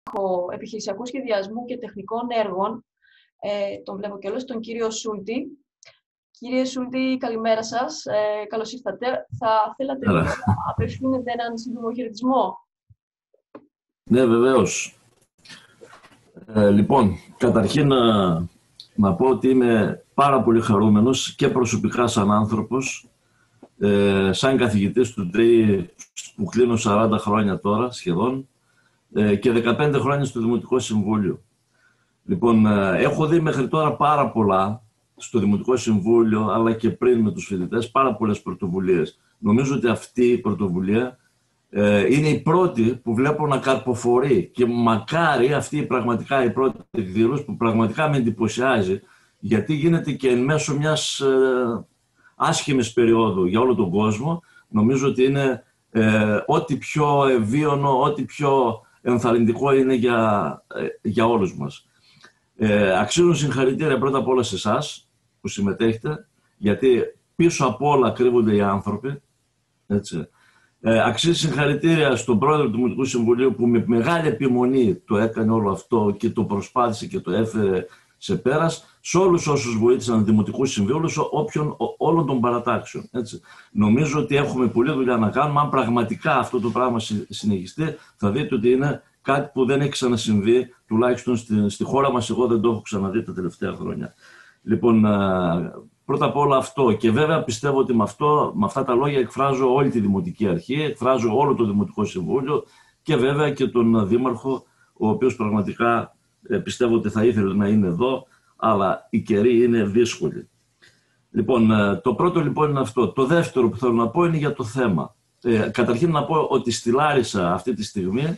επιχειρησιακού σχεδιασμού και τεχνικών έργων. Τον βλέπω και όλος, τον κύριο Σούλτη. Κύριε Σούλτη, καλημέρα σας. Καλώς ήρθατε. Θα θέλατε να απευθύνετε έναν σύντομο χαιρετισμό? Ναι, βεβαίως. Λοιπόν, καταρχήν να πω ότι είμαι πάρα πολύ χαρούμενος και προσωπικά σαν άνθρωπος, σαν καθηγητής του ΤΕΙ που κλείνω 40 χρόνια τώρα σχεδόν και 15 χρόνια στο Δημοτικό Συμβούλιο. Λοιπόν, έχω δει μέχρι τώρα πάρα πολλά στο Δημοτικό Συμβούλιο, αλλά και πριν με τους φοιτητές, πάρα πολλές πρωτοβουλίες. Νομίζω ότι αυτή η πρωτοβουλία είναι η πρώτη που βλέπω να καρποφορεί και μακάρι αυτή πραγματικά η πρώτη εκδήλωση που πραγματικά με εντυπωσιάζει, γιατί γίνεται και εν μέσω μιας άσχημης περίοδου για όλο τον κόσμο. Νομίζω ότι είναι ό,τι πιο ευίωνο, ό,τι πιο ενθαρρυντικό είναι για όλους μας. Αξίζουν συγχαρητήρια πρώτα απ' όλα σε εσάς που συμμετέχετε, γιατί πίσω από όλα κρύβονται οι άνθρωποι. Έτσι. Αξίζει συγχαρητήρια στον πρόεδρο του Δημοτικού Συμβουλίου που με μεγάλη επιμονή το έκανε όλο αυτό και το προσπάθησε και το έφερε σε πέρας, σε όλους όσους βοήθησαν Δημοτικού Συμβούλου, όλων των παρατάξεων. Έτσι. Νομίζω ότι έχουμε πολλή δουλειά να κάνουμε. Αν πραγματικά αυτό το πράγμα συνεχιστεί, θα δείτε ότι είναι κάτι που δεν έχει ξανασυμβεί, τουλάχιστον στη χώρα μας. Εγώ δεν το έχω ξαναδεί τα τελευταία χρόνια. Λοιπόν, πρώτα απ' όλα αυτό. Και βέβαια πιστεύω ότι με αυτά τα λόγια εκφράζω όλη τη Δημοτική Αρχή, εκφράζω όλο το Δημοτικό Συμβούλιο και βέβαια και τον Δήμαρχο, ο οποίος πραγματικά πιστεύω ότι θα ήθελε να είναι εδώ, αλλά οι καιροί είναι δύσκολοι. Λοιπόν, το πρώτο λοιπόν είναι αυτό. Το δεύτερο που θέλω να πω είναι για το θέμα. Καταρχήν να πω ότι στη Λάρισα αυτή τη στιγμή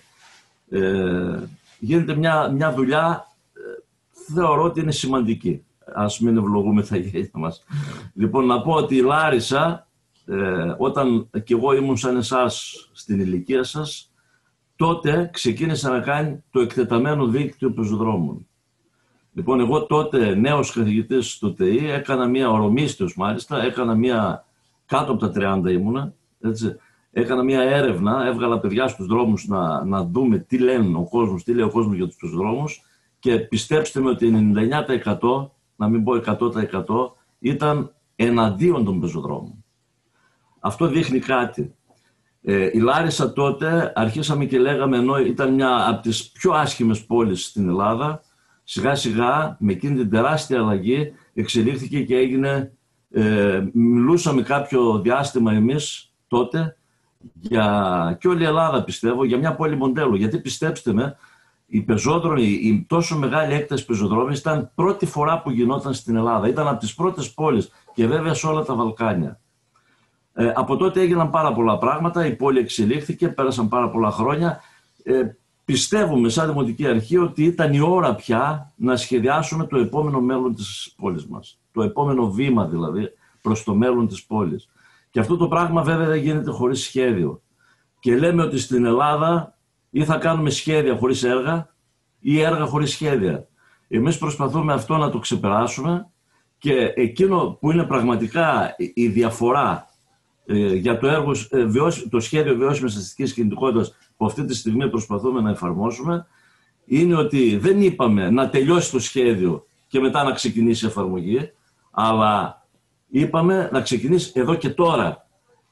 γίνεται μια δουλειά, θεωρώ ότι είναι σημαντική. Ας μην ευλογούμε τα γέλια μας. Λοιπόν, να πω ότι η Λάρισα, όταν κι εγώ ήμουν σαν εσάς στην ηλικία σας, τότε ξεκίνησε να κάνει το εκτεταμένο δίκτυο πεζοδρόμων. Λοιπόν, εγώ τότε νέος καθηγητής στο ΤΕΙ έκανα μια ορομίστιος μάλιστα, έκανα μια κάτω από τα 30 ήμουνα, έτσι. Έκανα μια έρευνα, έβγαλα παιδιά στους δρόμους να δούμε τι λένε ο κόσμος, τι λέει ο κόσμος για τους πεζοδρόμους και πιστέψτε με ότι 99%, να μην πω 100%, ήταν εναντίον των πεζοδρόμων. Αυτό δείχνει κάτι. Η Λάρισα τότε αρχίσαμε και λέγαμε, ενώ ήταν μια από τις πιο άσχημες πόλεις στην Ελλάδα, σιγά σιγά με εκείνη την τεράστια αλλαγή εξελίχθηκε και έγινε, μιλούσαμε κάποιο διάστημα εμείς τότε και όλη η Ελλάδα πιστεύω για μια πόλη μοντέλο, γιατί πιστέψτε με, οι πεζόδρομοι, η τόσο μεγάλη έκταση πεζοδρόμοι ήταν πρώτη φορά που γινόταν στην Ελλάδα, ήταν από τις πρώτες πόλεις και βέβαια σε όλα τα Βαλκάνια. Από τότε έγιναν πάρα πολλά πράγματα, η πόλη εξελίχθηκε, πέρασαν πάρα πολλά χρόνια. Πιστεύουμε σαν Δημοτική Αρχή ότι ήταν η ώρα πια να σχεδιάσουμε το επόμενο μέλλον της πόλης μας. Το επόμενο βήμα δηλαδή προς το μέλλον της πόλης. Και αυτό το πράγμα βέβαια δεν γίνεται χωρίς σχέδιο. Και λέμε ότι στην Ελλάδα ή θα κάνουμε σχέδια χωρίς έργα ή έργα χωρίς σχέδια. Εμείς προσπαθούμε αυτό να το ξεπεράσουμε και εκείνο που είναι πραγματικά η διαφορά για το σχέδιο βιώσιμης αστικής κινητικότητας που αυτή τη στιγμή προσπαθούμε να εφαρμόσουμε είναι ότι δεν είπαμε να τελειώσει το σχέδιο και μετά να ξεκινήσει η εφαρμογή, αλλά είπαμε να ξεκινήσει εδώ και τώρα.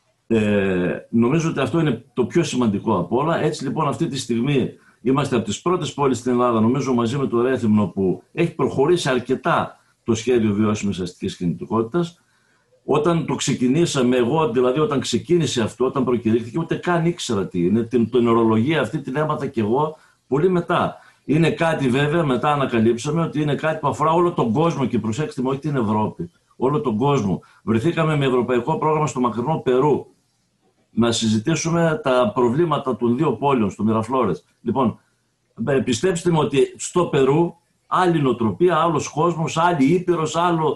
Νομίζω ότι αυτό είναι το πιο σημαντικό από όλα. Έτσι λοιπόν αυτή τη στιγμή είμαστε από τις πρώτες πόλεις στην Ελλάδα, νομίζω μαζί με το Ρέθυμνο, που έχει προχωρήσει αρκετά το σχέδιο βιώσιμης αστικής κινητικότητας. Όταν το ξεκινήσαμε, εγώ δηλαδή όταν ξεκίνησε αυτό, όταν προκηρύχθηκε, ούτε καν ήξερα τι είναι. Την ορολογία αυτή την έμαθα κι εγώ πολύ μετά. Είναι κάτι βέβαια, μετά ανακαλύψαμε ότι είναι κάτι που αφορά όλο τον κόσμο και προσέξτε με, όχι την Ευρώπη, όλο τον κόσμο. Βρεθήκαμε με ευρωπαϊκό πρόγραμμα στο μακρινό Περού να συζητήσουμε τα προβλήματα των δύο πόλεων, στο Μυραφλόρες. Λοιπόν, πιστέψτε με ότι στο Περού άλλη νοοτροπία, άλλος κόσμος, άλλη ήπειρος,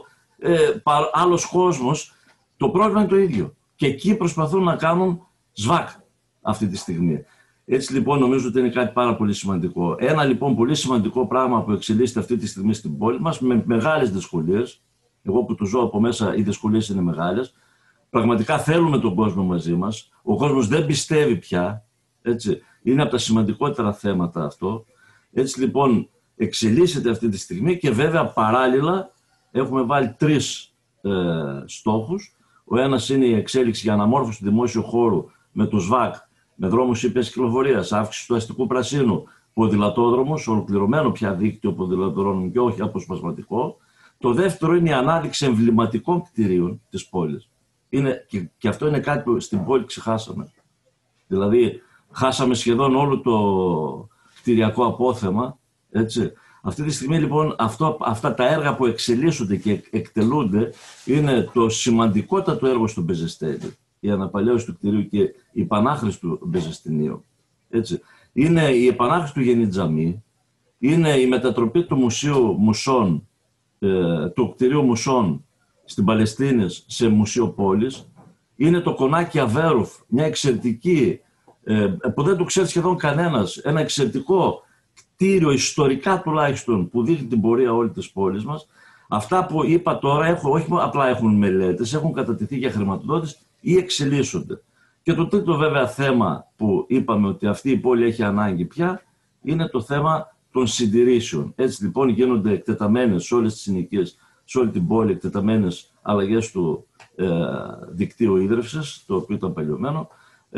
άλλος κόσμος, το πρόβλημα είναι το ίδιο. Και εκεί προσπαθούν να κάνουν σβάκ αυτή τη στιγμή. Έτσι λοιπόν νομίζω ότι είναι κάτι πάρα πολύ σημαντικό. Ένα λοιπόν πολύ σημαντικό πράγμα που εξελίσσεται αυτή τη στιγμή στην πόλη μας με μεγάλες δυσκολίες. Εγώ που το ζω από μέσα, οι δυσκολίες είναι μεγάλες. Πραγματικά θέλουμε τον κόσμο μαζί μας. Ο κόσμος δεν πιστεύει πια. Έτσι. Είναι από τα σημαντικότερα θέματα αυτό. Έτσι λοιπόν εξελίσσεται αυτή τη στιγμή και βέβαια παράλληλα έχουμε βάλει 3 στόχους. Ο ένας είναι η εξέλιξη για αναμόρφωση του δημόσιου χώρου με το ΣΒΑΚ, με δρόμους ήπιας κυκλοφορίας, αύξηση του αστικού πρασίνου, ποδηλατόδρομος, ολοκληρωμένο πια δίκτυο ποδηλατοδρόμων και όχι αποσπασματικό. Το δεύτερο είναι η ανάδειξη εμβληματικών κτηρίων της πόλης. Και αυτό είναι κάτι που στην πόλη ξεχάσαμε. Δηλαδή, χάσαμε σχεδόν όλο το κτηριακό απόθεμα. Έτσι. Αυτή τη στιγμή λοιπόν αυτά τα έργα που εξελίσσονται και εκτελούνται είναι το σημαντικότατο έργο στο Μπεζεστέλι, η αναπαλαίωση του κτηρίου και η επανάχρηση του Μπεζεστηνίου. Έτσι. Είναι η επανάχρηση του Γενιτζαμί, είναι η μετατροπή του Μουσείου Μουσών, του κτηρίου Μουσών στην Παλαιστίνη σε Μουσείο Πόλης, είναι το Κονάκι Αβέρουφ, μια εξαιρετική, που δεν το ξέρει σχεδόν κανένας, ένα εξαιρετικό κτίριο, ιστορικά τουλάχιστον, που δείχνει την πορεία όλη της πόλης μας. Αυτά που είπα τώρα, όχι απλά έχουν μελέτες, έχουν κατατεθεί για χρηματοδότηση ή εξελίσσονται. Και το τρίτο βέβαια θέμα που είπαμε ότι αυτή η πόλη έχει ανάγκη πια, είναι το θέμα των συντηρήσεων. Έτσι λοιπόν γίνονται εκτεταμένες σε όλες τις συνοικίες, σε όλη την πόλη, εκτεταμένες αλλαγές του δικτύου ίδρυυσης, το οποίο ήταν παλιωμένο,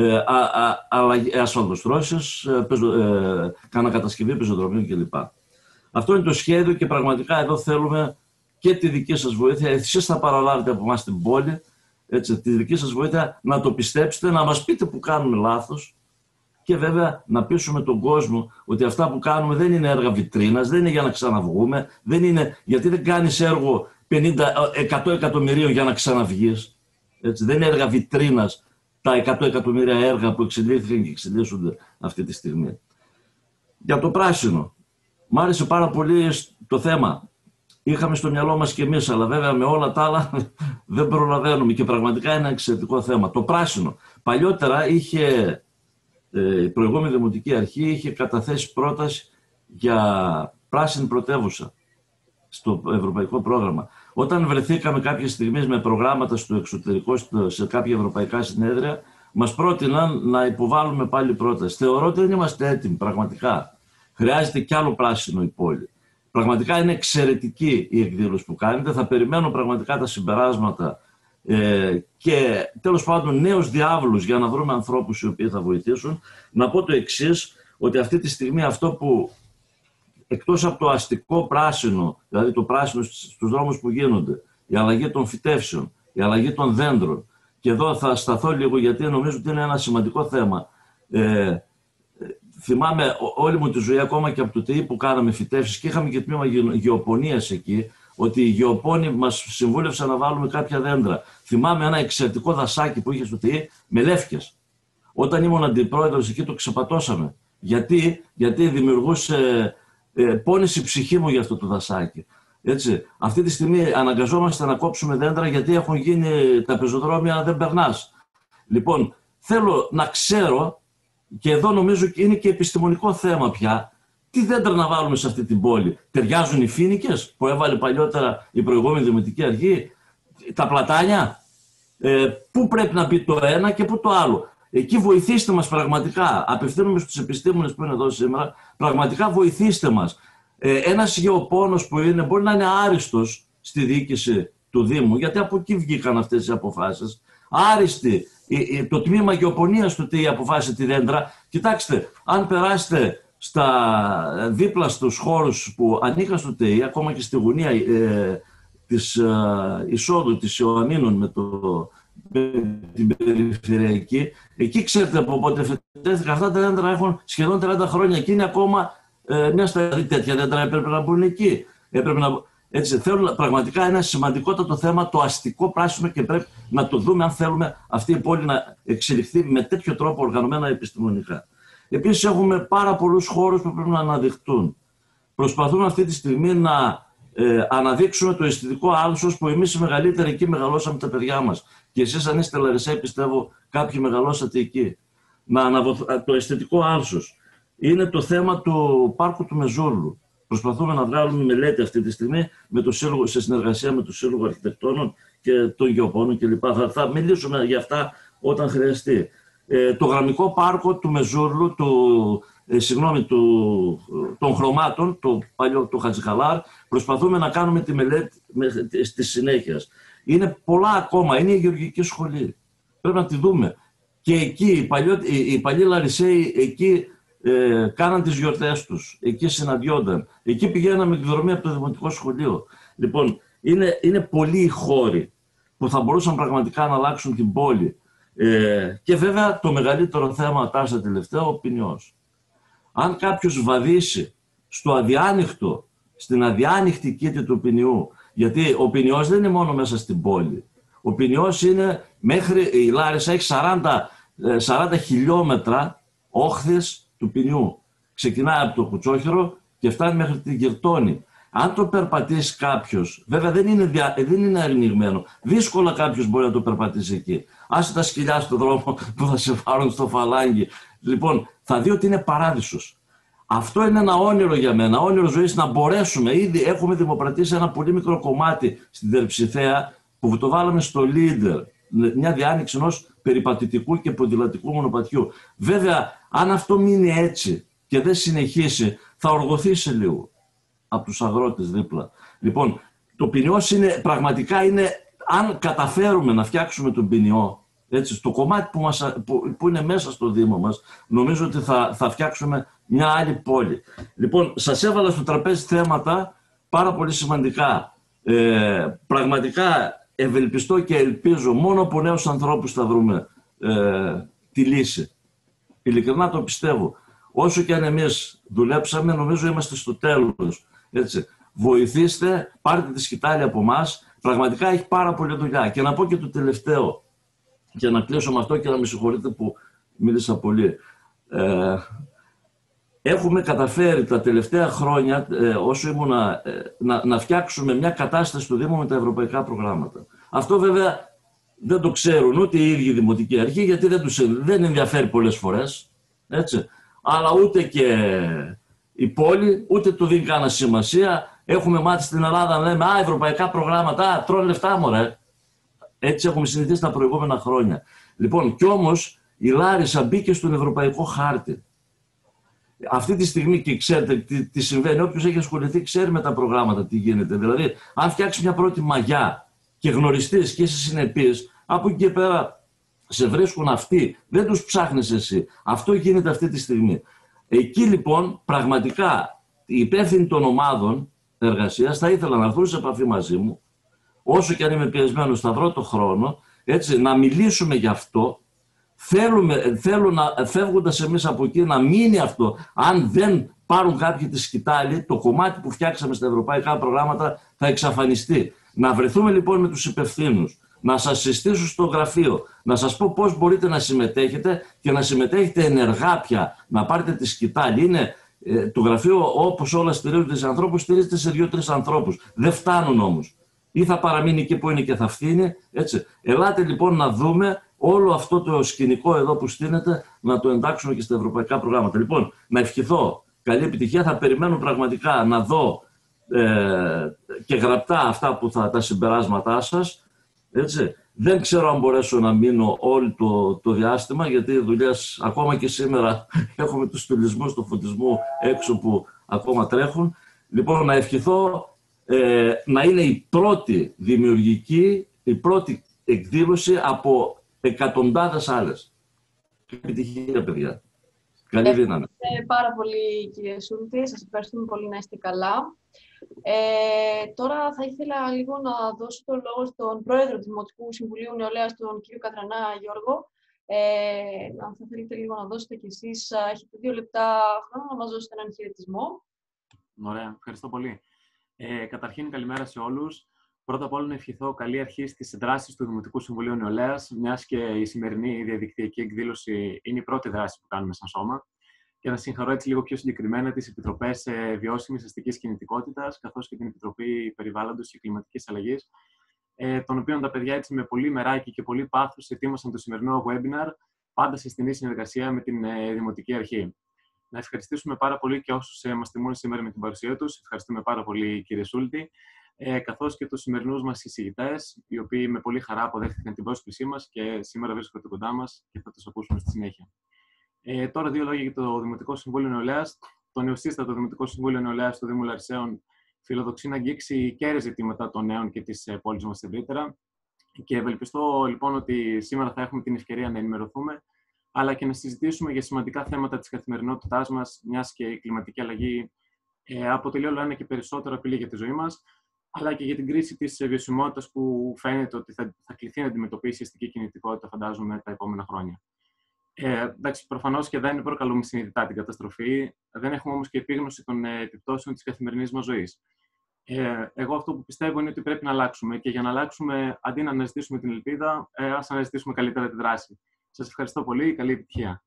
ασφαλτοστρώσεις, κανακατασκευή πεζοδρομίων κλπ. Αυτό είναι το σχέδιο και πραγματικά εδώ θέλουμε και τη δική σας βοήθεια. Εσείς θα παραλάβετε από εμάς την πόλη, έτσι, τη δική σας βοήθεια, να το πιστέψετε, να μας πείτε που κάνουμε λάθος και βέβαια να πείσουμε τον κόσμο ότι αυτά που κάνουμε δεν είναι έργα βιτρίνας, δεν είναι για να ξαναβγούμε, δεν είναι, γιατί δεν κάνεις έργο 100 εκατομμυρίων για να ξαναβγείς. Έτσι, δεν είναι έργα βιτρίνας τα 100 εκατομμύρια έργα που εξελίχθηκαν και εξελίσσονται αυτή τη στιγμή. Για το πράσινο, μ' άρεσε πάρα πολύ το θέμα. Είχαμε στο μυαλό μας και εμείς, αλλά βέβαια με όλα τα άλλα δεν προλαβαίνουμε και πραγματικά είναι ένα εξαιρετικό θέμα. Το πράσινο. Παλιότερα η προηγούμενη Δημοτική Αρχή είχε καταθέσει πρόταση για πράσινη πρωτεύουσα στο ευρωπαϊκό πρόγραμμα. Όταν βρεθήκαμε κάποιες στιγμές με προγράμματα στο εξωτερικό, σε κάποια ευρωπαϊκά συνέδρια, μας πρότειναν να υποβάλουμε πάλι πρόταση. Θεωρώ ότι δεν είμαστε έτοιμοι, πραγματικά. Χρειάζεται κι άλλο πράσινο η πόλη. Πραγματικά είναι εξαιρετική η εκδήλωση που κάνετε. Θα περιμένω πραγματικά τα συμπεράσματα και τέλος πάντων νέους διάβλους για να βρούμε ανθρώπους οι οποίοι θα βοηθήσουν. Να πω το εξής, ότι αυτή τη στιγμή αυτό που εκτός από το αστικό πράσινο, δηλαδή το πράσινο στους δρόμους που γίνονται, η αλλαγή των φυτεύσεων, η αλλαγή των δέντρων, και εδώ θα σταθώ λίγο γιατί νομίζω ότι είναι ένα σημαντικό θέμα. Θυμάμαι όλη μου τη ζωή, ακόμα και από το ΤΕΙ που κάναμε φυτεύσεις και είχαμε και τμήμα γεωπονίας εκεί, ότι οι γεωπόνοι μας συμβούλευσαν να βάλουμε κάποια δέντρα. Θυμάμαι ένα εξαιρετικό δασάκι που είχε στο ΤΕΙ με λεύκες. Όταν ήμουν αντιπρόεδρος εκεί το ξεπατώσαμε. Γιατί δημιουργούσε πόνεση η ψυχή μου για αυτό το δασάκι. Έτσι. Αυτή τη στιγμή αναγκαζόμαστε να κόψουμε δέντρα γιατί έχουν γίνει τα πεζοδρόμια, δεν περνάς. Λοιπόν, θέλω να ξέρω, και εδώ νομίζω είναι και επιστημονικό θέμα πια, τι δέντρα να βάλουμε σε αυτή την πόλη. Ταιριάζουν οι φοίνικες που έβαλε παλιότερα η προηγούμενη Δημοτική Αρχή, τα πλατάνια, πού πρέπει να μπει το ένα και πού το άλλο. Εκεί βοηθήστε μας πραγματικά. Απευθύνομαι στους επιστήμονες που είναι εδώ σήμερα. Πραγματικά βοηθήστε μας. Ένας γεωπόνος που είναι, μπορεί να είναι άριστος στη διοίκηση του Δήμου, γιατί από εκεί βγήκαν αυτές οι αποφάσεις. Άριστη. Το τμήμα γεωπονίας του ΤΕΙ αποφάσισε τη δέντρα. Κοιτάξτε, αν περάσετε δίπλα στους χώρους που ανήκαν στο ΤΕΙ, ακόμα και στη γωνία της εισόδου της Ιωαννίνων με την περιφερειακή, εκεί ξέρετε από πότε φετέθηκα, αυτά τα δέντρα έχουν σχεδόν 30 χρόνια και είναι ακόμα μια σταδία. Τέτοια δέντρα έπρεπε να μπουν εκεί. Έτσι, θέλω πραγματικά ένα σημαντικότατο θέμα, το αστικό πράσινο, και πρέπει να το δούμε αν θέλουμε αυτή η πόλη να εξελιχθεί με τέτοιο τρόπο οργανωμένα επιστημονικά. Επίσης έχουμε πάρα πολλούς χώρους που πρέπει να αναδειχτούν. Προσπαθούμε αυτή τη στιγμή να αναδείξουμε το αισθητικό άλσος που εμείς οι μεγαλύτεροι εκεί μεγαλώσαμε τα παιδιά μας. Και εσείς αν είστε Λαρισαίοι, πιστεύω κάποιοι μεγαλώσατε εκεί. Το αισθητικό άλσος είναι το θέμα του πάρκου του Μεζούρλου. Προσπαθούμε να βγάλουμε μελέτη αυτή τη στιγμή σε συνεργασία με το Σύλλογο Αρχιτεκτόνων και των Γεωπόνων κλπ. Θα μιλήσουμε για αυτά όταν χρειαστεί. Το γραμμικό πάρκο του Μεζούρλου, των χρωμάτων, το παλιό, το Χατζηχαλάρ, προσπαθούμε να κάνουμε τη μελέτη της συνέχειας. Είναι πολλά ακόμα, είναι η γεωργική σχολή. Πρέπει να τη δούμε. Και εκεί οι παλιοί Λαρισαίοι, εκεί κάναν τις γιορτές τους, εκεί συναντιόνταν, εκεί πηγαίναμε εκδρομή από το Δημοτικό Σχολείο. Λοιπόν, είναι πολλοί οι χώροι που θα μπορούσαν πραγματικά να αλλάξουν την πόλη. Και βέβαια το μεγαλύτερο θέμα, Τάσσα, τελευταίο, ο ποινιός. Αν κάποιος βαδίσει στο αδιάνοιχτο, στην αδιάνοιχτη κήτη του ποινιού, γιατί ο ποινιός δεν είναι μόνο μέσα στην πόλη. Ο ποινιός είναι μέχρι, η Λάρισα έχει 40 χιλιόμετρα όχθες του ποινιού. Ξεκινάει από το Κουτσόχυρο και φτάνει μέχρι την Γερτώνη. Αν το περπατήσει κάποιος, βέβαια δεν είναι ανοιγμένο. Δύσκολα κάποιος μπορεί να το περπατήσει εκεί. Άσε τα σκυλιά στον δρόμο που θα σε πάρουν στο φαλάγγι. Λοιπόν, θα δει ότι είναι παράδεισος. Αυτό είναι ένα όνειρο για μένα, όνειρο ζωής, να μπορέσουμε. Ήδη έχουμε δημοπρατήσει ένα πολύ μικρό κομμάτι στην Τερψιθέα που το βάλαμε στο Leader. Μια διάνοιξη ενός περιπατητικού και ποδηλατικού μονοπατιού. Βέβαια, αν αυτό μείνει έτσι και δεν συνεχίσει, θα οργωθεί σε λίγο από τους αγρότες δίπλα. Λοιπόν, το ποινιός πραγματικά είναι, αν καταφέρουμε να φτιάξουμε τον ποινιό, έτσι, στο κομμάτι που είναι μέσα στο Δήμο μας, νομίζω ότι θα φτιάξουμε μια άλλη πόλη. Λοιπόν, σας έβαλα στο τραπέζι θέματα πάρα πολύ σημαντικά. Πραγματικά ευελπιστώ και ελπίζω μόνο από νέους ανθρώπους θα βρούμε τη λύση. Ειλικρινά το πιστεύω. Όσο και αν εμείς δουλέψαμε, νομίζω είμαστε στο τέλος. Έτσι. Βοηθήστε, πάρτε τη σκητάλη από εμάς. Πραγματικά έχει πάρα πολλή δουλειά. Και να πω και το τελευταίο, και να κλείσω με αυτό και να με συγχωρείτε που μίλησα πολύ. Έχουμε καταφέρει τα τελευταία χρόνια, όσο ήμουνα, να φτιάξουμε μια κατάσταση στο Δήμο με τα ευρωπαϊκά προγράμματα. Αυτό βέβαια δεν το ξέρουν ούτε οι ίδιοι Δημοτικοί Αρχή, γιατί δεν ενδιαφέρει πολλές φορές. Έτσι. Αλλά ούτε και η πόλη, ούτε το δίνει κανένα σημασία. Έχουμε μάθει στην Ελλάδα να λέμε ευρωπαϊκά προγράμματα, τρώνε λεφτά μωρέ. Έτσι έχουμε συνηθίσει τα προηγούμενα χρόνια. Λοιπόν, κι όμως η Λάρισα μπήκε στον ευρωπαϊκό χάρτη. Αυτή τη στιγμή, και ξέρετε τι συμβαίνει, όποιος έχει ασχοληθεί ξέρει με τα προγράμματα τι γίνεται. Δηλαδή, αν φτιάξει μια πρώτη μαγιά και γνωριστείς και είσαι συνεπής, από εκεί και πέρα σε βρίσκουν αυτοί, δεν τους ψάχνεις εσύ. Αυτό γίνεται αυτή τη στιγμή. Εκεί λοιπόν, πραγματικά, οι υπεύθυνοι των ομάδων εργασίας θα ήθελα να έρθουν σε επαφή μαζί μου, όσο και αν είμαι πιεσμένος, θα βρω το χρόνο, έτσι, να μιλήσουμε γι' αυτό. Θέλω φεύγοντας εμείς από εκεί να μείνει αυτό. Αν δεν πάρουν κάποιοι τη σκητάλη, το κομμάτι που φτιάξαμε στα ευρωπαϊκά προγράμματα θα εξαφανιστεί. Να βρεθούμε λοιπόν με τους υπευθύνους, να σας συστήσω στο γραφείο, να σας πω πώς μπορείτε να συμμετέχετε και να συμμετέχετε ενεργά πια, να πάρετε τη σκητάλη. Είναι το γραφείο, όπως όλα στηρίζονται σε ανθρώπους, στηρίζεται σε 2-3 ανθρώπους. Δεν φτάνουν όμως. Ή θα παραμείνει εκεί που είναι και θα φθήνει. Έτσι. Ελάτε λοιπόν να δούμε όλο αυτό το σκηνικό εδώ που στείνεται, να το εντάξουμε και στα ευρωπαϊκά προγράμματα. Λοιπόν, να ευχηθώ καλή επιτυχία. Θα περιμένω πραγματικά να δω και γραπτά αυτά που τα συμπεράσματά σας. Έτσι. Δεν ξέρω αν μπορέσω να μείνω όλο το διάστημα, γιατί οι δουλειές ακόμα και σήμερα έχουμε τους στολισμούς του φωτισμού έξω που ακόμα τρέχουν. Λοιπόν, να ευχηθώ να είναι η πρώτη δημιουργική, η πρώτη εκδήλωση από εκατοντάδες άλλες. Επιτυχία, παιδιά. Καλή δύναμη. Πάρα πολύ, κύριε Σούλτη. Σας ευχαριστούμε πολύ, να είστε καλά. Τώρα θα ήθελα λίγο να δώσω το λόγο στον Πρόεδρο του Δημοτικού Συμβουλίου Νεολαίας, τον κύριο Κατρανά Γιώργο. Αν θα θέλετε λίγο να δώσετε κι εσείς, έχετε 2 λεπτά χρόνο να μας δώσετε έναν χαιρετισμό. Ωραία, ευχαριστώ πολύ. Καταρχήν, καλημέρα σε όλους. Πρώτα απ' όλα, να ευχηθώ καλή αρχή στις δράσεις του Δημοτικού Συμβουλίου Νεολαίας, μιας και η σημερινή διαδικτυακή εκδήλωση είναι η πρώτη δράση που κάνουμε σαν σώμα. Και να συγχαρώ έτσι λίγο πιο συγκεκριμένα τις Επιτροπές Βιώσιμης Αστικής Κινητικότητας, καθώς και την Επιτροπή Περιβάλλοντος και Κλιματικής Αλλαγής, των οποίων τα παιδιά έτσι με πολύ μεράκι και πολύ πάθος ετοίμασαν το σημερινό webinar, πάντα σε στενή συνεργασία με την Δημοτική Αρχή. Να ευχαριστήσουμε πάρα πολύ και όσους μας τιμούν σήμερα με την παρουσία τους. Ευχαριστούμε πάρα πολύ, κύριε Σούλτη, καθώς και τους σημερινούς μας εισηγητές, οι οποίοι με πολύ χαρά αποδέχτηκαν την πρόσκλησή μας και σήμερα βρίσκονται κοντά μας και θα τους ακούσουμε στη συνέχεια. Τώρα 2 λόγια για το Δημοτικό Συμβούλιο Νεολαίας. Το νεοσύστατο Δημοτικό Συμβούλιο Νεολαίας του Δήμου Λαρισαίων φιλοδοξεί να αγγίξει κέρια ζητήματα των νέων και της πόλης μας ευρύτερα. Και ευελπιστώ λοιπόν ότι σήμερα θα έχουμε την ευκαιρία να ενημερωθούμε, αλλά και να συζητήσουμε για σημαντικά θέματα της καθημερινότητάς μας, μιας και η κλιματική αλλαγή αποτελεί όλο ένα και περισσότερο απειλή για τη ζωή μας, αλλά και για την κρίση της βιωσιμότητας που φαίνεται ότι θα κληθεί να αντιμετωπίσει η αστική κινητικότητα, φαντάζομαι, τα επόμενα χρόνια. Εντάξει, προφανώς και δεν προκαλούμε συνειδητά την καταστροφή, δεν έχουμε όμως και επίγνωση των επιπτώσεων της καθημερινής μας ζωής. Εγώ αυτό που πιστεύω είναι ότι πρέπει να αλλάξουμε και για να αλλάξουμε, αντί να αναζητήσουμε την ελπίδα, ας αναζητήσουμε καλύτερα τη δράση. Σας ευχαριστώ πολύ. Καλή επιτυχία.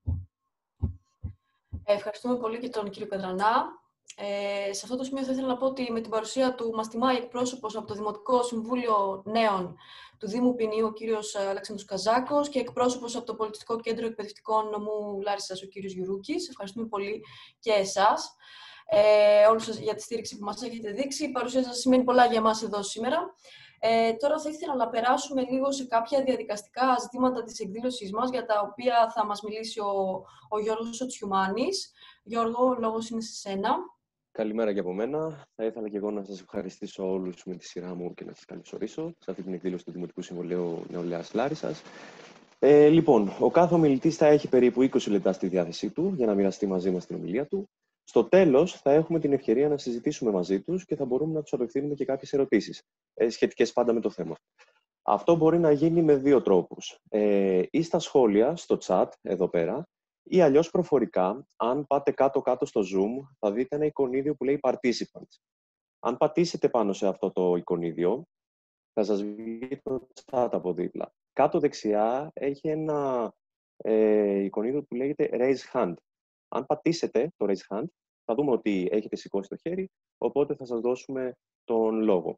Ευχαριστούμε πολύ και τον κύριο Πεδρανά. Σε αυτό το σημείο θα ήθελα να πω ότι με την παρουσία του μας τιμάει εκπρόσωπος από το Δημοτικό Συμβούλιο Νέων του Δήμου Ποινίου, ο κύριος Αλέξανδρος Καζάκος, και εκπρόσωπος από το Πολιτιστικό Κέντρο Εκπαιδευτικών Νομού Λάρισσας, ο κύριος Γιουρούκης. Ευχαριστούμε πολύ και εσάς, όλους σας για τη στήριξη που μας έχετε δείξει. Η παρουσία σας σημαίνει πολλά για εμάς εδώ σήμερα. Τώρα θα ήθελα να περάσουμε λίγο σε κάποια διαδικαστικά ζητήματα της εκδήλωσής μας, για τα οποία θα μας μιλήσει ο Γιώργος Σοτσιουμάνης. Γιώργο, ο λόγος είναι σε σένα. Καλημέρα και από μένα. Θα ήθελα και εγώ να σας ευχαριστήσω όλους με τη σειρά μου και να σας καλωσορίσω σε αυτή την εκδήλωση του Δημοτικού Συμβουλίου Νεολαίας Λάρισσας. Λοιπόν, ο κάθε ομιλητής θα έχει περίπου 20 λεπτά στη διάθεσή του για να μοιραστεί μαζί μας την ομιλία του. Στο τέλος, θα έχουμε την ευκαιρία να συζητήσουμε μαζί τους και θα μπορούμε να τους απευθύνουμε και κάποιες ερωτήσεις, σχετικές πάντα με το θέμα. Αυτό μπορεί να γίνει με 2 τρόπους. Ή στα σχόλια, στο chat, εδώ πέρα, ή αλλιώς προφορικά. Αν πάτε κάτω-κάτω στο Zoom, θα δείτε ένα εικονίδιο που λέει Participants. Αν πατήσετε πάνω σε αυτό το εικονίδιο, θα σας βγει το chat από δίπλα. Κάτω δεξιά έχει ένα εικονίδιο που λέγεται Raise Hand. Αν πατήσετε το Raise Hand, θα δούμε ότι έχετε σηκώσει το χέρι, οπότε θα σας δώσουμε τον λόγο.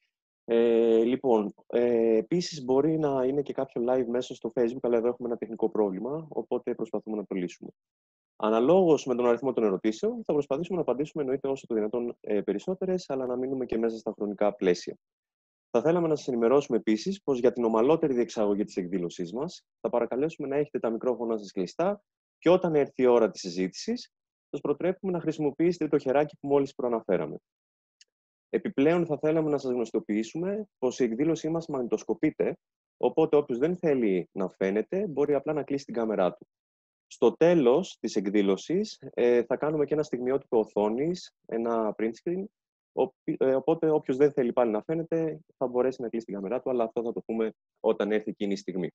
Λοιπόν, επίσης μπορεί να είναι και κάποιο live μέσα στο Facebook, αλλά εδώ έχουμε ένα τεχνικό πρόβλημα, οπότε προσπαθούμε να το λύσουμε. Αναλόγως με τον αριθμό των ερωτήσεων, θα προσπαθήσουμε να απαντήσουμε εννοείται όσο το δυνατόν περισσότερες, αλλά να μείνουμε και μέσα στα χρονικά πλαίσια. Θα θέλαμε να σας ενημερώσουμε επίσης πως για την ομαλότερη διεξαγωγή της εκδήλωσής μας, θα παρακαλέσουμε να έχετε τα μικρόφωνα σας κλειστά και όταν έρθει η ώρα της συζήτησης, σας προτρέπουμε να χρησιμοποιήσετε το χεράκι που μόλις προαναφέραμε. Επιπλέον, θα θέλαμε να σας γνωστοποιήσουμε πως η εκδήλωσή μας μαγνητοσκοπείται, οπότε όποιος δεν θέλει να φαίνεται, μπορεί απλά να κλείσει την κάμερά του. Στο τέλος της εκδήλωσης, θα κάνουμε και ένα στιγμιότυπο οθόνης, ένα print screen, οπότε όποιος δεν θέλει πάλι να φαίνεται, θα μπορέσει να κλείσει την κάμερά του, αλλά αυτό θα το πούμε όταν έρθει εκείνη η στιγμή.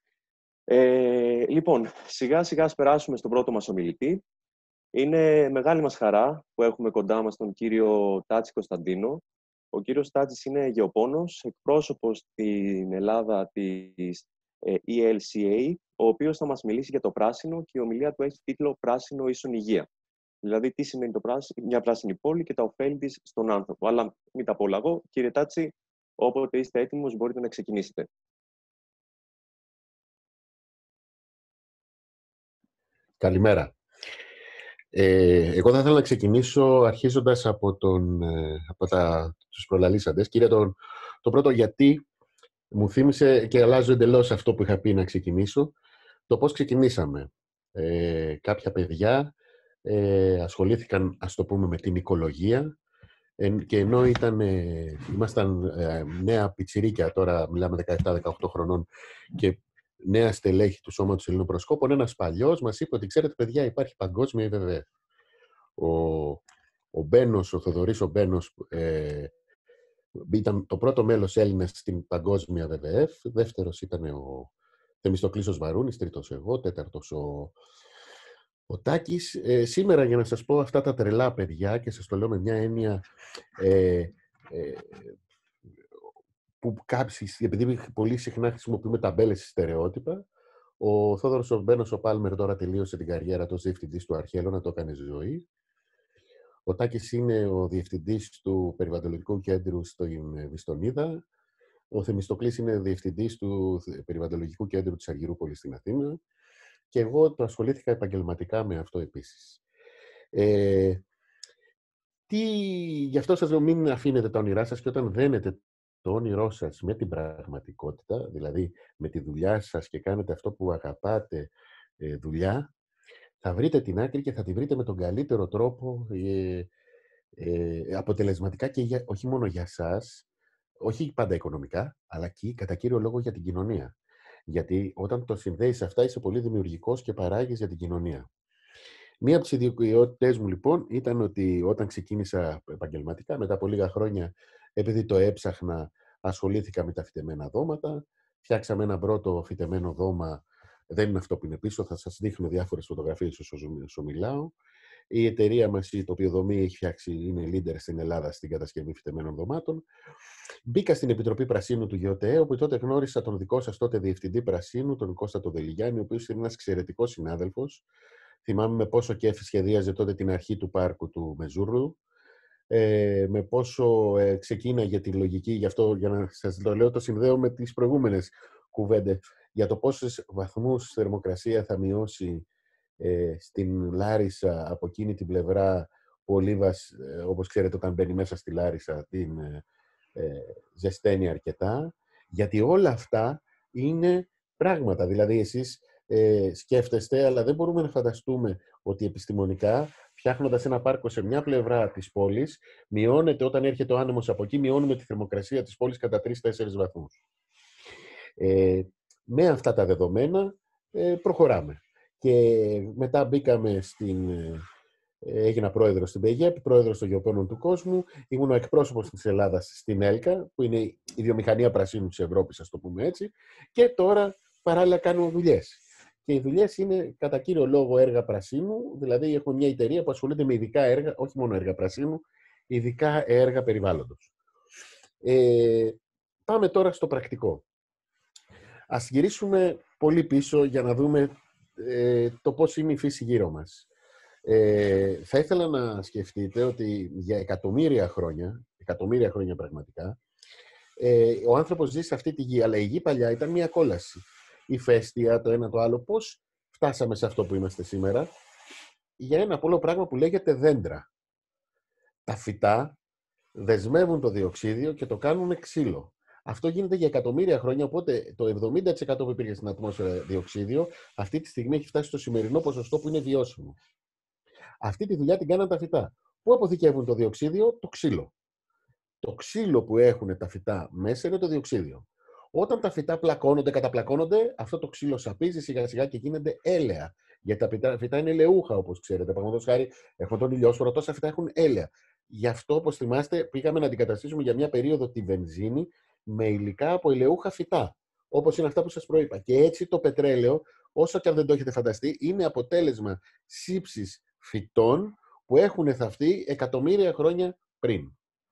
Λοιπόν, σιγά-σιγά ας περάσουμε στον πρώτο μας ομιλητή. Είναι μεγάλη μας χαρά που έχουμε κοντά μας τον κύριο Τάτσι Κωνσταντίνο. Ο κύριος Τάτσης είναι γεωπόνος, εκπρόσωπος στην Ελλάδα της ELCA, ο οποίος θα μας μιλήσει για το πράσινο και η ομιλία του έχει τίτλο «Πράσινο ίσον υγεία». Δηλαδή, τι σημαίνει μια πράσινη πόλη και τα ωφέλη της στον άνθρωπο. Αλλά μην τα πω όλα εγώ. Κύριε Τάτση, όποτε είστε έτοιμος, μπορείτε να ξεκινήσετε. Καλημέρα. Εγώ θα ήθελα να ξεκινήσω αρχίζοντας από τους προλαλήσαντες. Κύριε, το πρώτο γιατί μου θύμισε και αλλάζω εντελώς αυτό που είχα πει να ξεκινήσω, το πώς ξεκινήσαμε. Κάποια παιδιά ασχολήθηκαν, ας το πούμε, με την οικολογία και ενώ ήμασταν νέα πιτσιρίκια, τώρα μιλάμε 17-18 χρονών, και νέα στελέχη του Σώματος Ελληνοπροσκόπων, ένας παλιός μας είπε ότι ξέρετε παιδιά, υπάρχει παγκόσμια WWF. Ο Θοδωρής ο Μπένος ήταν το πρώτο μέλος Έλληνας στην παγκόσμια WWF, δεύτερος ήταν ο Θεμιστοκλής ο Σβαρούνης, τρίτος εγώ, τέταρτος ο Τάκης. Σήμερα για να σας πω αυτά τα τρελά παιδιά, και σας το λέω με μια έννοια που κάποιοι, επειδή πολύ συχνά χρησιμοποιούμε ταμπέλες στερεότυπα, ο Θόδωρος ο Μπένος ο Πάλμερ τώρα τελείωσε την καριέρα του ως διευθυντής του Αρχαίλωνα, το έκανε στη ζωή. Ο Τάκης είναι ο διευθυντής του Περιβαλλοντολογικού Κέντρου στην Βιστονίδα. Ο Θεμιστοκλής είναι διευθυντής του Περιβαλλοντολογικού Κέντρου της Αργυρούπολης στην Αθήνα. Και εγώ το ασχολήθηκα επαγγελματικά με αυτό επίσης. Γι' αυτό σας λέω, μην αφήνετε τα όνειρά σας και όταν δένετε το όνειρό σας με την πραγματικότητα, δηλαδή με τη δουλειά σας και κάνετε αυτό που αγαπάτε δουλειά, θα βρείτε την άκρη και θα τη βρείτε με τον καλύτερο τρόπο, αποτελεσματικά και όχι μόνο για σας, όχι πάντα οικονομικά, αλλά και κατά κύριο λόγο για την κοινωνία. Γιατί όταν το συνδέεις αυτά είσαι πολύ δημιουργικός και παράγεις για την κοινωνία. Μία από τις ιδιαιότητες μου λοιπόν ήταν ότι όταν ξεκίνησα επαγγελματικά, μετά από λίγα χρόνια, επειδή το έψαχνα, ασχολήθηκα με τα φυτεμένα δώματα. Φτιάξαμε ένα πρώτο φυτεμένο δώμα, δεν είναι αυτό που είναι πίσω, θα σας δείχνω διάφορες φωτογραφίες όσο μιλάω. Η εταιρεία μας, η τοπιοδομή, έχει φτιάξει, είναι leader στην Ελλάδα στην κατασκευή φυτεμένων δωμάτων. Μπήκα στην Επιτροπή Πρασίνου του ΓΕΟΤΕ, όπου τότε γνώρισα τον δικό σας τότε διευθυντή Πρασίνου, τον Κώστα τον Δελιγιάννη, ο οποίος είναι ένας εξαιρετικός συνάδελφος. Θυμάμαι με πόσο κέφι σχεδίαζε τότε την αρχή του πάρκου του Μεζούρλου, με πόσο ξεκίναγε τη λογική, γι' αυτό για να σας το λέω το συνδέω με τις προηγούμενες κουβέντες, για το πόσους βαθμούς θερμοκρασία θα μειώσει στην Λάρισα από εκείνη την πλευρά που ο Λίβας, όπως ξέρετε, όταν μπαίνει μέσα στη Λάρισα την ζεσταίνει αρκετά, γιατί όλα αυτά είναι πράγματα. Δηλαδή εσείς σκέφτεστε, αλλά δεν μπορούμε να φανταστούμε ότι επιστημονικά, φτιάχνοντας ένα πάρκο σε μια πλευρά της πόλης, μειώνεται, όταν έρχεται ο άνεμος από εκεί, μειώνουμε τη θερμοκρασία της πόλης κατά 3-4 βαθμούς. Με αυτά τα δεδομένα προχωράμε. Και μετά μπήκαμε έγινα πρόεδρος στην ΠΕΓΕΠ, πρόεδρος των Γεωπόνων του Κόσμου, ήμουν ο εκπρόσωπος της Ελλάδας στην ΕΛΚΑ, που είναι η βιομηχανία πρασίνου της Ευρώπης, ας το πούμε έτσι, και τώρα παράλληλα κάνουμε δουλειές. Και οι δουλειές είναι κατά κύριο λόγο έργα πρασίνου, δηλαδή έχουμε μια εταιρεία που ασχολείται με ειδικά έργα, όχι μόνο έργα πρασίνου, ειδικά έργα περιβάλλοντος. Πάμε τώρα στο πρακτικό. Ας γυρίσουμε πολύ πίσω για να δούμε το πώς είναι η φύση γύρω μας. Θα ήθελα να σκεφτείτε ότι για εκατομμύρια χρόνια πραγματικά, ο άνθρωπος ζει σε αυτή τη γη, αλλά η γη παλιά ήταν μια κόλαση. Ηφαίστεια, το ένα το άλλο. Πώς φτάσαμε σε αυτό που είμαστε σήμερα? Για ένα απλό πράγμα που λέγεται δέντρα. Τα φυτά δεσμεύουν το διοξίδιο και το κάνουν ξύλο. Αυτό γίνεται για εκατομμύρια χρόνια, οπότε το 70% που υπήρχε στην ατμόσφαιρα διοξίδιο, αυτή τη στιγμή έχει φτάσει στο σημερινό ποσοστό που είναι βιώσιμο. Αυτή τη δουλειά την κάναν τα φυτά. Πού αποθηκεύουν το διοξίδιο? Το ξύλο. Το ξύλο που έχουν τα φυτά μέσα είναι το διοξίδιο. Όταν τα φυτά πλακώνονται, καταπλακώνονται, αυτό το ξύλο σαπίζει σιγά σιγά και γίνεται έλαια. Γιατί τα φυτά είναι ελαιούχα, όπως ξέρετε. Παραδείγματος χάρη, έχουμε τον ηλιόσφορο, τόσα φυτά έχουν έλαια. Γι' αυτό, όπως θυμάστε, πήγαμε να αντικαταστήσουμε για μια περίοδο τη βενζίνη με υλικά από ελαιούχα φυτά. Όπως είναι αυτά που σας προείπα. Και έτσι το πετρέλαιο, όσο και αν δεν το έχετε φανταστεί, είναι αποτέλεσμα σύψης φυτών που έχουν θαυτεί εκατομμύρια χρόνια πριν.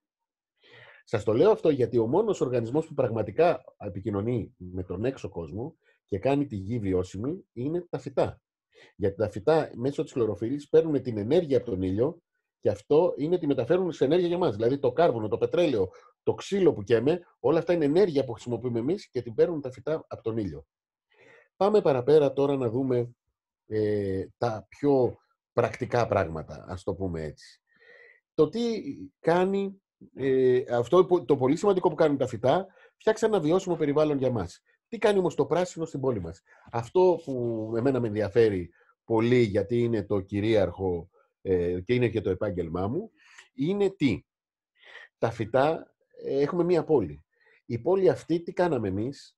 Σας το λέω αυτό γιατί ο μόνος οργανισμός που πραγματικά επικοινωνεί με τον έξω κόσμο και κάνει τη γη βιώσιμη είναι τα φυτά. Γιατί τα φυτά μέσω της χλωροφύλλης παίρνουν την ενέργεια από τον ήλιο και αυτό είναι τη μεταφέρουν σε ενέργεια για μας. Δηλαδή το κάρβουνο, το πετρέλαιο, το ξύλο που καίμε, όλα αυτά είναι ενέργεια που χρησιμοποιούμε εμείς και την παίρνουν τα φυτά από τον ήλιο. Πάμε παραπέρα τώρα να δούμε τα πιο πρακτικά πράγματα, ας το πούμε έτσι. Το τι κάνει, αυτό το πολύ σημαντικό που κάνουν τα φυτά, φτιάξαν ένα βιώσιμο περιβάλλον για μας. Τι κάνει όμως το πράσινο στην πόλη μας? Αυτό που εμένα με ενδιαφέρει πολύ, γιατί είναι το κυρίαρχο και είναι και το επάγγελμά μου, είναι τι? Τα φυτά, έχουμε μία πόλη. Η πόλη αυτή τι κάναμε εμείς?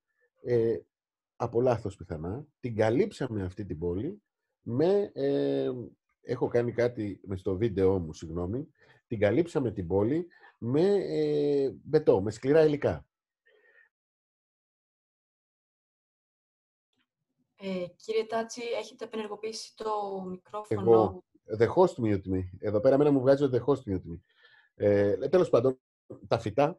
Από λάθος πιθανά, την καλύψαμε αυτή την πόλη με... έχω κάνει κάτι στο βίντεο μου, συγγνώμη. Την καλύψαμε την πόλη με μπετό, με σκληρά υλικά. Κύριε Τάτσι, έχετε απενεργοποιήσει το μικρόφωνο. Εγώ, the host mute me. Εδώ πέρα εμένα μου βγάζει the host mute me. Τέλος πάντων, τα φυτά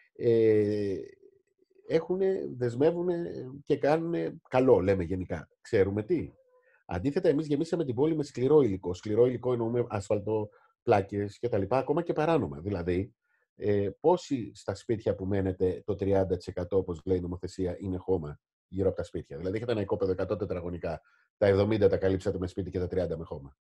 δεσμεύουν και κάνουν καλό, λέμε γενικά. Ξέρουμε τι? Αντίθετα, εμείς γεμίσαμε την πόλη με σκληρό υλικό. Σκληρό υλικό εννοούμε άσφαλτο, πλάκες κτλ. Ακόμα και παράνομα. Δηλαδή, πόσοι στα σπίτια που μένετε, το 30% όπως λέει η νομοθεσία, είναι χώμα γύρω από τα σπίτια? Δηλαδή, έχετε ένα οικόπεδο 100 τετραγωνικά, τα 70 τα καλύψατε με σπίτι και τα 30 με χώμα.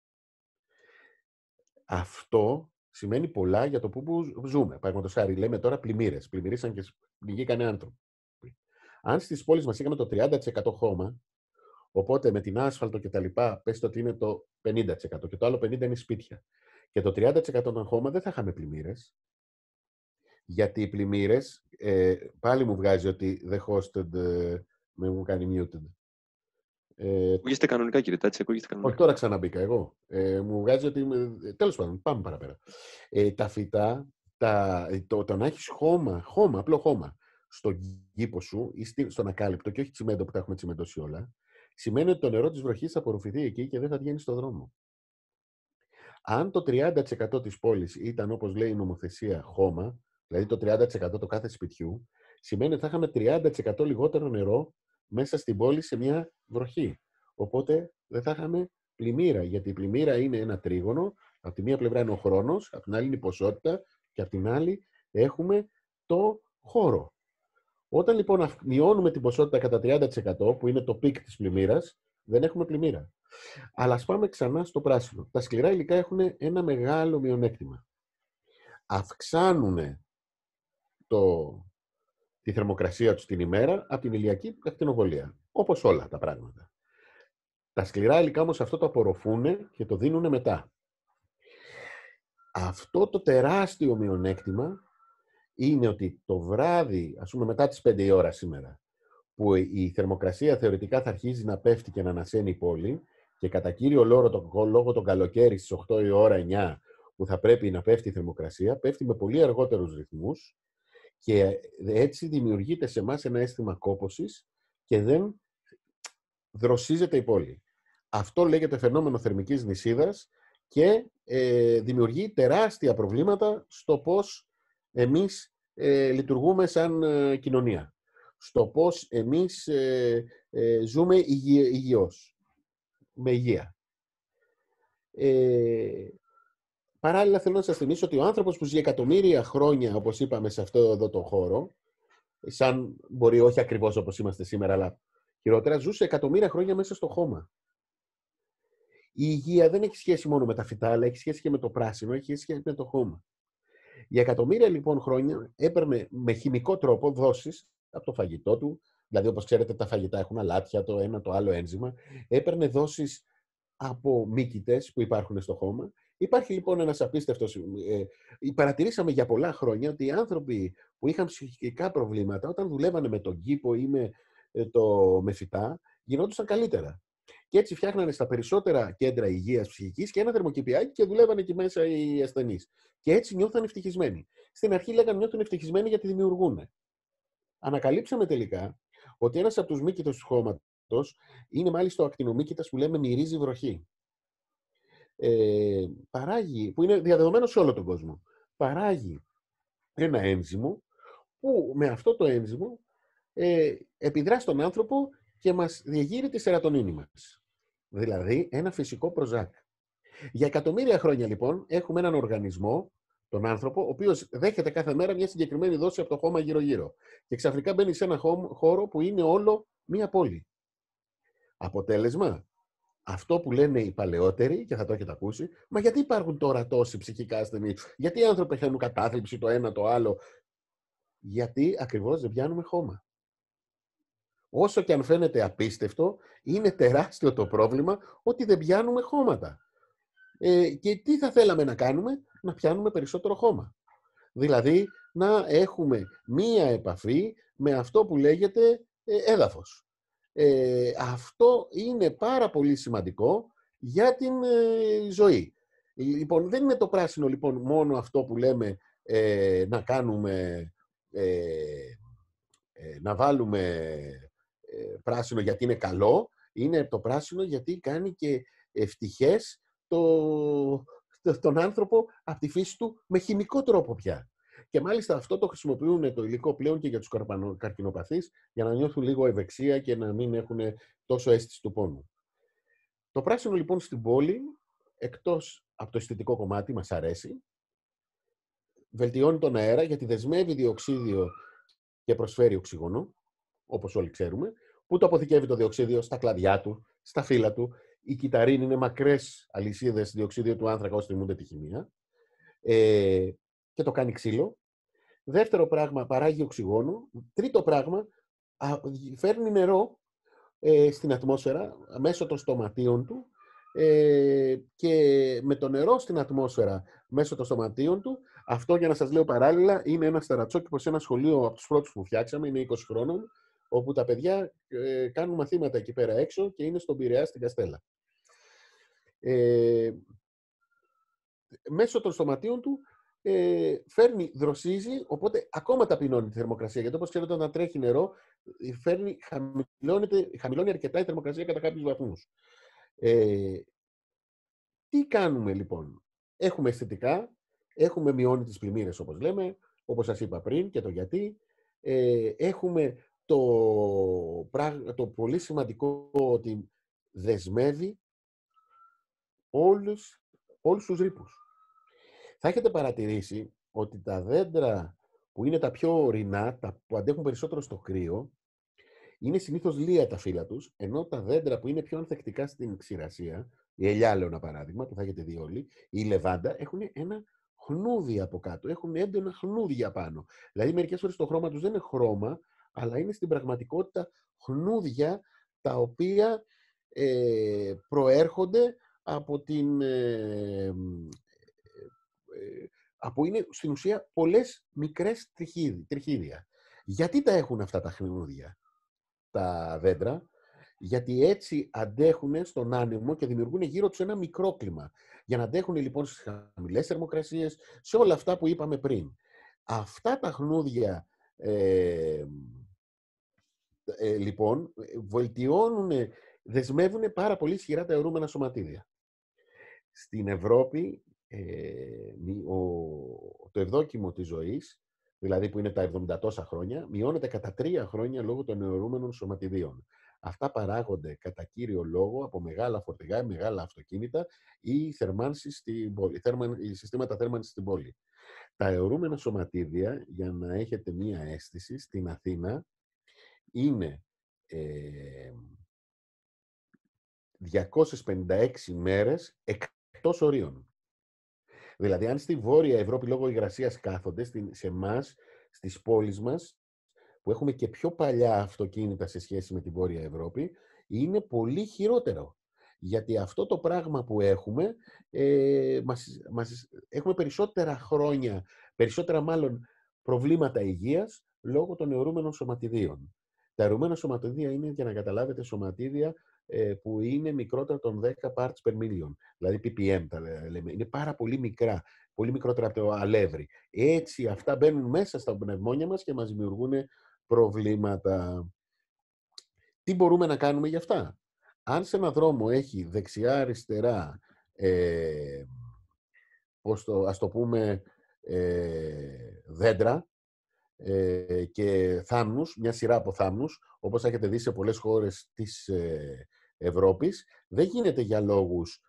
Αυτό σημαίνει πολλά για το που ζούμε. Παραδείγματος χάρη, λέμε τώρα πλημμύρες. Πλημμυρίσαν και πνιγήκανε άνθρωποι. Αν στις πόλεις μας είχαμε το 30% χώμα, Οπότε με την άσφαλτο και τα λοιπά, πες ότι είναι το 50% και το άλλο 50% είναι σπίτια. Και το 30% των χώμα δεν θα είχαμε πλημμύρες. Γιατί οι πλημμύρες, πάλι μου βγάζει ότι the hosted, με μου κάνει muted. Ακούγεστε κανονικά, κύριε Τάτση, ακούγεστε κανονικά. Όχι, τώρα ξαναμπήκα εγώ. Μου βγάζει ότι. Τέλος πάντων, πάμε παραπέρα. Τα φυτά, το να έχεις χώμα, απλό χώμα, στον κήπο σου ή στον ακάλυπτο και όχι τσιμέντο που τα έχουμε τσιμεντώσει όλα, σημαίνει ότι το νερό της βροχής θα απορροφηθεί εκεί και δεν θα βγαίνει στον δρόμο. Αν το 30% της πόλης ήταν, όπως λέει η νομοθεσία, χώμα, δηλαδή το 30% το κάθε σπιτιού, σημαίνει ότι θα είχαμε 30% λιγότερο νερό μέσα στην πόλη σε μια βροχή. Οπότε δεν θα είχαμε πλημμύρα, γιατί η πλημμύρα είναι ένα τρίγωνο. Από τη μία πλευρά είναι ο χρόνος, από την άλλη είναι η ποσότητα και από την άλλη έχουμε το χώρο. Όταν λοιπόν μειώνουμε την ποσότητα κατά 30%, που είναι το πικ της πλημμύρας, δεν έχουμε πλημμύρα. Αλλά ας πάμε ξανά στο πράσινο. Τα σκληρά υλικά έχουν ένα μεγάλο μειονέκτημα. Αυξάνουν τη θερμοκρασία τους την ημέρα από την ηλιακή ακτινοβολία. Όπως όλα τα πράγματα. Τα σκληρά υλικά όμως αυτό το απορροφούν και το δίνουν μετά. Αυτό το τεράστιο μειονέκτημα είναι ότι το βράδυ, ας πούμε μετά τις 5 η ώρα σήμερα, που η θερμοκρασία θεωρητικά θα αρχίζει να πέφτει και να ανασένει η πόλη και κατά κύριο λόγο τον καλοκαίρι στις 8 η ώρα, 9, που θα πρέπει να πέφτει η θερμοκρασία, πέφτει με πολύ αργότερους ρυθμούς και έτσι δημιουργείται σε εμάς ένα αίσθημα κόπωσης και δεν δροσίζεται η πόλη. Αυτό λέγεται φαινόμενο θερμικής νησίδας και δημιουργεί τεράστια προβλήματα στο πώς εμείς λειτουργούμε σαν κοινωνία. Στο πώς εμείς ζούμε υγιώς, με υγεία. Παράλληλα θέλω να σας θυμίσω ότι ο άνθρωπος που ζει εκατομμύρια χρόνια, όπως είπαμε, σε αυτό εδώ το χώρο, σαν μπορεί όχι ακριβώς όπως είμαστε σήμερα, αλλά χειρότερα, ζούσε εκατομμύρια χρόνια μέσα στο χώμα. Η υγεία δεν έχει σχέση μόνο με τα φυτά, αλλά έχει σχέση και με το πράσινο, έχει σχέση με το χώμα. Για εκατομμύρια λοιπόν χρόνια έπαιρνε με χημικό τρόπο δόσεις από το φαγητό του, δηλαδή όπως ξέρετε τα φαγητά έχουν αλάτια, το ένα το άλλο ένζημα, έπαιρνε δόσεις από μύκητες που υπάρχουν στο χώμα. Υπάρχει λοιπόν ένας απίστευτος... παρατηρήσαμε για πολλά χρόνια ότι οι άνθρωποι που είχαν ψυχικά προβλήματα, όταν δουλεύανε με τον κήπο ή με φυτά, γινόντουσαν καλύτερα. Και έτσι φτιάχνανε στα περισσότερα κέντρα υγείας ψυχικής και ένα θερμοκηπιάκι και δουλεύανε εκεί μέσα οι ασθενείς. Και έτσι νιώθαν ευτυχισμένοι. Στην αρχή λέγανε νιώθουν ευτυχισμένοι γιατί δημιουργούν. Ανακαλύψαμε τελικά ότι ένας από τους μύκητες του χώματος είναι μάλιστα ο ακτινομύκητας που λέμε μυρίζει βροχή. Παράγει, που είναι διαδεδομένο σε όλο τον κόσμο. Παράγει ένα ένζυμο που με αυτό το ένζυμο επιδρά στον άνθρωπο και μας διεγείρει τη σερατονίνη μας. Δηλαδή ένα φυσικό προζάκ. Για εκατομμύρια χρόνια λοιπόν έχουμε έναν οργανισμό, τον άνθρωπο, ο οποίος δέχεται κάθε μέρα μια συγκεκριμένη δόση από το χώμα γύρω-γύρω. Και ξαφνικά μπαίνει σε ένα χώρο που είναι όλο μία πόλη. Αποτέλεσμα, αυτό που λένε οι παλαιότεροι, και θα το έχετε ακούσει, μα γιατί υπάρχουν τώρα τόσοι ψυχικά ασθενείς, γιατί οι άνθρωποι έχουν κατάθλιψη το ένα το άλλο, γιατί ακριβώς δεν πιάνουμε χώμα. Όσο και αν φαίνεται απίστευτο, είναι τεράστιο το πρόβλημα ότι δεν πιάνουμε χώματα. Και τι θα θέλαμε να κάνουμε? Να πιάνουμε περισσότερο χώμα. Δηλαδή, να έχουμε μία επαφή με αυτό που λέγεται έδαφος. Αυτό είναι πάρα πολύ σημαντικό για την ζωή. Λοιπόν, δεν είναι το πράσινο λοιπόν μόνο αυτό που λέμε να κάνουμε, να βάλουμε πράσινο γιατί είναι καλό. Είναι το πράσινο γιατί κάνει και ευτυχές τον άνθρωπο από τη φύση του με χημικό τρόπο πια. Και μάλιστα αυτό το χρησιμοποιούν το υλικό πλέον και για τους καρκινοπαθείς για να νιώθουν λίγο ευεξία και να μην έχουν τόσο αίσθηση του πόνου. Το πράσινο λοιπόν στην πόλη, εκτός από το αισθητικό κομμάτι, μας αρέσει, βελτιώνει τον αέρα γιατί δεσμεύει διοξίδιο και προσφέρει οξυγόνο, όπως όλοι ξέρουμε, που το αποθηκεύει το διοξίδιο στα κλαδιά του, στα φύλλα του. Η κυταρίνη είναι μακρές αλυσίδες διοξίδιο του άνθρακα ώστε θυμούνται τη χημεία. Και το κάνει ξύλο. Δεύτερο πράγμα, παράγει οξυγόνο. Τρίτο πράγμα, φέρνει νερό στην ατμόσφαιρα, μέσω των στοματίων του, και με το νερό στην ατμόσφαιρα μέσω των στοματίων του. Αυτό, για να σας λέω παράλληλα, είναι ένα τερατσόκηπο σε ένα σχολείο από τους πρώτους που φτιάξαμε, είναι 20 χρόνων, όπου τα παιδιά κάνουν μαθήματα εκεί πέρα έξω και είναι στον Πειραιά, στην Καστέλα. Μέσω των στοματίων του δροσίζει, οπότε ακόμα ταπεινώνει τη θερμοκρασία. Γιατί όπως ξέρετε, όταν τρέχει νερό, χαμηλώνει αρκετά η θερμοκρασία κατά κάποιους βαθμούς. Τι κάνουμε λοιπόν? Έχουμε αισθητικά, έχουμε μειώνει τις πλημμύρες, όπως λέμε, όπως σας είπα πριν, και το γιατί. Έχουμε το πολύ σημαντικό ότι δεσμεύει όλους τους ρήπους. Θα έχετε παρατηρήσει ότι τα δέντρα που είναι τα πιο ορεινά, που αντέχουν περισσότερο στο κρύο, είναι συνήθως λία τα φύλλα τους, ενώ τα δέντρα που είναι πιο ανθεκτικά στην ξηρασία, η ελιά, λέω ένα παράδειγμα, που θα έχετε δει όλοι, η λεβάντα, έχουν ένα χνούδι από κάτω, έχουν έντονα χνούδια πάνω. Δηλαδή, μερικές φορές το χρώμα τους δεν είναι χρώμα, αλλά είναι στην πραγματικότητα χνούδια, τα οποία προέρχονται από από είναι στην ουσία πολλές μικρές τριχίδια. Γιατί τα έχουν αυτά τα χνούδια τα δέντρα? Γιατί έτσι αντέχουν στον άνεμο και δημιουργούν γύρω τους ένα μικρόκλιμα. Για να αντέχουν λοιπόν στις χαμηλές θερμοκρασίες, σε όλα αυτά που είπαμε πριν. Αυτά τα χνούδια λοιπόν δεσμεύουν πάρα πολύ ισχυρά τα αιωρούμενα σωματίδια. Στην Ευρώπη το ευδόκιμο της ζωής, δηλαδή που είναι τα 70 τόσα χρόνια, μειώνεται κατά 3 χρόνια λόγω των αιωρούμενων σωματιδίων. Αυτά παράγονται κατά κύριο λόγο από μεγάλα φορτηγά, μεγάλα αυτοκίνητα ή συστήματα θέρμανσης στην πόλη. Τα αιωρούμενα σωματίδια, για να έχετε μία αίσθηση, στην Αθήνα είναι 256 μέρες εκτός ορίων. Δηλαδή, αν στη Βόρεια Ευρώπη λόγω υγρασίας κάθονται, σε εμάς, στις πόλεις μας, που έχουμε και πιο παλιά αυτοκίνητα σε σχέση με τη Βόρεια Ευρώπη, είναι πολύ χειρότερο. Γιατί αυτό το πράγμα που έχουμε, έχουμε περισσότερα χρόνια, περισσότερα μάλλον προβλήματα υγείας, λόγω των αιωρούμενων σωματιδίων. Τα αιωρούμενα σωματίδια είναι, για να καταλάβετε, σωματίδια που είναι μικρότερα των 10 parts per million, δηλαδή ppm τα λέμε. Είναι πάρα πολύ μικρά, πολύ μικρότερα από το αλεύρι. Έτσι αυτά μπαίνουν μέσα στα πνευμόνια μας και μας δημιουργούν προβλήματα. Τι μπορούμε να κάνουμε γι' αυτά? Αν σε ένα δρόμο έχει δεξιά-αριστερά, ας το πούμε, δέντρα και θάμνους, μια σειρά από θάμνους, όπως έχετε δει σε πολλές χώρες της Ευρώπης, δεν γίνεται για λόγους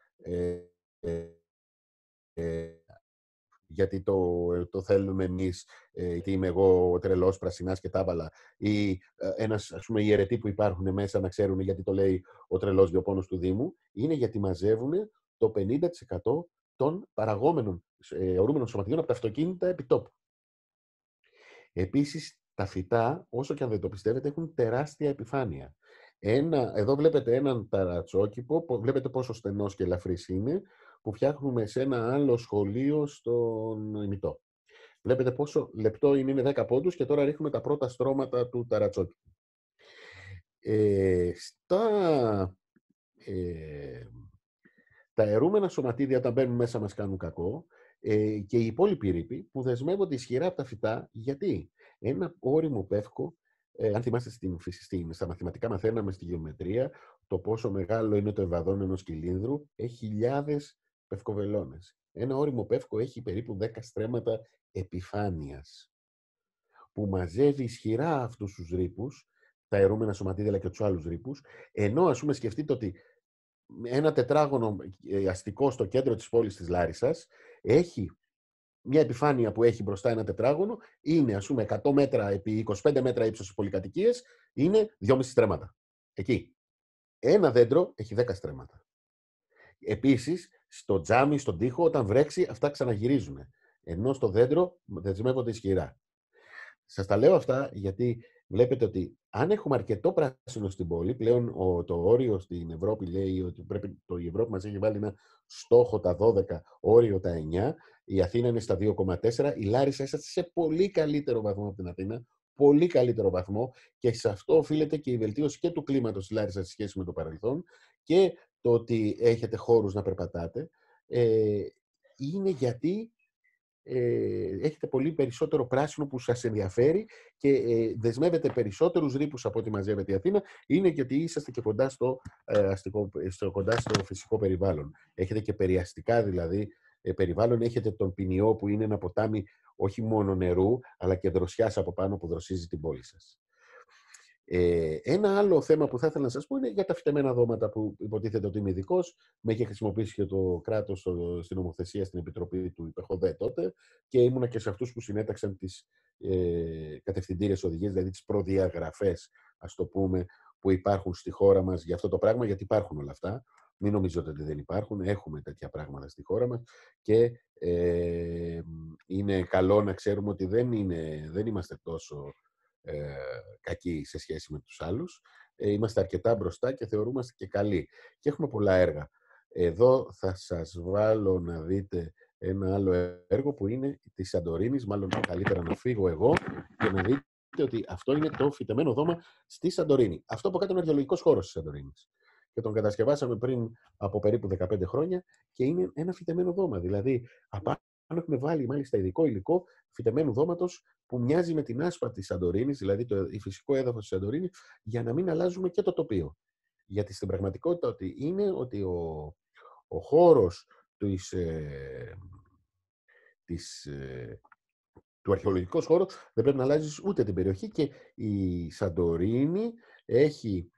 γιατί το θέλουμε εμείς, είτε είμαι εγώ τρελός, πρασινάς και τάβαλα, ή ένας, ας πούμε, ιερετοί που υπάρχουν μέσα να ξέρουν γιατί το λέει ο τρελός βιοπόνος του Δήμου, είναι γιατί μαζεύουν το 50% των παραγόμενων αιωρούμενων σωματιδίων από τα αυτοκίνητα επιτόπου. Επίσης, τα φυτά, όσο και αν δεν το πιστεύετε, έχουν τεράστια επιφάνεια. Εδώ βλέπετε έναν ταρατσόκηπο, βλέπετε πόσο στενός και ελαφρύς είναι, που φτιάχνουμε σε ένα άλλο σχολείο στον ημιτό. Βλέπετε πόσο λεπτό είναι 10 πόντους και τώρα ρίχνουμε τα πρώτα στρώματα του ταρατσόκηπου. Τα αιρούμενα σωματίδια, όταν μπαίνουν μέσα, μας κάνουν κακό, και οι υπόλοιποι ρήποι που δεσμεύονται ισχυρά από τα φυτά. Γιατί? Ένα ώριμο πεύκο, αν θυμάστε στα μαθηματικά μαθαίναμε στη γεωμετρία το πόσο μεγάλο είναι το εμβαδόν ενός κυλίνδρου, έχει χιλιάδες πευκοβελώνες. Ένα ώριμο πεύκο έχει περίπου 10 στρέμματα επιφάνειας, που μαζεύει ισχυρά αυτούς τους ρήπους, τα αιρούμενα σωματίδια αλλά και τους άλλους ρήπους, ενώ ας πούμε σκεφτείτε ότι ένα τετράγωνο αστικό στο κέντρο της πόλης της Λάρισσας έχει μια επιφάνεια που έχει μπροστά ένα τετράγωνο, είναι ας πούμε 100 μέτρα επί 25 μέτρα ύψος οι πολυκατοικίες, είναι 2,5 στρέμματα. Εκεί. Ένα δέντρο έχει 10 στρέμματα. Επίσης, στο τζάμι, στον τοίχο, όταν βρέξει, αυτά ξαναγυρίζουν. Ενώ στο δέντρο δεσμεύονται ισχυρά. Σας τα λέω αυτά γιατί βλέπετε ότι αν έχουμε αρκετό πράσινο στην πόλη, πλέον το όριο στην Ευρώπη λέει ότι η Ευρώπη μας έχει βάλει ένα στόχο τα 12, όριο τα 9, η Αθήνα είναι στα 2,4, η Λάρισα είσαστε σε πολύ καλύτερο βαθμό από την Αθήνα, πολύ καλύτερο βαθμό, και σε αυτό οφείλεται και η βελτίωση και του κλίματος της Λάρισας σε σχέση με το παρελθόν και το ότι έχετε χώρους να περπατάτε. Είναι γιατί έχετε πολύ περισσότερο πράσινο που σας ενδιαφέρει και δεσμεύετε περισσότερους ρήπους από ό,τι μαζεύεται η Αθήνα. Είναι γιατί είσαστε και κοντά κοντά στο φυσικό περιβάλλον. Έχετε και περιαστικά δηλαδή περιβάλλον. Έχετε τον Ποινιό που είναι ένα ποτάμι όχι μόνο νερού αλλά και δροσιάς από πάνω που δροσίζει την πόλη σας. Ένα άλλο θέμα που θα ήθελα να σας πω είναι για τα φυτεμένα δώματα που υποτίθεται ότι είμαι ειδικός. Με είχε χρησιμοποιήσει και το κράτος στην νομοθεσία, στην Επιτροπή του ΥΠΕΧΟΔΕ τότε, και ήμουνα και σε αυτούς που συνέταξαν τις κατευθυντήριες οδηγίες, δηλαδή τις προδιαγραφές, ας το πούμε, που υπάρχουν στη χώρα μας για αυτό το πράγμα, γιατί υπάρχουν όλα αυτά. Μην νομίζετε ότι δεν υπάρχουν. Έχουμε τέτοια πράγματα στη χώρα μας και είναι καλό να ξέρουμε ότι δεν είμαστε τόσο κακοί σε σχέση με τους άλλους. Είμαστε αρκετά μπροστά και θεωρούμαστε και καλοί. Και έχουμε πολλά έργα. Εδώ θα σας βάλω να δείτε ένα άλλο έργο που είναι της Σαντορίνης. Μάλλον καλύτερα να φύγω εγώ και να δείτε ότι αυτό είναι το φυτεμένο δώμα στη Σαντορίνη. Αυτό από κάτω είναι ο αρχαιολογικός χώρος της Σαντορίνης. Και τον κατασκευάσαμε πριν από περίπου 15 χρόνια και είναι ένα φυτεμένο δώμα. Δηλαδή, απάνω έχουμε βάλει μάλιστα ειδικό υλικό φυτεμένου δώματος που μοιάζει με την άσπα της Σαντορίνης, δηλαδή η φυσικό έδαφος της Σαντορίνης, για να μην αλλάζουμε και το τοπίο. Γιατί στην πραγματικότητα είναι ότι ο χώρος του αρχαιολογικού χώρου δεν πρέπει να αλλάζει ούτε την περιοχή, και η Σαντορίνη έχει...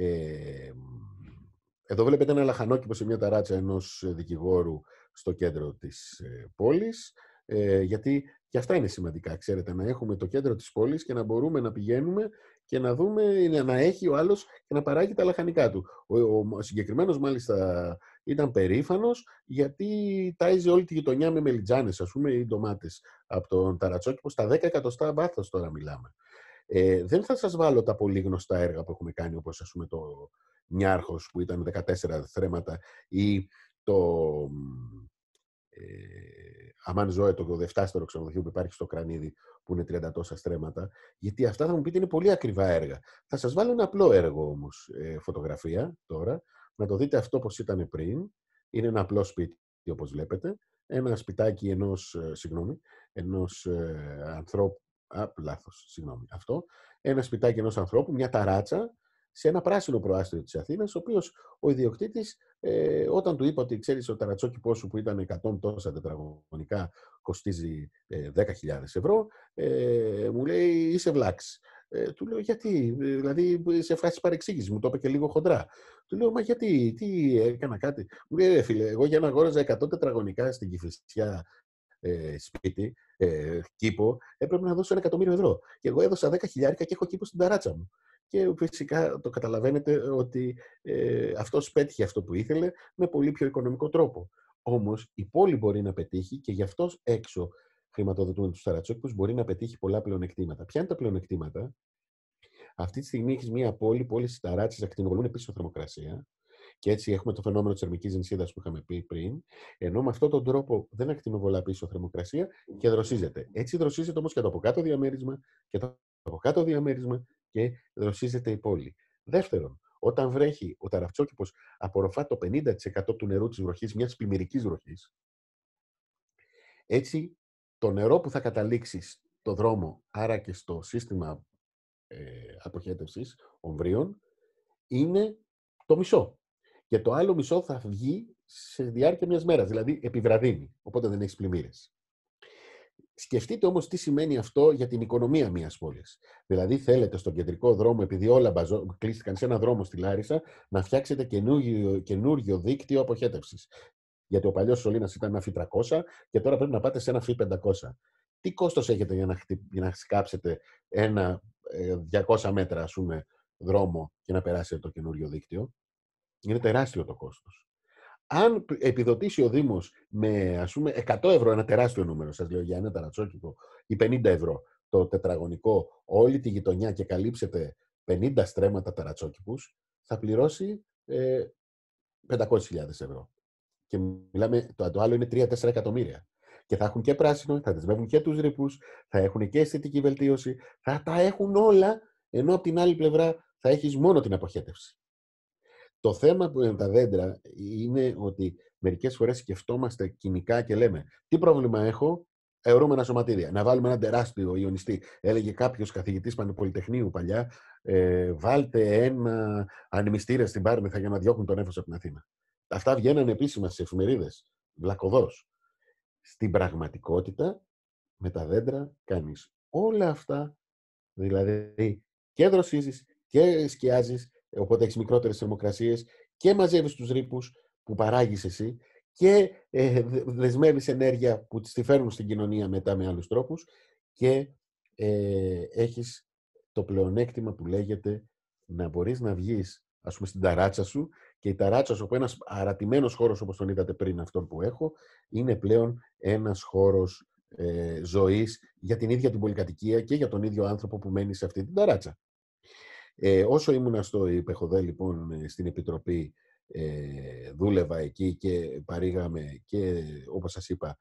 Εδώ βλέπετε ένα λαχανόκηπο σε μια ταράτσα ενός δικηγόρου στο κέντρο της πόλης, γιατί και αυτά είναι σημαντικά, ξέρετε, να έχουμε το κέντρο της πόλης και να μπορούμε να πηγαίνουμε και να δούμε, να έχει ο άλλος και να παράγει τα λαχανικά του. Ο συγκεκριμένος μάλιστα ήταν περήφανος γιατί τάιζε όλη τη γειτονιά με μελιτζάνες, ας πούμε, ή ντομάτες από τον ταρατσόκηπο στα 10 εκατοστά βάθος τώρα μιλάμε. Δεν θα σας βάλω τα πολύ γνωστά έργα που έχουμε κάνει, όπως ας πούμε το Νιάρχος που ήταν 14 θρέματα, ή το Αμάν Ζώε, το 7στερο ξενοδοχείο που υπάρχει στο Κρανίδι, που είναι 30 τόσα στρέμματα, γιατί αυτά θα μου πείτε είναι πολύ ακριβά έργα. Θα σας βάλω ένα απλό έργο όμως, φωτογραφία τώρα, να το δείτε αυτό όπως ήταν πριν. Είναι ένα απλό σπίτι, όπως βλέπετε. Ένα σπιτάκι ενός ανθρώπου. Αυτό. Ένα σπιτάκι ενός ανθρώπου, μια ταράτσα, σε ένα πράσινο προάστιο της Αθήνας, ο οποίος ο ιδιοκτήτης, όταν του είπα ότι ξέρεις ο ταρατσόκηπός σου που ήταν 100 τόσα τετραγωνικά κοστίζει 10.000 ευρώ, μου λέει είσαι βλάξ. Του λέω γιατί, δηλαδή σε φάση παρεξήγηση, μου το είπε και λίγο χοντρά. Του λέω μα γιατί, τι έκανα κάτι. Μου λέει φίλε, εγώ για να αγόραζα 100 τετραγωνικά στην Κηφισιά σπίτι, κήπο, έπρεπε να δώσω 1.000.000 ευρώ. Και εγώ έδωσα 10.000 και έχω κήπο στην ταράτσα μου. Και φυσικά το καταλαβαίνετε ότι αυτός πέτυχε αυτό που ήθελε με πολύ πιο οικονομικό τρόπο. Όμως η πόλη μπορεί να πετύχει, και γι' αυτό έξω χρηματοδοτούμε τους ταρατσόκηπους, μπορεί να πετύχει πολλά πλεονεκτήματα. Ποια είναι τα πλεονεκτήματα? Αυτή τη στιγμή έχεις μια πόλη στις ταράτσες ακτινοβολούν πίσω θερμοκρασία. Και έτσι έχουμε το φαινόμενο της θερμικής νησίδας που είχαμε πει πριν, ενώ με αυτόν τον τρόπο δεν ακτινοβολά πίσω θερμοκρασία και δροσίζεται. Έτσι δροσίζεται όμως και το από κάτω διαμέρισμα και το από κάτω διαμέρισμα και δροσίζεται η πόλη. Δεύτερον, όταν βρέχει, ο ταρατσόκηπος απορροφά το 50% του νερού της βροχής, μιας πλημμυρικής βροχής. Έτσι, το νερό που θα καταλήξει στο δρόμο, άρα και στο σύστημα αποχέτευσης ομβρίων, είναι το μισό. Και το άλλο μισό θα βγει σε διάρκεια μιας μέρας, δηλαδή επιβραδύνει, οπότε δεν έχεις πλημμύρες. Σκεφτείτε όμως τι σημαίνει αυτό για την οικονομία μιας πόλης. Δηλαδή θέλετε στον κεντρικό δρόμο, επειδή όλα κλείστηκαν σε ένα δρόμο στη Λάρισα, να φτιάξετε καινούριο δίκτυο αποχέτευσης. Γιατί ο παλιός σωλήνας ήταν ένα φι 300 και τώρα πρέπει να πάτε σε ένα φι 500. Τι κόστος έχετε για να σκάψετε ένα 200 μέτρα, ας πούμε, δρόμο και να περάσετε το καινούριο δίκτυο? Είναι τεράστιο το κόστος. Αν επιδοτήσει ο Δήμος με, ας πούμε, 100 ευρώ, ένα τεράστιο νούμερο, σας λέω για ένα ταρατσόκηπο, ή 50 ευρώ, το τετραγωνικό όλη τη γειτονιά και καλύψετε 50 στρέμματα ταρατσόκηπους, θα πληρώσει 500.000 ευρώ. Και μιλάμε, το άλλο είναι 3-4 εκατομμύρια. Και θα έχουν και πράσινο, θα δεσμεύουν και τους ρήπους, θα έχουν και αισθητική βελτίωση, θα τα έχουν όλα, ενώ από την άλλη πλευρά θα έχεις μόνο την αποχέτευση. Το θέμα που είναι τα δέντρα είναι ότι μερικές φορές σκεφτόμαστε κοινικά και λέμε τι πρόβλημα έχω, αιωρούμενα σωματίδια. Να βάλουμε ένα τεράστιο ιονιστή. Έλεγε κάποιος καθηγητής Πανεπολιτεχνείου παλιά, βάλτε ένα ανεμιστήρα στην Πάρμηθα για να διώχνουν τον νέφος από την Αθήνα. Αυτά βγαίναν επίσημα στις εφημερίδες. Βλακωδώς. Στην πραγματικότητα, με τα δέντρα κάνεις όλα αυτά, δηλαδή και δροσίζεις και σκιάζεις, οπότε έχεις μικρότερες θερμοκρασίες και μαζεύεις τους ρήπους που παράγεις εσύ και δεσμεύεις ενέργεια που τη φέρνουν στην κοινωνία μετά με άλλους τρόπους και έχεις το πλεονέκτημα που λέγεται να μπορείς να βγεις, ας πούμε, στην ταράτσα σου και η ταράτσα σου από ένας αρατημένος χώρος, όπως τον είδατε πριν αυτόν που έχω, είναι πλέον ένας χώρος ζωής για την ίδια την πολυκατοικία και για τον ίδιο άνθρωπο που μένει σε αυτή την ταράτσα. Όσο ήμουνα στο Υπεχοδέ, λοιπόν, στην Επιτροπή, δούλευα εκεί και παρήγαμε και, όπως σας είπα,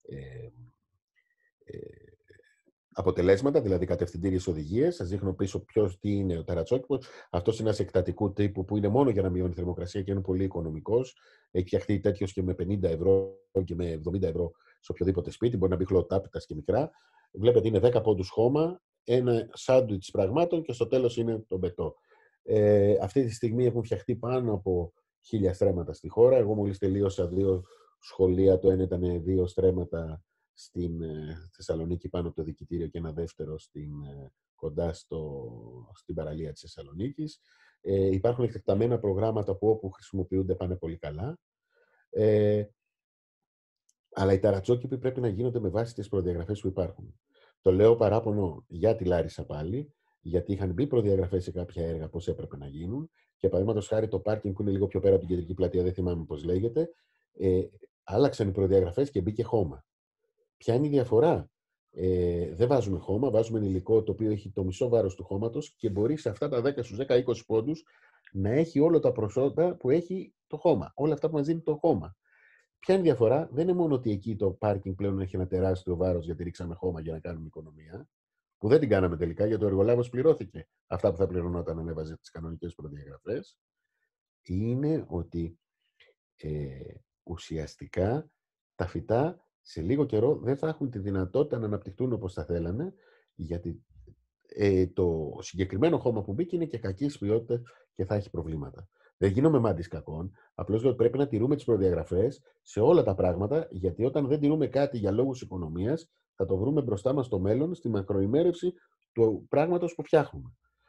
αποτελέσματα, δηλαδή κατευθυντήριες οδηγίες. Σας δείχνω πίσω τι είναι ο ταρατσόκηπος. Αυτός είναι ένας εκτατικού τύπου που είναι μόνο για να μειώνει θερμοκρασία και είναι πολύ οικονομικός. Έχει φτιαχτεί τέτοιος και με 50 ευρώ και με 70 ευρώ σε οποιοδήποτε σπίτι. Μπορεί να μπει χλωτάπητας και μικρά. Βλέπετε είναι 10 πόντους χώμα, ένα σάντουιτς πραγμάτων και στο τέλος είναι το μπετό. Αυτή τη στιγμή έχουν φτιαχτεί πάνω από 1.000 στρέμματα στη χώρα. Εγώ μόλις τελείωσα 2 σχολεία. Το ένα ήταν 2 στρέμματα στην Θεσσαλονίκη πάνω από το δικητήριο και ένα δεύτερο κοντά στην παραλία της Θεσσαλονίκης. Υπάρχουν εκτεταμένα προγράμματα που όπου χρησιμοποιούνται πάνε πολύ καλά. Αλλά οι ταρατσόκηποι πρέπει να γίνονται με βάση τις προδιαγραφές που υπάρχουν. Το λέω παράπονο για τη Λάρισα πάλι, γιατί είχαν μπει προδιαγραφές σε κάποια έργα πώς έπρεπε να γίνουν και παραδείγματος χάρη το πάρκινγκ που είναι λίγο πιο πέρα από την κεντρική πλατεία, δεν θυμάμαι πώς λέγεται, άλλαξαν οι προδιαγραφές και μπήκε χώμα. Ποια είναι η διαφορά? Δεν βάζουμε χώμα, βάζουμε υλικό το οποίο έχει το μισό βάρος του χώματος και μπορεί σε αυτά τα 10 στους 10-20 πόντους να έχει όλα τα προσόντα που έχει το χώμα. Όλα αυτά που μας δίνει το χώμα. Ποια είναι η διαφορά? Δεν είναι μόνο ότι εκεί το πάρκινγκ πλέον έχει ένα τεράστιο βάρος γιατί ρίξαμε χώμα για να κάνουμε οικονομία, που δεν την κάναμε τελικά γιατί ο εργολάβος πληρώθηκε αυτά που θα πληρωνόταν αν έβαζε τις κανονικές προδιαγραφές. Είναι ότι ουσιαστικά τα φυτά σε λίγο καιρό δεν θα έχουν τη δυνατότητα να αναπτυχθούν όπως θα θέλανε, γιατί το συγκεκριμένο χώμα που μπήκε είναι και κακής ποιότητας και θα έχει προβλήματα. Δεν γίνομαι μάντης κακών, απλώς λέω ότι πρέπει να τηρούμε τις προδιαγραφές σε όλα τα πράγματα, γιατί όταν δεν τηρούμε κάτι για λόγους οικονομίας, θα το βρούμε μπροστά μας στο μέλλον, στη μακροημέρευση του πράγματος που φτιάχνουμε.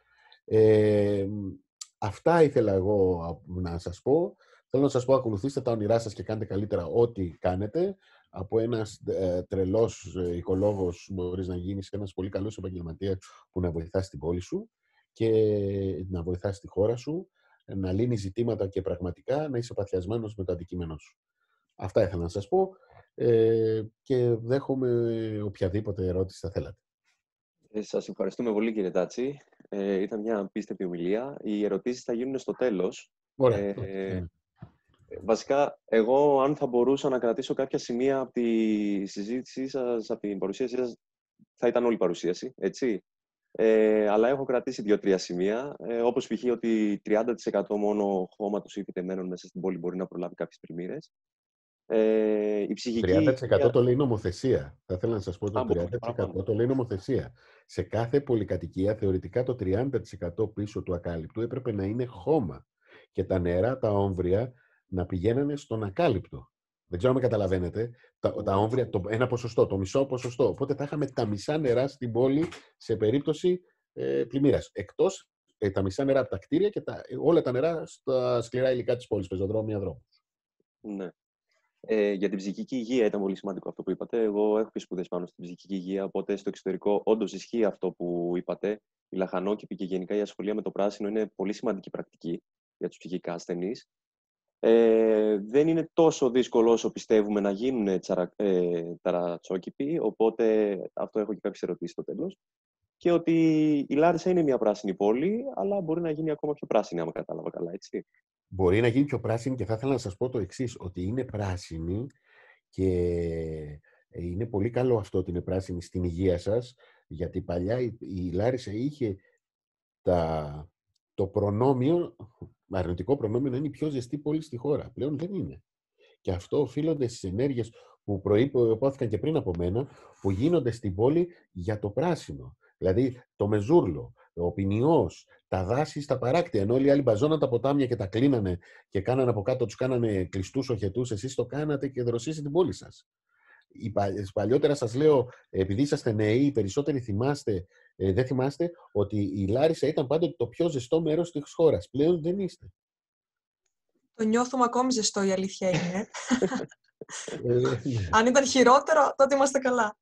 Αυτά ήθελα εγώ να σας πω. Θέλω να σας πω, ακολουθήστε τα όνειρά σας και κάντε καλύτερα ό,τι κάνετε. Από ένας τρελός οικολόγος μπορείς να γίνεις ένας πολύ καλός επαγγελματίας που να βοηθάς την πόλη σου και να βοηθάς τη χώρα σου, να λύνει ζητήματα και πραγματικά να είσαι παθιασμένος με το αντικείμενό σου. Αυτά ήθελα να σας πω και δέχομαι οποιαδήποτε ερώτηση θα θέλατε. Σας ευχαριστούμε πολύ, κύριε Τάτσι. Ήταν μια απίστευτη ομιλία. Οι ερωτήσεις θα γίνουν στο τέλος. Ωραία. Βασικά, εγώ αν θα μπορούσα να κρατήσω κάποια σημεία από τη συζήτησή σας, από την παρουσίασή σας, θα ήταν όλη η παρουσίαση, έτσι. Αλλά έχω κρατήσει 2-3 σημεία, όπως π.χ. ότι 30% μόνο χώματος ή φυτεμένων μέσα στην πόλη μπορεί να προλάβει κάποιες πλημμύρες. Η ψυχική 30% το λέει νομοθεσία. Θα ήθελα να σας πω ότι το 30% το λέει νομοθεσία. Σε κάθε πολυκατοικία, θεωρητικά το 30% πίσω του ακάλυπτου έπρεπε να είναι χώμα. Και τα νερά, τα όμβρια, να πηγαίνανε στον ακάλυπτο. Δεν ξέρω αν με καταλαβαίνετε. Τα όμβρια, ένα ποσοστό, το μισό ποσοστό. Οπότε θα είχαμε τα μισά νερά στην πόλη σε περίπτωση πλημμύρας. Εκτός τα μισά νερά από τα κτίρια και όλα τα νερά στα σκληρά υλικά της πόλης, πεζοδρόμια, δρόμους. Ναι. Για την ψυχική υγεία ήταν πολύ σημαντικό αυτό που είπατε. Εγώ έχω και σπουδές πάνω στην ψυχική υγεία, οπότε στο εξωτερικό όντως ισχύει αυτό που είπατε. Η λαχανόκηπη και γενικά η ασχολία με το πράσινο είναι πολύ σημαντική πρακτική για τους ψυχικά ασθενείς. Δεν είναι τόσο δύσκολο όσο πιστεύουμε να γίνουν ταρατσόκηποι, οπότε αυτό έχω και κάποιες ερωτήσεις στο τέλος. Και ότι η Λάρισα είναι μια πράσινη πόλη, αλλά μπορεί να γίνει ακόμα πιο πράσινη, άμα κατάλαβα καλά, έτσι. Μπορεί να γίνει πιο πράσινη και θα ήθελα να σας πω το εξής, ότι είναι πράσινη και είναι πολύ καλό αυτό ότι είναι πράσινη στην υγεία σας, γιατί παλιά η Λάρισα είχε το προνόμιο, αρνητικό προνόμιο, να είναι η πιο ζεστή πόλη στη χώρα. Πλέον δεν είναι. Και αυτό οφείλονται στις ενέργειες που προϋπόθηκαν και πριν από μένα, που γίνονται στην πόλη για το πράσινο. Δηλαδή το μεζούρλο, ο ποινιός, τα δάση στα παράκτια. Ενώ όλοι οι άλλοι μπαζώναν τα ποτάμια και τα κλείνανε και κάνανε από κάτω, τους κάνανε κλειστούς οχετούς, εσείς το κάνατε και δροσίσετε την πόλη σας. Παλιότερα σας λέω, επειδή είσαστε νέοι, οι περισσότεροι δεν θυμάστε ότι η Λάρισα ήταν πάντοτε το πιο ζεστό μέρος της χώρας. Πλέον δεν είστε. Το νιώθουμε ακόμη ζεστό, η αλήθεια είναι. Αν ήταν χειρότερο, τότε είμαστε καλά.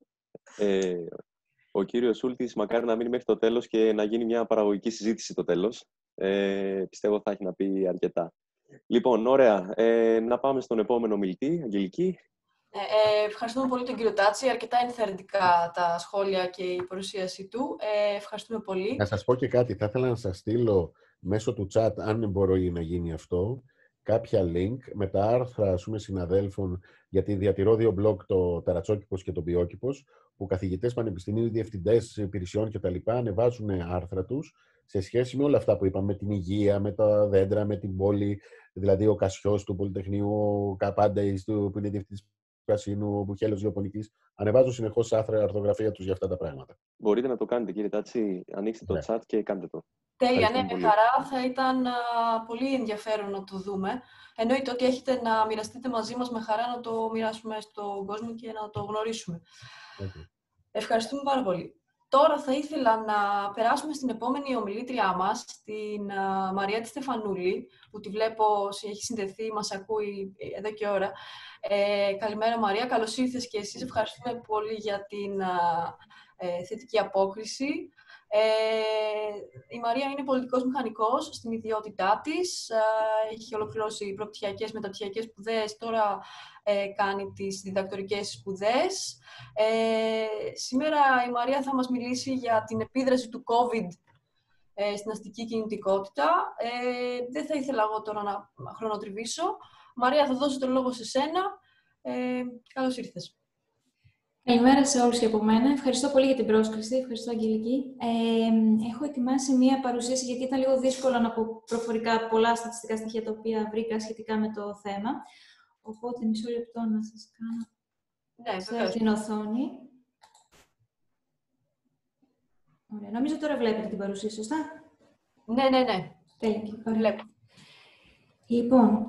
Ο κύριος Σούλτης μακάρι να μείνει μέχρι το τέλος και να γίνει μια παραγωγική συζήτηση το τέλος. Πιστεύω θα έχει να πει αρκετά. Λοιπόν, ωραία. Να πάμε στον επόμενο μιλητή, Αγγελική. Ευχαριστούμε πολύ τον κύριο Τάτση. Αρκετά ενθαρρυντικά τα σχόλια και η παρουσίαση του. Ευχαριστούμε πολύ. Να σας πω και κάτι. Θα ήθελα να σας στείλω μέσω του chat, αν μπορεί να γίνει αυτό, κάποια link με τα άρθρα, ας πούμε, συναδέλφων, γιατί διατηρώ 2 blog, το Ταρατσόκηπος και το Μπιόκηπος, που καθηγητές πανεπιστημίου, διευθυντές υπηρεσιών κτλ. Ανεβάζουν άρθρα τους σε σχέση με όλα αυτά που είπαμε, με την υγεία, με τα δέντρα, με την πόλη, δηλαδή ο Κασιός του Πολυτεχνείου, ο Καπάντεϊς που είναι διευθυντής Πρασίνου, ο Μπουχέλος Γεωπονικής. Ανεβάζουν συνεχώς αρθογραφία τους για αυτά τα πράγματα. Μπορείτε να το κάνετε, κύριε Τάτση. Ανοίξτε το chat και κάντε το. Τέλεια, ναι, με χαρά. Θα ήταν πολύ ενδιαφέρον να το δούμε. Εννοείται ότι έχετε να μοιραστείτε μαζί μας, με χαρά να το μοιράσουμε στον κόσμο και να το γνωρίσουμε. Okay. Ευχαριστούμε πάρα πολύ. Τώρα θα ήθελα να περάσουμε στην επόμενη ομιλήτριά μας, την Μαρία τη Στεφανούλη, που τη βλέπω έχει συνδεθεί, μας ακούει εδώ και ώρα. Καλημέρα Μαρία, καλώς ήρθες και εσείς. Ευχαριστούμε πολύ για την θετική απόκριση. Η Μαρία είναι πολιτικός μηχανικός στην ιδιότητά της. Έχει ολοκληρώσει προπτυχιακές, μεταπτυχιακές σπουδές. Τώρα κάνει τις διδακτορικές σπουδές. Σήμερα η Μαρία θα μας μιλήσει για την επίδραση του COVID στην αστική κινητικότητα. Δεν θα ήθελα εγώ τώρα να χρονοτριβήσω. Μαρία, θα δώσω το λόγο σε σένα. Καλώς ήρθες. Καλημέρα σε όλους και από μένα. Ευχαριστώ πολύ για την πρόσκληση. Ευχαριστώ, Αγγελική. Έχω ετοιμάσει μία παρουσίαση, γιατί ήταν λίγο δύσκολο να πω προφορικά πολλά στατιστικά στοιχεία τα οποία βρήκα σχετικά με το θέμα. Οπότε, μισό λεπτό να σας κάνω την οθόνη. Ωραία. Νομίζω τώρα βλέπετε την παρουσίαση, σωστά? Ναι. Τέλεια. Βλέπω. Λοιπόν,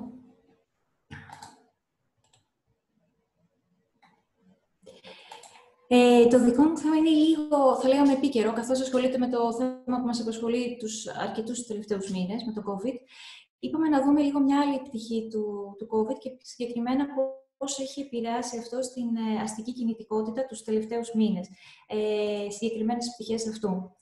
το δικό μου θέμα είναι λίγο, θα λέγαμε, επίκαιρο, καθώς ασχολείται με το θέμα που μας απασχολεί τους αρκετούς τελευταίους μήνες, με το COVID. Είπαμε να δούμε λίγο μια άλλη πτυχή του COVID και συγκεκριμένα πώς έχει επηρεάσει αυτό στην αστική κινητικότητα τους τελευταίους μήνες. Συγκεκριμένες πτυχές αυτού.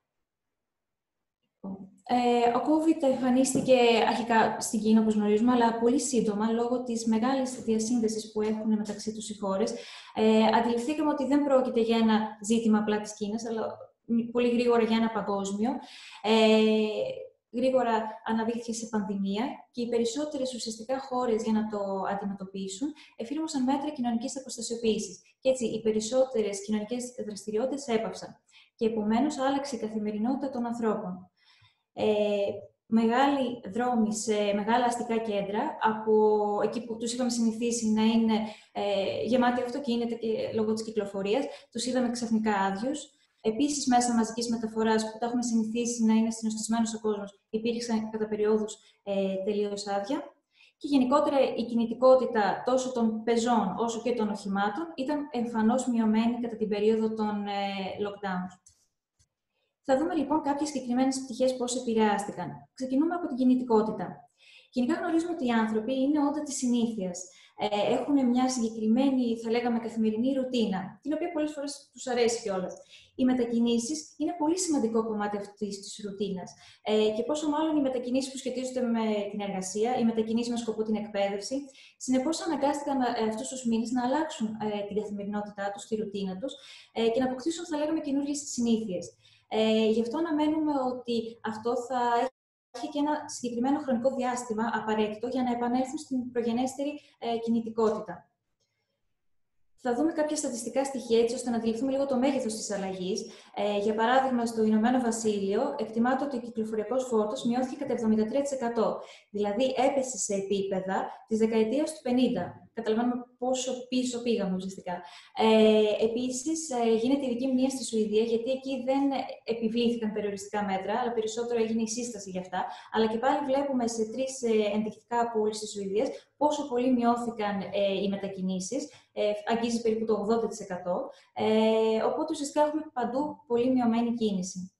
Ο COVID εμφανίστηκε αρχικά στην Κίνα, όπως γνωρίζουμε, αλλά πολύ σύντομα, λόγω της μεγάλης διασύνδεσης που έχουν μεταξύ τους οι χώρες. Αντιληφθήκαμε ότι δεν πρόκειται για ένα ζήτημα απλά της Κίνας, αλλά πολύ γρήγορα για ένα παγκόσμιο. Γρήγορα αναδείχθηκε σε πανδημία και οι περισσότερες ουσιαστικά χώρες για να το αντιμετωπίσουν εφήρμοσαν μέτρα κοινωνικής αποστασιοποίησης. Και έτσι οι περισσότερες κοινωνικές δραστηριότητες έπαυσαν. Και επομένως άλλαξε η καθημερινότητα των ανθρώπων. Μεγάλοι δρόμοι σε μεγάλα αστικά κέντρα, από εκεί που τους είχαμε συνηθίσει να είναι γεμάτοι αυτοκίνητα και λόγω της κυκλοφορίας, τους είδαμε ξαφνικά άδειους. Επίσης, μέσα μαζικής μεταφοράς που τα έχουμε συνηθίσει να είναι συνοστισμένος ο κόσμος, υπήρξαν κατά περιόδους τελείως άδεια. Και γενικότερα η κινητικότητα τόσο των πεζών όσο και των οχημάτων ήταν εμφανώς μειωμένη κατά την περίοδο των lockdowns. Θα δούμε λοιπόν κάποιες συγκεκριμένες πτυχές πώς επηρεάστηκαν. Ξεκινούμε από την κινητικότητα. Γενικά γνωρίζουμε ότι οι άνθρωποι είναι όντα της συνήθειας. έχουν μια συγκεκριμένη, θα λέγαμε, καθημερινή ρουτίνα, την οποία πολλές φορές τους αρέσει κιόλας. Οι μετακινήσεις είναι πολύ σημαντικό κομμάτι αυτής της ρουτίνας. Και πόσο μάλλον οι μετακινήσεις που σχετίζονται με την εργασία, οι μετακινήσεις με σκοπό την εκπαίδευση. Συνεπώς, αναγκάστηκαν αυτούς τους μήνες να αλλάξουν την καθημερινότητά τους, τη ρουτίνα τους και να αποκτήσουν, θα λέγαμε, καινούργιες συνήθειες. Γι' αυτό αναμένουμε ότι αυτό θα έχει και ένα συγκεκριμένο χρονικό διάστημα απαραίτητο για να επανέλθουν στην προγενέστερη κινητικότητα. Θα δούμε κάποια στατιστικά στοιχεία έτσι ώστε να αντιληφθούμε λίγο το μέγεθος της αλλαγής. Για παράδειγμα, στο Ηνωμένο Βασίλειο εκτιμάται ότι ο κυκλοφοριακός φόρτος μειώθηκε κατά 73%. Δηλαδή, έπεσε σε επίπεδα της δεκαετίας του 50. Καταλαβαίνουμε πόσο πίσω πήγαμε ουσιαστικά. Επίσης, γίνεται ειδική μνήμα στη Σουηδία, γιατί εκεί δεν επιβλήθηκαν περιοριστικά μέτρα, αλλά περισσότερο έγινε η σύσταση για αυτά. Αλλά και πάλι βλέπουμε σε 3 ενδεικτικά πόλεις της Σουηδίας πόσο πολύ μειώθηκαν οι μετακινήσεις. Αγγίζει περίπου το 80%. Οπότε ουσιαστικά έχουμε παντού πολύ μειωμένη κίνηση.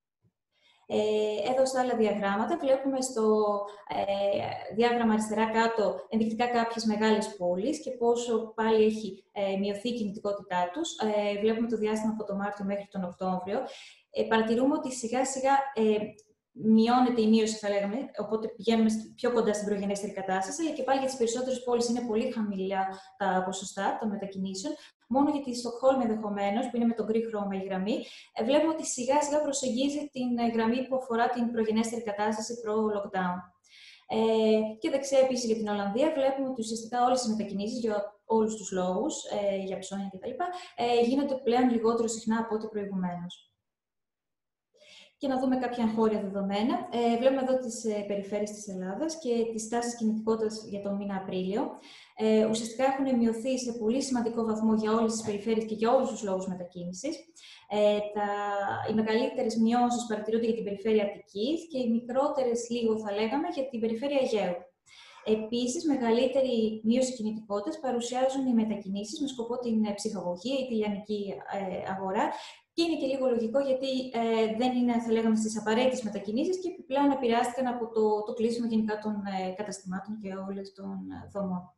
Εδώ στα άλλα διαγράμματα βλέπουμε στο διάγραμμα αριστερά κάτω ενδεικτικά κάποιες μεγάλες πόλεις και πόσο πάλι έχει μειωθεί η κινητικότητά τους. Βλέπουμε το διάστημα από τον Μάρτιο μέχρι τον Οκτώβριο. Παρατηρούμε ότι σιγά σιγά μειώνεται η μείωση, θα λέγαμε, οπότε πηγαίνουμε πιο κοντά στην προγενέστερη κατάσταση, αλλά και πάλι για τις περισσότερες πόλεις είναι πολύ χαμηλά τα ποσοστά των μετακινήσεων. Μόνο για τη Στοκχόλμη, ενδεχομένως, που είναι με τον γκρι χρώμα η γραμμή, βλέπουμε ότι σιγά σιγά προσεγγίζει την γραμμή που αφορά την προγενέστερη κατάσταση προ-lockdown. Και δεξιά επίσης για την Ολλανδία, βλέπουμε ότι ουσιαστικά όλες οι μετακινήσεις για όλους τους λόγους, για ψώνια κτλ., γίνονται πλέον λιγότερο συχνά από ό,τι προηγουμένως. Και να δούμε κάποια εγχώρια δεδομένα. Βλέπουμε εδώ τις περιφέρειες της Ελλάδας και τις τάσεις κινητικότητας για τον μήνα Απρίλιο. Ουσιαστικά έχουν μειωθεί σε πολύ σημαντικό βαθμό για όλες τις περιφέρειες και για όλους τους λόγους μετακίνησης. Οι μεγαλύτερες μειώσεις παρατηρούνται για την περιφέρεια Αττικής και οι μικρότερες, λίγο θα λέγαμε, για την περιφέρεια Αιγαίου. Επίσης, μεγαλύτερη μείωση κινητικότητας παρουσιάζουν οι μετακινήσεις με σκοπό την ψυχαγωγία ή τη λιανική αγορά. Και είναι και λίγο λογικό γιατί δεν είναι, θα λέγαμε, στις απαραίτητες μετακινήσεις και επιπλέον επηρεάστηκαν από το κλείσιμο γενικά των καταστημάτων και όλων των δομών.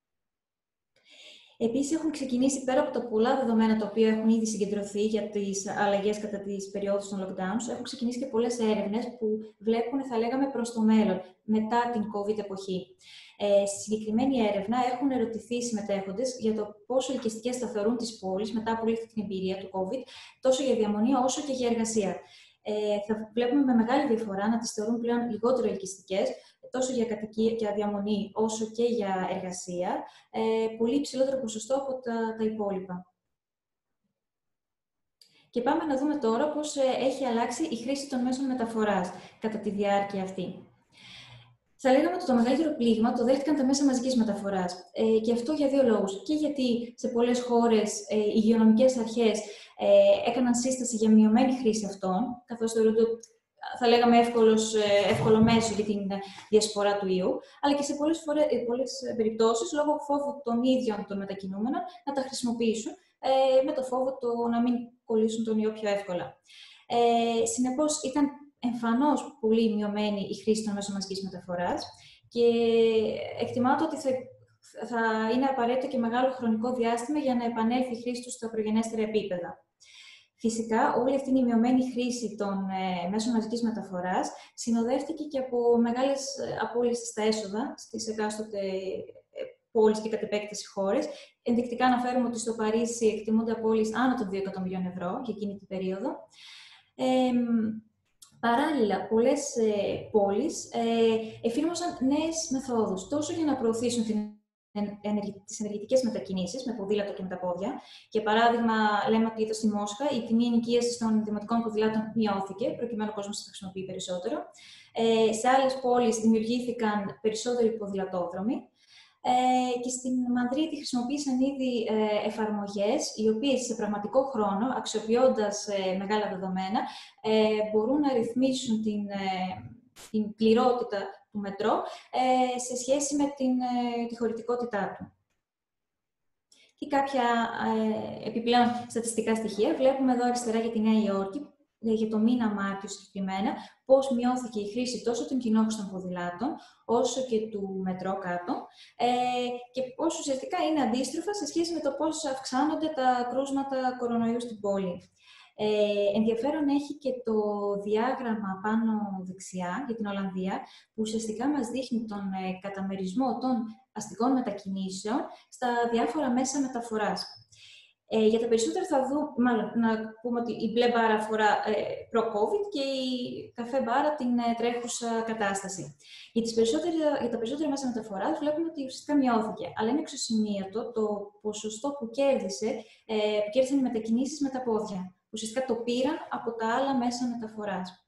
Επίσης, έχουν ξεκινήσει πέρα από τα πολλά δεδομένα τα οποία έχουν ήδη συγκεντρωθεί για τις αλλαγές κατά τις περιόδους των lockdowns, έχουν ξεκινήσει και πολλές έρευνες που βλέπουν, θα λέγαμε, προς το μέλλον, μετά την COVID εποχή. Στη συγκεκριμένη έρευνα έχουν ερωτηθεί οι συμμετέχοντες για το πόσο ελκυστικές θα θεωρούν τις πόλεις μετά από όλη αυτή την εμπειρία του COVID, τόσο για διαμονή όσο και για εργασία. Θα βλέπουμε με μεγάλη διαφορά να τις θεωρούν πλέον λιγότερο ελκυστικές, τόσο για κατοικία και διαμονή όσο και για εργασία, πολύ υψηλότερο ποσοστό από τα υπόλοιπα. Και πάμε να δούμε τώρα πώς έχει αλλάξει η χρήση των μέσων μεταφοράς κατά τη διάρκεια αυτή. Θα λέγαμε ότι το μεγαλύτερο πλήγμα το δέχτηκαν τα μέσα μαζικής μεταφοράς. Και αυτό για 2 λόγους. Και γιατί σε πολλές χώρες οι υγειονομικές αρχές έκαναν σύσταση για μειωμένη χρήση αυτών, καθώς θεωρούνται, θα λέγαμε, εύκολο μέσο για την διασπορά του ιού, αλλά και σε πολλές περιπτώσεις, λόγω φόβου των ίδιων των μετακινούμενων, να τα χρησιμοποιήσουν, με το φόβο να μην κολλήσουν τον ιό πιο εύκολα. Συνεπώς, ήταν εμφανώς πολύ μειωμένη η χρήση των μέσων μαζικής μεταφοράς και εκτιμάται ότι θα είναι απαραίτητο και μεγάλο χρονικό διάστημα για να επανέλθει η χρήση του στα προγενέστερα επίπεδα. Φυσικά, όλη αυτή η μειωμένη χρήση των μέσων μαζικής μεταφοράς συνοδεύτηκε και από μεγάλες απώλειες στα έσοδα στις εκάστοτε πόλεις και κατ' επέκταση χώρες. Ενδεικτικά αναφέρουμε ότι στο Παρίσι εκτιμούνται απώλειες άνω των 2 εκατομμυρίων ευρώ για εκείνη την περίοδο. Παράλληλα, πολλές πόλεις εφήρμοσαν νέες μεθόδους, τόσο για να προωθήσουν τις ενεργητικές μετακινήσεις με ποδήλατο και με τα πόδια. Για παράδειγμα, λέμε ότι εδώ στη Μόσχα η τιμή ενοικίασης των δημοτικών ποδηλάτων μειώθηκε, προκειμένου ο κόσμος να τα χρησιμοποιεί περισσότερο. Σε άλλες πόλεις δημιουργήθηκαν περισσότεροι ποδηλατόδρομοι. Και στην Μαδρίτη χρησιμοποίησαν ήδη εφαρμογές, οι οποίες σε πραγματικό χρόνο, αξιοποιώντας μεγάλα δεδομένα, μπορούν να ρυθμίσουν την πληρότητα του μετρό σε σχέση με τη χωρητικότητά του. Και κάποια επιπλέον στατιστικά στοιχεία. Βλέπουμε εδώ αριστερά για τη Νέα Υόρκη για το μήνα Μάρτιο συγκεκριμένα, πώς μειώθηκε η χρήση τόσο των κοινόχρηστων ποδηλάτων, όσο και του μετρό κάτω, και πώς ουσιαστικά είναι αντίστροφα σε σχέση με το πώς αυξάνονται τα κρούσματα κορονοϊού στην πόλη. Ενδιαφέρον έχει και το διάγραμμα πάνω δεξιά για την Ολλανδία, που ουσιαστικά μας δείχνει τον καταμερισμό των αστικών μετακινήσεων στα διάφορα μέσα μεταφοράς. Για τα περισσότερα θα δούμε, μάλλον να πούμε ότι η μπλε μπάρα αφορά προ-COVID και η καφέ μπάρα την τρέχουσα κατάσταση. Για τα περισσότερα μέσα μεταφοράς βλέπουμε ότι ουσιαστικά μειώθηκε, αλλά είναι εξωσημείωτο το ποσοστό που κέρδισαν οι μετακινήσεις με τα πόδια. Ουσιαστικά το πήραν από τα άλλα μέσα μεταφοράς.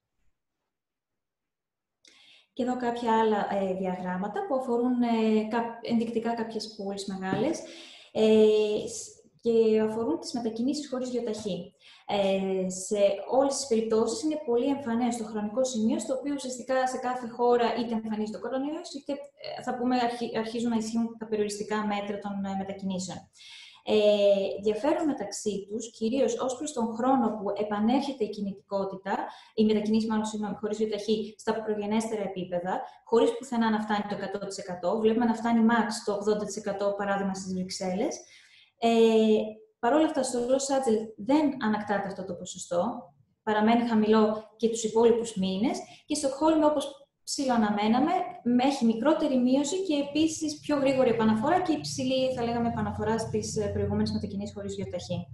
Και εδώ κάποια άλλα διαγράμματα που αφορούν ενδεικτικά κάποιες πόλεις μεγάλες και αφορούν τις μετακινήσεις χωρίς γεωταχή. Σε όλες τις περιπτώσεις είναι πολύ εμφανές το χρονικό σημείο, στο οποίο ουσιαστικά σε κάθε χώρα είτε εμφανίζεται ο κορονοϊός, είτε θα πούμε αρχίζουν να ισχύουν τα περιοριστικά μέτρα των μετακινήσεων. Διαφέρουν μεταξύ τους, κυρίως ως προς τον χρόνο που επανέρχεται η κινητικότητα, η μετακινήση χωρίς γεωταχή στα προγενέστερα επίπεδα, χωρίς πουθενά να φτάνει το 100%. Βλέπουμε να φτάνει max το 80% παράδειγμα στις Βρυξέλλες. Παρ' όλα αυτά, στο Λος Άντζελες δεν ανακτάται αυτό το ποσοστό, παραμένει χαμηλό και τους υπόλοιπους μήνες, και στο Στοκχόλμη, όπως ψιλοαναμέναμε, έχει μικρότερη μείωση και επίσης πιο γρήγορη επαναφορά και υψηλή, θα λέγαμε, επαναφορά στις προηγούμενες μετακινήσεις χωρίς γεωταχή.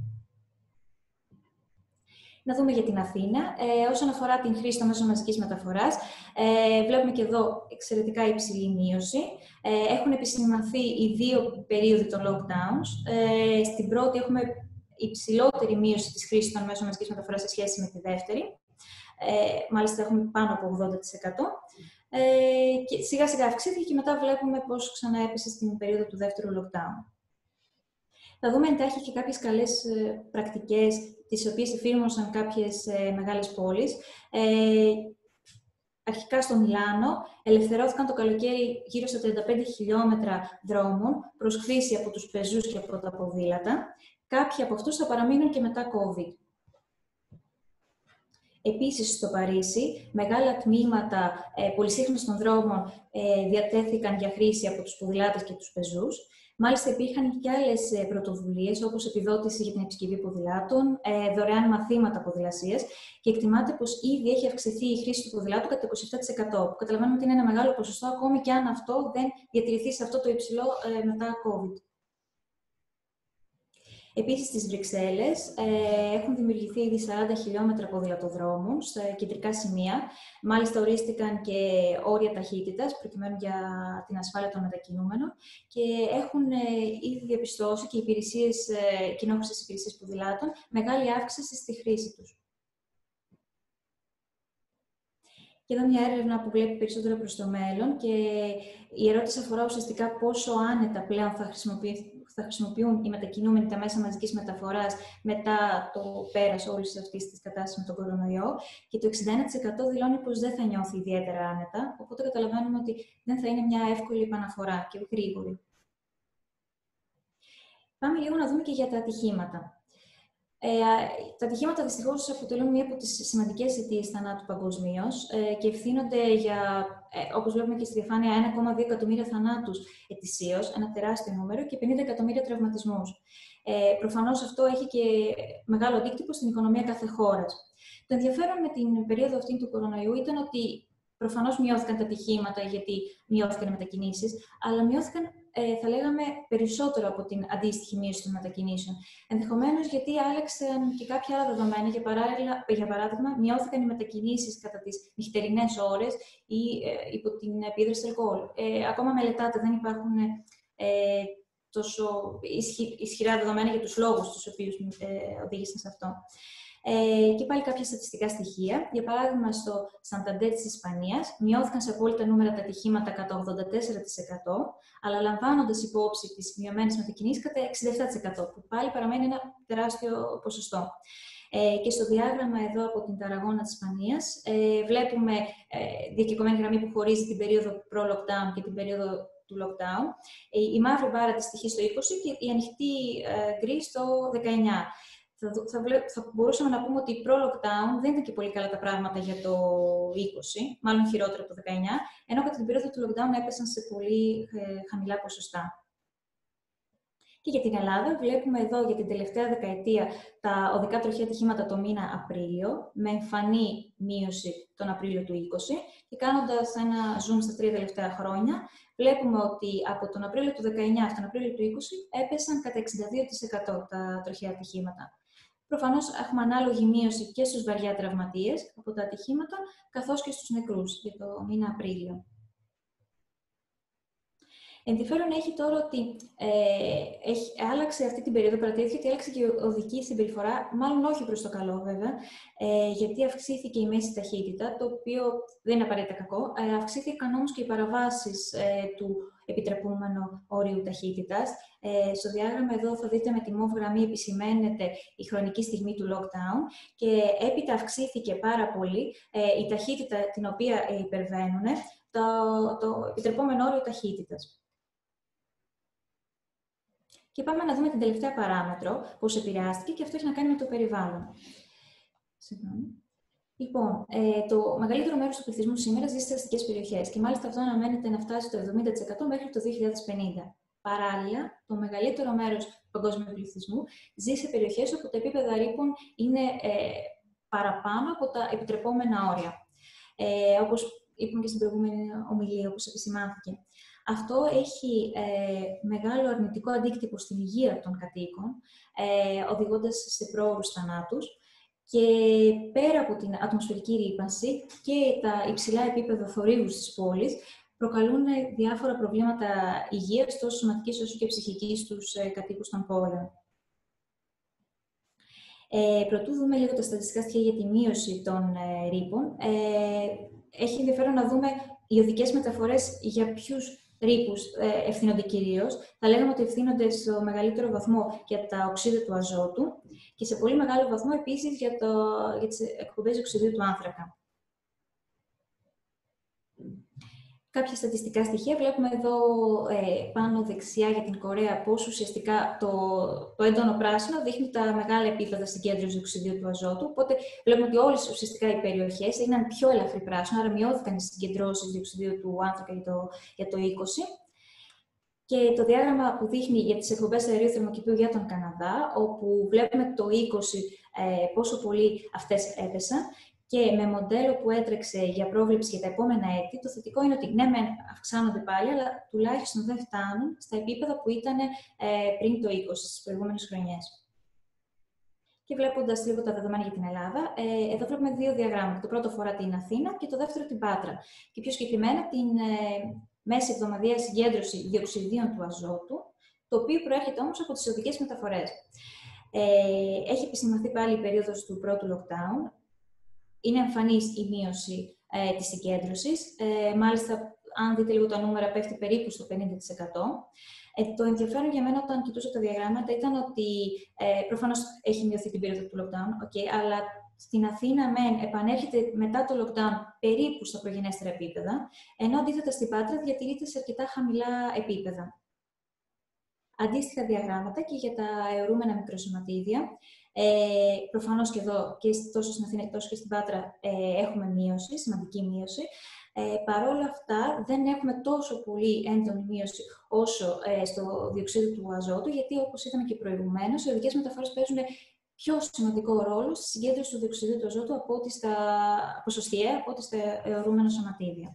Να δούμε για την Αθήνα. Όσον αφορά την χρήση των μέσων μαζικής μεταφοράς, βλέπουμε και εδώ εξαιρετικά υψηλή μείωση. Έχουν επισημανθεί οι δύο περίοδοι των lockdowns. Στην πρώτη έχουμε υψηλότερη μείωση της χρήσης των μέσων μαζικής μεταφοράς σε σχέση με τη δεύτερη. Μάλιστα έχουμε πάνω από 80%. Και σιγά σιγά αυξήθηκε και μετά βλέπουμε πώς ξανά έπεσε στην περίοδο του δεύτερου lockdown. Θα δούμε εντάχει και κάποιες καλές πρακτικές, τις οποίες εφήρμοσαν κάποιες μεγάλες πόλεις. Αρχικά στο Μιλάνο ελευθερώθηκαν το καλοκαίρι γύρω στα 35 χιλιόμετρα δρόμων προς χρήση από τους πεζούς και από τα ποδήλατα. Κάποιοι από αυτούς θα παραμείνουν και μετά COVID. Επίσης, στο Παρίσι, μεγάλα τμήματα πολυσύχνων των δρόμων διατέθηκαν για χρήση από τους ποδηλάτες και τους πεζούς. Μάλιστα, υπήρχαν και άλλες πρωτοβουλίες, όπως επιδότηση για την επισκευή ποδηλάτων, δωρεάν μαθήματα ποδηλασίας, και εκτιμάται πως ήδη έχει αυξηθεί η χρήση του ποδηλάτου κατά 27%. Που καταλαβαίνουμε ότι είναι ένα μεγάλο ποσοστό, ακόμη και αν αυτό δεν διατηρηθεί σε αυτό το υψηλό μετά COVID. Επίσης, στις Βρυξέλλες έχουν δημιουργηθεί ήδη 40 χιλιόμετρα ποδηλατοδρόμων στα κεντρικά σημεία. Μάλιστα, ορίστηκαν και όρια ταχύτητας, προκειμένου για την ασφάλεια των μετακινούμενων, και έχουν ήδη διαπιστώσει και κοινόχρηστες υπηρεσίες ποδηλάτων μεγάλη αύξηση στη χρήση τους. Και εδώ μια έρευνα που βλέπει περισσότερο προς το μέλλον, και η ερώτηση αφορά ουσιαστικά πόσο άνετα πλέον θα χρησιμοποιούν οι μετακινούμενοι τα μέσα μαζικής μεταφοράς μετά το πέρας όλης αυτής της κατάστασης με τον κορονοϊό. Και το 61% δηλώνει πως δεν θα νιώθει ιδιαίτερα άνετα, οπότε καταλαβαίνουμε ότι δεν θα είναι μια εύκολη επαναφορά και γρήγορη. Πάμε λίγο να δούμε και για τα ατυχήματα. Τα ατυχήματα δυστυχώς αποτελούν μία από τις σημαντικές αιτίες θανάτου παγκοσμίως και ευθύνονται για, όπως βλέπουμε και στη διαφάνεια, 1,2 εκατομμύρια θανάτους ετησίως, ένα τεράστιο νούμερο, και 50 εκατομμύρια τραυματισμούς. Προφανώς αυτό έχει και μεγάλο αντίκτυπο στην οικονομία κάθε χώρας. Το ενδιαφέρον με την περίοδο αυτή του κορονοϊού ήταν ότι προφανώς μειώθηκαν τα ατυχήματα, γιατί μειώθηκαν οι μετακινήσεις, αλλά μειώθηκαν, θα λέγαμε, περισσότερο από την αντίστοιχη μείωση των μετακινήσεων. Ενδεχομένως γιατί άλλαξαν και κάποια άλλα δεδομένα. Για παράδειγμα, μειώθηκαν οι μετακινήσεις κατά τις νυχτερινές ώρες ή υπό την επίδραση αλκοόλ. Ακόμα μελετάται, δεν υπάρχουν τόσο ισχυρά δεδομένα για τους λόγους τους οποίους οδήγησαν σε αυτό. Και πάλι κάποια στατιστικά στοιχεία. Για παράδειγμα, στο Σανταντέρ της Ισπανίας μειώθηκαν σε απόλυτα νούμερα τα ατυχήματα κατά 84%, αλλά λαμβάνοντας υπόψη τις μειωμένες μετακινήσεις κατά 67%, που πάλι παραμένει ένα τεράστιο ποσοστό. Και στο διάγραμμα εδώ από την Ταραγώνα της Ισπανίας βλέπουμε διακεκομένη γραμμή που χωρίζει την περίοδο προ-lockdown και την περίοδο του lockdown. Η μαύρη μπάρα της στοιχεί στο 20 και η ανοιχτή γκρι στο 19. θα μπορούσαμε να πούμε ότι προ-lockdown δεν ήταν και πολύ καλά τα πράγματα για το 20, μάλλον χειρότερα από το 19, ενώ κατά την περίοδο του lockdown έπεσαν σε πολύ χαμηλά ποσοστά. Και για την Ελλάδα βλέπουμε εδώ για την τελευταία δεκαετία τα οδικά τροχαία ατυχήματα το μήνα Απρίλιο, με εμφανή μείωση τον Απρίλιο του 20 και κάνοντας ένα zoom στα 3 τελευταία χρόνια, βλέπουμε ότι από τον Απρίλιο του 19 στον Απρίλιο του 20 έπεσαν κατά 62% τα τροχαία ατυχήματα. Προφανώς έχουμε ανάλογη μείωση και στους βαριά τραυματίες από τα ατυχήματα, καθώς και στους νεκρούς για το μήνα Απρίλιο. Ενδιαφέρον έχει τώρα ότι άλλαξε αυτή την περίοδο, παρατηρήθηκε ότι άλλαξε και η οδική συμπεριφορά, μάλλον όχι προς το καλό βέβαια, γιατί αυξήθηκε η μέση ταχύτητα, το οποίο δεν είναι απαραίτητα κακό. Αυξήθηκαν όμως και οι παραβάσεις του επιτρεπούμενου όριου ταχύτητας. Στο διάγραμμα εδώ θα δείτε με τη μοβ γραμμή επισημαίνεται η χρονική στιγμή του lockdown και έπειτα αυξήθηκε πάρα πολύ η ταχύτητα την οποία υπερβαίνουν το επιτρεπόμενο όριο ταχύτητας. Και πάμε να δούμε την τελευταία παράμετρο, πώς επηρεάστηκε, και αυτό έχει να κάνει με το περιβάλλον. Λοιπόν, το μεγαλύτερο μέρος του πληθυσμού σήμερα ζει στις αστικές περιοχές και μάλιστα αυτό αναμένεται να φτάσει στο 70% μέχρι το 2050. Παράλληλα, το μεγαλύτερο μέρος του παγκόσμιου πληθυσμού ζει σε περιοχές όπου τα επίπεδα ρήπων είναι παραπάνω από τα επιτρεπόμενα όρια. Όπως είπαμε και στην προηγούμενη ομιλία, όπως επισημάνθηκε. Αυτό έχει μεγάλο αρνητικό αντίκτυπο στην υγεία των κατοίκων, οδηγώντας σε πρόωρους θανάτους. Και πέρα από την ατμοσφαιρική ρύπανση και τα υψηλά επίπεδα θορύβου στις πόλεις, προκαλούν διάφορα προβλήματα υγείας, τόσο σωματικής όσο και ψυχικής, στους κατοίκους των πόλεων. Πρωτού δούμε λίγο τα στατιστικά στοιχεία για τη μείωση των ρήπων, έχει ενδιαφέρον να δούμε οι οδικές μεταφορές για ποιους ρήπους ευθύνονται κυρίως. Θα λέγαμε ότι ευθύνονται στο μεγαλύτερο βαθμό για τα οξύδια του αζότου και σε πολύ μεγάλο βαθμό επίσης για τις εκπομπές οξυδίου του άνθρακα. Κάποια στατιστικά στοιχεία βλέπουμε εδώ πάνω δεξιά για την Κορέα πώς ουσιαστικά το έντονο πράσινο δείχνει τα μεγάλα επίπεδα συγκέντρωσης διοξιδίου του αζότου. Οπότε βλέπουμε ότι όλες ουσιαστικά οι περιοχές έγιναν πιο ελαφρύ πράσινο, άρα μειώθηκαν οι συγκεντρώσεις διοξιδίου του άνθρακα για το 20. Και το διάγραμμα που δείχνει για τις εκπομπές αερίου θερμοκηπίου για τον Καναδά, όπου βλέπουμε το 20 πόσο πολύ αυτές έπεσαν. Και με μοντέλο που έτρεξε για πρόβλεψη για τα επόμενα έτη, το θετικό είναι ότι ναι, αυξάνονται πάλι, αλλά τουλάχιστον δεν φτάνουν στα επίπεδα που ήταν πριν το 20, στις προηγούμενες χρονιές. Και βλέποντας λίγο τα δεδομένα για την Ελλάδα, εδώ βλέπουμε δύο διαγράμματα. Το πρώτο αφορά την Αθήνα και το δεύτερο την Πάτρα. Και πιο συγκεκριμένα την μέση εβδομαδιαία συγκέντρωση διοξιδίων του αζότου, το οποίο προέρχεται όμως από τις οδικές μεταφορές. Έχει επισημανθεί πάλι η περίοδος του πρώτου lockdown. Είναι εμφανής η μείωση της συγκέντρωσης. Μάλιστα, αν δείτε λίγο τα νούμερα, πέφτει περίπου στο 50%. Το ενδιαφέρον για μένα όταν κοιτούσα τα διαγράμματα ήταν ότι προφανώς έχει μειωθεί την περίοδο του lockdown, αλλά στην Αθήνα επανέρχεται μετά το lockdown περίπου στα προγενέστερα επίπεδα, ενώ αντίθετα στην Πάτρα διατηρείται σε αρκετά χαμηλά επίπεδα. Αντίστοιχα διαγράμματα και για τα αιωρούμενα μικροσωματίδια. Προφανώς και εδώ, και τόσο στην Αθήνα τόσο και στην Πάτρα, έχουμε μείωση, σημαντική μείωση. Παρ' όλα αυτά, δεν έχουμε τόσο πολύ έντονη μείωση όσο στο διοξείδιο του αζότου, γιατί όπως είδαμε και προηγουμένως, οι οδικές μεταφορές παίζουν πιο σημαντικό ρόλο στη συγκέντρωση του διοξειδίου του αζότου από ό,τι στα αιωρούμενα σωματίδια.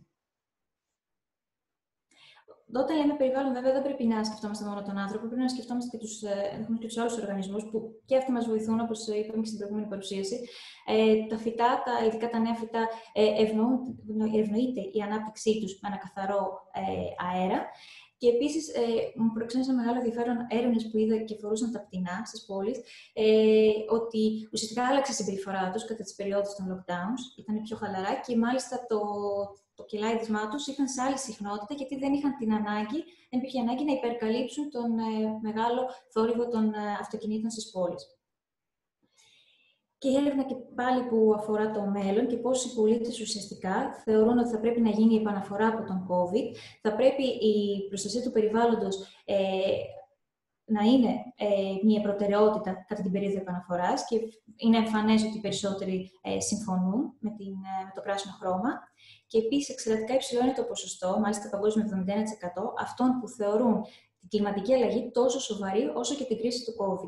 Όταν λέμε περιβάλλον, βέβαια, δεν πρέπει να σκεφτόμαστε μόνο τον άνθρωπο, πρέπει να σκεφτόμαστε και τους άλλους οργανισμούς που και αυτοί μας βοηθούν, όπως είπαμε και στην προηγούμενη παρουσίαση. Τα φυτά, ειδικά τα νέα φυτά, ευνοείται η ανάπτυξή τους με ένα καθαρό αέρα. Και επίσης, μου προξένησαν μεγάλο ενδιαφέρον έρευνες που είδα και αφορούσαν τα πτηνά στις πόλεις, ότι ουσιαστικά άλλαξε η συμπεριφορά τους κατά τις περιόδους των lockdowns, ήταν πιο χαλαρά και μάλιστα το κελάιδισμά τους είχαν σε άλλη συχνότητα, γιατί δεν υπήρχε ανάγκη να υπερκαλύψουν τον μεγάλο θόρυβο των αυτοκινήτων στις πόλεις. Και η έρευνα και πάλι που αφορά το μέλλον και πώς οι πολίτες ουσιαστικά θεωρούν ότι θα πρέπει να γίνει η επαναφορά από τον COVID, θα πρέπει η προστασία του περιβάλλοντος να είναι μια προτεραιότητα κατά την περίοδο επαναφοράς και είναι εμφανές ότι οι περισσότεροι συμφωνούν με το πράσινο χρώμα. Και επίσης εξαιρετικά υψηλό είναι το ποσοστό, μάλιστα παγκόσμιο 71%, αυτών που θεωρούν την κλιματική αλλαγή τόσο σοβαρή όσο και την κρίση του COVID.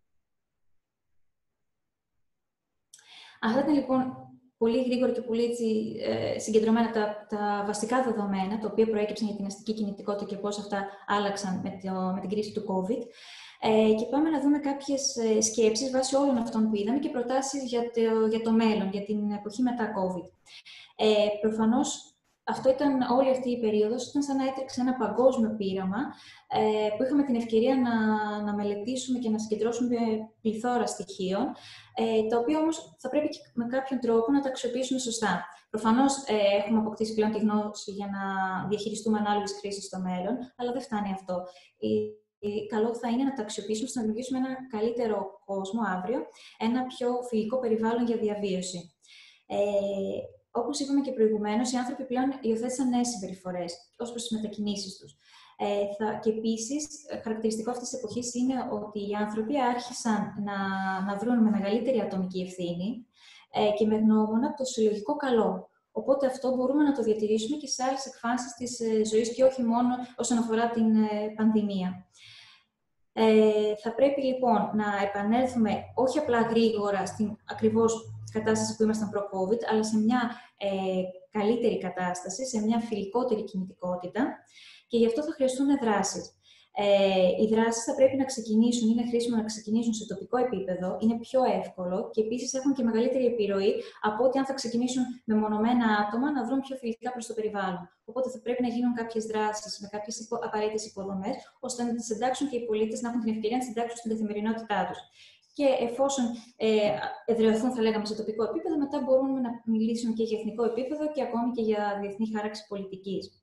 Αυτά ήταν λοιπόν πολύ γρήγορα και πολύ συγκεντρωμένα τα βασικά δεδομένα, τα οποία προέκυψαν για την αστική κινητικότητα και πώς αυτά άλλαξαν με την κρίση του COVID. Και πάμε να δούμε κάποιες σκέψεις βάσει όλων αυτών που είδαμε και προτάσεις για το μέλλον, για την εποχή μετά COVID. Προφανώς, όλη αυτή η περίοδος ήταν σαν να έτρεξε ένα παγκόσμιο πείραμα που είχαμε την ευκαιρία να μελετήσουμε και να συγκεντρώσουμε πληθώρα στοιχείων, τα οποία όμως θα πρέπει και με κάποιον τρόπο να τα αξιοποιήσουμε σωστά. Προφανώς έχουμε αποκτήσει πλέον τη γνώση για να διαχειριστούμε ανάλογες κρίσεις στο μέλλον, αλλά δεν φτάνει αυτό. Καλό θα είναι να τα αξιοποιήσουμε ώστε να δημιουργήσουμε ένα καλύτερο κόσμο αύριο, ένα πιο φιλικό περιβάλλον για διαβίωση. Όπως είπαμε και προηγουμένως, οι άνθρωποι πλέον υιοθέτησαν νέες συμπεριφορές ως προς τις μετακινήσεις τους. Και επίσης, χαρακτηριστικό αυτής της εποχής είναι ότι οι άνθρωποι άρχισαν να βρουν με μεγαλύτερη ατομική ευθύνη και με γνώμονα το συλλογικό καλό. Οπότε αυτό μπορούμε να το διατηρήσουμε και σε άλλες εκφάνσεις της ζωής και όχι μόνο όσον αφορά την πανδημία. Θα πρέπει λοιπόν να επανέλθουμε όχι απλά γρήγορα στην ακριβώς κατάσταση που ήμασταν προ-COVID, αλλά σε μια καλύτερη κατάσταση, σε μια φιλικότερη κινητικότητα και γι' αυτό θα χρειαστούν δράσεις. Οι δράσεις θα πρέπει να ξεκινήσουν, είναι χρήσιμο να ξεκινήσουν σε τοπικό επίπεδο, είναι πιο εύκολο και επίσης έχουν και μεγαλύτερη επιρροή από ότι αν θα ξεκινήσουν με μονομένα άτομα να βρουν πιο φιλικά προς το περιβάλλον. Οπότε θα πρέπει να γίνουν κάποιες δράσεις με κάποιες απαραίτητες υποδομές, ώστε να τις εντάξουν και οι πολίτες να έχουν την ευκαιρία να τις εντάξουν στην καθημερινότητά τους. Και εφόσον εδραιωθούν, θα λέγαμε, σε τοπικό επίπεδο, μετά μπορούμε να μιλήσουμε και για εθνικό επίπεδο και ακόμη και για διεθνή χάραξη πολιτικής.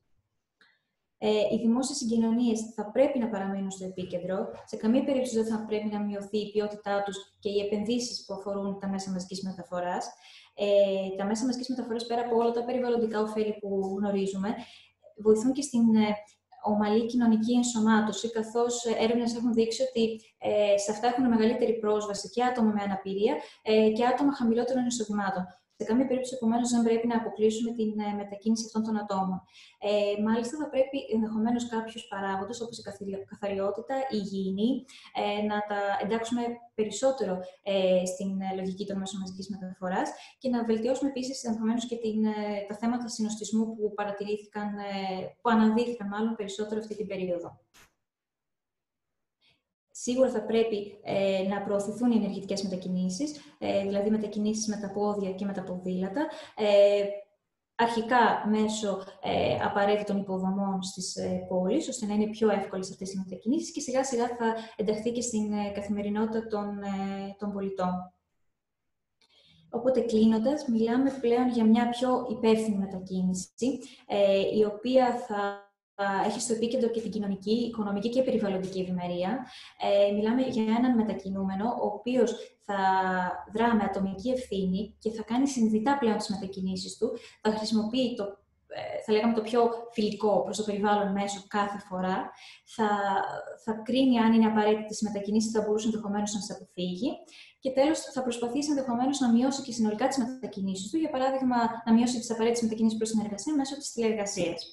Οι δημόσιες συγκοινωνίες θα πρέπει να παραμείνουν στο επίκεντρο. Σε καμία περίπτωση δεν θα πρέπει να μειωθεί η ποιότητά τους και οι επενδύσεις που αφορούν τα μέσα μαζικής μεταφοράς. Τα μέσα μαζικής μεταφοράς, πέρα από όλα τα περιβαλλοντικά ωφέλη που γνωρίζουμε, βοηθούν και στην ομαλή κοινωνική ενσωμάτωση, καθώς έρευνες έχουν δείξει ότι σε αυτά έχουν μεγαλύτερη πρόσβαση και άτομα με αναπηρία και άτομα χαμηλότερων εισοδημάτων. Σε καμία περίπτωση, επομένως, δεν πρέπει να αποκλείσουμε την μετακίνηση αυτών των ατόμων. Μάλιστα, θα πρέπει ενδεχομένως κάποιους παράγοντες, όπως η καθαριότητα, η υγιεινή, να τα εντάξουμε περισσότερο στην λογική των μέσων μαζικής μεταφοράς και να βελτιώσουμε επίσης ενδεχομένως και τα θέματα συνοστισμού που αναδείχθηκαν μάλλον περισσότερο αυτή την περίοδο. Σίγουρα θα πρέπει να προωθηθούν οι ενεργητικές μετακινήσεις, δηλαδή μετακινήσεις με τα πόδια και με τα ποδήλατα, αρχικά μέσω απαραίτητων υποδομών στις πόλεις, ώστε να είναι πιο εύκολες αυτές οι μετακινήσεις και σιγά σιγά θα ενταχθεί και στην καθημερινότητα των πολιτών. Οπότε, κλείνοντας, μιλάμε πλέον για μια πιο υπεύθυνη μετακίνηση, η οποία θα έχει στο επίκεντρο και την κοινωνική, οικονομική και περιβαλλοντική ευημερία. Μιλάμε για έναν μετακινούμενο, ο οποίος θα δρά με ατομική ευθύνη και θα κάνει συνειδητά πλέον τις μετακινήσεις του, θα χρησιμοποιεί θα λέγαμε το πιο φιλικό προς το περιβάλλον μέσο κάθε φορά, θα κρίνει αν είναι απαραίτητες οι μετακινήσεις, θα μπορούσε ενδεχομένως να τις αποφύγει. Και τέλος, θα προσπαθήσει ενδεχομένως να μειώσει και συνολικά τις μετακινήσεις του, για παράδειγμα, να μειώσει τις απαραίτητες μετακινήσεις προς την εργασία μέσω της τηλεεργασίας.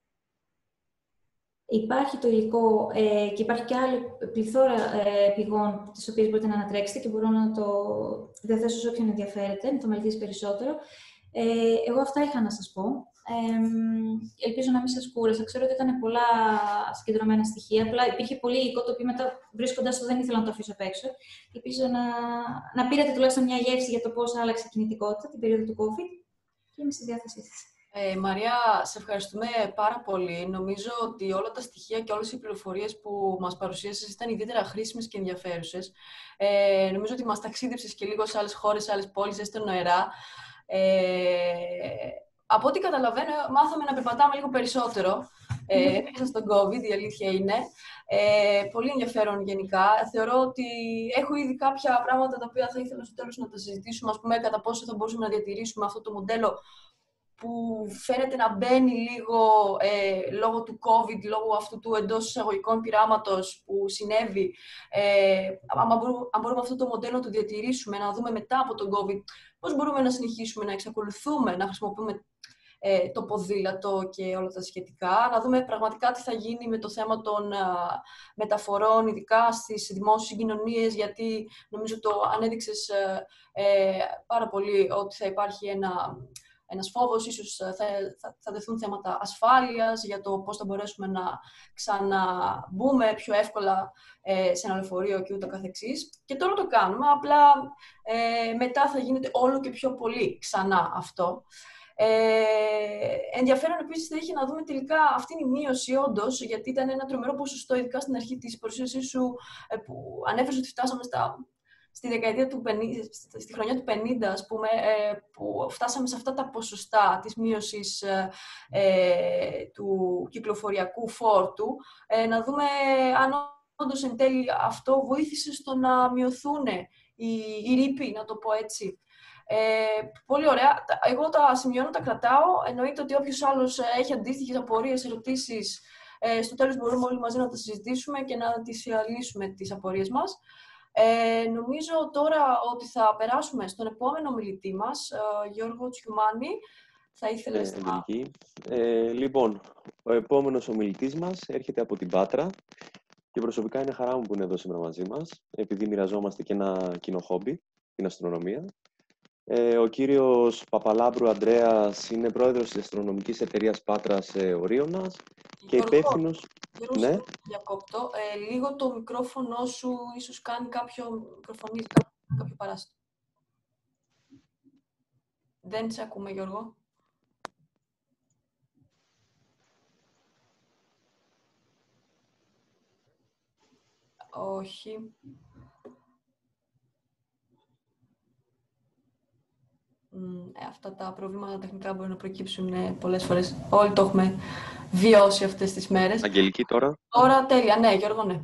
Υπάρχει το υλικό και υπάρχει και άλλη πληθώρα πηγών τις οποίες μπορείτε να ανατρέξετε και μπορώ να το διαθέσω σε όποιον ενδιαφέρεται, να το μελετήσει περισσότερο. Εγώ αυτά είχα να σας πω. Ελπίζω να μην σας κούρασα. Ξέρω ότι ήταν πολλά συγκεντρωμένα στοιχεία. Απλά υπήρχε πολύ υλικό το οποίο μετά βρίσκοντας το δεν ήθελα να το αφήσω απ' έξω. Ελπίζω να πήρατε τουλάχιστον μια γεύση για το πώς άλλαξε η κινητικότητα την περίοδο του COVID και είμαι στη διάθεσή σας. Μαρία, σε ευχαριστούμε πάρα πολύ. Νομίζω ότι όλα τα στοιχεία και όλες οι πληροφορίες που μας παρουσίασες ήταν ιδιαίτερα χρήσιμες και ενδιαφέρουσες. Νομίζω ότι μας ταξίδεψες και λίγο σε άλλες χώρες, σε άλλες πόλεις, έστω νοερά. Από ό,τι καταλαβαίνω, μάθαμε να περπατάμε λίγο περισσότερο μέσα στον COVID, η αλήθεια είναι. Πολύ ενδιαφέρον γενικά. Θεωρώ ότι έχω ήδη κάποια πράγματα τα οποία θα ήθελα στο τέλος να τα συζητήσουμε, ας πούμε, κατά πόσο θα μπορούσαμε να διατηρήσουμε αυτό το μοντέλο που φαίνεται να μπαίνει λίγο λόγω του COVID, λόγω αυτού του εντός εισαγωγικών πειράματος που συνέβη. Αν μπορούμε αυτό το μοντέλο να το διατηρήσουμε, να δούμε μετά από τον COVID, πώς μπορούμε να συνεχίσουμε να εξακολουθούμε να χρησιμοποιούμε το ποδήλατο και όλα τα σχετικά, να δούμε πραγματικά τι θα γίνει με το θέμα των μεταφορών, ειδικά στις δημόσιες συγκοινωνίες, γιατί νομίζω το ανέδειξες πάρα πολύ ότι θα υπάρχει ένας φόβος, ίσως θα δεθούν θέματα ασφάλειας για το πώς θα μπορέσουμε να ξαναμπούμε πιο εύκολα σε ένα λεωφορείο και ούτω καθεξής. Και τώρα το κάνουμε, απλά μετά θα γίνεται όλο και πιο πολύ ξανά αυτό. Ενδιαφέρον επίσης θα είχε να δούμε τελικά αυτή η μείωση όντως, γιατί ήταν ένα τρομερό ποσοστό, ειδικά στην αρχή της παρουσίασής σου, που ανέφερες ότι φτάσαμε στη δεκαετία του 50, στη χρονιά του 50, ας πούμε, που φτάσαμε σε αυτά τα ποσοστά της μείωσης του κυκλοφοριακού φόρτου, να δούμε αν όντως εν τέλει αυτό βοήθησε στο να μειωθούν οι ρήποι, να το πω έτσι. Πολύ ωραία. Εγώ τα σημειώνω, τα κρατάω. Εννοείται ότι όποιος άλλος έχει αντίστοιχες απορίες, ερωτήσεις, στο τέλος μπορούμε όλοι μαζί να τα συζητήσουμε και να τις λύσουμε τις απορίες μας. Νομίζω τώρα ότι θα περάσουμε στον επόμενο μιλητή μας, Γιώργο Τσιουμάνη. Θα ήθελες να... Λοιπόν, ο επόμενος ομιλητής μας έρχεται από την Πάτρα και προσωπικά είναι χαρά μου που είναι εδώ σήμερα μαζί μας, επειδή μοιραζόμαστε και ένα κοινό χόμπι, την αστρονομία. Ο κύριος Παπαλάμπρου Ανδρέας είναι πρόεδρος της αστρονομικής εταιρείας Πάτρας Ορίωνας και υπεύθυνος... Ναι. Διακόπτω. Λίγο το μικρόφωνο σου ίσως κάνει κάποιο παράστατο. Δεν σε ακούμε, Γιώργο. Όχι. Αυτά τα προβλήματα τεχνικά μπορεί να προκύψουν πολλές φορές. Όλοι το έχουμε βιώσει αυτές τις μέρες. Αγγελική τώρα. Τώρα τέλεια. Ναι, Γιώργο, ναι.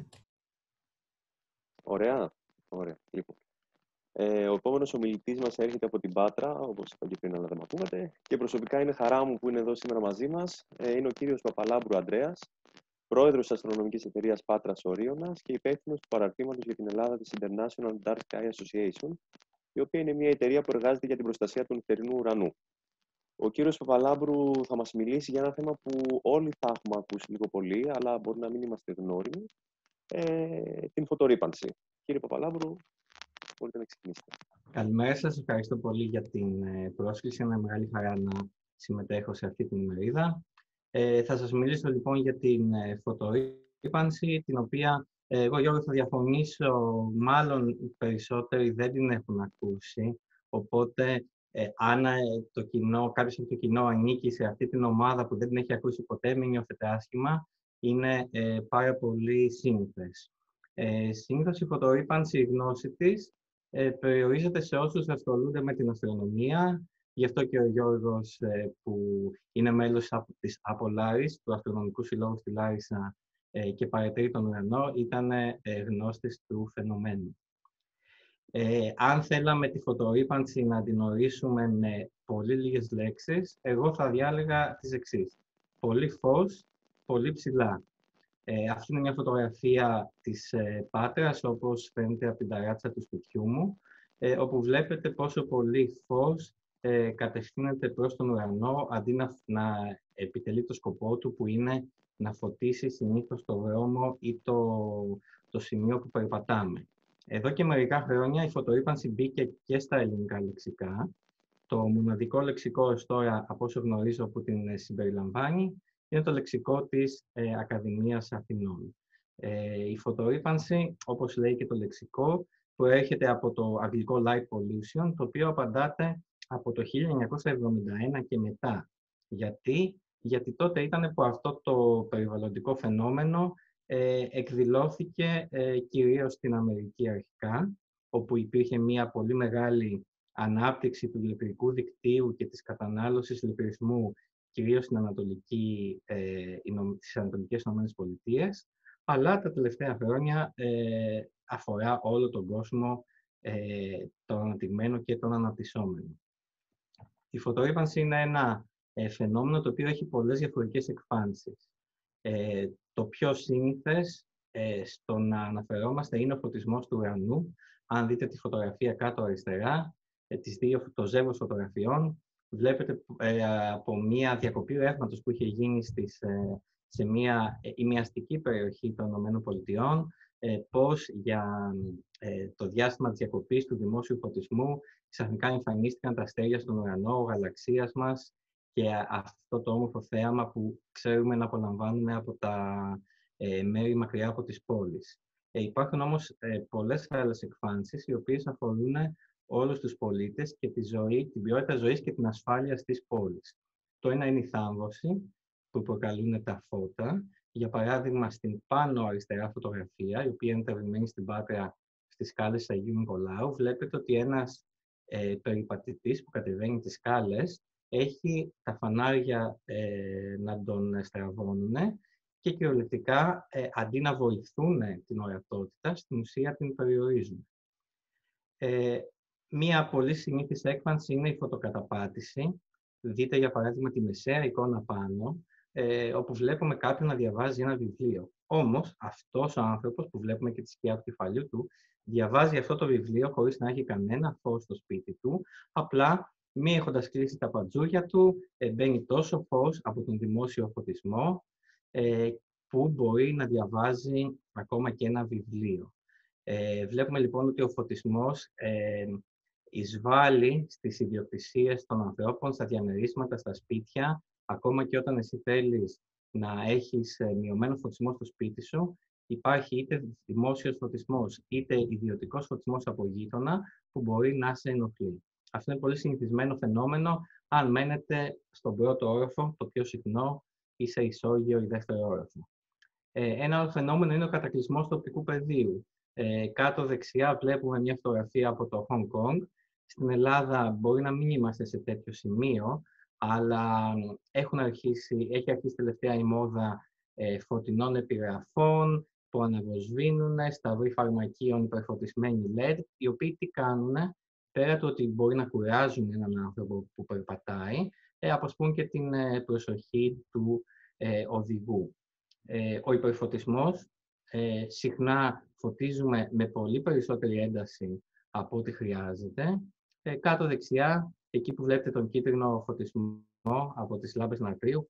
Ωραία. Λοιπόν. Ο επόμενος ομιλητής μας έρχεται από την Πάτρα, όπως είπα και πριν, αλλά δεν με ακούγατε. Και προσωπικά είναι χαρά μου που είναι εδώ σήμερα μαζί μας. Είναι ο κύριος Παπαλάμπρου Ανδρέας, πρόεδρος της αστρονομικής εταιρείας Πάτρας Ορίωνας και υπεύθυνος του παραρτήματος για την Ελλάδα της International Dark Sky Association, η οποία είναι μια εταιρεία που εργάζεται για την προστασία του νυχτερινού ουρανού. Ο κύριος Παπαλάμπρου θα μας μιλήσει για ένα θέμα που όλοι θα έχουμε ακούσει λίγο πολύ, αλλά μπορεί να μην είμαστε γνώριμοι, την φωτορύπανση. Κύριε Παπαλάμπρου, μπορείτε να ξεκινήσετε. Καλημέρα σας, ευχαριστώ πολύ για την πρόσκληση. Είναι μεγάλη χαρά να συμμετέχω σε αυτή την ημερίδα. Θα σας μιλήσω λοιπόν για την φωτορύπανση, την οποία εγώ, Γιώργο, θα διαφωνήσω, μάλλον περισσότεροι δεν την έχουν ακούσει, οπότε αν κάποιος από το κοινό ανήκει σε αυτή την ομάδα που δεν την έχει ακούσει ποτέ, μην νιώθετε άσχημα, είναι πάρα πολύ σύνηθες. Συνήθως η φωτορύπανση, η γνώση της, περιορίζεται σε όσους ασχολούνται με την αστρονομία. Γι' αυτό και ο Γιώργος, που είναι μέλος της Απολάρης, του Αστρονομικού Συλλόγου στη Λάρισα και παρατηρεί τον ουρανό, ήταν γνώστης του φαινομένου. Αν θέλαμε τη φωτορύπανση να την ορίσουμε με πολύ λίγες λέξεις, εγώ θα διάλεγα τις εξής. Πολύ φως, πολύ ψηλά. Αυτή είναι μια φωτογραφία της Πάτρας, όπως φαίνεται από την ταράτσα του σπιτιού μου, όπου βλέπετε πόσο πολύ φως κατευθύνεται προς τον ουρανό, αντί να επιτελεί το σκοπό του, που είναι να φωτίσει συνήθως το δρόμο ή το σημείο που περπατάμε. Εδώ και μερικά χρόνια η φωτορύπανση μπήκε και στα ελληνικά λεξικά. Το μοναδικό λεξικό ως τώρα, από όσο γνωρίζω, που την συμπεριλαμβάνει, είναι το λεξικό της Ακαδημίας Αθηνών. Η φωτορύπανση, όπως λέει και το λεξικό, προέρχεται από το αγγλικό light pollution, το οποίο απαντάται από το 1971 και μετά. Γιατί τότε ήταν που αυτό το περιβαλλοντικό φαινόμενο εκδηλώθηκε κυρίως στην Αμερική αρχικά, όπου υπήρχε μια πολύ μεγάλη ανάπτυξη του ηλεκτρικού δικτύου και της κατανάλωσης ηλεκτρισμού, κυρίως στις Ανατολικές ΗΠΑ, αλλά τα τελευταία χρόνια αφορά όλο τον κόσμο, τον αναπτυγμένο και τον αναπτυσσόμενο. Η φωτορύπανση είναι ένα φαινόμενο το οποίο έχει πολλές διαφορετικές εκφάνσεις. Το πιο σύνηθες στο να αναφερόμαστε είναι ο φωτισμός του ουρανού. Αν δείτε τη φωτογραφία κάτω αριστερά, το ζεύγος φωτογραφιών, βλέπετε από μια διακοπή ρεύματος που είχε γίνει σε μια ημιαστική περιοχή των ΗΠΑ, πώς για το διάστημα της διακοπής του δημόσιου φωτισμού ξαφνικά εμφανίστηκαν τα αστέρια στον ουρανό γαλαξίας μας και αυτό το όμορφο θέαμα που ξέρουμε να απολαμβάνουμε από τα μέρη μακριά από τις πόλεις. Υπάρχουν όμως πολλές άλλες εκφάνσεις οι οποίες αφορούν όλους τους πολίτες και την ποιότητα ζωής και την ασφάλεια στις πόλεις. Το ένα είναι η θάμβωση που προκαλούν τα φώτα. Για παράδειγμα, στην πάνω αριστερά φωτογραφία, η οποία είναι τραβημένη στην Πάτρα στις σκάλες Αγίου Νικολάου, βλέπετε ότι ένας περιπατητής που κατεβαίνει τις σκάλες έχει τα φανάρια να τον στραβώνουν και κυριολεκτικά αντί να βοηθούν την ορατότητα, στην ουσία την περιορίζουν. Μία πολύ συνήθις έκφανση είναι η φωτοκαταπάτηση. Δείτε για παράδειγμα τη μεσαία εικόνα πάνω, όπου βλέπουμε κάποιον να διαβάζει ένα βιβλίο. Όμως αυτός ο άνθρωπος που βλέπουμε και τη σκιά του κεφαλιού του, διαβάζει αυτό το βιβλίο χωρίς να έχει κανένα φως στο σπίτι του, απλά μη έχοντας κλείσει τα παντζούρια του, μπαίνει τόσο φως από τον δημόσιο φωτισμό, που μπορεί να διαβάζει ακόμα και ένα βιβλίο. Βλέπουμε λοιπόν ότι ο φωτισμός εισβάλλει στις ιδιοκτησίες των ανθρώπων, στα διαμερίσματα, στα σπίτια, ακόμα και όταν εσύ θέλεις να έχεις μειωμένο φωτισμό στο σπίτι σου, υπάρχει είτε δημόσιος φωτισμός, είτε ιδιωτικός φωτισμός από γείτονα που μπορεί να σε ενοχλεί. Αυτό είναι πολύ συνηθισμένο φαινόμενο αν μένετε στον πρώτο όροφο, το πιο συχνό, ή σε ισόγειο ή δεύτερο όροφο. Ένα άλλο φαινόμενο είναι ο κατακλεισμός του οπτικού πεδίου. Κάτω δεξιά βλέπουμε μια φωτογραφία από το Hong Kong. Στην Ελλάδα μπορεί να μην είμαστε σε τέτοιο σημείο, αλλά έχει αρχίσει τελευταία η μόδα φωτεινών επιγραφών που ανεβοσβήνουν, σταυροί φαρμακείων υπερφωτισμένοι LED, οι οποίοι τι κάνουν, πέρα του ότι μπορεί να κουράζουν έναν άνθρωπο που περπατάει, αποσπούν και την προσοχή του οδηγού. Ο υπερφωτισμός, συχνά φωτίζουμε με πολύ περισσότερη ένταση από ό,τι χρειάζεται. Κάτω δεξιά, εκεί που βλέπετε τον κίτρινο φωτισμό από τις λάμπες νατρίου,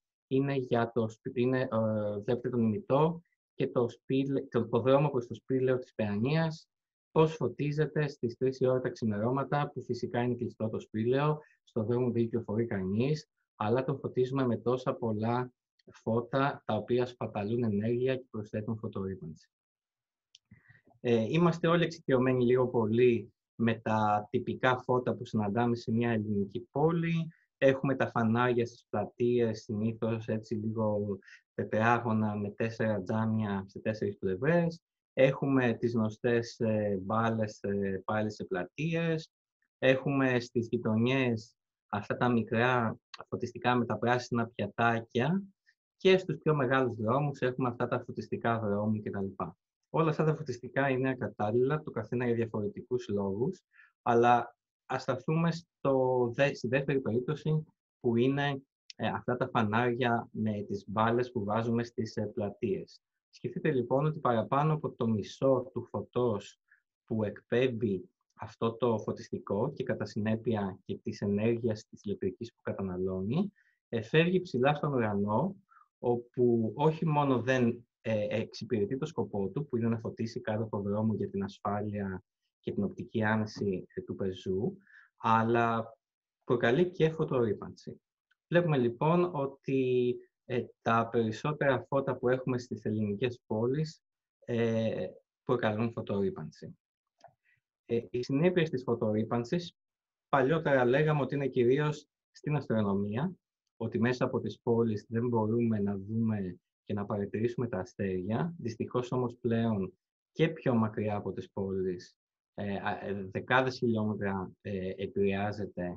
βλέπετε τον ημιτό και το δρόμο προς το σπήλαιο της Παιανίας, πώς φωτίζεται στις 3 η ώρα τα ξημερώματα, που φυσικά είναι κλειστό το σπήλαιο, στο δρόμο δεν κυκλοφορεί κανείς, αλλά τον φωτίζουμε με τόσα πολλά φώτα, τα οποία σπαταλούν ενέργεια και προσθέτουν φωτορύπανση. Είμαστε όλοι εξοικειωμένοι λίγο πολύ με τα τυπικά φώτα που συναντάμε σε μια ελληνική πόλη. Έχουμε τα φανάρια στις πλατείες, συνήθως έτσι λίγο τετράγωνα με 4 τζάμια σε 4 πλευρές. Έχουμε τις γνωστές μπάλες πάλι σε πλατείες. Έχουμε στις γειτονιές αυτά τα μικρά φωτιστικά με τα πράσινα πιατάκια. Και στους πιο μεγάλους δρόμους έχουμε αυτά τα φωτιστικά δρόμου κτλ. Όλα αυτά τα φωτιστικά είναι ακατάλληλα, το καθένα για διαφορετικούς λόγους, αλλά ας σταθούμε στη δεύτερη περίπτωση που είναι αυτά τα φανάρια με τις μπάλες που βάζουμε στις πλατείες. Σκεφτείτε λοιπόν ότι παραπάνω από το μισό του φωτός που εκπέμπει αυτό το φωτιστικό και κατά συνέπεια και της ενέργειας της ηλεκτρικής που καταναλώνει, φεύγει ψηλά στον ουρανό, όπου όχι μόνο δεν εξυπηρετεί το σκοπό του, που είναι να φωτίσει κάτω από τον δρόμο για την ασφάλεια και την οπτική άνεση του πεζού, αλλά προκαλεί και φωτορύπανση. Βλέπουμε λοιπόν ότι τα περισσότερα φώτα που έχουμε στις ελληνικές πόλεις προκαλούν φωτορύπανση. Οι συνέπειες της φωτορύπανσης, παλιότερα λέγαμε ότι είναι κυρίως στην αστρονομία, ότι μέσα από τις πόλεις δεν μπορούμε να δούμε και να παρατηρήσουμε τα αστέρια. Δυστυχώς όμως πλέον και πιο μακριά από τις πόλεις, δεκάδες χιλιόμετρα επηρεάζεται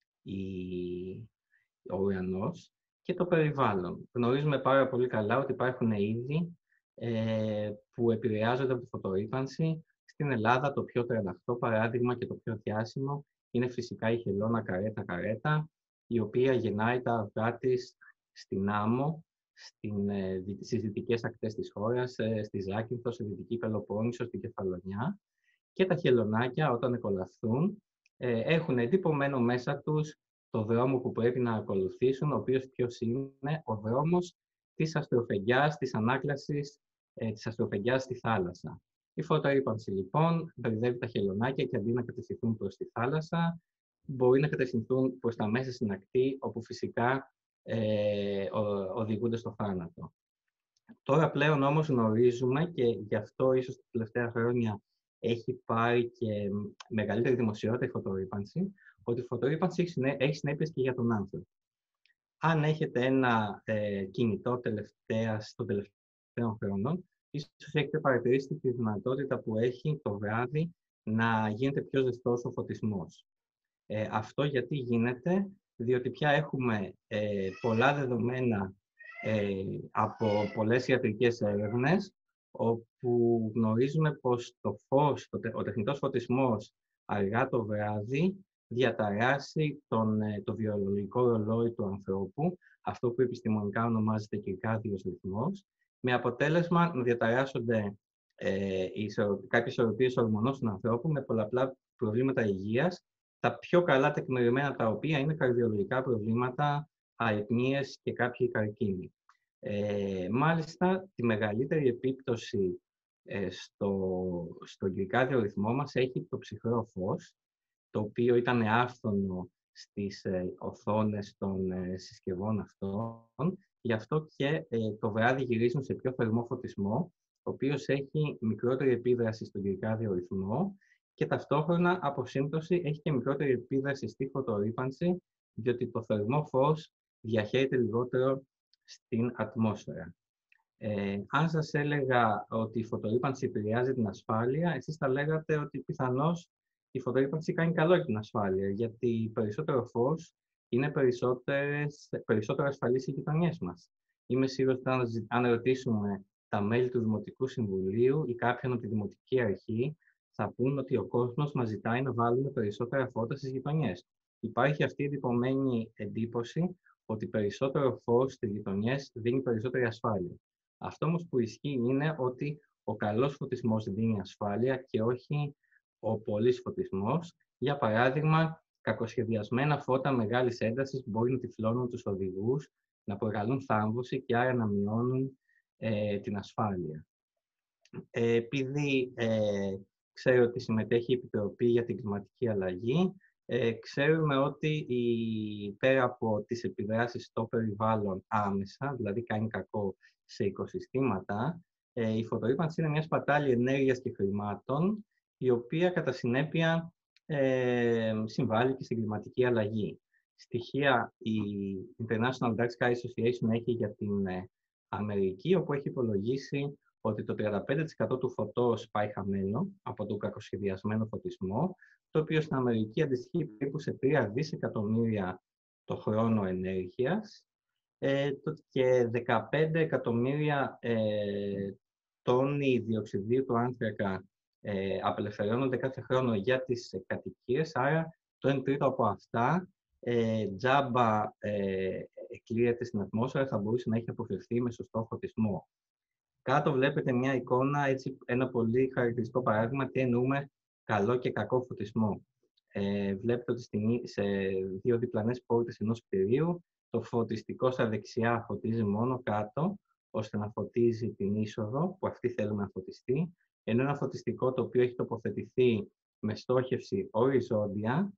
ο ουρανός και το περιβάλλον. Γνωρίζουμε πάρα πολύ καλά ότι υπάρχουν είδη που επηρεάζονται από τη φωτορύπανση. Στην Ελλάδα το πιο τρελαθό παράδειγμα και το πιο διάσημο είναι φυσικά η χελώνα καρέτα-καρέτα, η οποία γεννάει τα αυγά της στην άμμο, στις δυτικές ακτές της χώρας, στη Ζάκυνθο, στη Δυτική Πελοπόννησο, στην Κεφαλονιά. Και τα χελωνάκια, όταν εκολαθούν, έχουν εντυπωμένο μέσα τους το δρόμο που πρέπει να ακολουθήσουν, ο οποίος ποιος είναι? Ο δρόμος της αστροφεγγιάς, της ανάκλασης της αστροφεγγιάς στη θάλασσα. Η φωτορύπανση λοιπόν μπερδεύει τα χελωνάκια και αντί να κατευθυνθούν προς τη θάλασσα, μπορεί να κατευθυνθούν προς τα μέσα στην ακτή, όπου φυσικά οδηγούνται στο θάνατο. Τώρα πλέον όμως γνωρίζουμε, και γι' αυτό ίσως τα τελευταία χρόνια έχει πάρει και μεγαλύτερη δημοσιότητα η φωτορύπανση, ότι η φωτορύπανση έχει συνέπειες και για τον άνθρωπο. Αν έχετε ένα κινητό των τελευταίων χρόνων, ίσως έχετε παρατηρήσει τη δυνατότητα που έχει το βράδυ να γίνεται πιο ζεστός ο φωτισμός. Αυτό γιατί γίνεται? Διότι πια έχουμε πολλά δεδομένα από πολλές ιατρικές έρευνες, όπου γνωρίζουμε πως ο τεχνητός φωτισμός αργά το βράδυ διαταράσσει το βιολογικό ρολόι του ανθρώπου, αυτό που επιστημονικά ονομάζεται κυρκάδιος ρυθμός, με αποτέλεσμα να διαταράσσονται κάποιες ισορροπίες ορμονών στον ανθρώπου με πολλαπλά προβλήματα υγείας, τα πιο καλά τεκμηριωμένα τα οποία είναι καρδιολογικά προβλήματα, αϊπνίες και κάποιοι καρκίνοι. Μάλιστα, τη μεγαλύτερη επίπτωση στον κυρκάδιο ρυθμό μας έχει το ψυχρό φως, το οποίο ήταν άφθονο στις οθόνες των συσκευών αυτών. Γι' αυτό και το βράδυ γυρίζουν σε πιο θερμό φωτισμό, ο οποίος έχει μικρότερη επίδραση στον κυρκάδιο ρυθμό και ταυτόχρονα από σύμπτωση έχει και μικρότερη επίδραση στη φωτορύπανση, διότι το θερμό φως διαχέεται λιγότερο στην ατμόσφαιρα. Αν σας έλεγα ότι η φωτορύπανση επηρεάζει την ασφάλεια, εσείς θα λέγατε ότι πιθανώς η φωτορύπανση κάνει καλό για την ασφάλεια, γιατί περισσότερο φως είναι περισσότερο ασφαλείς οι γειτονιές μας. Είμαι σίγουρος ότι αν ρωτήσουμε τα μέλη του Δημοτικού Συμβουλίου ή κάποιον από τη Δημοτική Αρχή, θα πούν ότι ο κόσμος μας ζητάει να βάλουμε περισσότερα φώτα στις γειτονιές. Υπάρχει αυτή η εντυπωμένη εντύπωση ότι περισσότερο φως στις γειτονιές δίνει περισσότερη ασφάλεια. Αυτό όμως που ισχύει είναι ότι ο καλός φωτισμός δίνει ασφάλεια και όχι ο πολύς φωτισμός. Για παράδειγμα, κακοσχεδιασμένα φώτα μεγάλης έντασης μπορεί να τυφλώνουν τους οδηγούς, να προκαλούν θάμβωση και άρα να μειώνουν την ασφάλεια. Επειδή ξέρω ότι συμμετέχει η Επιτροπή για την Κλιματική Αλλαγή, ξέρουμε ότι πέρα από τις επιδράσεις στο περιβάλλον άμεσα, δηλαδή κάνει κακό σε οικοσυστήματα, η φωτορύπανση είναι μια σπατάλη ενέργειας και χρημάτων, η οποία κατά συνέπεια συμβάλλει και στην κλιματική αλλαγή. Στοιχεία η International Dark Sky Association έχει για την Αμερική, όπου έχει υπολογίσει ότι το 35% του φωτός πάει χαμένο από τον κακοσχεδιασμένο φωτισμό, το οποίο στην Αμερική αντιστοιχεί περίπου σε 3 δισεκατομμύρια το χρόνο ενέργειας και 15 εκατομμύρια τόνοι διοξιδίου του άνθρακα απελευθερώνονται κάθε χρόνο για τις κατοικίες, άρα το 1 τρίτο από αυτά τζάμπα εκλείεται στην ατμόσφαιρα, θα μπορούσε να έχει αποφευθεί με σωστό φωτισμό. Κάτω βλέπετε μια εικόνα, έτσι, ένα πολύ χαρακτηριστικό παράδειγμα τι εννοούμε καλό και κακό φωτισμό. Βλέπετε ότι σε 2 διπλανές πόρτες ενός κτηρίου το φωτιστικό στα δεξιά φωτίζει μόνο κάτω, ώστε να φωτίζει την είσοδο που αυτή θέλουμε να φωτιστεί, ενώ ένα φωτιστικό το οποίο έχει τοποθετηθεί με στόχευση οριζόντια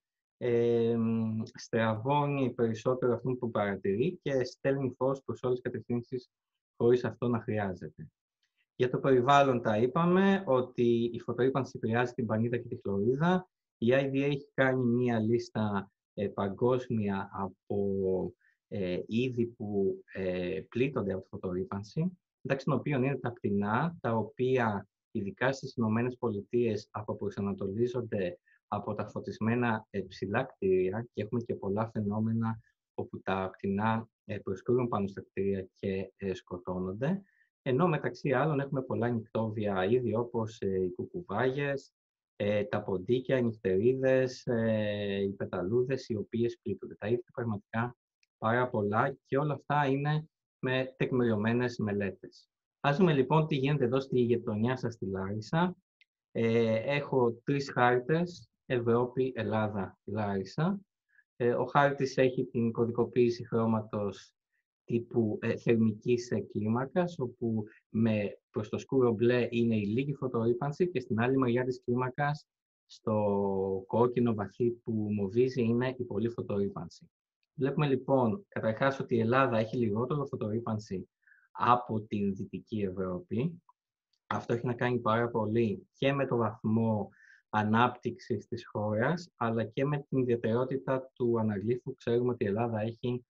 στραβώνει περισσότερο αυτόν που παρατηρεί και στέλνει φως προς όλες τις κατευθύνσεις χωρίς αυτό να χρειάζεται. Για το περιβάλλον τα είπαμε ότι η φωτορύπανση επηρεάζει την πανίδα και τη χλωρίδα. Η IDA έχει κάνει μία λίστα παγκόσμια από είδη που πλήττονται από τη φωτορύπανση, μεταξύ των οποίων είναι τα πτηνά, τα οποία ειδικά στις ΗΠΑ αποπροσανατολίζονται από τα φωτισμένα ψηλά κτίρια και έχουμε και πολλά φαινόμενα όπου τα πτηνά προσκρούν πάνω στα κτίρια και σκοτώνονται, ενώ μεταξύ άλλων έχουμε πολλά νυχτόβια είδη όπως οι κουκουβάγες, τα ποντίκια, οι νυχτερίδες, οι πεταλούδες, οι οποίες πλήττονται. Τα είδη πραγματικά πάρα πολλά και όλα αυτά είναι με τεκμηριωμένες μελέτες. Ας δούμε λοιπόν τι γίνεται εδώ στη γειτονιά σας στη Λάρισα. Έχω 3 χάρτες, Ευρώπη, Ελλάδα, Λάρισα. Ο χάρτης έχει την κωδικοποίηση χρώματος τύπου θερμικής κλίμακας, όπου προς το σκούρο μπλε είναι η λίγη φωτορύπανση και στην άλλη μεριά της κλίμακας, στο κόκκινο βαθύ που μοβίζει, είναι η πολλή φωτορύπανση. Βλέπουμε λοιπόν καταρχάς ότι η Ελλάδα έχει λιγότερο φωτορύπανση από την Δυτική Ευρώπη. Αυτό έχει να κάνει πάρα πολύ και με το βαθμό ανάπτυξης της χώρας, αλλά και με την ιδιαιτερότητα του αναγλύφου. Ξέρουμε ότι η Ελλάδα έχει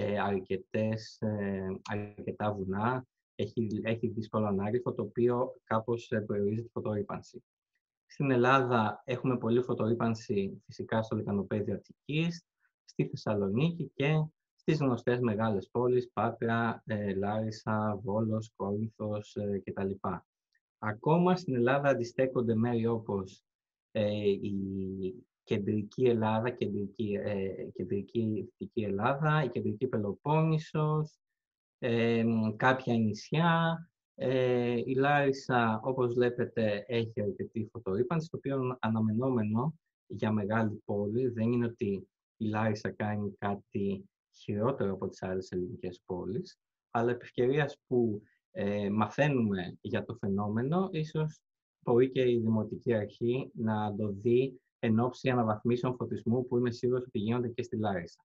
αρκετά βουνά, έχει δύσκολο ανάγλυφο, το οποίο κάπως περιορίζει τη φωτορύπανση. Στην Ελλάδα έχουμε πολλή φωτορύπανση φυσικά στο λεκανοπέδιο Αττικής, στη Θεσσαλονίκη και στις γνωστές μεγάλες πόλεις, Πάτρα, Λάρισα, Βόλος, Κόρινθος κτλ. Ακόμα στην Ελλάδα αντιστέκονται μέρη όπως η κεντρική Ελλάδα, κεντρική Δυτική Ελλάδα, η κεντρική Πελοπόννησος, κάποια νησιά. Η Λάρισα, όπως βλέπετε, έχει αρκετή φωτορύπανση, το οποίο αναμενόμενο για μεγάλη πόλη. Δεν είναι ότι η Λάρισα κάνει κάτι χειρότερο από τις άλλες ελληνικές πόλεις, αλλά επ' ευκαιρίας που μαθαίνουμε για το φαινόμενο, ίσως μπορεί και η Δημοτική Αρχή να το δει εν ώψη αναβαθμίσεων φωτισμού που είμαι σίγουρος ότι γίνονται και στη Λάρισα.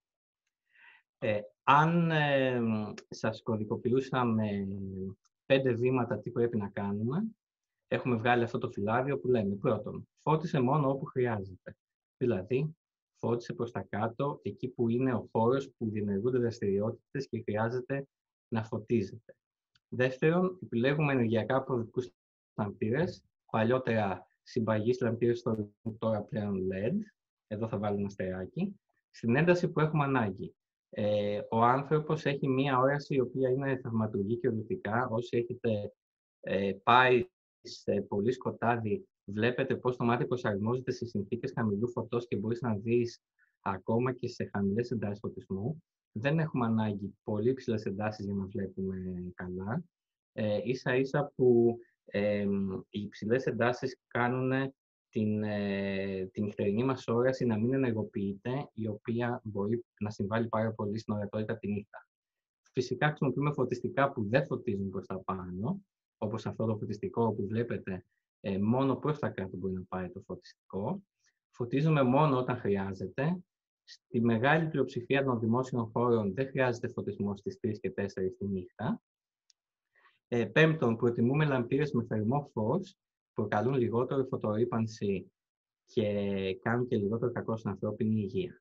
Αν σας κωδικοποιούσα με 5 βήματα τι πρέπει να κάνουμε, έχουμε βγάλει αυτό το φυλάδιο που λέμε πρώτον, φώτισε μόνο όπου χρειάζεται. Δηλαδή, φώτισε προς τα κάτω, εκεί που είναι ο χώρος που διενεργούνται δραστηριότητες και χρειάζεται να φωτίζεται. Δεύτερον, επιλέγουμε ενεργειακά αποδοτικούς λαμπτήρες, παλιότερα συμπαγείς λαμπτήρες, τώρα πλέον LED, εδώ θα βάλω ένα αστεράκι, στην ένταση που έχουμε ανάγκη. Ο άνθρωπος έχει μία όραση η οποία είναι θαυματουργή και οδυτικά. Όσοι έχετε πάει σε πολύ σκοτάδι, βλέπετε πώς το μάτι προσαρμόζεται σε συνθήκες χαμηλού φωτός και μπορείς να δεις ακόμα και σε χαμηλές εντάσεις φωτισμού. Δεν έχουμε ανάγκη πολύ ψηλές εντάσεις για να βλέπουμε καλά. Ίσα-ίσα που οι υψηλές εντάσεις κάνουν την νυχτερινή μας όραση να μην ενεργοποιείται, η οποία μπορεί να συμβάλλει πάρα πολύ στην ορατότητα τη νύχτα. Φυσικά χρησιμοποιούμε φωτιστικά που δεν φωτίζουν προς τα πάνω, όπως αυτό το φωτιστικό που βλέπετε, μόνο προς τα κάτω μπορεί να πάει το φωτιστικό. Φωτίζουμε μόνο όταν χρειάζεται. Στη μεγάλη πλειοψηφία των δημόσιων χώρων δεν χρειάζεται φωτισμό στις 3 και 4 τη νύχτα. Πέμπτον, προτιμούμε λαμπτήρες με θερμό φως, προκαλούν λιγότερο φωτορύπανση και κάνουν και λιγότερο κακό στην ανθρώπινη υγεία.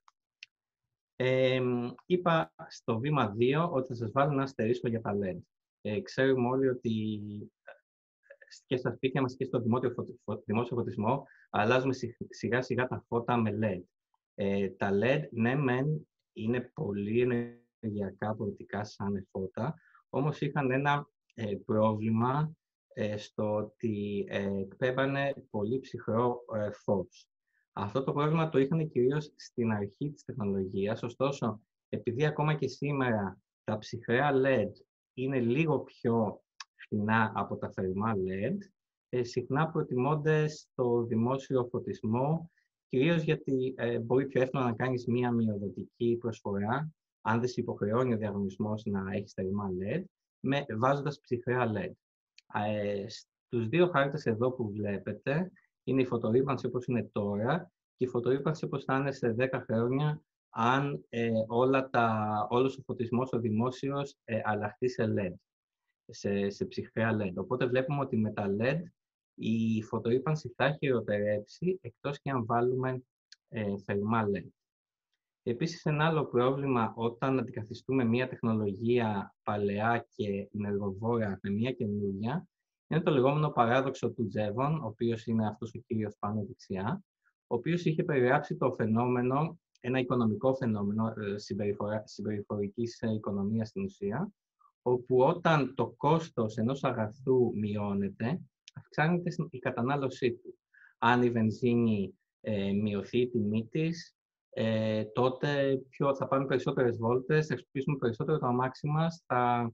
Είπα στο βήμα 2 ότι θα σας βάλω ένα αστερίσκο για τα LED. Ξέρουμε όλοι ότι και στα σπίτια μας και στο δημόσιο φωτισμό αλλάζουμε σιγά σιγά τα φώτα με LED. Τα LED, ναι μεν, είναι πολύ ενεργειακά αποδοτικά σαν φώτα, όμως είχαν ένα πρόβλημα στο ότι εκπέμπανε πολύ ψυχρό φως. Αυτό το πρόβλημα το είχαν κυρίως στην αρχή της τεχνολογίας, ωστόσο, επειδή ακόμα και σήμερα τα ψυχρά LED είναι λίγο πιο φθηνά από τα θερμά LED, συχνά προτιμώνται στο δημόσιο φωτισμό, κυρίως γιατί μπορεί πιο εύκολα να κάνεις μία μειοδοτική προσφορά, αν δεν σε υποχρεώνει ο διαγωνισμός να έχεις θερμά LED, βάζοντας ψυχρά LED. Στους 2 χάρτες εδώ που βλέπετε, είναι η φωτορύπανση όπως είναι τώρα και η φωτορύπανση όπως θα είναι σε 10 χρόνια, αν όλος ο φωτισμός ο δημόσιος αλλάχτεί σε LED, σε ψυχρά LED. Οπότε βλέπουμε ότι με τα LED η φωτορύπανση θα χειροτερέψει, εκτός και αν βάλουμε θερμά LED. Επίσης, ένα άλλο πρόβλημα όταν αντικαθιστούμε μία τεχνολογία παλαιά και ενεργοβόρα με μία καινούργια, είναι το λεγόμενο παράδοξο του Jevons, ο οποίος είναι αυτός ο κύριος πάνω δεξιά, ο οποίος είχε περιγράψει το φαινόμενο, ένα οικονομικό φαινόμενο συμπεριφορικής οικονομίας στην ουσία, όπου όταν το κόστος ενός αγαθού μειώνεται, αυξάνεται η κατανάλωσή του. αν η βενζίνη μειωθεί η τιμή της, τότε θα πάμε περισσότερες βόλτες, θα χρησιμοποιήσουμε περισσότερο το αμάξι μας, θα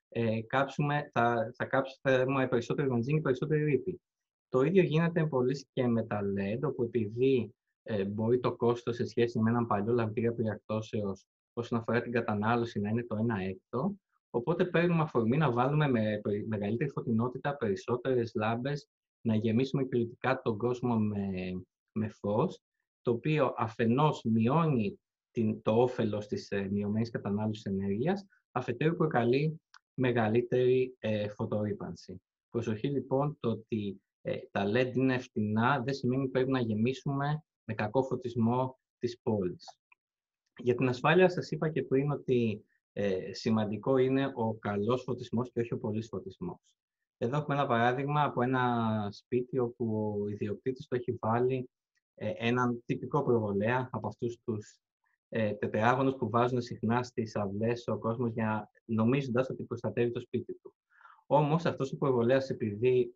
κάψουμε περισσότερη βενζίνη, περισσότερη ρήπη. Το ίδιο γίνεται πολύ και με τα LED, όπου επειδή μπορεί το κόστος σε σχέση με έναν παλιό λαμπτήρα πυρακτώσεως όσον αφορά την κατανάλωση να είναι το 1/6, οπότε παίρνουμε αφορμή να βάλουμε με μεγαλύτερη φωτεινότητα περισσότερες λάμπες, να γεμίσουμε κυριολεκτικά τον κόσμο με φως, το οποίο αφενός μειώνει το όφελος της μειωμένης κατανάλωσης ενέργειας, αφετέρου προκαλεί μεγαλύτερη φωτορρύπανση. Προσοχή λοιπόν, το ότι τα LED είναι φτηνά δεν σημαίνει ότι πρέπει να γεμίσουμε με κακό φωτισμό της πόλης. Για την ασφάλεια σας είπα και πριν ότι σημαντικό είναι ο καλός φωτισμός και όχι ο πολύς φωτισμός. Εδώ έχουμε ένα παράδειγμα από ένα σπίτι όπου ο ιδιοκτήτης το έχει βάλει έναν τυπικό προβολέα από αυτούς τους τετράγωνους που βάζουν συχνά στις αυλές ο κόσμος νομίζοντας ότι προστατεύει το σπίτι του. Όμως αυτός ο προβολέας, επειδή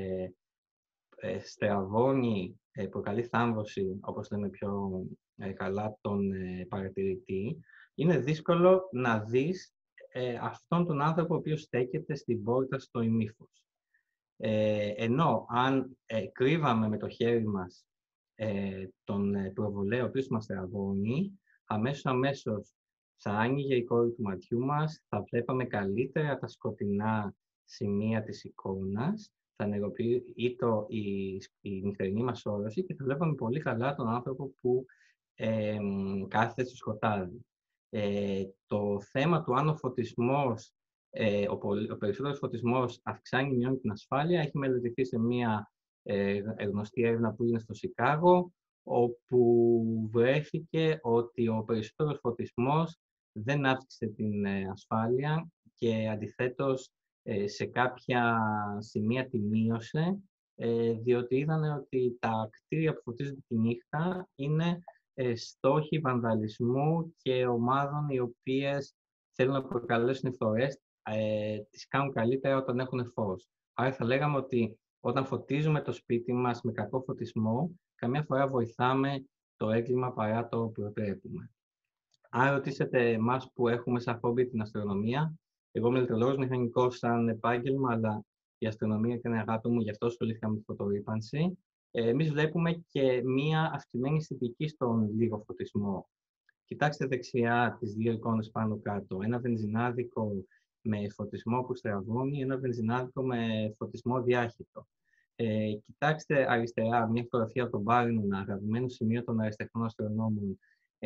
στραβώνει, προκαλεί θάμβωση, όπως λέμε πιο καλά, τον παρατηρητή, είναι δύσκολο να δεις αυτόν τον άνθρωπο ο οποίος στέκεται στην πόρτα στο ημίφως. Ενώ αν κρύβαμε με το χέρι μας τον προβολέα ο οποίος μας στραβώνει, αμέσως θα άνοιγε η κόρη του ματιού μας, θα βλέπαμε καλύτερα τα σκοτεινά σημεία της εικόνας, θα ενεργοποιεί η νυχτερινή μας όρωση και θα βλέπαμε πολύ καλά τον άνθρωπο που κάθεται στο σκοτάδι. Το θέμα του αν ο φωτισμός, ο περισσότερος φωτισμός αυξάνει ή μειώνει την ασφάλεια, έχει μελετηθεί σε μια γνωστή έρευνα που είναι στο Σικάγο, όπου βρέθηκε ότι ο περισσότερος φωτισμός δεν αύξησε την ασφάλεια και αντιθέτως σε κάποια σημεία τη μείωσε, διότι είδανε ότι τα κτίρια που φωτίζονται τη νύχτα είναι στόχοι βανδαλισμού και ομάδων οι οποίες θέλουν να προκαλέσουν φθορές, τις κάνουν καλύτερα όταν έχουν φως. Άρα θα λέγαμε ότι όταν φωτίζουμε το σπίτι μας με κακό φωτισμό, καμιά φορά βοηθάμε το έγκλημα παρά το προτρέπουμε. Αν ρωτήσετε εμάς που έχουμε σαν χόμπι την αστρονομία, εγώ είμαι ηλεκτρολόγος μηχανικός σαν επάγγελμα, αλλά η αστρονομία είναι αγάπη μου, γι' αυτό ασχολήθηκα με τη φωτορρύπανση. Εμείς βλέπουμε και μία αυξημένη αισθητική στον λίγο φωτισμό. Κοιτάξτε δεξιά τις δύο εικόνες πάνω κάτω. Ένα βενζινάδικο με φωτισμό που στραβώνει, ένα βενζινάδικο με φωτισμό διάχυτο. Κοιτάξτε αριστερά μια φωτογραφία από τον Μπάρνουνα, αγαπημένο σημείο των αριστεχνών αστρονόμων.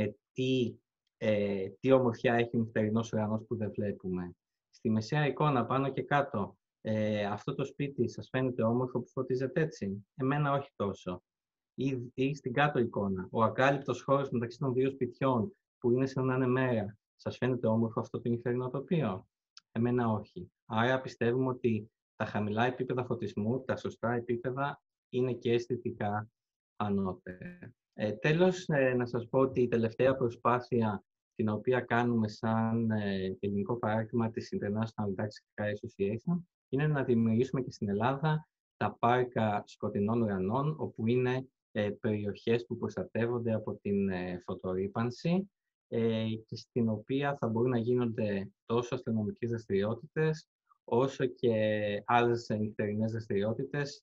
Τι ομορφιά έχει ο νυχτερινός ουρανός που δεν βλέπουμε. Στη μεσαία εικόνα, πάνω και κάτω, αυτό το σπίτι σας φαίνεται όμορφο που φωτίζεται έτσι? Εμένα όχι τόσο. Ή στην κάτω εικόνα, ο ακάλυπτος χώρος μεταξύ των δύο σπιτιών που είναι σαν να είναι μέρα, σας φαίνεται όμορφο αυτό το νυχτερινό τοπίο? Εμένα όχι. Άρα πιστεύουμε ότι τα χαμηλά επίπεδα φωτισμού, τα σωστά επίπεδα, είναι και αισθητικά ανώτερα. Τέλος, να σας πω ότι η τελευταία προσπάθεια την οποία κάνουμε σαν ελληνικό παράδειγμα της International Dark Sky Association είναι να δημιουργήσουμε και στην Ελλάδα τα πάρκα σκοτεινών ουρανών, όπου είναι περιοχές που προστατεύονται από την φωτορρύπανση και στην οποία θα μπορούν να γίνονται τόσο αστρονομικές δραστηριότητες, όσο και άλλες νυχτερινές δραστηριότητες.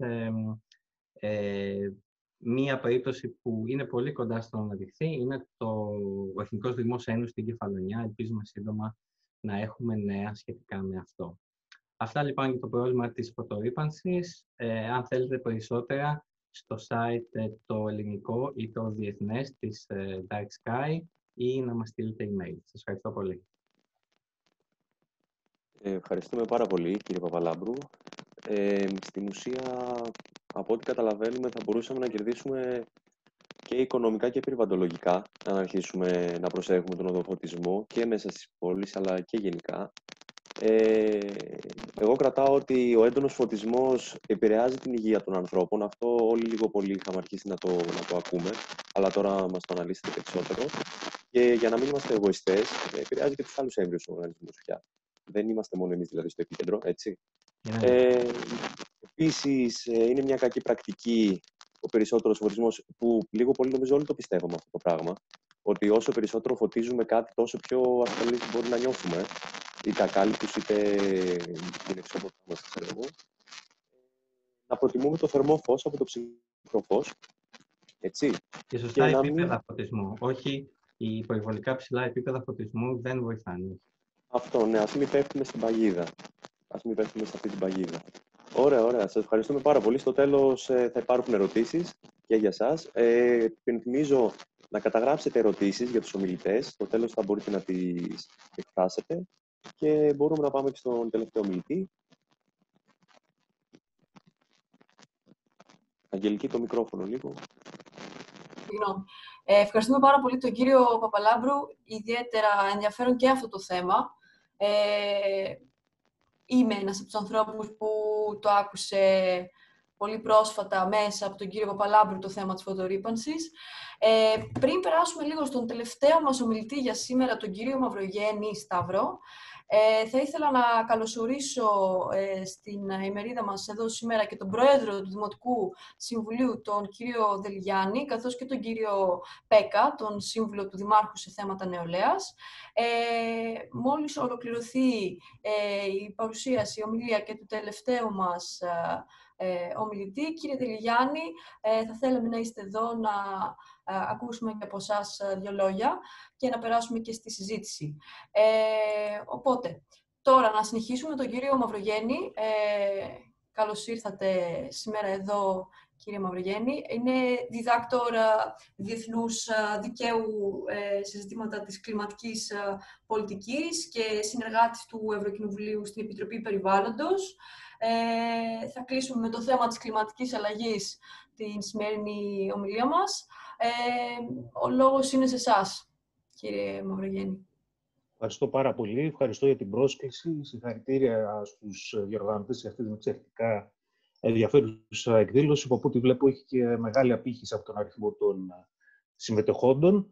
Μία περίπτωση που είναι πολύ κοντά στο να αναδειχθεί είναι ο Εθνικός Δρυμός Ένωση στην Κεφαλονιά. Ελπίζουμε σύντομα να έχουμε νέα σχετικά με αυτό. Αυτά λοιπόν για το πρόβλημα της φωτορρύπανσης. Αν θέλετε περισσότερα, στο site το ελληνικό ή το διεθνές της Dark Sky ή να μας στείλετε email. Σας ευχαριστώ πολύ. Ευχαριστούμε πάρα πολύ, κύριε Παπαλάμπρου. Στην ουσία, από ό,τι καταλαβαίνουμε, θα μπορούσαμε να κερδίσουμε και οικονομικά και περιβαλλοντολογικά, αν αρχίσουμε να προσέχουμε τον οδοφωτισμό και μέσα στις πόλεις, αλλά και γενικά. Εγώ κρατάω ότι ο έντονος φωτισμός επηρεάζει την υγεία των ανθρώπων. Αυτό όλοι λίγο πολύ είχαμε αρχίσει να το ακούμε, αλλά τώρα μας το αναλύσετε περισσότερο. Και για να μην είμαστε εγωιστές, επηρεάζει και τους άλλους έμβριους οργανισμούς πια. Δεν είμαστε μόνο εμείς δηλαδή στο επίκεντρο, έτσι. Επίσης, είναι μια κακή πρακτική ο περισσότερος φωτισμός, που λίγο πολύ νομίζω όλοι το πιστεύουμε αυτό το πράγμα, ότι όσο περισσότερο φωτίζουμε κάτι, τόσο πιο ασφαλείς μπορεί να νιώθουμε, είτε ακάλυπτους, είτε την εξώπορτα μας, ξέρω εγώ. Να προτιμούμε το θερμό φως από το ψυχρό φως, έτσι. Και σωστά Και επίπεδα φωτισμού, όχι οι υπερβολικά ψηλά επίπεδα φωτισμού δεν βοηθάνε. Αυτό, ναι, ας μην πέφτουμε στην παγίδα. Ας μην πέφτουμε σε αυτή την παγίδα. Ωραία, ωραία. Σας ευχαριστούμε πάρα πολύ. Στο τέλος θα υπάρχουν ερωτήσεις και για σας. Πενθυμίζω να καταγράψετε ερωτήσεις για τους ομιλητές. Στο τέλος θα μπορείτε να τις εκφράσετε. Και μπορούμε να πάμε και στον τελευταίο ομιλητή. Αγγελική, το μικρόφωνο λίγο. Συγγνώμη. Ευχαριστούμε πάρα πολύ τον κύριο Παπαλάμπρου. Ιδιαίτερα ενδιαφέρον και αυτό το θέμα. Είμαι ένας από τους ανθρώπους που το άκουσε πολύ πρόσφατα μέσα από τον κύριο Παπαλάμπρου το θέμα της φωτορύπανσης. Πριν περάσουμε λίγο στον τελευταίο μας ομιλητή για σήμερα, τον κύριο Μαυρογέννη Σταύρο, θα ήθελα να καλωσορίσω στην ημερίδα μας εδώ σήμερα και τον Πρόεδρο του Δημοτικού Συμβουλίου, τον κύριο Δελγιάννη, καθώς και τον κύριο Πέκα, τον Σύμβουλο του Δημάρχου σε θέματα νεολαίας. Μόλις ολοκληρωθεί η παρουσίαση, η ομιλία και του τελευταίου μας ομιλητή, κύριε Δελγιάννη, θα θέλαμε να είστε εδώ να ακούσουμε και από εσάς δύο λόγια και να περάσουμε και στη συζήτηση. Οπότε, τώρα να συνεχίσουμε με τον κύριο Μαυρογέννη. Καλώς ήρθατε σήμερα εδώ, κύριε Μαυρογέννη. Είναι διδάκτορα διεθνούς δικαίου σε ζητήματα της κλιματικής πολιτικής και συνεργάτης του Ευρωκοινοβουλίου στην Επιτροπή Περιβάλλοντος. Θα κλείσουμε με το θέμα της κλιματικής αλλαγής την σημερινή ομιλία μας. Ο λόγος είναι σε εσάς, κύριε Μαυρογέννη. Ευχαριστώ πάρα πολύ. Ευχαριστώ για την πρόσκληση. Συγχαρητήρια στους διοργανωτές για αυτή την εξαιρετικά ενδιαφέρουσα εκδήλωση, που από ό,τι βλέπω έχει και μεγάλη απήχηση από τον αριθμό των συμμετεχόντων.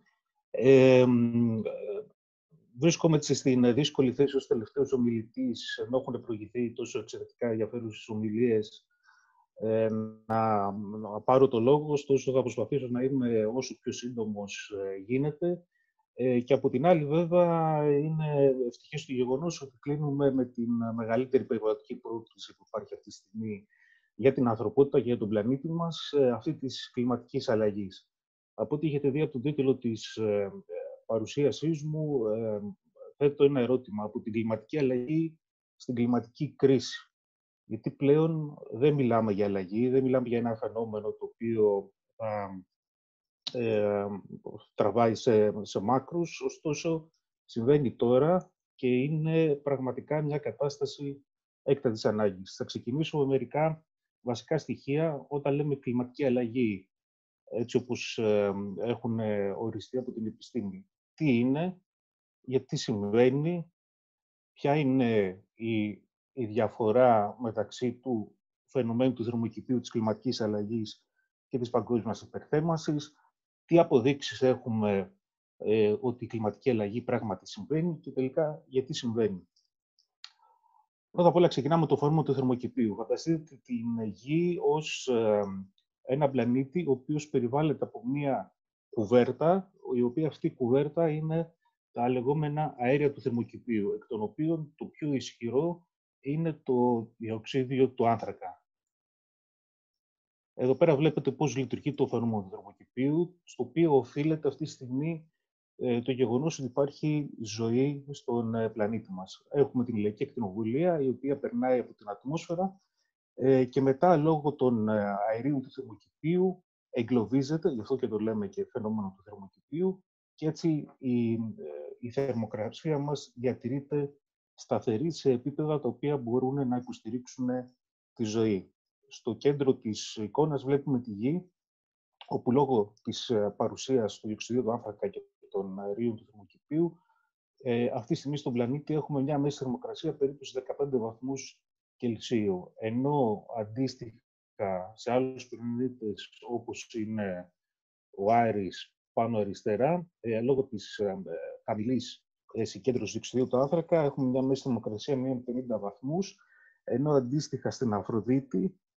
Βρίσκομαι στην δύσκολη θέση ως τελευταίος ομιλητής, ενώ έχουν προηγηθεί τόσο εξαιρετικά ενδιαφέρουσες ομιλίες, να πάρω το λόγο, ωστόσο θα προσπαθήσω να είμαι όσο πιο σύντομος γίνεται. Και από την άλλη, βέβαια, είναι ευτυχής το γεγονός ότι κλείνουμε με την μεγαλύτερη περιβαλλοντική πρόκληση που υπάρχει αυτή τη στιγμή για την ανθρωπότητα και για τον πλανήτη μας, αυτή της κλιματικής αλλαγής. Από ό,τι έχετε δει από τον τίτλο της παρουσίασής μου, θέτω ένα ερώτημα: από την κλιματική αλλαγή στην κλιματική κρίση. Γιατί πλέον δεν μιλάμε για αλλαγή, δεν μιλάμε για ένα φαινόμενο το οποίο τραβάει σε μάκρους, ωστόσο συμβαίνει τώρα και είναι πραγματικά μια κατάσταση έκτακτης ανάγκης. Θα ξεκινήσω με μερικά βασικά στοιχεία όταν λέμε κλιματική αλλαγή, έτσι όπως έχουν οριστεί από την επιστήμη. Τι είναι, γιατί συμβαίνει, ποια είναι η διαφορά μεταξύ του φαινομένου του θερμοκηπίου, της κλιματικής αλλαγής και της παγκόσμιας υπερθέρμανσης, τι αποδείξεις έχουμε ότι η κλιματική αλλαγή πράγματι συμβαίνει και τελικά γιατί συμβαίνει. Πρώτα απ' όλα ξεκινάμε με το φαινόμενο του θερμοκηπίου. Φανταστείτε την Γη ως ένα πλανήτη ο οποίος περιβάλλεται από μια κουβέρτα, η οποία αυτή η κουβέρτα είναι τα λεγόμενα αέρια του θερμοκηπίου, εκ των οποίων το πιο ισχυρό είναι το διοξείδιο του άνθρακα. Εδώ πέρα βλέπετε πώς λειτουργεί το φαινόμενο του θερμοκηπίου, στο οποίο οφείλεται αυτή τη στιγμή το γεγονός ότι υπάρχει ζωή στον πλανήτη μας. Έχουμε την ηλιακή ακτινοβολία, η οποία περνάει από την ατμόσφαιρα και μετά, λόγω των αερίων του θερμοκηπίου, εγκλωβίζεται, γι' αυτό και το λέμε και φαινόμενο του θερμοκηπίου, και έτσι η θερμοκρασία μας διατηρείται σταθερή σε επίπεδα τα οποία μπορούν να υποστηρίξουν τη ζωή. Στο κέντρο της εικόνας βλέπουμε τη Γη, όπου λόγω της παρουσίας του διοξειδίου του άνθρακα και των αερίων του θερμοκηπίου, αυτή τη στιγμή στον πλανήτη έχουμε μια μέση θερμοκρασία περίπου στους 15 βαθμούς Κελσίου, ενώ αντίστοιχα σε άλλους πλανήτες όπως είναι ο Άρης πάνω αριστερά, λόγω της χαμηλής συγκέντρωσης διοξειδίου του άνθρακα έχουμε μια μέση θερμοκρασία μείον 50 βαθμούς, ενώ αντίστοιχα στην Αφροδίτη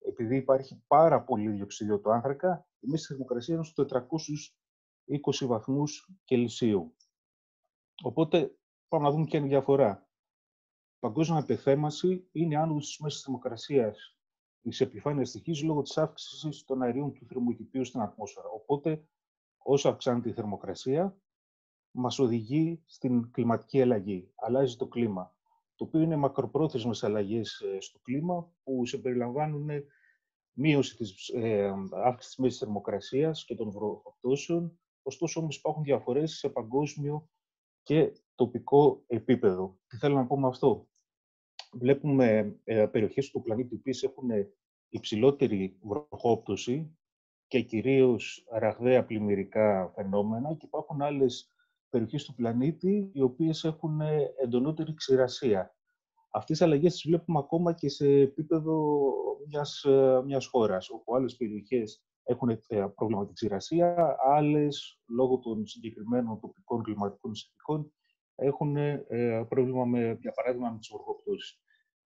επειδή υπάρχει πάρα πολύ διοξείδιο του άνθρακα, η μέση θερμοκρασία είναι στους 420 βαθμούς Κελσίου. Οπότε, πάμε να δούμε ποια είναι η διαφορά. Η παγκόσμια υπερθέρμανση είναι άνοδος της μέσης θερμοκρασίας της επιφάνειας της Γης λόγω της αύξησης των αερίων του θερμοκηπίου στην ατμόσφαιρα. Οπότε, όσο αυξάνεται η θερμοκρασία, μας οδηγεί στην κλιματική αλλαγή. Αλλάζει το κλίμα, το οποίο είναι μακροπρόθεσμες αλλαγές στο κλίμα που συμπεριλαμβάνουν μείωση της αύξησης της μέσης θερμοκρασίας και των βροχοπτώσεων. Ωστόσο, όμως, υπάρχουν διαφορές σε παγκόσμιο και τοπικό επίπεδο. Τι θέλω να πω με αυτό? Βλέπουμε περιοχές του πλανήτη που έχουν υψηλότερη βροχόπτωση και κυρίως ραγδαία πλημμυρικά φαινόμενα, και υπάρχουν άλλες περιοχές του πλανήτη οι οποίες έχουν εντονότερη ξηρασία. Αυτές τις αλλαγές τις βλέπουμε ακόμα και σε επίπεδο μιας χώρας, όπου άλλες περιοχές έχουν πρόβλημα με την ξηρασία, άλλες, λόγω των συγκεκριμένων τοπικών κλιματικών συνθηκών, έχουν πρόβλημα, για παράδειγμα, με τις βροχοπτώσεις.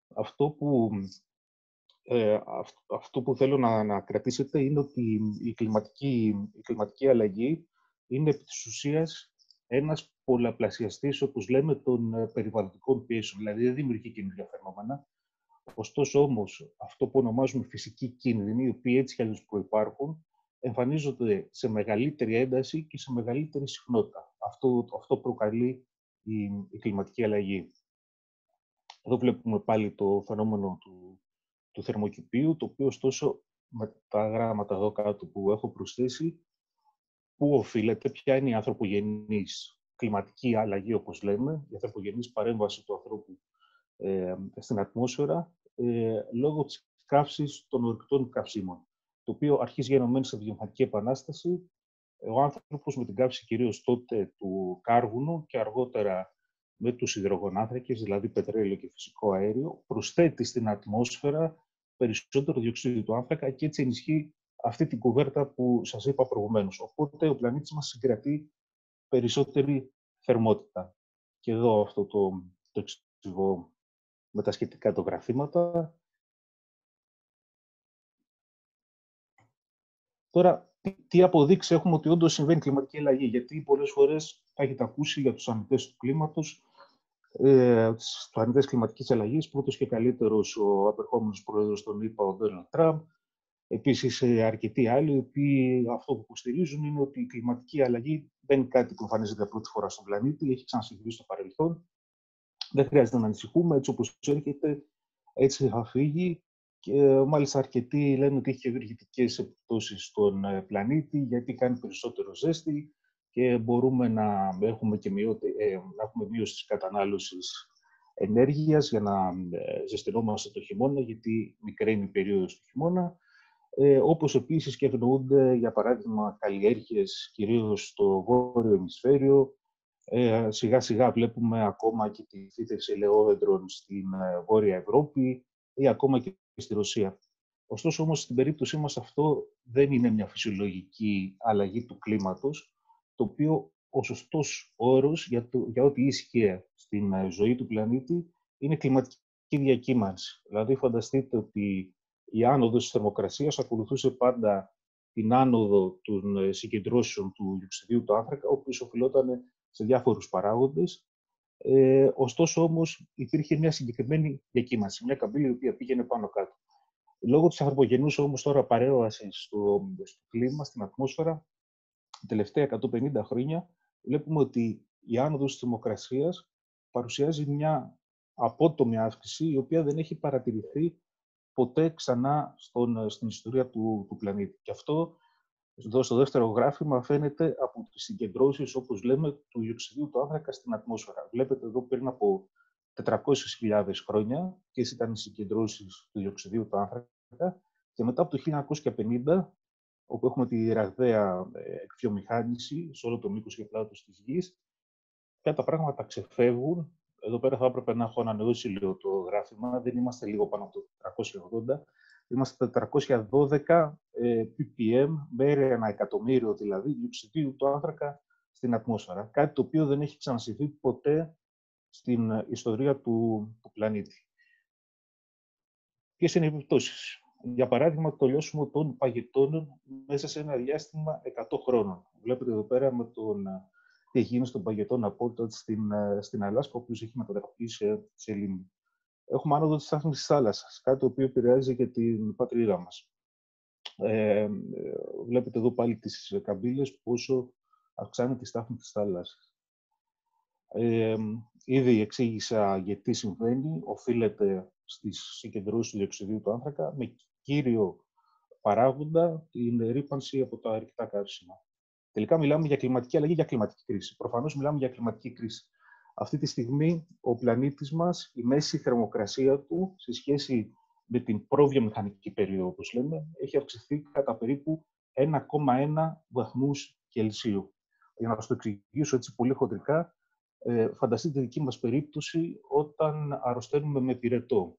Αυτό που θέλω να κρατήσετε είναι ότι η κλιματική αλλαγή είναι επί της ουσίας ένας πολλαπλασιαστής, όπως λέμε, των περιβαλλοντικών πιέσεων. Δηλαδή, δεν δημιουργεί καινούργια φαινόμενα. Ωστόσο, όμως, αυτό που ονομάζουμε φυσικοί κίνδυνοι, οι οποίοι έτσι κι αλλιώς προϋπάρχουν, εμφανίζονται σε μεγαλύτερη ένταση και σε μεγαλύτερη συχνότητα. Αυτό προκαλεί η κλιματική αλλαγή. Εδώ βλέπουμε πάλι το φαινόμενο του θερμοκηπίου, το οποίο, ωστόσο, με τα γράμματα εδώ κάτω που έχω προσθέσει, πού οφείλεται, ποια είναι η ανθρωπογενής κλιματική αλλαγή, όπως λέμε, η ανθρωπογενής παρέμβαση του ανθρώπου στην ατμόσφαιρα, λόγω της καύσης των ορυκτών καυσίμων, το οποίο αρχίζει γενομένη σε βιομηχανική επανάσταση. Ο άνθρωπος με την καύση κυρίως τότε του κάργουνου και αργότερα με τους υδρογονάνθρακες, δηλαδή πετρέλαιο και φυσικό αέριο, προσθέτει στην ατμόσφαιρα περισσότερο διοξείδιο του άνθρακα και έτσι ενισχύει αυτή την κουβέρτα που σας είπα προηγουμένως. Οπότε ο πλανήτης μας συγκρατεί περισσότερη θερμότητα. Και εδώ αυτό το εξηγώ με τα σχετικά το γραφήματα. Τώρα, τι αποδείξεις έχουμε ότι όντως συμβαίνει κλιματική αλλαγή? Γιατί πολλές φορές θα έχετε ακούσει για τους αρνητές του κλίματος, τους αρνητές κλιματικής αλλαγής. Πρώτος και καλύτερος ο απερχόμενος πρόεδρος των ΗΠΑ, ο Ντόναλντ Τραμπ. Επίσης, αρκετοί άλλοι, οι οποίοι αυτό που υποστηρίζουν είναι ότι η κλιματική αλλαγή δεν είναι κάτι που εμφανίζεται πρώτη φορά στον πλανήτη, έχει ξανασυμβεί στο παρελθόν. Δεν χρειάζεται να ανησυχούμε, έτσι όπως έρχεται, έτσι θα φύγει. Και μάλιστα αρκετοί λένε ότι έχει ευεργετικές επιπτώσεις στον πλανήτη, γιατί κάνει περισσότερο ζέστη και μπορούμε να έχουμε μείωση της κατανάλωσης ενέργειας για να ζεσθενόμαστε το χειμώνα, γιατί μικραίνει η περίοδος του χειμώνα. Όπως επίσης και ευνοούνται, για παράδειγμα, καλλιέργειες κυρίως στο βόρειο ημισφαίριο. Σιγά σιγά βλέπουμε ακόμα και τη φύτευση ελαιόδεντρων στην Βόρεια Ευρώπη ή ακόμα και στη Ρωσία. Ωστόσο, όμως, στην περίπτωσή μας αυτό δεν είναι μια φυσιολογική αλλαγή του κλίματος, το οποίο ο σωστός όρος για ό,τι ίσχυε στην ζωή του πλανήτη είναι κλιματική διακύμανση. Δηλαδή, φανταστείτε ότι η άνοδος της θερμοκρασίας ακολουθούσε πάντα την άνοδο των συγκεντρώσεων του διοξειδίου του άνθρακα, ο οποίος οφειλόταν σε διάφορους παράγοντες. Ωστόσο, όμως, υπήρχε μια συγκεκριμένη διακύμανση, μια καμπύλη η οποία πήγαινε πάνω κάτω. Λόγω της ανθρωπογενούς όμως τώρα παρέμβασης στο κλίμα, στην ατμόσφαιρα, τα τελευταία 150 χρόνια, βλέπουμε ότι η άνοδος της θερμοκρασίας παρουσιάζει μια απότομη αύξηση, η οποία δεν έχει παρατηρηθεί ποτέ ξανά στην ιστορία του πλανήτη. Και αυτό, εδώ στο δεύτερο γράφημα, φαίνεται από τις συγκεντρώσεις, όπως λέμε, του διοξειδίου του άνθρακα στην ατμόσφαιρα. Βλέπετε εδώ πριν από 400.000 χρόνια, ποιες ήταν οι συγκεντρώσεις του διοξειδίου του άνθρακα, και μετά από το 1950, όπου έχουμε τη ραγδαία εκβιομηχάνηση σε όλο το μήκος και πλάτος της Γης, πια τα πράγματα ξεφεύγουν. Εδώ πέρα θα έπρεπε να έχω ανανεώσει λίγο το γράφημα, δεν είμαστε λίγο πάνω από το 480, είμαστε 412 ppm, μέρη ανά εκατομμύριο δηλαδή, διοξειδίου του άνθρακα στην ατμόσφαιρα. Κάτι το οποίο δεν έχει ξανασυμβεί ποτέ στην ιστορία του πλανήτη. Ποιες είναι οι επιπτώσεις? Για παράδειγμα, το λιώσιμο των παγετώνων μέσα σε ένα διάστημα 100 χρόνων. Βλέπετε εδώ πέρα με τι έχει γίνει στον παγετώνα Απόλυτο στην Αλάσκα, ο οποίος έχει μετατραπεί σε λίμνη. Έχουμε άνοδο της στάθμης της θάλασσας, κάτι το οποίο επηρεάζει και την πατρίδα μας. Βλέπετε εδώ πάλι τις καμπύλες, πόσο αυξάνεται τη στάθμη της θάλασσας. Ήδη εξήγησα γιατί συμβαίνει. Οφείλεται στις συγκεντρώσεις του διοξειδίου του άνθρακα, με κύριο παράγοντα την ρύπανση από τα ορυκτά καύσιμα. Τελικά μιλάμε για κλιματική αλλαγή, για κλιματική κρίση. Προφανώς μιλάμε για κλιματική κρίση. Αυτή τη στιγμή ο πλανήτης μας, η μέση θερμοκρασία του, σε σχέση με την προβιομηχανική περίοδο, όπως λέμε, έχει αυξηθεί κατά περίπου 1,1 βαθμούς Κελσίου. Για να σας το εξηγήσω έτσι πολύ χοντρικά, φανταστείτε τη δική μας περίπτωση όταν αρρωσταίνουμε με πυρετό.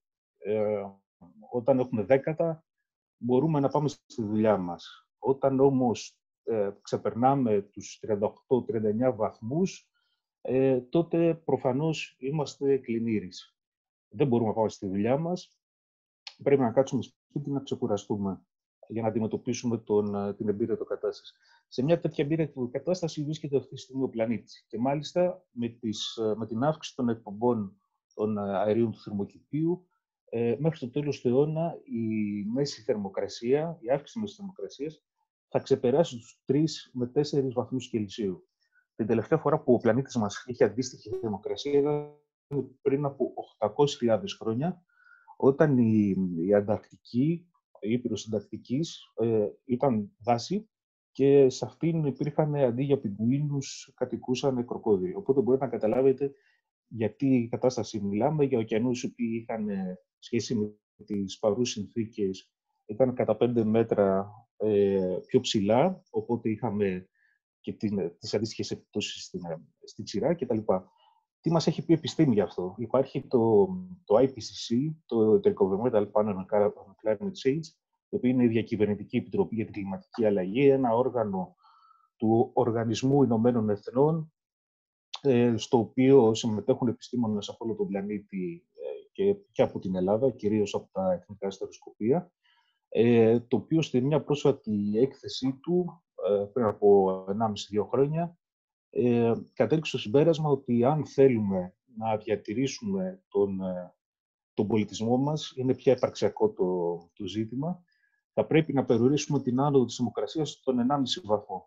Όταν έχουμε δέκατα, μπορούμε να πάμε στη δουλειά μας. Όταν όμως ξεπερνάμε τους 38-39 βαθμούς, τότε προφανώς είμαστε κλινήρεις. Δεν μπορούμε να πάμε στη δουλειά μας. Πρέπει να κάτσουμε σπίτι να ξεκουραστούμε για να αντιμετωπίσουμε την εμπύρετο κατάσταση. Σε μια τέτοια εμπύρετο κατάσταση βρίσκεται αυτή τη στιγμή ο πλανήτης. Και μάλιστα με την αύξηση των εκπομπών των αερίων του θερμοκηπίου, μέχρι το τέλος του αιώνα η μέση θερμοκρασία, η αύξηση μέσης θερμοκρασίας, θα ξεπεράσει τους 3 με 4 βαθμούς Κελσίου. Την τελευταία φορά που ο πλανήτης μας είχε αντίστοιχη θερμοκρασία ήταν πριν από 800.000 χρόνια, όταν η Ανταρκτική, η Ήπειρος Ανταρκτικής, ήταν δάση και σε αυτήν υπήρχαν, αντί για πιγκουίνους, κατοικούσαν κροκόδιλοι. Οπότε μπορείτε να καταλάβετε γιατί η κατάσταση μιλάμε, για ωκεανούς οι οποίοι είχαν σχέση με τις παρούσες συνθήκες, ήταν κατά 5 μέτρα πιο ψηλά, οπότε είχαμε και τις αντίστοιχες επιπτώσεις στην ξηρά κτλ. Τι μας έχει πει η επιστήμη γι' αυτό? Υπάρχει το IPCC, το Intergovernmental Panel on Climate Change, το οποίο είναι η Διακυβερνητική Επιτροπή για την Κλιματική Αλλαγή, ένα όργανο του Οργανισμού Ηνωμένων Εθνών, στο οποίο συμμετέχουν επιστήμονες από όλο τον πλανήτη και από την Ελλάδα, κυρίως από τα εθνικά αστεροσκοπεία, το οποίο στη μια πρόσφατη έκθεσή του, πριν από 1,5-2 χρόνια, κατέληξε στο συμπέρασμα ότι αν θέλουμε να διατηρήσουμε τον πολιτισμό μας, είναι πια υπαρξιακό το ζήτημα, θα πρέπει να περιορίσουμε την άνοδο της θερμοκρασίας στον 1,5 βαθμό.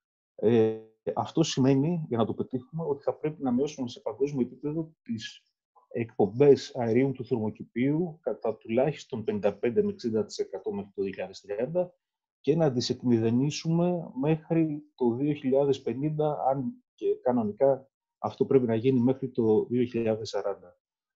Αυτό σημαίνει, για να το πετύχουμε, ότι θα πρέπει να μειώσουμε σε παγκόσμιο επίπεδο τις εκπομπές αερίων του θερμοκηπίου κατά τουλάχιστον 55 με 60% μέχρι το 2030 και να τις εκμηδενήσουμε μέχρι το 2050, αν και κανονικά αυτό πρέπει να γίνει μέχρι το 2040.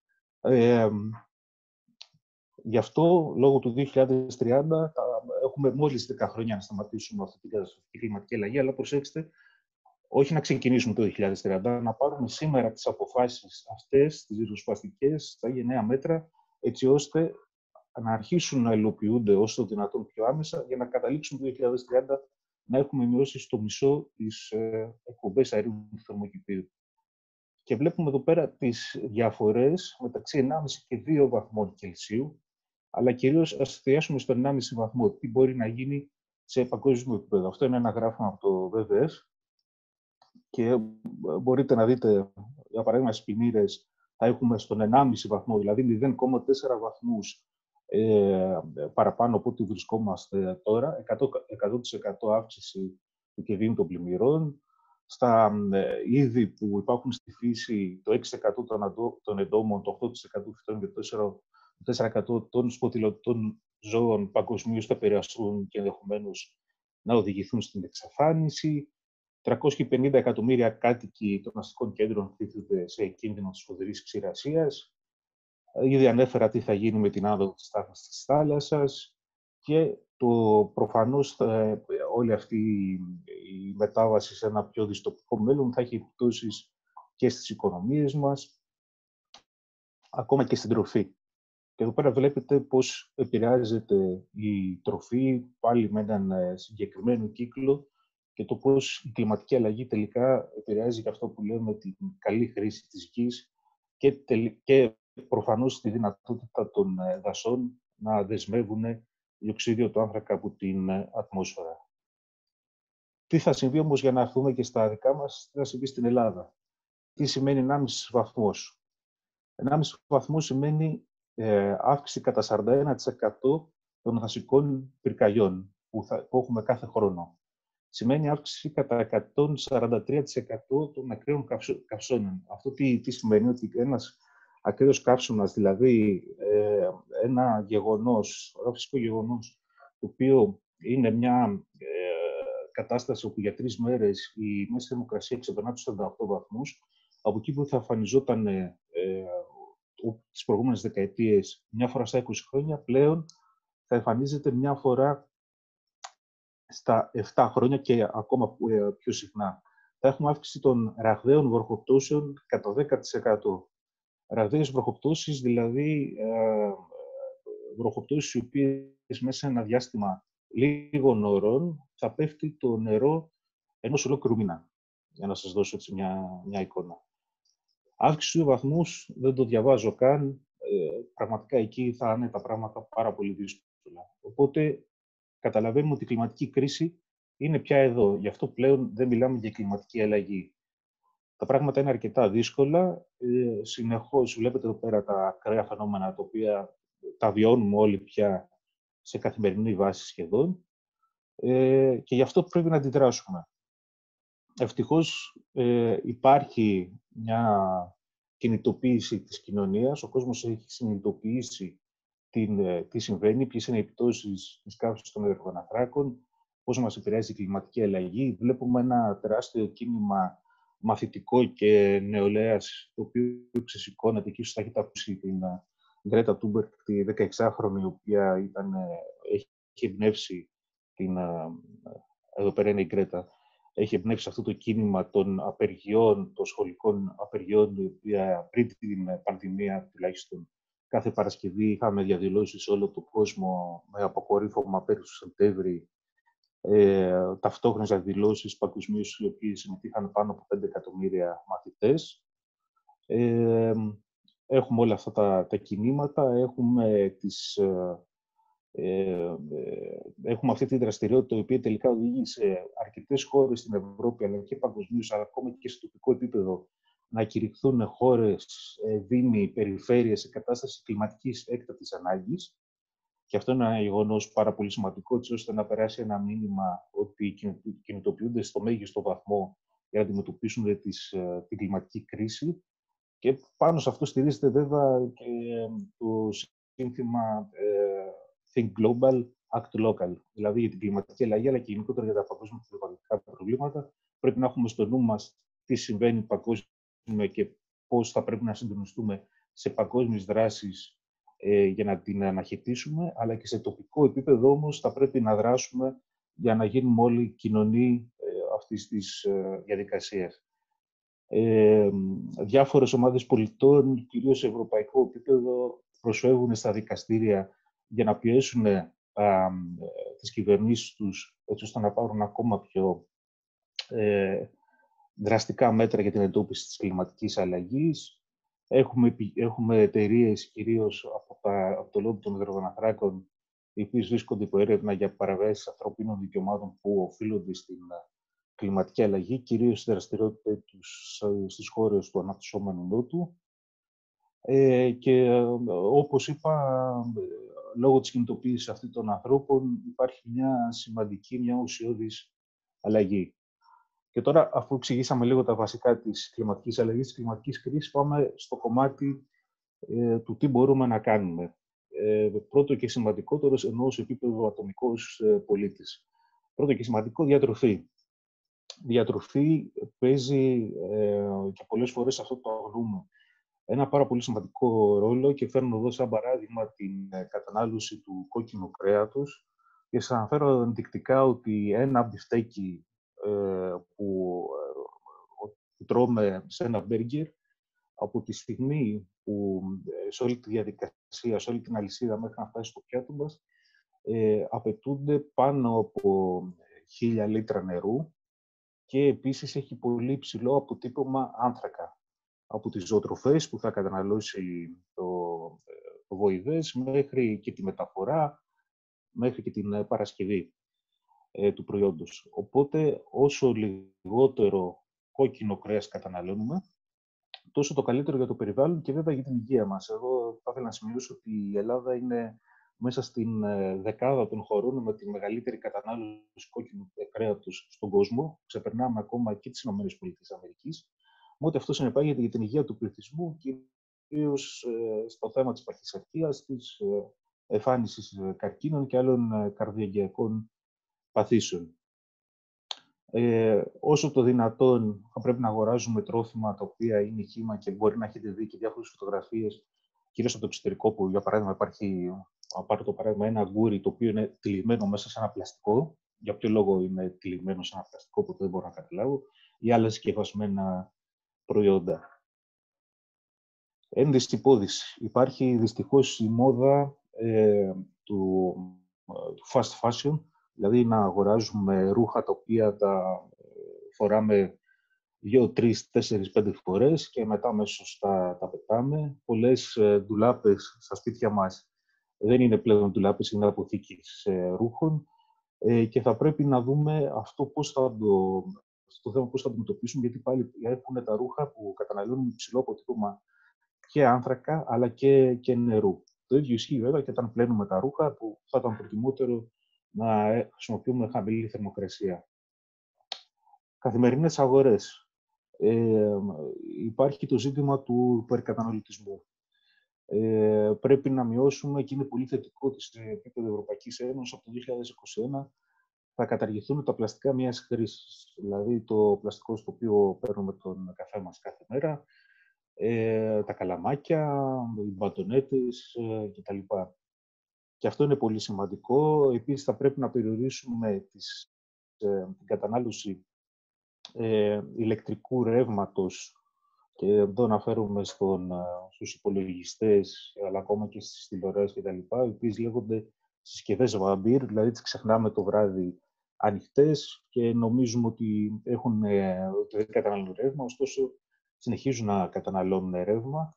Γι' αυτό, λόγω του 2030, έχουμε μόλις 10 χρόνια να σταματήσουμε αυτή την καταστροφική κλιματική αλλαγή, αλλά προσέξτε, όχι να ξεκινήσουμε το 2030, να πάρουμε σήμερα τις αποφάσεις αυτές, τις ριζοσπαστικές, τα γενναία μέτρα, έτσι ώστε να αρχίσουν να υλοποιούνται όσο το δυνατόν πιο άμεσα, για να καταλήξουμε το 2030 να έχουμε μειώσει στο μισό τις εκπομπές αερίου του θερμοκηπίου. Και βλέπουμε εδώ πέρα τις διαφορές μεταξύ 1,5 και 2 βαθμών Κελσίου, αλλά κυρίως ας εστιάσουμε στον 1,5 βαθμό. Τι μπορεί να γίνει σε παγκόσμιο επίπεδο? Αυτό είναι ένα γράφημα από το WWF και μπορείτε να δείτε, για παράδειγμα, στις πλημμύρες θα έχουμε στον 1,5 βαθμό, δηλαδή 0,4 βαθμούς παραπάνω από ό,τι βρισκόμαστε τώρα, 100% αύξηση του κινδύνου των πλημμυρών. Στα είδη που υπάρχουν στη φύση, το 6% των εντόμων, το 8% των φυτών και το 4% των σποτιλωτών ζώων παγκοσμίως θα επηρεαστούν και ενδεχομένως να οδηγηθούν στην εξαφάνιση. 350 εκατομμύρια κάτοικοι των αστικών κέντρων θίγονται σε κίνδυνο της φοδρής ξηρασίας. Ήδη ανέφερα τι θα γίνει με την άνοδο της στάθμης της θάλασσας και προφανώς όλη αυτή η μετάβαση σε ένα πιο δυστοπικό μέλλον θα έχει επιπτώσεις και στις οικονομίες μας, ακόμα και στην τροφή. Και εδώ πέρα βλέπετε πώς επηρεάζεται η τροφή πάλι με έναν συγκεκριμένο κύκλο και το πώς η κλιματική αλλαγή τελικά επηρεάζει και αυτό που λέμε την καλή χρήση της γης και προφανώς τη δυνατότητα των δασών να δεσμεύουν διοξείδιο του άνθρακα από την ατμόσφαιρα. Τι θα συμβεί όμως, για να έρθουμε και στα δικά μας, τι θα συμβεί στην Ελλάδα? Τι σημαίνει 1,5 βαθμός? 1,5 βαθμός σημαίνει αύξηση κατά 41% των δασικών πυρκαγιών που έχουμε κάθε χρόνο. Σημαίνει αύξηση κατά 143% των ακραίων καυσώνων. Αυτό τι σημαίνει? Ότι ένας ακραίος καύσωνας, δηλαδή ένα γεγονός, ένα φυσικό γεγονός, το οποίο είναι μια κατάσταση όπου για 3 μέρες η μέση θερμοκρασία ξεπερνά τους 48 βαθμούς, από εκεί που θα εμφανιζόταν τις προηγούμενες δεκαετίες μια φορά στα 20 χρόνια, πλέον θα εμφανίζεται μια φορά στα 7 χρόνια και ακόμα πιο συχνά. Θα έχουμε αύξηση των ραγδαίων βροχοπτώσεων κατά 10%. Ραγδαίες βροχοπτώσεις, δηλαδή βροχοπτώσεις οι οποίες μέσα σε ένα διάστημα λίγων ώρων θα πέφτει το νερό ενός ολόκληρου μήνα, για να σας δώσω έτσι μια εικόνα. Αύξηση του βαθμούς δεν το διαβάζω καν. Πραγματικά εκεί θα είναι τα πράγματα πάρα πολύ δύσκολα. Οπότε καταλαβαίνουμε ότι η κλιματική κρίση είναι πια εδώ. Γι' αυτό πλέον δεν μιλάμε για κλιματική αλλαγή. Τα πράγματα είναι αρκετά δύσκολα. Συνεχώς βλέπετε εδώ πέρα τα ακραία φαινόμενα, τα οποία τα βιώνουμε όλοι πια σε καθημερινή βάση σχεδόν. Και γι' αυτό πρέπει να αντιδράσουμε. Ευτυχώς υπάρχει μια κινητοποίηση της κοινωνίας. Ο κόσμος έχει συνειδητοποιήσει τι συμβαίνει, ποιες είναι οι επιπτώσεις της καύσης των υδρογοναθράκων, πώς μας επηρεάζει η κλιματική αλλαγή. Βλέπουμε ένα τεράστιο κίνημα μαθητικό και νεολαίας, το οποίο ξεσηκώνεται, και ίσως θα έχετε ακούσει την Γκρέτα Τούνμπεργκ, τη 16χρονη, η οποία έχει εμπνεύσει εδώ πέρα είναι η Γκρέτα. Έχει εμπνεύσει αυτό το κίνημα των απεργιών, των σχολικών απεργιών, η οποία πριν την πανδημία τουλάχιστον κάθε Παρασκευή είχαμε διαδηλώσεις σε όλο τον κόσμο με αποκορύφωμα πέρυσι του Σεπτέμβρη. Ταυτόχρονες διαδηλώσεις παγκοσμίως, οι οποίες συμμετείχαν πάνω από 5 εκατομμύρια μαθητές. Έχουμε όλα αυτά τα κινήματα, έχουμε αυτή τη δραστηριότητα, η οποία τελικά οδηγεί σε αρκετές χώρες στην Ευρώπη, αλλά και παγκοσμίως, αλλά ακόμα και σε τοπικό επίπεδο, να κηρυχθούν χώρες, δήμοι, περιφέρειες σε κατάσταση κλιματικής έκτακτης ανάγκης. Και αυτό είναι ένα γεγονός πάρα πολύ σημαντικό, έτσι ώστε να περάσει ένα μήνυμα ότι κινητοποιούνται στο μέγιστο βαθμό για να αντιμετωπίσουν την κλιματική κρίση. Και πάνω σε αυτό στηρίζεται βέβαια και το σύνθημα Think Global, Act Local. Δηλαδή για την κλιματική αλλαγή, αλλά και γενικότερα για τα παγκόσμια κλιματικά προβλήματα, πρέπει να έχουμε στο νου μας τι συμβαίνει παγκόσμια και πώς θα πρέπει να συντονιστούμε σε παγκόσμιες δράσεις για να την αναχαιτήσουμε, αλλά και σε τοπικό επίπεδο όμως θα πρέπει να δράσουμε για να γίνουμε όλοι κοινωνοί αυτής της διαδικασίας. Διάφορες ομάδες πολιτών, κυρίως σε ευρωπαϊκό επίπεδο, προσφεύγουν στα δικαστήρια για να πιέσουν τις κυβερνήσεις τους, έτσι ώστε να πάρουν ακόμα πιο δραστικά μέτρα για την εντόπιση της κλιματικής αλλαγής. Έχουμε εταιρείες, κυρίως από το λόμπι των υδρογοναθράκων, οι οποίες βρίσκονται υπό έρευνα για παραβιάσεις ανθρωπίνων δικαιωμάτων που οφείλονται στην κλιματική αλλαγή, κυρίως στη δραστηριότητα τους στις χώρες του αναπτυσσόμενου νότου. Και όπως είπα, λόγω της κινητοποίησης αυτών των ανθρώπων υπάρχει μια σημαντική, μια ουσιώδης αλλαγή. Και τώρα, αφού εξηγήσαμε λίγο τα βασικά της κλιματικής αλλαγής, της κλιματικής κρίσης, πάμε στο κομμάτι του τι μπορούμε να κάνουμε. Πρώτο και σημαντικότερο, εννοώ σε επίπεδο ατομικός πολίτης. Πρώτο και σημαντικό, διατροφή. Διατροφή παίζει και πολλές φορές αυτό το αγνοούμε ένα πάρα πολύ σημαντικό ρόλο, και φέρνω εδώ σαν παράδειγμα την κατανάλωση του κόκκινου κρέατος και σας αναφέρω ενδεικτικά ότι ένα μπιφτέκι που τρώμε σε ένα μπέργκερ, από τη στιγμή που σε όλη τη διαδικασία, σε όλη την αλυσίδα μέχρι να φτάσει στο πιάτο μας, απαιτούνται πάνω από 1000 λίτρα νερού, και επίσης έχει πολύ υψηλό αποτύπωμα άνθρακα από τις ζωοτροφές που θα καταναλώσει το βοηδές μέχρι και τη μεταφορά, μέχρι και την Παρασκευή του προϊόντος. Οπότε, όσο λιγότερο κόκκινο κρέας καταναλώνουμε, τόσο το καλύτερο για το περιβάλλον και βέβαια για την υγεία μας. Εγώ θα ήθελα να σημειώσω ότι η Ελλάδα είναι μέσα στην δεκάδα των χωρών με τη μεγαλύτερη κατανάλωση κόκκινου κρέατος στον κόσμο. Ξεπερνάμε ακόμα και τις ΗΠΑ. Με ό,τι αυτό συνεπάγεται για την υγεία του πληθυσμού, κυρίως στο θέμα της παχυσαρκίας, της εμφάνισης καρκίνων και άλλων καρδιαγγειακών παθήσεων. Όσο το δυνατόν θα πρέπει να αγοράζουμε τρόφιμα τα οποία είναι χύμα και μπορεί να έχετε δει και διάφορες φωτογραφίες, κυρίως από το εξωτερικό, που για παράδειγμα υπάρχει, πάρω το παράδειγμα, ένα αγκούρι το οποίο είναι τυλιγμένο μέσα σε ένα πλαστικό. Για ποιο λόγο είναι τυλιγμένο σε ένα πλαστικό που δεν μπορώ να καταλάβω, ή άλλα συσκευασμένα προϊόντα. Ένδυση υπόδειξη. Υπάρχει δυστυχώς η μόδα του fast fashion, δηλαδή να αγοράζουμε ρούχα τα οποία τα φοράμε 2, 3, 4, 5 φορές και μετά αμέσως τα πετάμε. Πολλές ντουλάπες στα σπίτια μας δεν είναι πλέον ντουλάπες, είναι αποθήκες ρούχων και θα πρέπει να δούμε αυτό πώς θα το αντιμετωπίσουμε, γιατί πάλι έχουν τα ρούχα που καταναλώνουν υψηλό αποτύπωμα και άνθρακα, αλλά και νερού. Το ίδιο ισχύει βέβαια και όταν πλένουμε τα ρούχα, που θα ήταν προτιμότερο να χρησιμοποιούμε χαμηλή θερμοκρασία. Καθημερινές αγορές. Υπάρχει το ζήτημα του υπερκαταναλωτισμού. Πρέπει να μειώσουμε, και είναι πολύ θετικό ότι σε επίπεδο Ευρωπαϊκής Ένωσης από το 2021 θα καταργηθούν τα πλαστικά μιας χρήσης. Δηλαδή το πλαστικό στο οποίο παίρνουμε τον καφέ μας κάθε μέρα, τα καλαμάκια, οι μπατονέτες κτλ. Και αυτό είναι πολύ σημαντικό. Επίσης, θα πρέπει να περιορίσουμε την κατανάλωση ηλεκτρικού ρεύματος, και εδώ αναφέρομαι στους υπολογιστές, αλλά ακόμα και στις τηλεοράσεις κτλ. Οι οποίες λέγονται συσκευές βαμπύρ, δηλαδή τις ξεχνάμε το βράδυ ανοιχτές και νομίζουμε ότι δεν καταναλώνουν ρεύμα, ωστόσο συνεχίζουν να καταναλώνουν ρεύμα,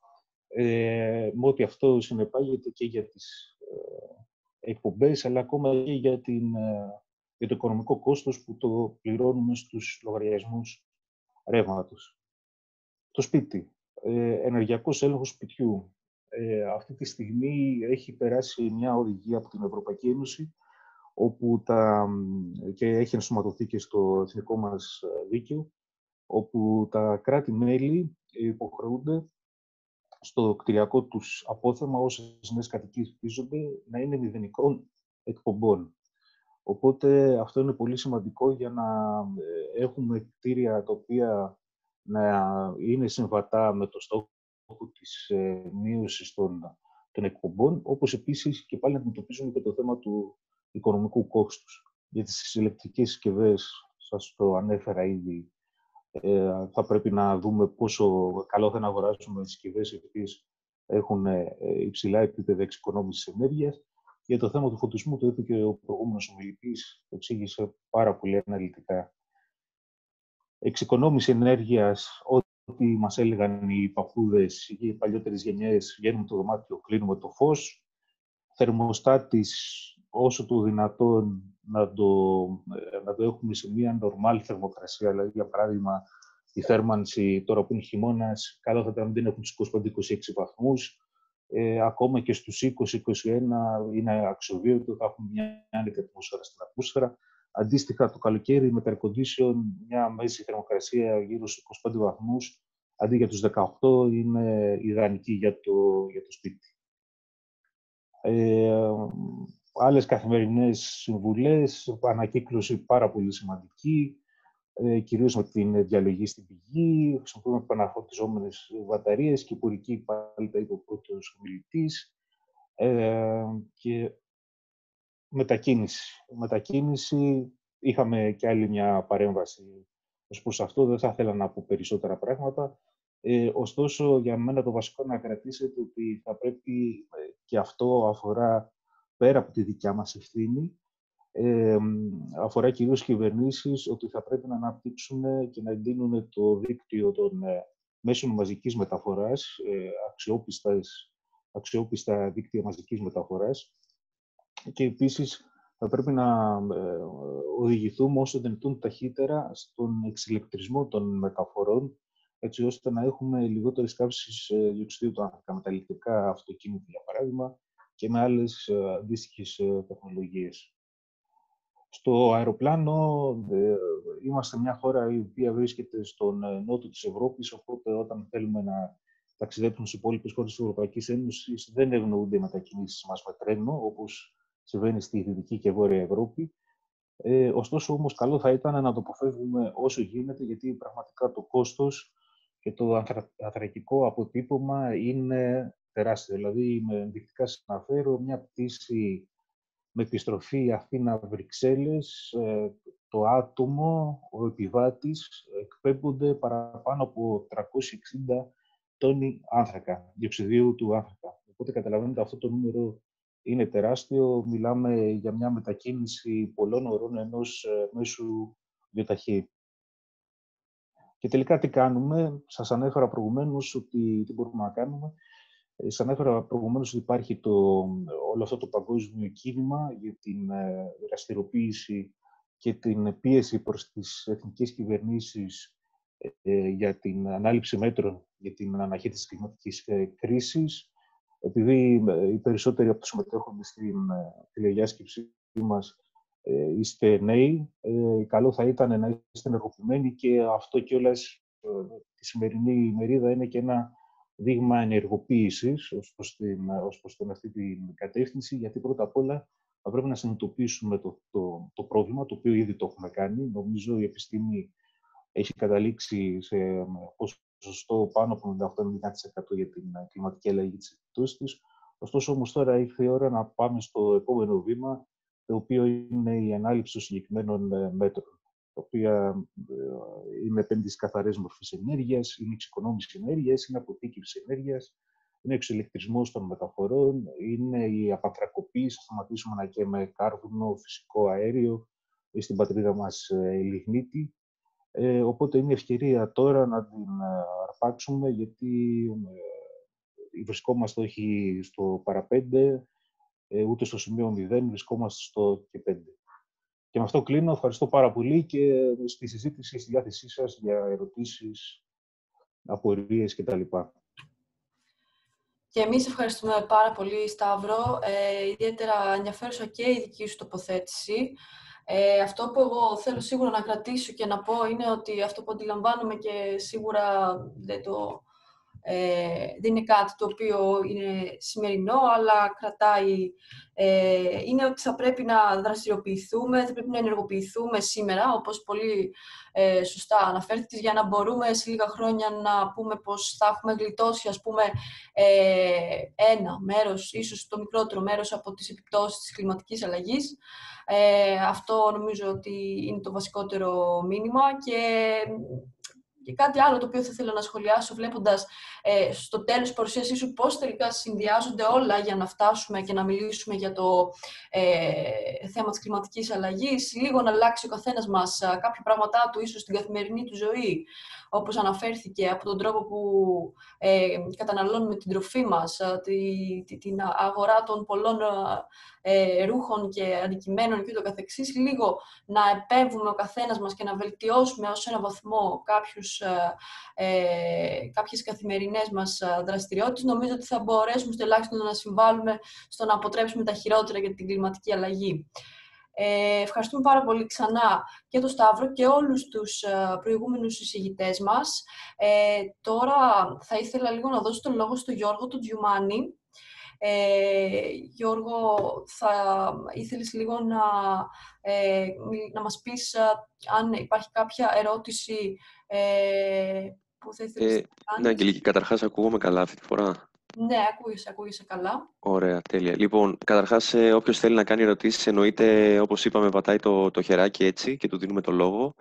με ό,τι αυτό συνεπάγεται και για τις εκπομπές, αλλά ακόμα και για το οικονομικό κόστος που το πληρώνουμε στους λογαριασμούς ρεύματος. Το σπίτι. Ενεργειακός έλεγχος σπιτιού. Αυτή τη στιγμή έχει περάσει μια οδηγία από την Ευρωπαϊκή Ένωση, και έχει ενσωματωθεί και στο εθνικό μας δίκαιο, όπου τα κράτη-μέλη υποχρεούνται στο κτηριακό τους απόθεμα, όσες νέες κατοικίες χτίζονται, να είναι μηδενικών εκπομπών. Οπότε αυτό είναι πολύ σημαντικό για να έχουμε κτίρια τα οποία να είναι συμβατά με το στόχο της μείωσης των εκπομπών, όπως επίσης και πάλι να αντιμετωπίζουμε και το θέμα του οικονομικού κόστους. Για τις ηλεκτρικές συσκευές, σας το ανέφερα ήδη, θα πρέπει να δούμε πόσο καλό θα είναι να αγοράσουμε συσκευές οι οποίες έχουν υψηλά επίπεδα εξοικονόμησης ενέργειας. Για το θέμα του φωτισμού, το είπε και ο προηγούμενος ομιλητής, το εξήγησε πάρα πολύ αναλυτικά. Εξοικονόμηση ενέργειας, ό,τι μας έλεγαν οι παππούδες, οι παλιότερες γενιές, βγαίνουμε το δωμάτιο, κλείνουμε το φως. Θερμοστάτης, όσο το δυνατόν, να το έχουμε σε μια νορμάλ θερμοκρασία. Δηλαδή, για παράδειγμα, η θέρμανση τώρα που είναι χειμώνας, καλό θα ήταν να μην έχουν τους 25-26 βαθμούς. Ακόμα και στους 20-21 είναι αξιοβίωτο, θα έχουμε μια άνετη ατμόσφαιρα στην ατμόσφαιρα. Αντίστοιχα, το καλοκαίρι με τα air condition, μια μέση θερμοκρασία γύρω στους 25 βαθμούς, αντί για τους 18, είναι ιδανική για το σπίτι. Άλλες καθημερινές συμβουλές, ανακύκλωση πάρα πολύ σημαντική, κυρίως με την διαλογή στην πηγή, χρησιμοποιούμε επαναφορτιζόμενες μπαταρίες και πουρική, πάλι τα είπε ο πρώτος ομιλητής, και μετακίνηση. Είχαμε και άλλη μια παρέμβαση ως προς αυτό, δεν θα ήθελα να πω περισσότερα πράγματα. Ωστόσο, για μένα το βασικό να κρατήσετε ότι θα πρέπει, και αυτό αφορά πέρα από τη δικιά μας ευθύνη, αφορά κυρίως κυβερνήσεις, ότι θα πρέπει να αναπτύξουν και να εντείνουν το δίκτυο των μέσων μαζικής μεταφοράς, αξιόπιστα δίκτυα μαζικής μεταφοράς, και επίσης θα πρέπει να οδηγηθούμε όσο δυνατόν ταχύτερα στον εξηλεκτρισμό των μεταφορών, έτσι ώστε να έχουμε λιγότερες καύσεις διοξειδίου του άνθρακα με τα ηλεκτρικά αυτοκίνητα, για παράδειγμα, και με άλλες αντίστοιχες τεχνολογίες. Στο αεροπλάνο είμαστε μια χώρα η οποία βρίσκεται στον νότο της Ευρώπης, οπότε όταν θέλουμε να ταξιδέψουμε στις υπόλοιπες χώρες της Ευρωπαϊκής Ένωσης δεν ευνοούνται οι μετακινήσεις μας με τρένο, όπως συμβαίνει στη Δυτική και Βόρεια Ευρώπη. Ωστόσο, όμως, καλό θα ήταν να το αποφεύγουμε όσο γίνεται, γιατί πραγματικά το κόστος και το ανθρακικό αποτύπωμα είναι τεράστιο. Δηλαδή, με ενδεικτικά σας αναφέρω μια πτήση με επιστροφή Αθήνα-Βρυξέλλες, το άτομο, ο επιβάτης, εκπέμπονται παραπάνω από 360 τόνοι άνθρακα, διοξιδίου του άνθρακα. Οπότε καταλαβαίνετε, αυτό το νούμερο είναι τεράστιο. Μιλάμε για μια μετακίνηση πολλών ωρών ενός μέσου βιοταχή. Και τελικά τι κάνουμε? Σας ανέφερα προηγουμένως ότι τι μπορούμε να κάνουμε. Σας ανέφερα προηγουμένως ότι υπάρχει όλο αυτό το παγκόσμιο κίνημα για την δραστηριοποίηση και την πίεση προς τις εθνικές κυβερνήσεις για την ανάληψη μέτρων για την αναχέτηση της κλιματικής κρίσης. Επειδή οι περισσότεροι από τους συμμετέχοντες στην τηλεδιάσκεψη μας είστε νέοι, καλό θα ήταν να είστε ενεργοποιημένοι και αυτό κιόλας τη σημερινή ημερίδα είναι και ένα δείγμα ενεργοποίησης ως προς αυτή την κατεύθυνση, γιατί πρώτα απ' όλα θα πρέπει να συνειδητοποιήσουμε το πρόβλημα, το οποίο ήδη το έχουμε κάνει. Νομίζω η επιστήμη έχει καταλήξει σε ποσοστό πάνω από 98% για την κλιματική αλλαγή της επιπτώσης της. Ωστόσο, όμως, τώρα ήρθε η ώρα να πάμε στο επόμενο βήμα, το οποίο είναι η ανάληψη των συγκεκριμένων μέτρων, τα οποία είναι επένδυση καθαρές μορφές ενέργειας, είναι εξοικονόμηση ενέργειας, είναι αποθήκευση ενέργειας, είναι ο εξηλεκτρισμός των μεταφορών, είναι η απανθρακοποίηση, θα σταματήσουμε να καίμε κάρβουνο, φυσικό αέριο ή στην πατρίδα μας λιγνίτη. Οπότε είναι η ευκαιρία τώρα να την αρπάξουμε, γιατί βρισκόμαστε όχι στο παραπέντε, ούτε στο σημείο 0, βρισκόμαστε στο και 5. Και με αυτό κλείνω. Ευχαριστώ πάρα πολύ και στη συζήτηση στη διάθεσή σας για ερωτήσεις, απορίες κτλ. Και εμείς ευχαριστούμε πάρα πολύ, Σταύρο. Ιδιαίτερα ενδιαφέρουσα και η δική σου τοποθέτηση. Αυτό που εγώ θέλω σίγουρα να κρατήσω και να πω είναι ότι αυτό που αντιλαμβάνομαι και σίγουρα δεν είναι κάτι το οποίο είναι σημερινό, αλλά κρατάει, είναι ότι θα πρέπει να δραστηριοποιηθούμε, θα πρέπει να ενεργοποιηθούμε σήμερα, όπως πολύ σωστά αναφέρθηκες, για να μπορούμε σε λίγα χρόνια να πούμε πως θα έχουμε γλιτώσει, ας πούμε, ένα μέρος, ίσως το μικρότερο μέρος από τις επιπτώσεις της κλιματικής αλλαγής. Αυτό νομίζω ότι είναι το βασικότερο μήνυμα και κάτι άλλο το οποίο θα ήθελα να σχολιάσω, βλέποντας στο τέλος της παρουσίασής σου πώς τελικά συνδυάζονται όλα για να φτάσουμε και να μιλήσουμε για το θέμα της κλιματικής αλλαγής. Λίγο να αλλάξει ο καθένας μας κάποια πράγματά του, ίσως στην καθημερινή του ζωή, όπως αναφέρθηκε, από τον τρόπο που καταναλώνουμε την τροφή μας, την αγορά των πολλών ρούχων και αντικειμένων και ούτω καθεξής, λίγο να επέμβουμε ο καθένας μας και να βελτιώσουμε ως ένα βαθμό κάποιες καθημερινές μας δραστηριότητες, νομίζω ότι θα μπορέσουμε τουλάχιστον να συμβάλλουμε στο να αποτρέψουμε τα χειρότερα για την κλιματική αλλαγή. Ευχαριστούμε πάρα πολύ ξανά και τον Σταύρο και όλους τους προηγούμενους συζητητές μας. Τώρα θα ήθελα λίγο να δώσω τον λόγο στον Γιώργο του Τζιουμάνη. Γιώργο, θα ήθελες λίγο να μας πεις αν υπάρχει κάποια ερώτηση που θα ήθελες να κάνεις. Ναι, Αγγελική, καταρχάς ακούγομαι καλά αυτή τη φορά. Ναι, ακούγεσαι καλά. Ωραία, τέλεια. Λοιπόν, καταρχάς, όποιος θέλει να κάνει ερωτήσεις, εννοείται, όπως είπαμε, πατάει το χεράκι έτσι και του δίνουμε το λόγο.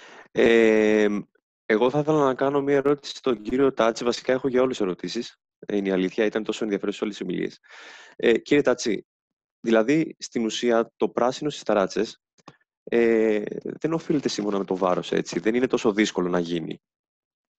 Εγώ θα ήθελα να κάνω μία ερώτηση στον κύριο Τάτση. Βασικά, έχω για όλες τις ερωτήσεις. Είναι η αλήθεια, ήταν τόσο ενδιαφέρουσες όλες τις ομιλίες. Κύριε Τάτση, δηλαδή, στην ουσία, το πράσινο στις ταράτσες δεν οφείλεται σύμφωνα με το βάρος, έτσι. Δεν είναι τόσο δύσκολο να γίνει.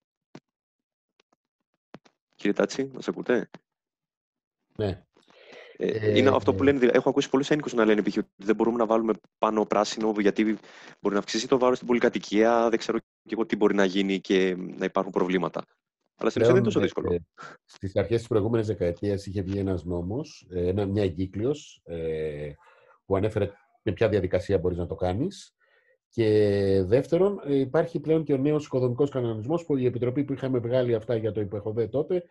Κύριε Τάτση, μας ακούτε? Ναι. Είναι αυτό που λένε, έχω ακούσει πολλούς ένοικους να λένε π.χ. ότι δεν μπορούμε να βάλουμε πάνω πράσινο γιατί μπορεί να αυξήσει το βάρος στην πολυκατοικία, δεν ξέρω και εγώ τι μπορεί να γίνει και να υπάρχουν προβλήματα. Αλλά στην ουσία δεν είναι τόσο δύσκολο. Στις αρχές της προηγούμενης δεκαετίας είχε βγει ένας νόμος, μια εγκύκλειος, που ανέφερε με ποια διαδικασία μπορείς να το κάνεις. Και δεύτερον, υπάρχει πλέον και ο νέος οικοδομικός κανονισμός που η Επιτροπή που είχαμε βγάλει αυτά για το υπεχοδέ τότε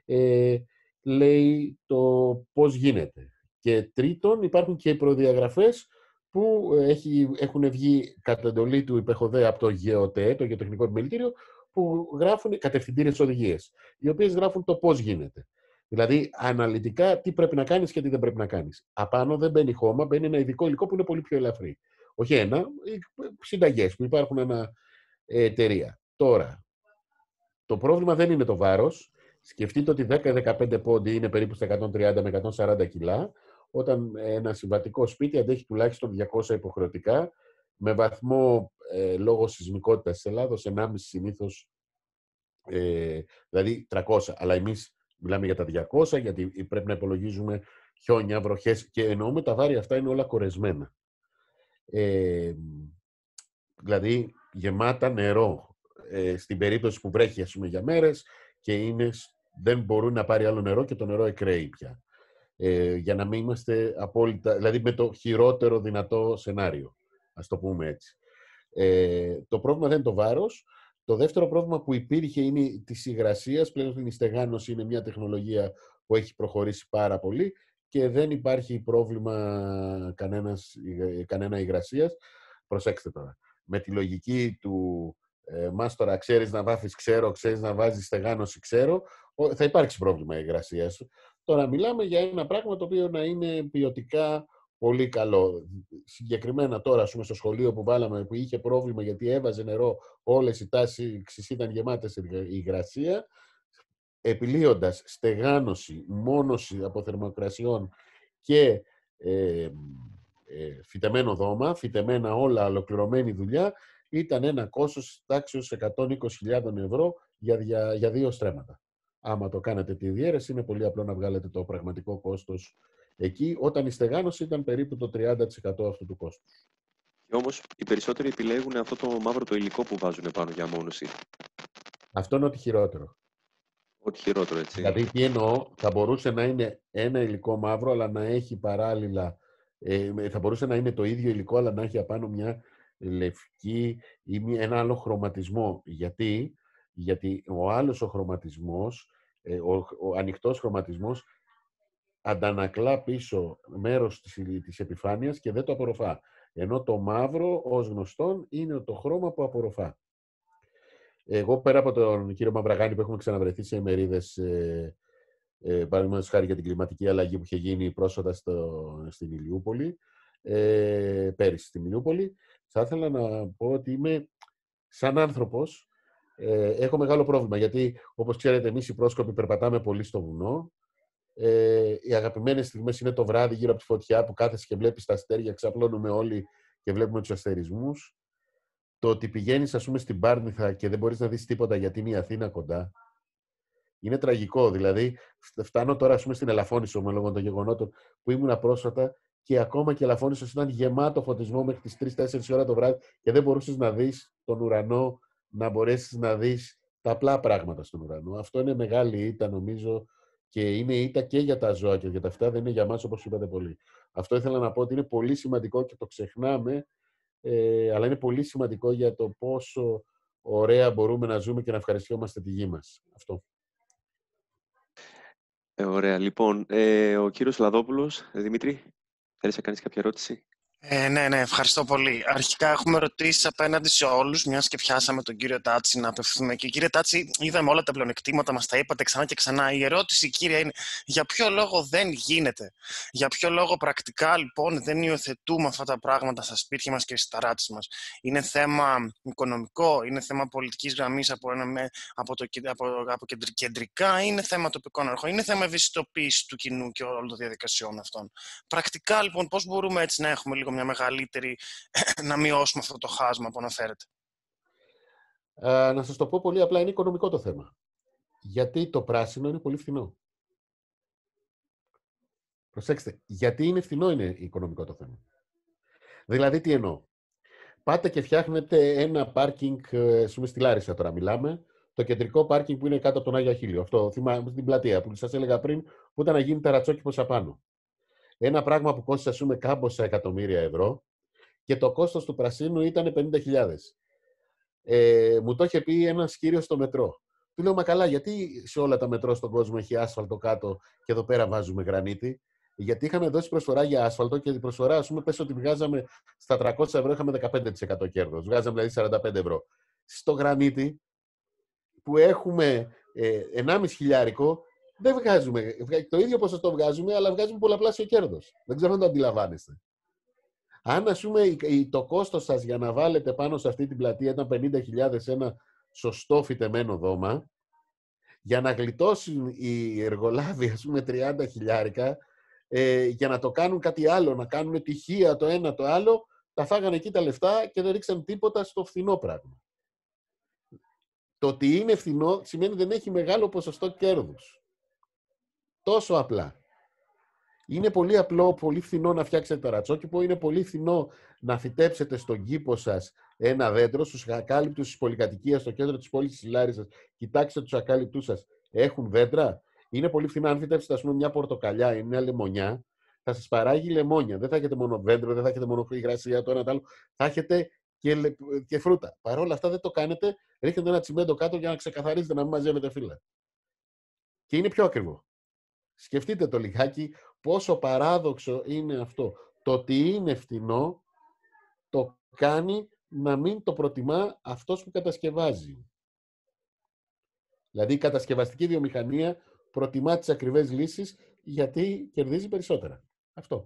λέει το πώς γίνεται. Και τρίτον, υπάρχουν και οι προδιαγραφές που έχουν βγει κατά εντολή του υπεχοδέ από το ΓΕΟΤΕ, το Γεωτεχνικό Επιμελητήριο, που γράφουν κατευθυντήριες οδηγίες, οι οποίες γράφουν το πώς γίνεται. Δηλαδή, αναλυτικά, τι πρέπει να κάνεις και τι δεν πρέπει να κάνεις. Απάνω δεν μπαίνει χώμα, μπαίνει ένα ειδικό υλικό που είναι πολύ πιο ελαφρύ. Όχι ένα, συνταγές που υπάρχουν εταιρεία. Τώρα, το πρόβλημα δεν είναι το βάρος. Σκεφτείτε ότι 10-15 πόντι είναι περίπου στα 130 με 140 κιλά, όταν ένα συμβατικό σπίτι αντέχει τουλάχιστον 200 υποχρεωτικά, με βαθμό λόγω σεισμικότητας της Ελλάδος 1,5 συνήθως, δηλαδή 300. Αλλά εμείς μιλάμε για τα 200, γιατί πρέπει να υπολογίζουμε χιόνια, βροχές και εννοούμε τα βάρη αυτά είναι όλα κορεσμένα. Δηλαδή γεμάτα νερό στην περίπτωση που βρέχει, ας πούμε, για μέρες και δεν μπορούν να πάρει άλλο νερό και το νερό εκραίει πια. Για να μην είμαστε απόλυτα, δηλαδή με το χειρότερο δυνατό σενάριο, ας το πούμε έτσι. Το πρόβλημα δεν είναι το βάρος. Το δεύτερο πρόβλημα που υπήρχε είναι της υγρασίας. Πλέον η στεγάνωση είναι μια τεχνολογία που έχει προχωρήσει πάρα πολύ και δεν υπάρχει πρόβλημα κανένα υγρασίας. Προσέξτε τώρα. Με τη λογική του μάστορα, ξέρεις να βάφεις, ξέρω, ξέρεις να βάζεις στεγάνωση, ξέρω, θα υπάρξει πρόβλημα υγρασίας. Τώρα μιλάμε για ένα πράγμα το οποίο να είναι ποιοτικά πολύ καλό. Συγκεκριμένα τώρα, ας πούμε, στο σχολείο που βάλαμε, που είχε πρόβλημα γιατί έβαζε νερό, όλες οι τάσεις ήταν γεμάτες υγρασία, επιλύοντας στεγάνωση, μόνωση από θερμοκρασιών και φυτεμένο δώμα, φυτεμένα όλα, ολοκληρωμένη δουλειά, ήταν ένα κόστος τάξεως 120.000 ευρώ για 2 στρέμματα. Άμα το κάνετε τη διαίρεση, είναι πολύ απλό να βγάλετε το πραγματικό κόστος εκεί, όταν η στεγάνωση ήταν περίπου το 30% αυτού του κόστους. Και όμως οι περισσότεροι επιλέγουν αυτό το μαύρο το υλικό που βάζουν πάνω για μόνωση. Αυτό είναι ό,τι χειρότερο. Ό,τι χειρότερο, έτσι. Δηλαδή, τι εννοώ, θα μπορούσε να είναι ένα υλικό μαύρο, αλλά να έχει παράλληλα. Θα μπορούσε να είναι το ίδιο υλικό, αλλά να έχει απάνω μια λευκή ή ένα άλλο χρωματισμό. Γιατί ο άλλος ο χρωματισμός, ο ανοιχτός χρωματισμός, αντανακλά πίσω μέρος της επιφάνειας και δεν το απορροφά. Ενώ το μαύρο, ως γνωστόν, είναι το χρώμα που απορροφά. Εγώ, πέρα από τον κύριο Μαυραγάνη που έχουμε ξαναβρεθεί σε ημερίδες, παραδείγματος χάρη για την κλιματική αλλαγή που είχε γίνει πρόσφατα στην Ηλιούπολη, πέρυσι στην Ηλιούπολη, θα ήθελα να πω ότι είμαι, σαν άνθρωπος, έχω μεγάλο πρόβλημα. Γιατί, όπως ξέρετε, εμείς οι πρόσκοποι περπατάμε πολύ στο βουνό. Οι αγαπημένες στιγμές είναι το βράδυ γύρω από τη φωτιά που κάθεσαι και βλέπεις τα αστέρια, ξαπλώνουμε όλοι και βλέπουμε τους αστερισμούς. Το ότι πηγαίνεις, ας πούμε, στην Πάρνηθα και δεν μπορείς να δεις τίποτα γιατί είναι η Αθήνα κοντά, είναι τραγικό. Δηλαδή, φτάνω τώρα, ας πούμε, στην Ελαφώνησο με λόγω των γεγονότων που ήμουνα πρόσφατα και ακόμα και η Ελαφώνησος ήταν γεμάτο φωτισμό μέχρι τις 3-4 ώρα το βράδυ και δεν μπορούσες να δεις τον ουρανό, να μπορέσεις να δεις τα απλά πράγματα στον ουρανό. Αυτό είναι μεγάλη ήττα, νομίζω, και είναι ήττα και για τα ζώα και για τα φυτά, δεν είναι για μας, όπως είπατε πολύ. Αυτό ήθελα να πω ότι είναι πολύ σημαντικό και το ξεχνάμε, αλλά είναι πολύ σημαντικό για το πόσο ωραία μπορούμε να ζούμε και να ευχαριστιόμαστε τη γη μας. Αυτό. Ωραία. Λοιπόν, ο κύριος Λαδόπουλος, Δημήτρη, θέλεις να κάνεις κάποια ερώτηση? Ναι, ευχαριστώ πολύ. Αρχικά έχουμε ερωτήσεις απέναντι σε όλους, μιας και πιάσαμε τον κύριο Τάτσι να απευθυνθούμε. Και κύριε Τάτσι, είδαμε όλα τα πλεονεκτήματα, μας τα είπατε ξανά και ξανά. Η ερώτηση, κύριε, είναι για ποιο λόγο δεν γίνεται? Για ποιο λόγο πρακτικά, λοιπόν, δεν υιοθετούμε αυτά τα πράγματα στα σπίτια μας και στις ταράτσες μας? Είναι θέμα οικονομικό, είναι θέμα πολιτικής γραμμής από κεντρικά, είναι θέμα τοπικών αρχών, είναι θέμα ευαισθητοποίησης του κοινού και όλων των διαδικασιών αυτών? Πρακτικά, λοιπόν, πώς μπορούμε έτσι να έχουμε λίγο μια μεγαλύτερη, να μειώσουμε αυτό το χάσμα που αναφέρεται? Να σας το πω πολύ απλά, είναι οικονομικό το θέμα. Γιατί το πράσινο είναι πολύ φθηνό. Προσέξτε, γιατί είναι φθηνό είναι οικονομικό το θέμα. Δηλαδή, τι εννοώ. Πάτε και φτιάχνετε ένα πάρκινγκ, στη Λάρισα τώρα μιλάμε, το κεντρικό πάρκινγκ που είναι κάτω από τον Άγιο Αχίλιο. Αυτό θυμάμαι στην πλατεία που σας έλεγα πριν, που ήταν να γίνει τερατσόκηπος απάνω. Ένα πράγμα που κόστησε, ας πούμε, κάμποσα εκατομμύρια ευρώ και το κόστος του πρασίνου ήταν 50.000. Μου το είχε πει ένας κύριος στο μετρό. Του λέω, μα καλά, γιατί σε όλα τα μετρό στον κόσμο έχει άσφαλτο κάτω και εδώ πέρα βάζουμε γρανίτη? Γιατί είχαμε δώσει προσφορά για άσφαλτο και την προσφορά, ας πούμε, πες ότι βγάζαμε στα 300 ευρώ, είχαμε 15% κέρδος. Βγάζαμε δηλαδή 45 ευρώ. Στο γρανίτη, που έχουμε 1,5 χιλιάρικο, δεν βγάζουμε. Το ίδιο ποσοστό βγάζουμε, αλλά βγάζουμε πολλαπλάσιο κέρδος. Δεν ξέρω αν το αντιλαμβάνεστε. Αν, ας πούμε, το κόστος σας για να βάλετε πάνω σε αυτή την πλατεία ήταν 50.000 ένα σωστό φυτεμένο δώμα, για να γλιτώσουν οι εργολάβοι, ας πούμε, 30 χιλιάρικα, για να το κάνουν κάτι άλλο, να κάνουν τυχεία το ένα το άλλο, τα φάγανε εκεί τα λεφτά και δεν ρίξαν τίποτα στο φθηνό πράγμα. Το ότι είναι φθηνό σημαίνει δεν έχει μεγάλο ποσοστό κέρδους. Τόσο απλά. Είναι πολύ απλό, πολύ φθηνό να φτιάξετε τερατσόκηπο, είναι πολύ φθηνό να φυτέψετε στον κήπο σας ένα δέντρο, στους ακάλυπτους της πολυκατοικίας, στο κέντρο της πόλης της Λάρισσας. Κοιτάξτε τους ακάλυπτούς σας, έχουν δέντρα. Είναι πολύ φθηνά. Αν φυτέψετε, ας πούμε, μια πορτοκαλιά ή μια λεμονιά, θα σας παράγει λεμόνια. Δεν θα έχετε μόνο δέντρο, δεν θα έχετε μόνο υγρασία, το ένα το άλλο. Θα έχετε και φρούτα. Παρ' όλα αυτά δεν το κάνετε, ρίχνετε ένα τσιμέντο κάτω για να ξεκαθαρίζετε, να μην μαζεύετε φύλλα. Και είναι πιο ακριβό. Σκεφτείτε το λιγάκι πόσο παράδοξο είναι αυτό. Το ότι είναι φθηνό το κάνει να μην το προτιμά αυτός που κατασκευάζει. Δηλαδή η κατασκευαστική βιομηχανία προτιμά τις ακριβές λύσεις γιατί κερδίζει περισσότερα. Αυτό.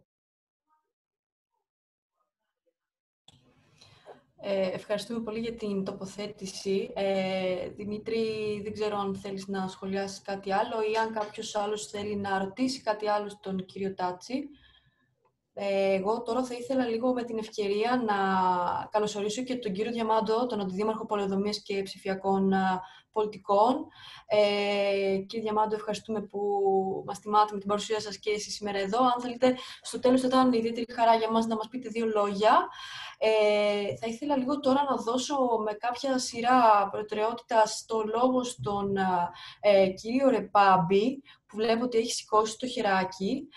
Ευχαριστούμε πολύ για την τοποθέτηση. Δημήτρη, δεν ξέρω αν θέλεις να σχολιάσεις κάτι άλλο ή αν κάποιος άλλος θέλει να ρωτήσει κάτι άλλο στον κύριο Τάτση. Εγώ τώρα θα ήθελα λίγο με την ευκαιρία να καλωσορίσω και τον κύριο Διαμάντο, τον Αντιδήμαρχο Πολεοδομίας και Ψηφιακών Πολιτικών. Κύριε Διαμάντο, ευχαριστούμε που μας τιμάτε με την παρουσία σας και εσείς σήμερα εδώ. Αν θέλετε, στο τέλος θα ήταν ιδιαίτερη χαρά για μας να μας πείτε δύο λόγια. Θα ήθελα λίγο τώρα να δώσω με κάποια σειρά προτεραιότητας το λόγο στον κύριο Ρεπάμπη, που βλέπω ότι έχει σηκώσει το χεράκι.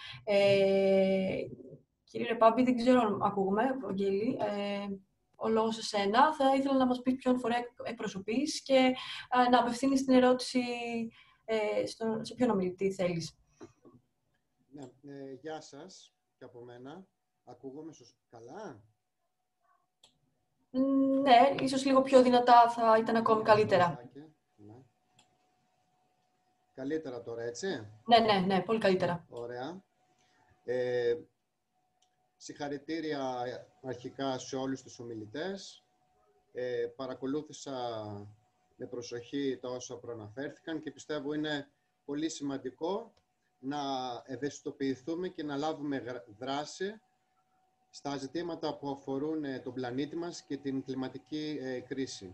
Κύριε Ρεπάμπη, δεν ξέρω αν ακούγουμε, Βαγγέλη. Ο λόγος σε σένα. Θα ήθελα να μας πεις ποιον φορά εκπροσωπείς και να απευθύνεις την ερώτηση σε ποιον ομιλητή θέλεις. Ναι, γεια σας και από μένα. Ακούγομαι καλά? Ναι, ίσως λίγο πιο δυνατά θα ήταν ακόμη καλύτερα. Ναι. Καλύτερα τώρα, έτσι? Ναι, πολύ καλύτερα. Ωραία. Συγχαρητήρια αρχικά σε όλους τους ομιλητές. Παρακολούθησα με προσοχή τα όσα προαναφέρθηκαν και πιστεύω είναι πολύ σημαντικό να ευαισθητοποιηθούμε και να λάβουμε δράση στα ζητήματα που αφορούν τον πλανήτη μας και την κλιματική κρίση.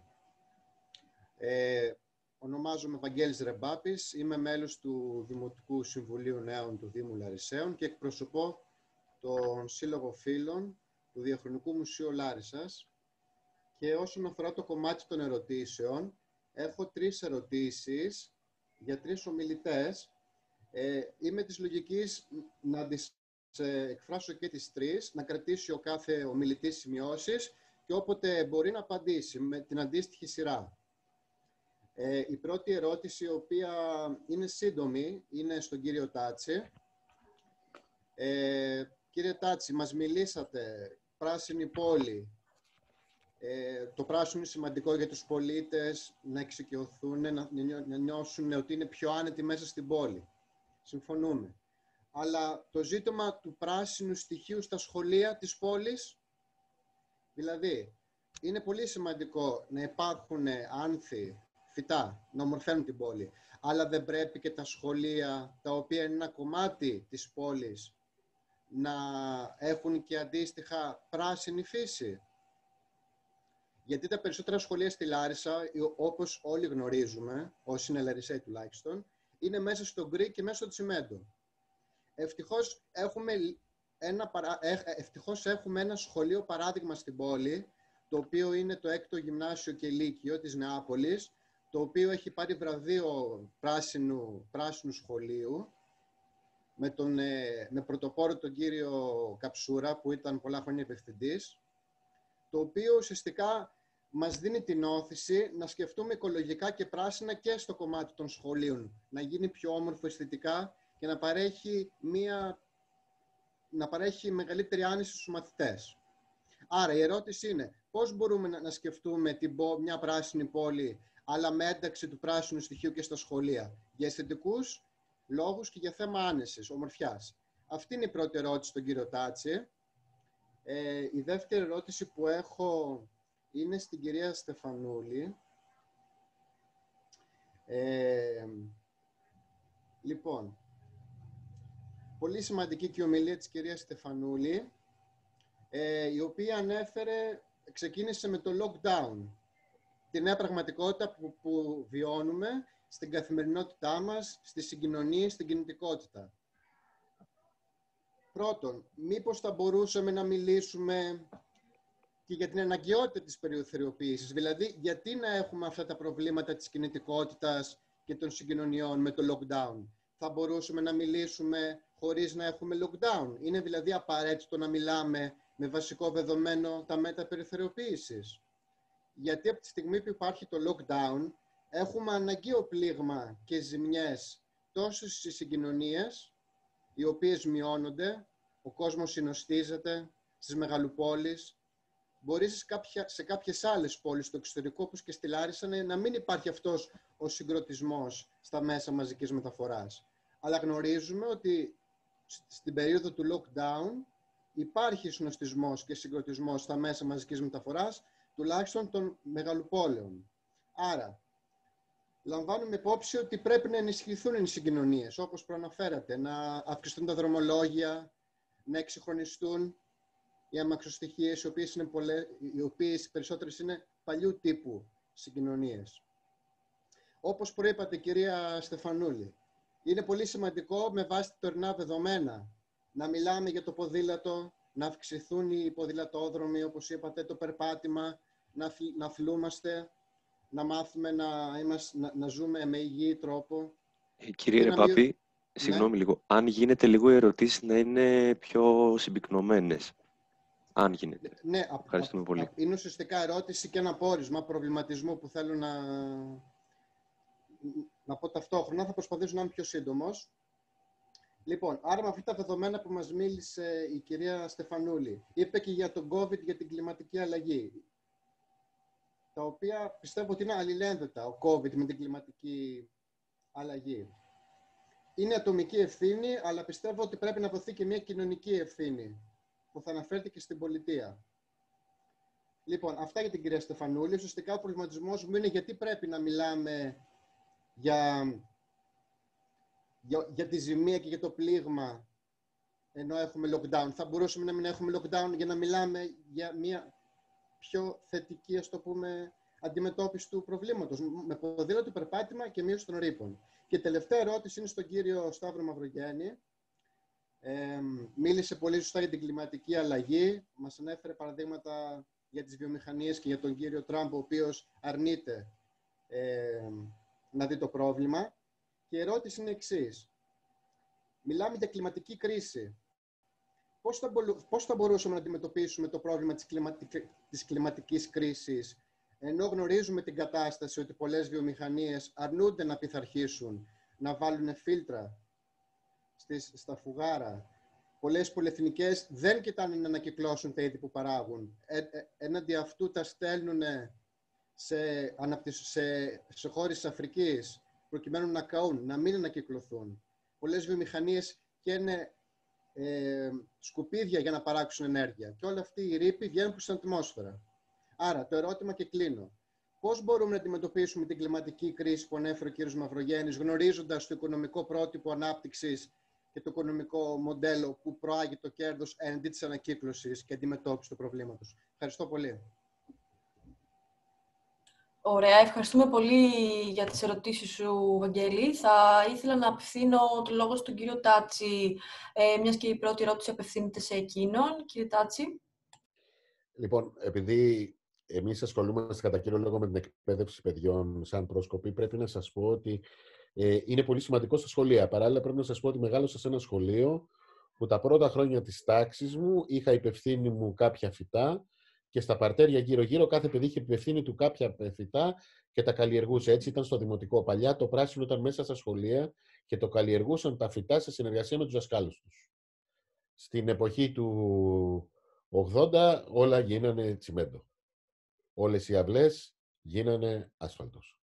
Ονομάζομαι Βαγγέλης Ρεμπάπης, είμαι μέλος του Δημοτικού Συμβουλίου Νέων του Δήμου Λαρισαίων και εκπροσωπώ τον Σύλλογο Φίλων του Διαχρονικού Μουσείου Λάρισσας. Και όσον αφορά το κομμάτι των ερωτήσεων, έχω 3 ερωτήσεις για 3 ομιλητές. Είμαι της λογικής να τις εκφράσω και τις 3, να κρατήσει ο κάθε ομιλητής σημειώσεις και όποτε μπορεί να απαντήσει με την αντίστοιχη σειρά. Η πρώτη ερώτηση, η οποία είναι σύντομη, είναι στον κύριο Τάτση. Κύριε Τάτση, μας μιλήσατε, πράσινη πόλη. Το πράσινο είναι σημαντικό για τους πολίτες να εξοικειωθούν, να νιώσουν ότι είναι πιο άνετοι μέσα στην πόλη. Συμφωνούμε. Αλλά το ζήτημα του πράσινου στοιχείου στα σχολεία της πόλης, δηλαδή, είναι πολύ σημαντικό να υπάρχουν άνθη, φυτά, να ομορφαίνουν την πόλη. Αλλά δεν πρέπει και τα σχολεία, τα οποία είναι ένα κομμάτι της πόλης, να έχουν και αντίστοιχα πράσινη φύση. Γιατί τα περισσότερα σχολεία στη Λάρισα, όπως όλοι γνωρίζουμε, όσοι είναι Λαρισαίοι τουλάχιστον, είναι μέσα στο γκρι και μέσα στο τσιμέντο. Ευτυχώς έχουμε ένα σχολείο παράδειγμα στην πόλη, το οποίο είναι το 6ο Γυμνάσιο και Λύκειο της Νεάπολης, το οποίο έχει πάρει βραβείο πράσινου σχολείου, με πρωτοπόρο τον κύριο Καψούρα, που ήταν πολλά χρόνια διευθυντής, το οποίο ουσιαστικά μας δίνει την όθηση να σκεφτούμε οικολογικά και πράσινα και στο κομμάτι των σχολείων, να γίνει πιο όμορφο αισθητικά και να παρέχει μεγαλύτερη άνεση στους μαθητές. Άρα η ερώτηση είναι πώς μπορούμε να σκεφτούμε μια πράσινη πόλη, αλλά με ένταξη του πράσινου στοιχείου και στα σχολεία, για αισθητικούς λόγους και για θέμα άνεσης, ομορφιάς. Αυτή είναι η πρώτη ερώτηση στον κύριο Τάτση. Η δεύτερη ερώτηση που έχω είναι στην κυρία Στεφανούλη. Λοιπόν, πολύ σημαντική και η ομιλία της κυρίας Στεφανούλη, η οποία ξεκίνησε με το lockdown, τη νέα πραγματικότητα που βιώνουμε στην καθημερινότητά μας, στις συγκοινωνίες, στην κινητικότητα. Πρώτον, μήπως θα μπορούσαμε να μιλήσουμε και για την αναγκαιότητα της περιθωριοποίησης, δηλαδή γιατί να έχουμε αυτά τα προβλήματα της κινητικότητας και των συγκοινωνιών με το lockdown. Θα μπορούσαμε να μιλήσουμε χωρίς να έχουμε lockdown. Είναι δηλαδή απαραίτητο να μιλάμε με βασικό δεδομένο τα μέτρα περιθωριοποίησης. Γιατί από τη στιγμή που υπάρχει το lockdown, έχουμε αναγκαίο πλήγμα και ζημιές τόσο στις συγκοινωνίες, οι οποίες μειώνονται, ο κόσμος συνοστίζεται στις μεγαλοπόλεις. Μπορεί σε κάποιες άλλες πόλεις στο εξωτερικό, όπως και στη Λάρισα, να μην υπάρχει αυτός ο συγκροτισμός στα μέσα μαζικής μεταφοράς. Αλλά γνωρίζουμε ότι στην περίοδο του lockdown υπάρχει συνοστισμός και συγκροτισμός στα μέσα μαζικής μεταφοράς, τουλάχιστον των μεγαλοπόλεων. Άρα, λαμβάνουμε υπόψη ότι πρέπει να ενισχυθούν οι συγκοινωνίες, όπως προαναφέρατε, να αυξηθούν τα δρομολόγια, να εξυγχρονιστούν οι αμαξοστοιχείες, οι οποίες περισσότερες είναι παλιού τύπου συγκοινωνίες. Όπως προείπατε, κυρία Στεφανούλη, είναι πολύ σημαντικό με βάση τα τωρινά δεδομένα να μιλάμε για το ποδήλατο, να αυξηθούν οι ποδηλατόδρομοι, όπως είπατε, το περπάτημα, να αθλούμαστε, να μάθουμε να ζούμε με υγιή τρόπο. Κύριε Ρεπάπη, συγγνώμη λίγο, αν γίνεται λίγο οι ερωτήσεις να είναι πιο συμπυκνωμένες. Αν γίνεται. Ναι, ευχαριστούμε πολύ. Είναι ουσιαστικά ερώτηση και ένα πόρισμα προβληματισμού που θέλω να πω ταυτόχρονα. Θα προσπαθήσω να είμαι πιο σύντομος. Λοιπόν, άρα με αυτά τα δεδομένα που μας μίλησε η κυρία Στεφανούλη, είπε και για τον COVID, για την κλιματική αλλαγή, τα οποία πιστεύω ότι είναι αλληλένδετα ο COVID με την κλιματική αλλαγή. Είναι ατομική ευθύνη, αλλά πιστεύω ότι πρέπει να δοθεί και μια κοινωνική ευθύνη, που θα αναφέρεται και στην πολιτεία. Λοιπόν, αυτά για την κυρία Στεφανούλη. Ουσιαστικά ο προβληματισμός μου είναι γιατί πρέπει να μιλάμε για τη ζημία και για το πλήγμα ενώ έχουμε lockdown. Θα μπορούσαμε να μην έχουμε lockdown για να μιλάμε για μια πιο θετική, ας το πούμε, αντιμετώπιση του προβλήματος, με ποδήλατο, περπάτημα και μείωση των ρήπων. Και τελευταία ερώτηση είναι στον κύριο Σταύρο Μαυρογέννη. Μίλησε πολύ σωστά για την κλιματική αλλαγή. Μας ανέφερε παραδείγματα για τις βιομηχανίες και για τον κύριο Τραμπ, ο οποίος αρνείται να δει το πρόβλημα. Και η ερώτηση είναι εξής. Μιλάμε για κλιματική κρίση. Πώς θα μπορούσαμε να αντιμετωπίσουμε το πρόβλημα της κλιματικής κρίσης, ενώ γνωρίζουμε την κατάσταση ότι πολλές βιομηχανίες αρνούνται να πειθαρχήσουν, να βάλουν φίλτρα στα φουγάρα. Πολλές πολυεθνικές δεν κοιτάνε να ανακυκλώσουν τα είδη που παράγουν. Έναντι αυτού τα στέλνουν σε χώρες της Αφρικής, προκειμένου να καούν, να μην ανακυκλωθούν. Πολλές βιομηχανίες καίνε σκουπίδια για να παράξουν ενέργεια. Και όλα αυτοί οι ρήποι βγαίνουν προς την ατμόσφαιρα. Άρα, το ερώτημα και κλείνω. Πώς μπορούμε να αντιμετωπίσουμε την κλιματική κρίση που ανέφερε ο κ. Μαυρογέννης, γνωρίζοντας το οικονομικό πρότυπο ανάπτυξης και το οικονομικό μοντέλο που προάγει το κέρδος έναντι της ανακύκλωσης και αντιμετώπιση του προβλήματος. Ευχαριστώ πολύ. Ωραία, ευχαριστούμε πολύ για τις ερωτήσεις σου, Βαγγέλη. Θα ήθελα να απευθύνω το λόγο στον κύριο Τάτσι, μιας και η πρώτη ερώτηση απευθύνεται σε εκείνον. Κύριε Τάτσι. Λοιπόν, επειδή εμείς ασχολούμαστε κατά κύριο λόγο με την εκπαίδευση παιδιών σαν πρόσκοποι, πρέπει να σας πω ότι είναι πολύ σημαντικό στα σχολεία. Παράλληλα, πρέπει να σας πω ότι μεγάλωσα σε ένα σχολείο που τα πρώτα χρόνια της τάξης μου είχα υπευθύνη μου κάποια φυτά και στα παρτέρια γύρω-γύρω κάθε παιδί είχε υπευθύνη του κάποια φυτά και τα καλλιεργούσε. Έτσι ήταν στο δημοτικό. Παλιά το πράσινο ήταν μέσα στα σχολεία και το καλλιεργούσαν τα φυτά σε συνεργασία με τους δασκάλους τους. Στην εποχή του 80 όλα γίνανε τσιμέντο. Όλες οι αυλές γίνανε άσφαλτος.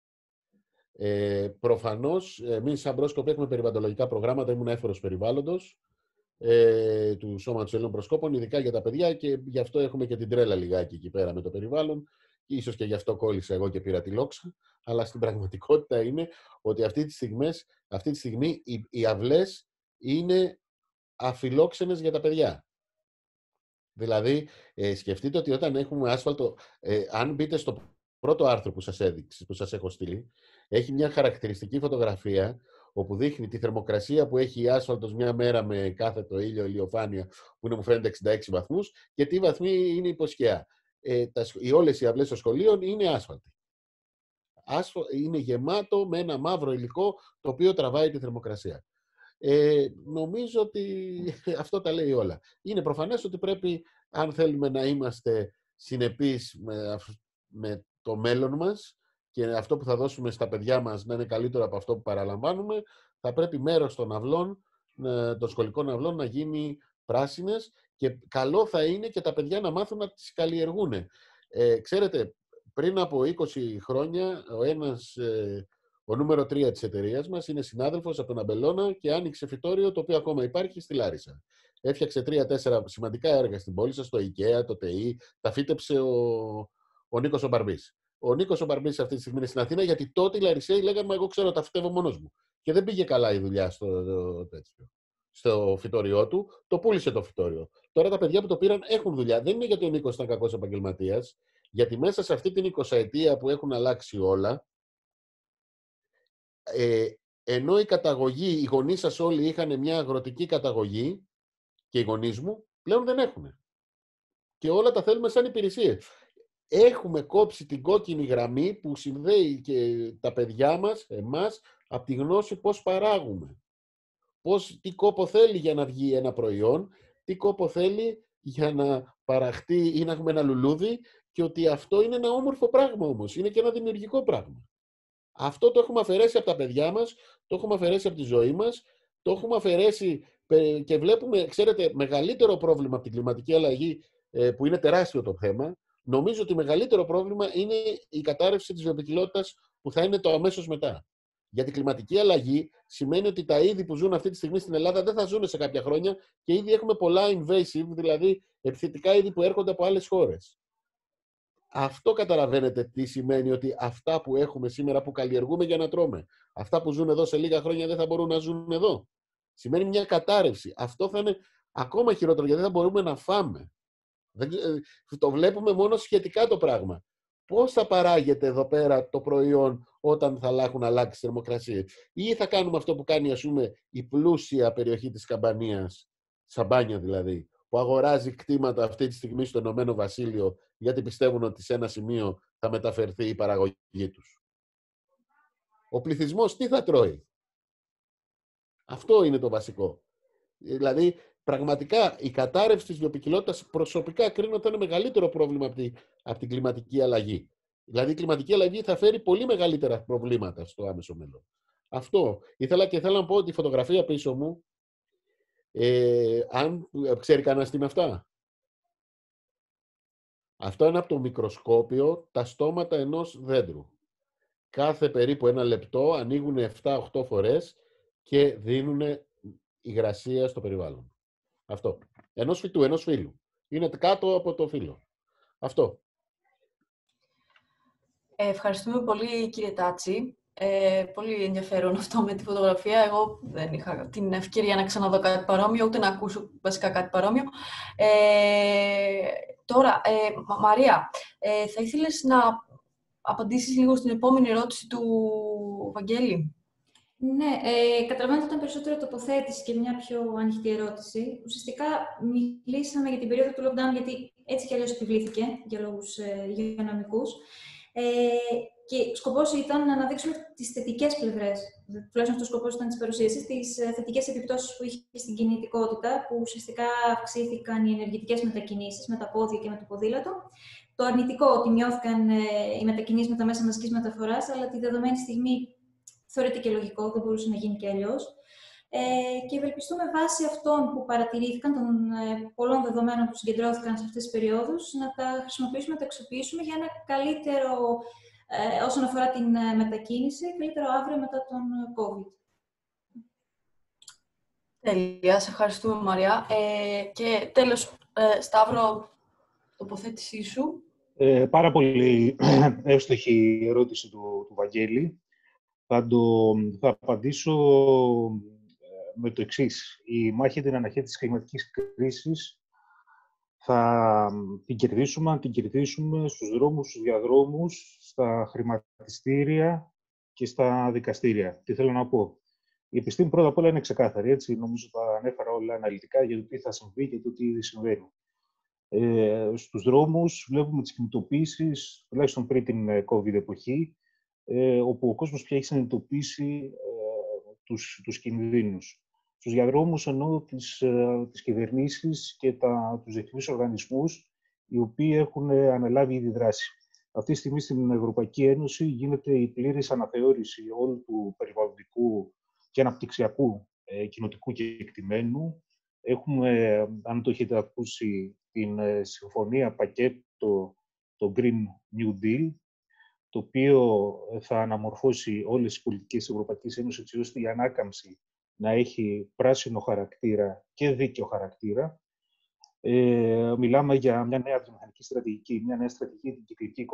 Προφανώς, εμείς σαν πρόσκοποι έχουμε περιβαλλοντολογικά προγράμματα, ήμουν έφορος περιβάλλοντος του Σώματος Ελλήνων Προσκόπων, ειδικά για τα παιδιά και γι' αυτό έχουμε και την τρέλα λιγάκι εκεί πέρα με το περιβάλλον. Ίσως και γι' αυτό κόλλησα εγώ και πήρα τη λόξα, αλλά στην πραγματικότητα είναι ότι αυτή τη στιγμή οι αυλές είναι αφιλόξενες για τα παιδιά. Δηλαδή, σκεφτείτε ότι όταν έχουμε άσφαλτο, αν μπείτε στο πρώτο άρθρο που σας έχω στείλει, έχει μια χαρακτηριστική φωτογραφία όπου δείχνει τη θερμοκρασία που έχει η άσφαλτος μια μέρα με κάθετο ήλιο, ηλιοφάνεια, που μου φαίνεται 66 βαθμούς, και τι βαθμοί είναι υποσχειά. Όλες οι αυλές των σχολείων είναι άσφαλτοι. Είναι γεμάτο με ένα μαύρο υλικό το οποίο τραβάει τη θερμοκρασία. Νομίζω ότι αυτό τα λέει όλα. Είναι προφανές ότι πρέπει, αν θέλουμε να είμαστε συνεπείς με το μέλλον μας και αυτό που θα δώσουμε στα παιδιά μας να είναι καλύτερο από αυτό που παραλαμβάνουμε, θα πρέπει μέρος των αυλών, των σχολικών αυλών, να γίνει πράσινες και καλό θα είναι και τα παιδιά να μάθουν να τις καλλιεργούν. Ξέρετε, πριν από 20 χρόνια ο νούμερο 3 της εταιρείας μας είναι συνάδελφος από τον Αμπελώνα και άνοιξε φυτόριο το οποίο ακόμα υπάρχει στη Λάρισα. Έφτιαξε 3-4 σημαντικά έργα στην πόλη σας, το IKEA, το ΤΕΗ, τα φύτεψε ο Νίκος ο Μπαρμπής. Ο Νίκος ο Μπαρμπής αυτή τη στιγμή είναι στην Αθήνα, γιατί τότε οι Λαρισαίοι λέγανε «Μα εγώ ξέρω, τα φυτεύω μόνος μου». Και δεν πήγε καλά η δουλειά στο φυτόριό του, το πούλησε το φυτόριο. Τώρα τα παιδιά που το πήραν έχουν δουλειά. Δεν είναι γιατί ο Νίκος ήταν κακός επαγγελματίας, γιατί μέσα σε αυτή την 20ετία που έχουν αλλάξει όλα, ενώ η καταγωγή, οι γονείς σας όλοι είχαν μια αγροτική καταγωγή και οι γονείς μου πλέον δεν έχουν. Και όλα τα θέλουμε σαν υπηρεσίες. Έχουμε κόψει την κόκκινη γραμμή που συνδέει και τα παιδιά μας, εμάς, από τη γνώση πώς παράγουμε. Τι κόπο θέλει για να βγει ένα προϊόν, τι κόπο θέλει για να παραχτεί ή να έχουμε ένα λουλούδι, και ότι αυτό είναι ένα όμορφο πράγμα όμως, είναι και ένα δημιουργικό πράγμα. Αυτό το έχουμε αφαιρέσει από τα παιδιά μας, το έχουμε αφαιρέσει από τη ζωή μας, το έχουμε αφαιρέσει και βλέπουμε, ξέρετε, μεγαλύτερο πρόβλημα από την κλιματική αλλαγή, που είναι τεράστιο το θέμα. Νομίζω ότι μεγαλύτερο πρόβλημα είναι η κατάρρευση της βιοποικιλότητας που θα είναι το αμέσως μετά. Γιατί η κλιματική αλλαγή σημαίνει ότι τα είδη που ζουν αυτή τη στιγμή στην Ελλάδα δεν θα ζουν σε κάποια χρόνια και ήδη έχουμε πολλά invasive, δηλαδή επιθετικά είδη που έρχονται από άλλες χώρες. Αυτό καταλαβαίνετε τι σημαίνει, ότι αυτά που έχουμε σήμερα που καλλιεργούμε για να τρώμε, αυτά που ζουν εδώ σε λίγα χρόνια δεν θα μπορούν να ζουν εδώ. Σημαίνει μια κατάρρευση. Αυτό θα είναι ακόμα χειρότερο, γιατί δεν θα μπορούμε να φάμε. Το βλέπουμε μόνο σχετικά το πράγμα. Πώς θα παράγεται εδώ πέρα το προϊόν όταν θα έχουν αλλάξει θερμοκρασίες? Ή θα κάνουμε αυτό που κάνει, ας πούμε, η πλούσια περιοχή της Καμπανίας, Σαμπάνια δηλαδή, που αγοράζει κτήματα αυτή τη στιγμή στο Ηνωμένο Βασίλειο, γιατί πιστεύουν ότι σε ένα σημείο θα μεταφερθεί η παραγωγή τους. Ο πληθυσμός τι θα τρώει? Αυτό είναι το βασικό. Δηλαδή, πραγματικά η κατάρρευση της βιοποικιλότητας προσωπικά κρίνω ότι είναι μεγαλύτερο πρόβλημα από την κλιματική αλλαγή. Δηλαδή η κλιματική αλλαγή θα φέρει πολύ μεγαλύτερα προβλήματα στο άμεσο μέλλον. Αυτό. Ήθελα να πω ότι η φωτογραφία πίσω μου, αν ξέρει κανένας τι είναι αυτά. Αυτό είναι από το μικροσκόπιο τα στόματα ενός δέντρου. Κάθε περίπου 1 λεπτό ανοίγουν 7-8 φορές και δίνουν υγρασία στο περιβάλλον. Αυτό. Ενός φυτού, ενός φύλου. Είναι κάτω από το φύλλο. Αυτό. Ευχαριστούμε πολύ, κύριε Τάτσι. Πολύ ενδιαφέρον αυτό με τη φωτογραφία. Εγώ δεν είχα την ευκαιρία να ξαναδώ κάτι παρόμοιο, ούτε να ακούσω βασικά κάτι παρόμοιο. Τώρα, Μαρία, θα ήθελες να απαντήσεις λίγο στην επόμενη ερώτηση του Βαγγέλη. Ναι, καταλαβαίνω ότι ήταν περισσότερο τοποθέτηση και μια πιο ανοιχτή ερώτηση. Ουσιαστικά μιλήσαμε για την περίοδο του lockdown, γιατί έτσι κι αλλιώς επιβλήθηκε για λόγους υγειονομικούς. Και σκοπός ήταν να αναδείξουμε τις θετικές πλευρές, τουλάχιστον αυτός ο σκοπός ήταν της παρουσίασης, τις θετικές επιπτώσεις που είχε στην κινητικότητα, που ουσιαστικά αυξήθηκαν οι ενεργητικές μετακινήσεις με τα πόδια και με το ποδήλατο. Το αρνητικό, ότι μειώθηκαν οι μετακινήσεις με τα μέσα μαζικής μεταφοράς, αλλά τη δεδομένη στιγμή θεωρείται και λογικό, δεν μπορούσε να γίνει και αλλιώς. Και ευελπιστούμε βάσει αυτών που παρατηρήθηκαν, των πολλών δεδομένων που συγκεντρώθηκαν σε αυτές τις περιόδους, να τα χρησιμοποιήσουμε, να τα αξιοποιήσουμε για ένα καλύτερο, όσον αφορά την μετακίνηση, καλύτερο αύριο μετά τον COVID. Τέλεια, σε ευχαριστούμε Μαρία. Και τέλος, Σταύρο, τοποθέτησή σου. Πάρα πολύ εύστοχη η ερώτηση του Βαγγέλη. Θα απαντήσω με το εξής. Η μάχη για την αναχέτηση της κλιματικής κρίσης θα την κερδίσουμε αν την κερδίσουμε στους δρόμους, στους διαδρόμους, στα χρηματιστήρια και στα δικαστήρια. Τι θέλω να πω. Η επιστήμη πρώτα απ' όλα είναι ξεκάθαρη. Έτσι, νομίζω τα ανέφερα όλα αναλυτικά για το τι θα συμβεί και το τι ήδη συμβαίνει. Στους δρόμους βλέπουμε τις κινητοποίησεις, τουλάχιστον πριν την COVID εποχή, όπου ο κόσμος πια έχει συνειδητοποιήσει τους κινδύνους. Στους διαδρόμους εννοώ τις κυβερνήσεις και τους διεθνείς οργανισμούς, οι οποίοι έχουν αναλάβει ήδη δράση. Αυτή τη στιγμή στην Ευρωπαϊκή Ένωση γίνεται η πλήρης αναθεώρηση όλου του περιβαλλοντικού και αναπτυξιακού κοινοτικού κεκτημένου. Έχουμε, αν το έχετε ακούσει, την συμφωνία πακέτο, το Green New Deal, το οποίο θα αναμορφώσει όλες τις πολιτικές της Ευρωπαϊκής Ένωσης, έτσι ώστε η ανάκαμψη να έχει πράσινο χαρακτήρα και δίκαιο χαρακτήρα. Μιλάμε για μια νέα βιομηχανική στρατηγική, μια νέα στρατηγική για την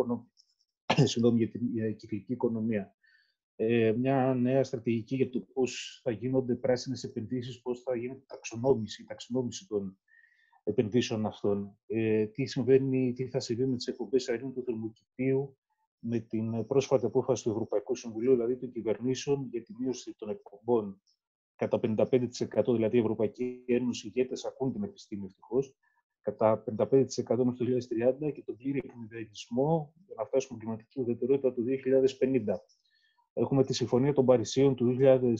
κυκλική οικονομία. Μια νέα στρατηγική για το πώς θα γίνονται πράσινες επενδύσεις, πώς θα γίνεται η ταξινόμηση των επενδύσεων αυτών. Τι θα συμβεί με τις εκπομπές αερίων του θερμοκηπίου, με την πρόσφατη απόφαση του Ευρωπαϊκού Συμβουλίου, δηλαδή των κυβερνήσεων, για τη μείωση των εκπομπών κατά 55%, δηλαδή η Ευρωπαϊκή Ένωση, οι ηγέτες ακούν την επιστήμη ευτυχώς, κατά 55% μέχρι το 2030 και τον πλήρη εκμηδενισμό για να φτάσουμε κλιματική ουδετερότητα το 2050. Έχουμε τη Συμφωνία των Παρισίων του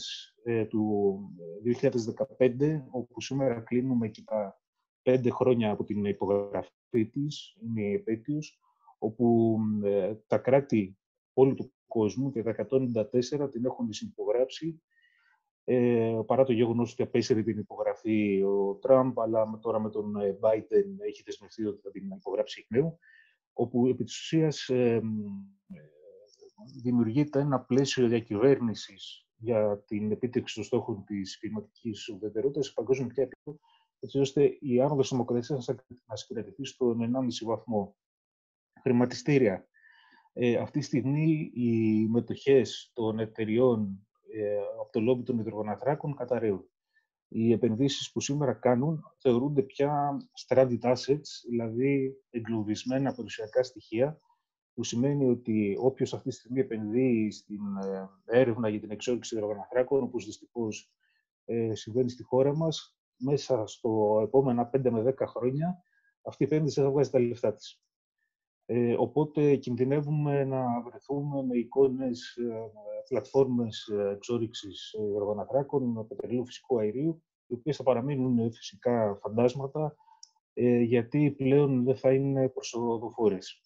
2015, όπου σήμερα κλείνουμε και τα 5 χρόνια από την υπογραφή της, είναι η επέτειος, όπου τα κράτη όλου του κόσμου και τα 194 την έχουν συνυπογράψει, παρά το γεγονός ότι απέσυρε την υπογραφή ο Τραμπ, αλλά τώρα με τον Biden έχει δεσμευτεί ότι θα την υπογράψει εκ νέου, όπου επί της ουσίας δημιουργείται ένα πλαίσιο διακυβέρνησης για την επίτευξη των στόχων της κλιματικής ουδετερότητας σε παγκόσμιο επίπεδο, έτσι ώστε η άνοδος της δημοκρατίας να συγκρατηθεί στον 1,5 βαθμό. Χρηματιστήρια. Αυτή τη στιγμή οι μετοχές των εταιριών από το λόμπι των υδρογοναθράκων καταρρέουν. Οι επενδύσεις που σήμερα κάνουν θεωρούνται πια stranded assets, δηλαδή εγκλωβισμένα περιουσιακά στοιχεία, που σημαίνει ότι όποιος αυτή τη στιγμή επενδύει στην έρευνα για την εξόρυξη υδρογοναθράκων, όπως δυστυχώς συμβαίνει στη χώρα μας, μέσα στο επόμενα 5 με 10 χρόνια αυτή η επένδυση θα βγάζει τα λεφτά της. Οπότε κινδυνεύουμε να βρεθούμε με εικόνες πλατφόρμες εξόρυξης υδρογοναθράκων με πετρελαίου φυσικού αερίου, οι οποίες θα παραμείνουν φυσικά φαντάσματα, γιατί πλέον δεν θα είναι προσοδοφόρες.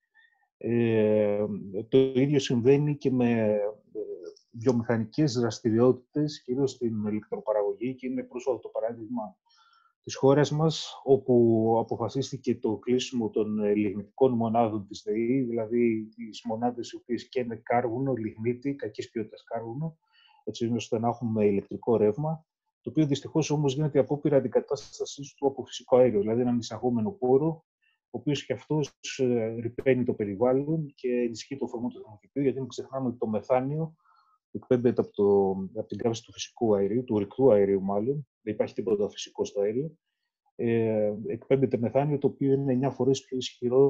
Το ίδιο συμβαίνει και με βιομηχανικές δραστηριότητες, κυρίως στην ηλεκτροπαραγωγή, και είναι πρόσφατο το παράδειγμα της χώρας μας, όπου αποφασίστηκε το κλείσιμο των λιγνητικών μονάδων της ΔΕΗ, δηλαδή τις μονάδες οι οποίες καίνε κάρβουνο, λιγνίτη, κακής ποιότητας κάρβουνο, έτσι ώστε να έχουμε ηλεκτρικό ρεύμα, το οποίο δυστυχώς όμως γίνεται απόπειρα αντικατάστασης του από φυσικό αέριο, δηλαδή έναν εισαγόμενο πόρο, ο οποίος και αυτός ρυπαίνει το περιβάλλον και ενισχύει το φορμό του θερμοκηπίου, γιατί μην ξεχνάμε ότι το μεθάνιο εκπέμπεται από την καύση του φυσικού αερίου, του ορυκτού αερίου μάλλον, δεν υπάρχει τίποτα φυσικό στο αέριο. Εκπέμπεται μεθάνιο, το οποίο είναι 9 φορές πιο ισχυρό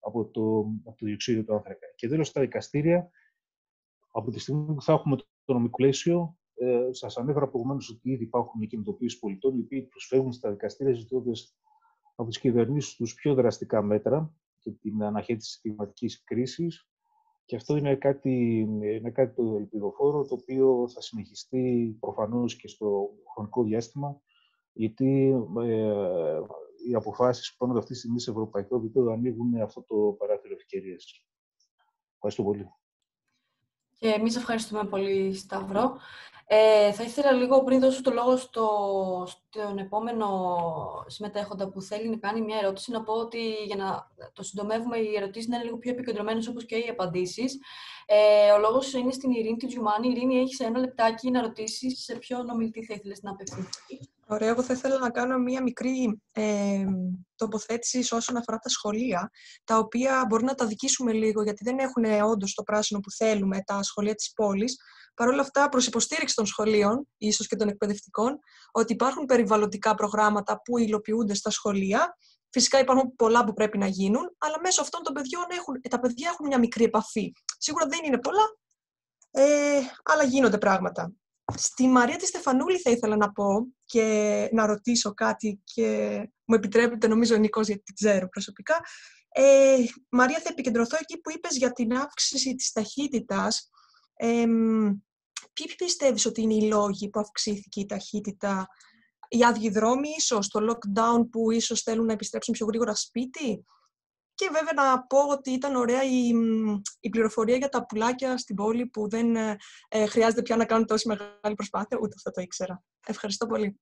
από το διοξείδιο του άνθρακα. Και τέλος, στα δικαστήρια, από τη στιγμή που θα έχουμε το νομικό πλαίσιο, σας ανέφερα προηγουμένως ότι ήδη υπάρχουν οι κινητοποιήσεις πολιτών, οι οποίοι προσφεύγουν στα δικαστήρια ζητώντας από τις κυβερνήσεις τους πιο δραστικά μέτρα για την αναχέτηση της κλιματικής κρίσης. Και αυτό είναι κάτι το ελπιδοφόρο, το οποίο θα συνεχιστεί προφανώς και στο χρονικό διάστημα, γιατί οι αποφάσεις που παίρνονται αυτή τη στιγμή σε ευρωπαϊκό επίπεδο ανοίγουν αυτό το παράθυρο ευκαιρίας. Ευχαριστώ πολύ. Και εμείς ευχαριστούμε πολύ, Σταύρο. Θα ήθελα λίγο πριν δώσω το λόγο στον επόμενο συμμετέχοντα που θέλει να κάνει μια ερώτηση, να πω ότι για να το συντομεύουμε, οι ερωτήσεις να είναι λίγο πιο επικεντρωμένες, όπως και οι απαντήσεις. Ο λόγος είναι στην Ειρήνη Τιτζουμάνη. Ειρήνη, έχεις ένα λεπτάκι να ρωτήσεις σε ποιον ομιλητή θα ήθελες να απευθυνθείς. Ωραία, εγώ θα ήθελα να κάνω μία μικρή τοποθέτηση όσον αφορά τα σχολεία, τα οποία μπορεί να τα δικήσουμε λίγο, γιατί δεν έχουν όντως το πράσινο που θέλουμε, τα σχολεία της πόλης. Παρ' όλα αυτά, προς υποστήριξη των σχολείων, ίσως και των εκπαιδευτικών, ότι υπάρχουν περιβαλλοντικά προγράμματα που υλοποιούνται στα σχολεία. Φυσικά υπάρχουν πολλά που πρέπει να γίνουν, αλλά μέσω αυτών των παιδιών τα παιδιά έχουν μια μικρή επαφή. Σίγουρα δεν είναι πολλά, αλλά γίνονται πράγματα. Στη Μαρία τη Στεφανούλη θα ήθελα να πω και να ρωτήσω κάτι και μου επιτρέπετε, νομίζω, Νικός, γιατί την ξέρω προσωπικά. Μαρία, θα επικεντρωθώ εκεί που είπες για την αύξηση της ταχύτητας. Ποιοι πιστεύεις ότι είναι οι λόγοι που αυξήθηκε η ταχύτητα? Οι άδειοι δρόμοι, ίσως, το lockdown που ίσως θέλουν να επιστρέψουν πιο γρήγορα σπίτι? Και βέβαια να πω ότι ήταν ωραία η πληροφορία για τα πουλάκια στην πόλη που δεν χρειάζεται πια να κάνουν τόση μεγάλη προσπάθεια, ούτε αυτό το ήξερα. Ευχαριστώ πολύ.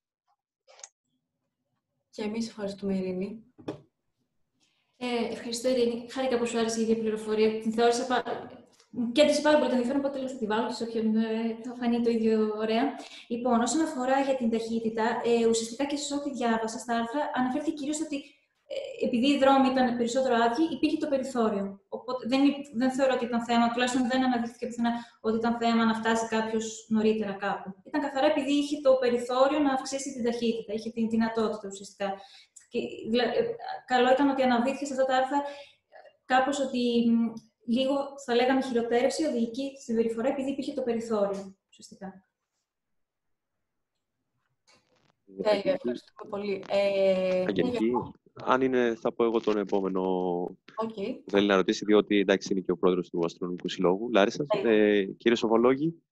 Και εμείς ευχαριστούμε, Ειρήνη. Ευχαριστώ, Ειρήνη. Χάρηκα που σου άρεσε η ίδια πληροφορία. Την θεώρησα κέντρισε πάρα πολύ το ενδιαφέρον, οπότε θα τη βάλω σε όποιον θα φανεί το ίδιο ωραία. Λοιπόν, όσον αφορά για την ταχύτητα, ουσιαστικά και σε ό,τι διάβασα στα άρθρα, αναφέρθηκε κυρίως ότι επειδή οι δρόμοι ήταν περισσότερο άδειοι, υπήρχε το περιθώριο. Οπότε δεν θεωρώ ότι ήταν θέμα, τουλάχιστον δεν αναδείχθηκε πουθενά ότι ήταν θέμα να φτάσει κάποιος νωρίτερα κάπου. Ήταν καθαρά επειδή είχε το περιθώριο να αυξήσει την ταχύτητα, είχε την δυνατότητα ουσιαστικά. Και, καλό ήταν ότι αναδείχθηκε σε αυτά τα άρθρα κάπως ότι λίγο θα λέγαμε χειροτέρευση οδηγική στην περιφορά, επειδή υπήρχε το περιθώριο ουσιαστικά. Ευχαριστούμε πολύ. Αν είναι, θα πω εγώ τον επόμενο που θέλει να ρωτήσει, διότι εντάξει είναι και ο πρόεδρος του Αστρονομικού Συλλόγου, Λάρισσας. Κύριε Σοβολόγη.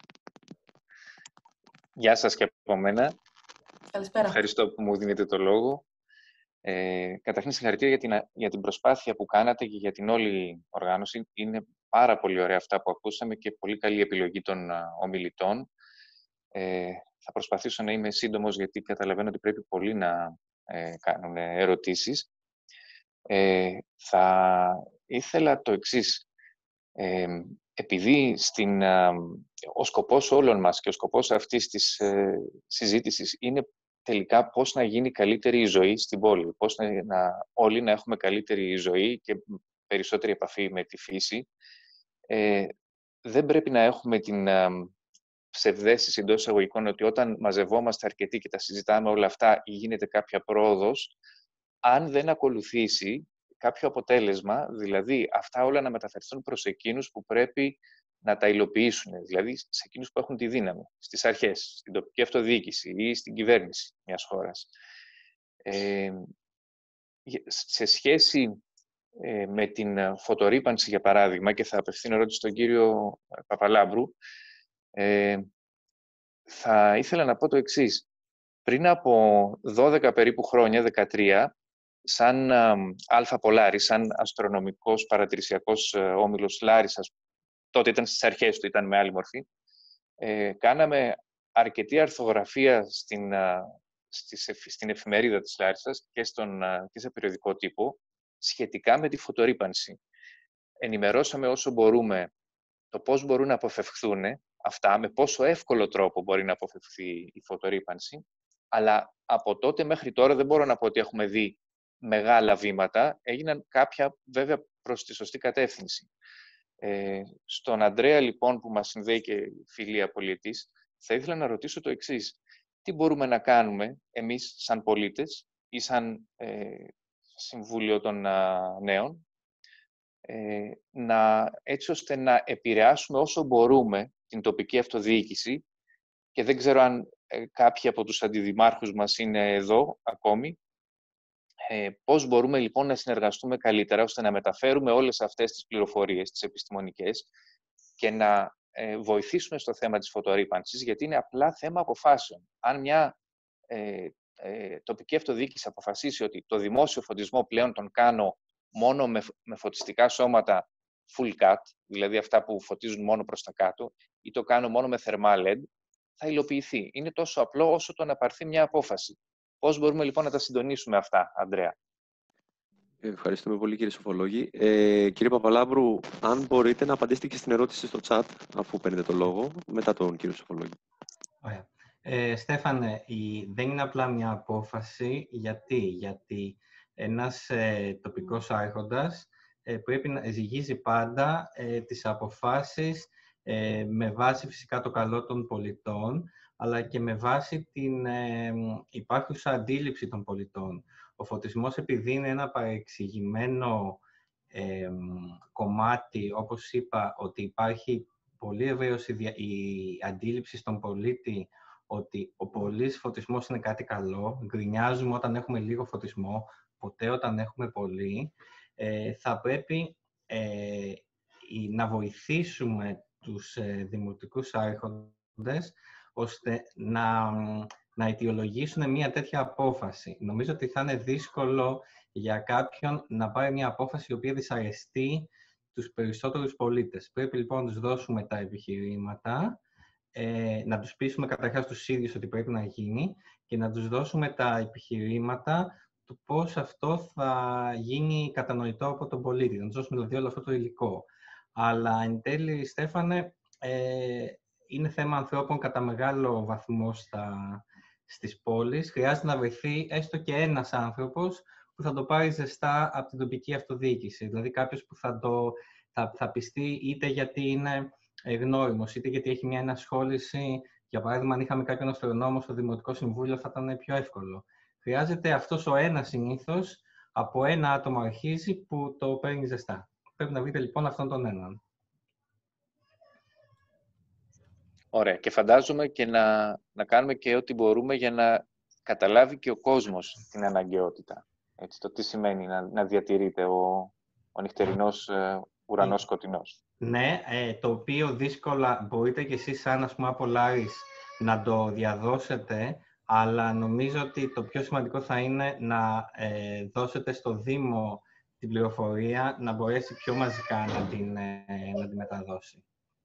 Γεια σας και από μένα. Καλησπέρα. Ευχαριστώ που μου δίνετε το λόγο. Καταρχήν, συγχαρητήρια για την προσπάθεια που κάνατε και για την όλη οργάνωση. Είναι πάρα πολύ ωραία αυτά που ακούσαμε και πολύ καλή επιλογή των ομιλητών. Θα προσπαθήσω να είμαι σύντομος, γιατί καταλαβαίνω ότι πρέπει πολλοί να κάνουν ερωτήσεις. Θα ήθελα το εξής. Επειδή ο σκοπός όλων μας και ο σκοπός αυτής της συζήτησης είναι τελικά πώς να γίνει καλύτερη η ζωή στην πόλη, πώς όλοι να έχουμε καλύτερη ζωή και περισσότερη επαφή με τη φύση, δεν πρέπει να έχουμε την ψευδαίσθηση εντός εισαγωγικών ότι όταν μαζευόμαστε αρκετοί και τα συζητάμε όλα αυτά γίνεται κάποια πρόοδος, αν δεν ακολουθήσει κάποιο αποτέλεσμα, δηλαδή αυτά όλα να μεταφερθούν προς εκείνους που πρέπει να τα υλοποιήσουν, δηλαδή σε εκείνους που έχουν τη δύναμη, στις αρχές, στην τοπική αυτοδιοίκηση ή στην κυβέρνηση μιας χώρας. Σε σχέση με την φωτορρύπανση, για παράδειγμα, και θα απευθύνω ερώτηση στον κύριο Παπαλάμπρου, θα ήθελα να πω το εξής. Πριν από 12 περίπου χρόνια, 13, σαν Αλφα Πολάρη, σαν αστρονομικός παρατηρησιακός όμιλος Λάρισσας, τότε ήταν στις αρχές του, ήταν με άλλη μορφή, κάναμε αρκετή αρθογραφία στην εφημερίδα της Λάρισσας και σε περιοδικό τύπο σχετικά με τη φωτορρύπανση. Ενημερώσαμε όσο μπορούμε το πώς μπορούν να αποφευχθούν αυτά, με πόσο εύκολο τρόπο μπορεί να αποφευχθεί η φωτορρύπανση, αλλά από τότε μέχρι τώρα δεν μπορώ να πω ότι έχουμε δει μεγάλα βήματα. Έγιναν κάποια βέβαια προς τη σωστή κατεύθυνση. Στον Αντρέα, λοιπόν, που μας συνδέει και φιλία πολίτης, θα ήθελα να ρωτήσω το εξής. Τι μπορούμε να κάνουμε εμείς σαν πολίτες ή σαν Συμβούλιο των Νέων, έτσι ώστε να επηρεάσουμε όσο μπορούμε την τοπική αυτοδιοίκηση, και δεν ξέρω αν κάποιοι από τους αντιδημάρχους μας είναι εδώ ακόμη, πώς μπορούμε λοιπόν να συνεργαστούμε καλύτερα ώστε να μεταφέρουμε όλες αυτές τις πληροφορίες, τις επιστημονικές, και να βοηθήσουμε στο θέμα της φωτορύπανσης, γιατί είναι απλά θέμα αποφάσεων. Αν μια τοπική αυτοδιοίκηση αποφασίσει ότι το δημόσιο φωτισμό πλέον τον κάνω μόνο με φωτιστικά σώματα full cut, δηλαδή αυτά που φωτίζουν μόνο προς τα κάτω, ή το κάνω μόνο με θερμά LED, θα υλοποιηθεί. Είναι τόσο απλό όσο το να πάρθει μια απόφαση. Πώς μπορούμε λοιπόν να τα συντονίσουμε αυτά, Ανδρέα? Ευχαριστούμε πολύ, κύριε Σοφολόγη. Κύριε Παπαλάμπρου, αν μπορείτε να απαντήσετε και στην ερώτηση στο chat, αφού παίρνετε το λόγο, μετά τον κύριο Σοφολόγη. Ωραία. Στέφανε, δεν είναι απλά μια απόφαση. Γιατί ένας τοπικός άρχοντας πρέπει να ζυγίζει πάντα τις αποφάσεις με βάση φυσικά το καλό των πολιτών, αλλά και με βάση την υπάρχουσα αντίληψη των πολιτών. Ο φωτισμός, επειδή είναι ένα παρεξηγημένο κομμάτι, όπως είπα, ότι υπάρχει πολύ ευρέως η αντίληψη στον πολίτη ότι ο πολύς φωτισμός είναι κάτι καλό, γκρινιάζουμε όταν έχουμε λίγο φωτισμό, ποτέ όταν έχουμε πολύ, θα πρέπει να βοηθήσουμε τους δημοτικούς άρχοντες ώστε να αιτιολογήσουν μια τέτοια απόφαση. Νομίζω ότι θα είναι δύσκολο για κάποιον να πάρει μια απόφαση η οποία δυσαρεστεί τους περισσότερους πολίτες. Πρέπει λοιπόν να τους δώσουμε τα επιχειρήματα, να τους πείσουμε καταρχάς τους ίδιους ότι πρέπει να γίνει και να τους δώσουμε τα επιχειρήματα του πώς αυτό θα γίνει κατανοητό από τον πολίτη. Να τους δώσουμε δηλαδή όλο αυτό το υλικό. Αλλά εν τέλει, Στέφανε, είναι θέμα ανθρώπων κατά μεγάλο βαθμό στις πόλεις. Χρειάζεται να βρεθεί έστω και ένας άνθρωπος που θα το πάρει ζεστά από την τοπική αυτοδιοίκηση. Δηλαδή κάποιος που θα πιστεί είτε γιατί είναι γνώριμος, είτε γιατί έχει μια ενασχόληση. Για παράδειγμα, αν είχαμε κάποιον αστρονόμο στο Δημοτικό Συμβούλιο, θα ήταν πιο εύκολο. Χρειάζεται αυτός ο ένας συνήθως, από ένα άτομο αρχίζει που το παίρνει ζεστά. Πρέπει να βρείτε λοιπόν αυτόν τον έναν. Ωραία. Και φαντάζομαι και να κάνουμε και ό,τι μπορούμε για να καταλάβει και ο κόσμος την αναγκαιότητα. Έτσι, το τι σημαίνει να διατηρείται ο νυχτερινός ουρανός σκοτεινός. Ναι, το οποίο δύσκολα μπορείτε κι εσείς σαν Απολάρης να το διαδώσετε, αλλά νομίζω ότι το πιο σημαντικό θα είναι να δώσετε στο Δήμο την πληροφορία να μπορέσει πιο μαζικά να την μεταδώσει.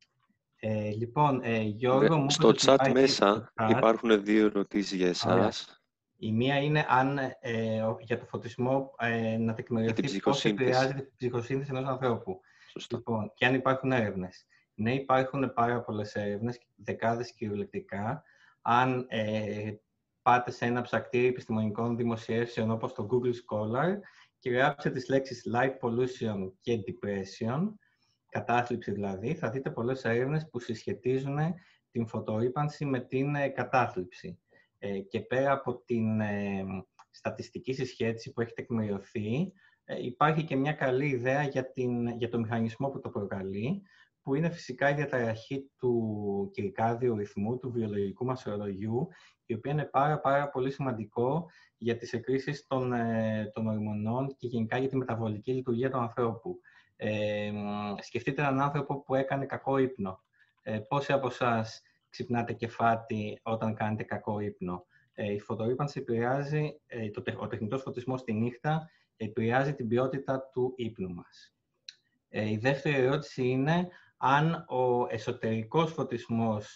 Λοιπόν, Γιώργο, μου στο chat μέσα υπάρχουν δύο ερωτήσεις για εσάς. Η μία είναι αν για το φωτισμό να τεκμηριωθεί πώς επηρεάζει την ψυχοσύνθεση ενός ανθρώπου. Λοιπόν, και αν υπάρχουν έρευνες. Ναι, υπάρχουν πάρα πολλές έρευνες, δεκάδες κυριολεκτικά. Αν πάτε σε ένα ψακτήρι επιστημονικών δημοσιεύσεων όπως το Google Scholar και γράψετε τις λέξεις light pollution και depression, κατάθλιψη δηλαδή, θα δείτε πολλές έρευνες που συσχετίζουν την φωτορύπανση με την κατάθλιψη. Και πέρα από την στατιστική συσχέτιση που έχει τεκμηριωθεί, υπάρχει και μια καλή ιδέα για το μηχανισμό που το προκαλεί, που είναι φυσικά η διαταραχή του κυρικάδιου ρυθμού, του βιολογικού μας ορολογιού, η οποία είναι πάρα πολύ σημαντικό για τις εκκρίσεις των ορμονών και γενικά για τη μεταβολική λειτουργία του ανθρώπου. Σκεφτείτε έναν άνθρωπο που έκανε κακό ύπνο. Πόσοι από εσάς ξυπνάτε κεφάτι όταν κάνετε κακό ύπνο? Η φωτορύπανση επηρεάζει, ο τεχνητός φωτισμός τη νύχτα επηρεάζει την ποιότητα του ύπνου μας. Η δεύτερη ερώτηση είναι αν ο εσωτερικός φωτισμός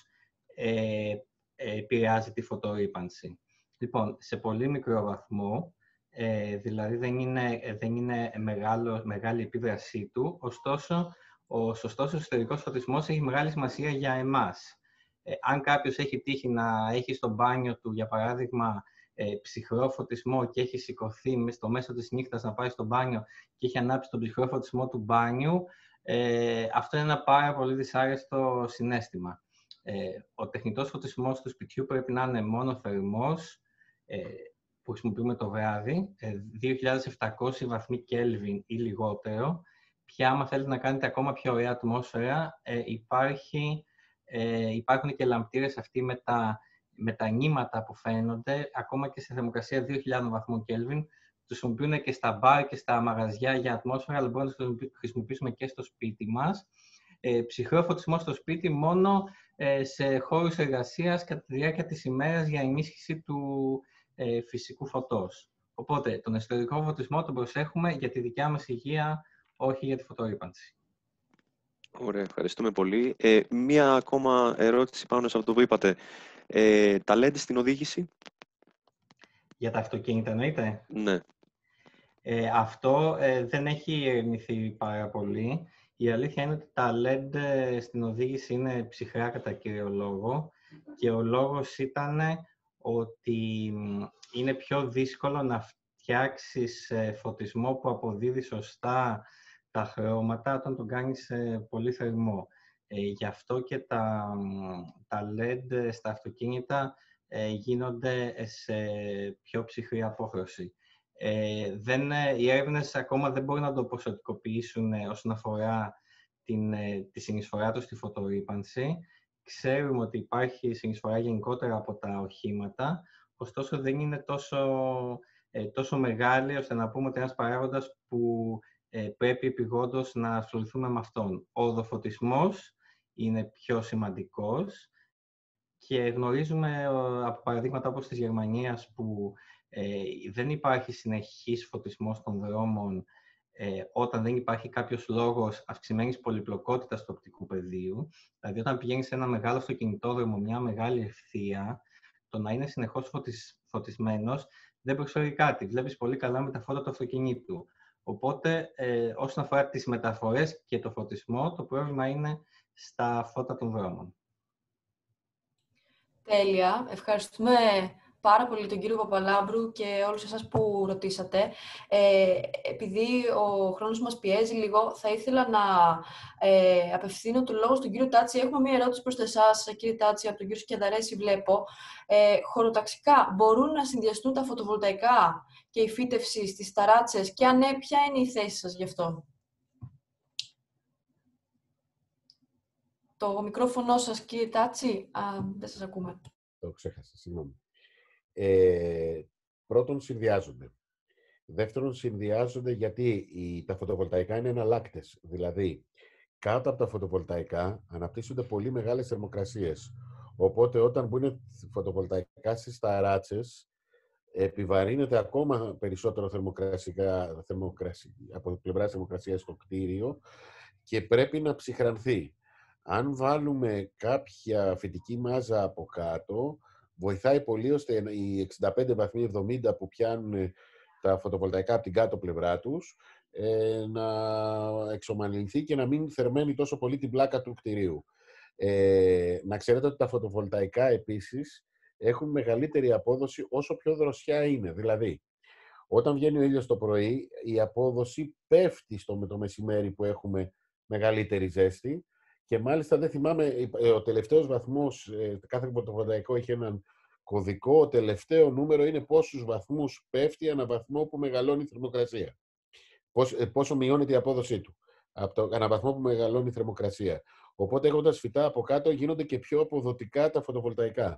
επηρεάζει τη φωτορύπανση. Λοιπόν, σε πολύ μικρό βαθμό, δηλαδή δεν είναι μεγάλη επίδρασή του, ωστόσο ο σωστός εσωτερικός φωτισμός έχει μεγάλη σημασία για εμάς. Αν κάποιος έχει τύχει να έχει στο μπάνιο του, για παράδειγμα, ψυχρό φωτισμό και έχει σηκωθεί στο μέσο της νύχτας να πάει στο μπάνιο και έχει ανάψει τον ψυχρό φωτισμό του μπάνιου, αυτό είναι ένα πάρα πολύ δυσάρεστο συναίσθημα. Ο τεχνητός φωτισμός του σπιτιού πρέπει να είναι μόνο θερμός, που χρησιμοποιούμε το βράδυ, 2.700 βαθμοί Κέλβιν ή λιγότερο, πια, άμα θέλετε να κάνετε ακόμα πιο ωραία ατμόσφαιρα, υπάρχουν και λαμπτήρες αυτοί με τα νήματα που φαίνονται, ακόμα και σε θερμοκρασία 2.000 βαθμών Κέλβιν. Τους χρησιμοποιούν και στα μπαρ και στα μαγαζιά για ατμόσφαιρα, αλλά μπορούμε να τους χρησιμοποιήσουμε και στο σπίτι μας. Ψυχρό φωτισμό στο σπίτι μόνο σε χώρους εργασίας κατά τη διάρκεια της ημέρας για ενίσχυση του φυσικού φωτός. Οπότε, τον εσωτερικό φωτισμό τον προσέχουμε για τη δικιά μας υγεία, όχι για τη φωτορύπανση. Ωραία, ευχαριστούμε πολύ. Μία ακόμα ερώτηση πάνω σε αυτό που είπατε. Τα LED στην οδήγηση. Για τα αυτοκίνητα εννοείται. Ναι. Αυτό δεν έχει ερευνηθεί πάρα πολύ. Η αλήθεια είναι ότι τα LED στην οδήγηση είναι ψυχρά κατά κύριο λόγο και ο λόγος ήταν ότι είναι πιο δύσκολο να φτιάξεις φωτισμό που αποδίδει σωστά τα χρώματα όταν τον κάνεις πολύ θερμό. Γι' αυτό και τα LED στα αυτοκίνητα γίνονται σε πιο ψυχρή απόχρωση. Οι έρευνες ακόμα δεν μπορούν να το ποσοτικοποιήσουν όσον αφορά τη συνεισφορά τους στη φωτορύπανση. Ξέρουμε ότι υπάρχει συνεισφορά γενικότερα από τα οχήματα, ωστόσο δεν είναι τόσο μεγάλη ώστε να πούμε ότι ένας παράγοντας που πρέπει επειγόντως να ασχοληθούμε με αυτόν. Ο οδοφωτισμός είναι πιο σημαντικός και γνωρίζουμε από παραδείγματα όπως της Γερμανίας που δεν υπάρχει συνεχής φωτισμός των δρόμων όταν δεν υπάρχει κάποιος λόγος αυξημένης πολυπλοκότητας του οπτικού πεδίου. Δηλαδή, όταν πηγαίνεις σε ένα μεγάλο αυτοκινητόδρομο, μια μεγάλη ευθεία, το να είναι συνεχώς φωτισμένος δεν προσφέρει κάτι. Βλέπεις πολύ καλά με τα φώτα του αυτοκινήτου. Οπότε, όσον αφορά τις μεταφορές και το φωτισμό, το πρόβλημα είναι στα φώτα των δρόμων. Τέλεια. Ευχαριστούμε πάρα πολύ τον κύριο Παπαλάμπρου και όλους εσάς που ρωτήσατε. Επειδή ο χρόνος μας πιέζει λίγο, θα ήθελα να απευθύνω το λόγο στον κύριο Τάτση. Έχουμε μία ερώτηση προς εσάς, κύριε Τάτση, από τον κύριο Σκιαδαρέση, βλέπω. Χωροταξικά, μπορούν να συνδυαστούν τα φωτοβολταϊκά και η φύτευση στις ταράτσες και αν ναι, ποια είναι η θέση σας γι' αυτό? Το μικρόφωνο σας, κύριε Τάτση, δεν σας ακούμε. Το ξέχασα, συγγνώμη. Πρώτον, συνδυάζονται. Δεύτερον, συνδυάζονται γιατί τα φωτοβολταϊκά είναι εναλλάκτες. Δηλαδή, κάτω από τα φωτοβολταϊκά αναπτύσσονται πολύ μεγάλες θερμοκρασίες. Οπότε, όταν μπουν φωτοβολταϊκά στις ταράτσες, επιβαρύνεται ακόμα περισσότερο από πλευρά θερμοκρασίας στο κτίριο και πρέπει να ψυχρανθεί. Αν βάλουμε κάποια φυτική μάζα από κάτω, βοηθάει πολύ ώστε οι 65 βαθμοί 70 που πιάνουν τα φωτοβολταϊκά από την κάτω πλευρά τους να εξομαλυνθεί και να μην θερμαίνει τόσο πολύ την πλάκα του κτηρίου. Να ξέρετε ότι τα φωτοβολταϊκά επίσης έχουν μεγαλύτερη απόδοση όσο πιο δροσιά είναι. Δηλαδή, όταν βγαίνει ο ήλιος το πρωί, η απόδοση πέφτει με το μεσημέρι που έχουμε μεγαλύτερη ζέστη. Και μάλιστα δεν θυμάμαι, ο τελευταίος βαθμός, κάθε φωτοβολταϊκό έχει έναν κωδικό, ο τελευταίο νούμερο είναι πόσους βαθμούς πέφτει ανά βαθμό που μεγαλώνει η θερμοκρασία. Πόσο μειώνεται η απόδοσή του, ανά βαθμό που μεγαλώνει η θερμοκρασία. Οπότε έχοντας φυτά από κάτω γίνονται και πιο αποδοτικά τα φωτοβολταϊκά.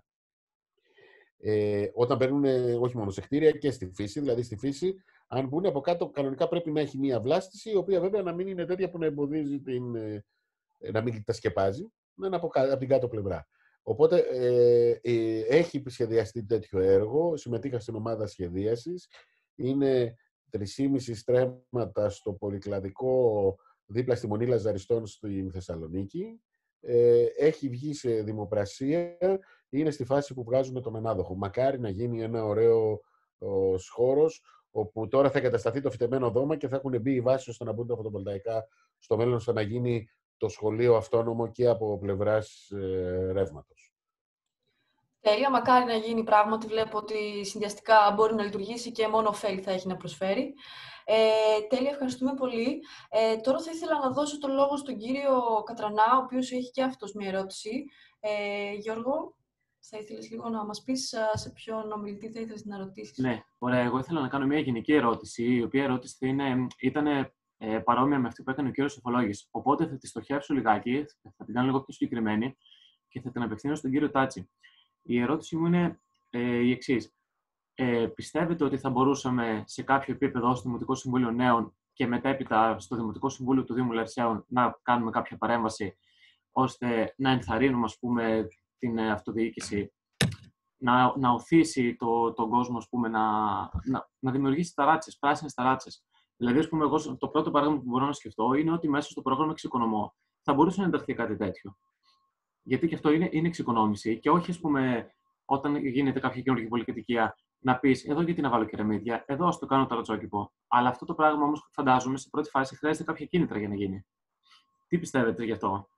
Όταν μπαίνουν όχι μόνο σε κτίρια και στη φύση, δηλαδή στη φύση, αν μπουν από κάτω κανονικά πρέπει να έχει μία βλάστηση, η οποία βέβαια να μην είναι τέτοια που να εμποδίζει να μην τα σκεπάζει, να είναι από την κάτω πλευρά. Οπότε έχει σχεδιαστεί τέτοιο έργο, συμμετείχα στην ομάδα σχεδίασης, είναι 3,5 στρέμματα στο πολυκλαδικό δίπλα στη Μονή Λαζαριστών στην Θεσσαλονίκη. Έχει βγει σε δημοπρασία, είναι στη φάση που βγάζουμε τον ανάδοχο. Μακάρι να γίνει ένα ωραίο χώρος, όπου τώρα θα εγκατασταθεί το φυτεμένο δώμα και θα έχουν μπει οι βάσεις ώστε να μπουν τα φωτοβολταϊκά στο μέλλον, ώστε να γίνει το σχολείο αυτόνομο και από πλευράς ρεύματος. Τέλεια, μακάρι να γίνει πράγματι. Βλέπω ότι συνδυαστικά μπορεί να λειτουργήσει και μόνο ωφέλη θα έχει να προσφέρει. Τέλεια, ευχαριστούμε πολύ. Τώρα θα ήθελα να δώσω το λόγο στον κύριο Κατρανά, ο οποίος έχει και αυτός μια ερώτηση. Γιώργο, θα ήθελες λίγο να μας πεις σε ποιον ομιλητή θα ήθελες να ρωτήσεις? Ναι, ωραία. Εγώ ήθελα να κάνω μια γενική ερώτηση, η οποία ερώτηση ήταν παρόμοια με αυτή που έκανε ο κύριος Σοφολόγης. Οπότε θα τη στοχεύσω λιγάκι, θα την κάνω λίγο πιο συγκεκριμένη και θα την απευθύνω στον κύριο Τάτσι. Η ερώτηση μου είναι η εξής. Πιστεύετε ότι θα μπορούσαμε σε κάποιο επίπεδο στο Δημοτικό Συμβούλιο Νέων και μετέπειτα στο Δημοτικό Συμβούλιο του Δήμου Λαρισαίων να κάνουμε κάποια παρέμβαση ώστε να ενθαρρύνουμε, ας πούμε, την αυτοδιοίκηση να οθήσει τον κόσμο, ας πούμε, να δημιουργήσει ταράτσες, πράσινες ταράτσες. Δηλαδή, ας πούμε, εγώ το πρώτο παράδειγμα που μπορώ να σκεφτώ είναι ότι μέσα στο πρόγραμμα Εξοικονομώ θα μπορούσε να ενταχθεί κάτι τέτοιο. Γιατί και αυτό είναι εξοικονόμηση και όχι, ας πούμε, όταν γίνεται κάποια καινούργια πολυκατοικία, να πεις εδώ γιατί να βάλω κεραμίδια, εδώ ας το κάνω ταρατσόκηπο. Αλλά αυτό το πράγμα όμως φαντάζομαι σε πρώτη φάση χρειάζεται κάποια κίνητρα για να γίνει. Τι πιστεύετε γι' αυτό?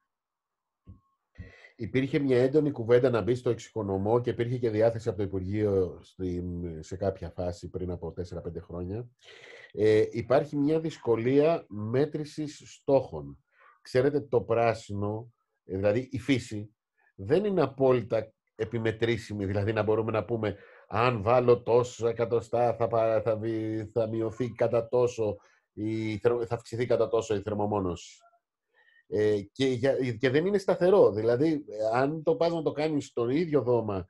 Υπήρχε μια έντονη κουβέντα να μπει στο Εξοικονομώ και υπήρχε και διάθεση από το Υπουργείο σε κάποια φάση πριν από 4-5 χρόνια. Υπάρχει μια δυσκολία μέτρησης στόχων. Ξέρετε, το πράσινο, δηλαδή η φύση, δεν είναι απόλυτα επιμετρήσιμη. Δηλαδή να μπορούμε να πούμε αν βάλω τόσα εκατοστά θα μειωθεί κατά τόσο, θα αυξηθεί κατά τόσο η θερμομόνωση. Και δεν είναι σταθερό. Δηλαδή, αν το πας να το κάνεις στο ίδιο δώμα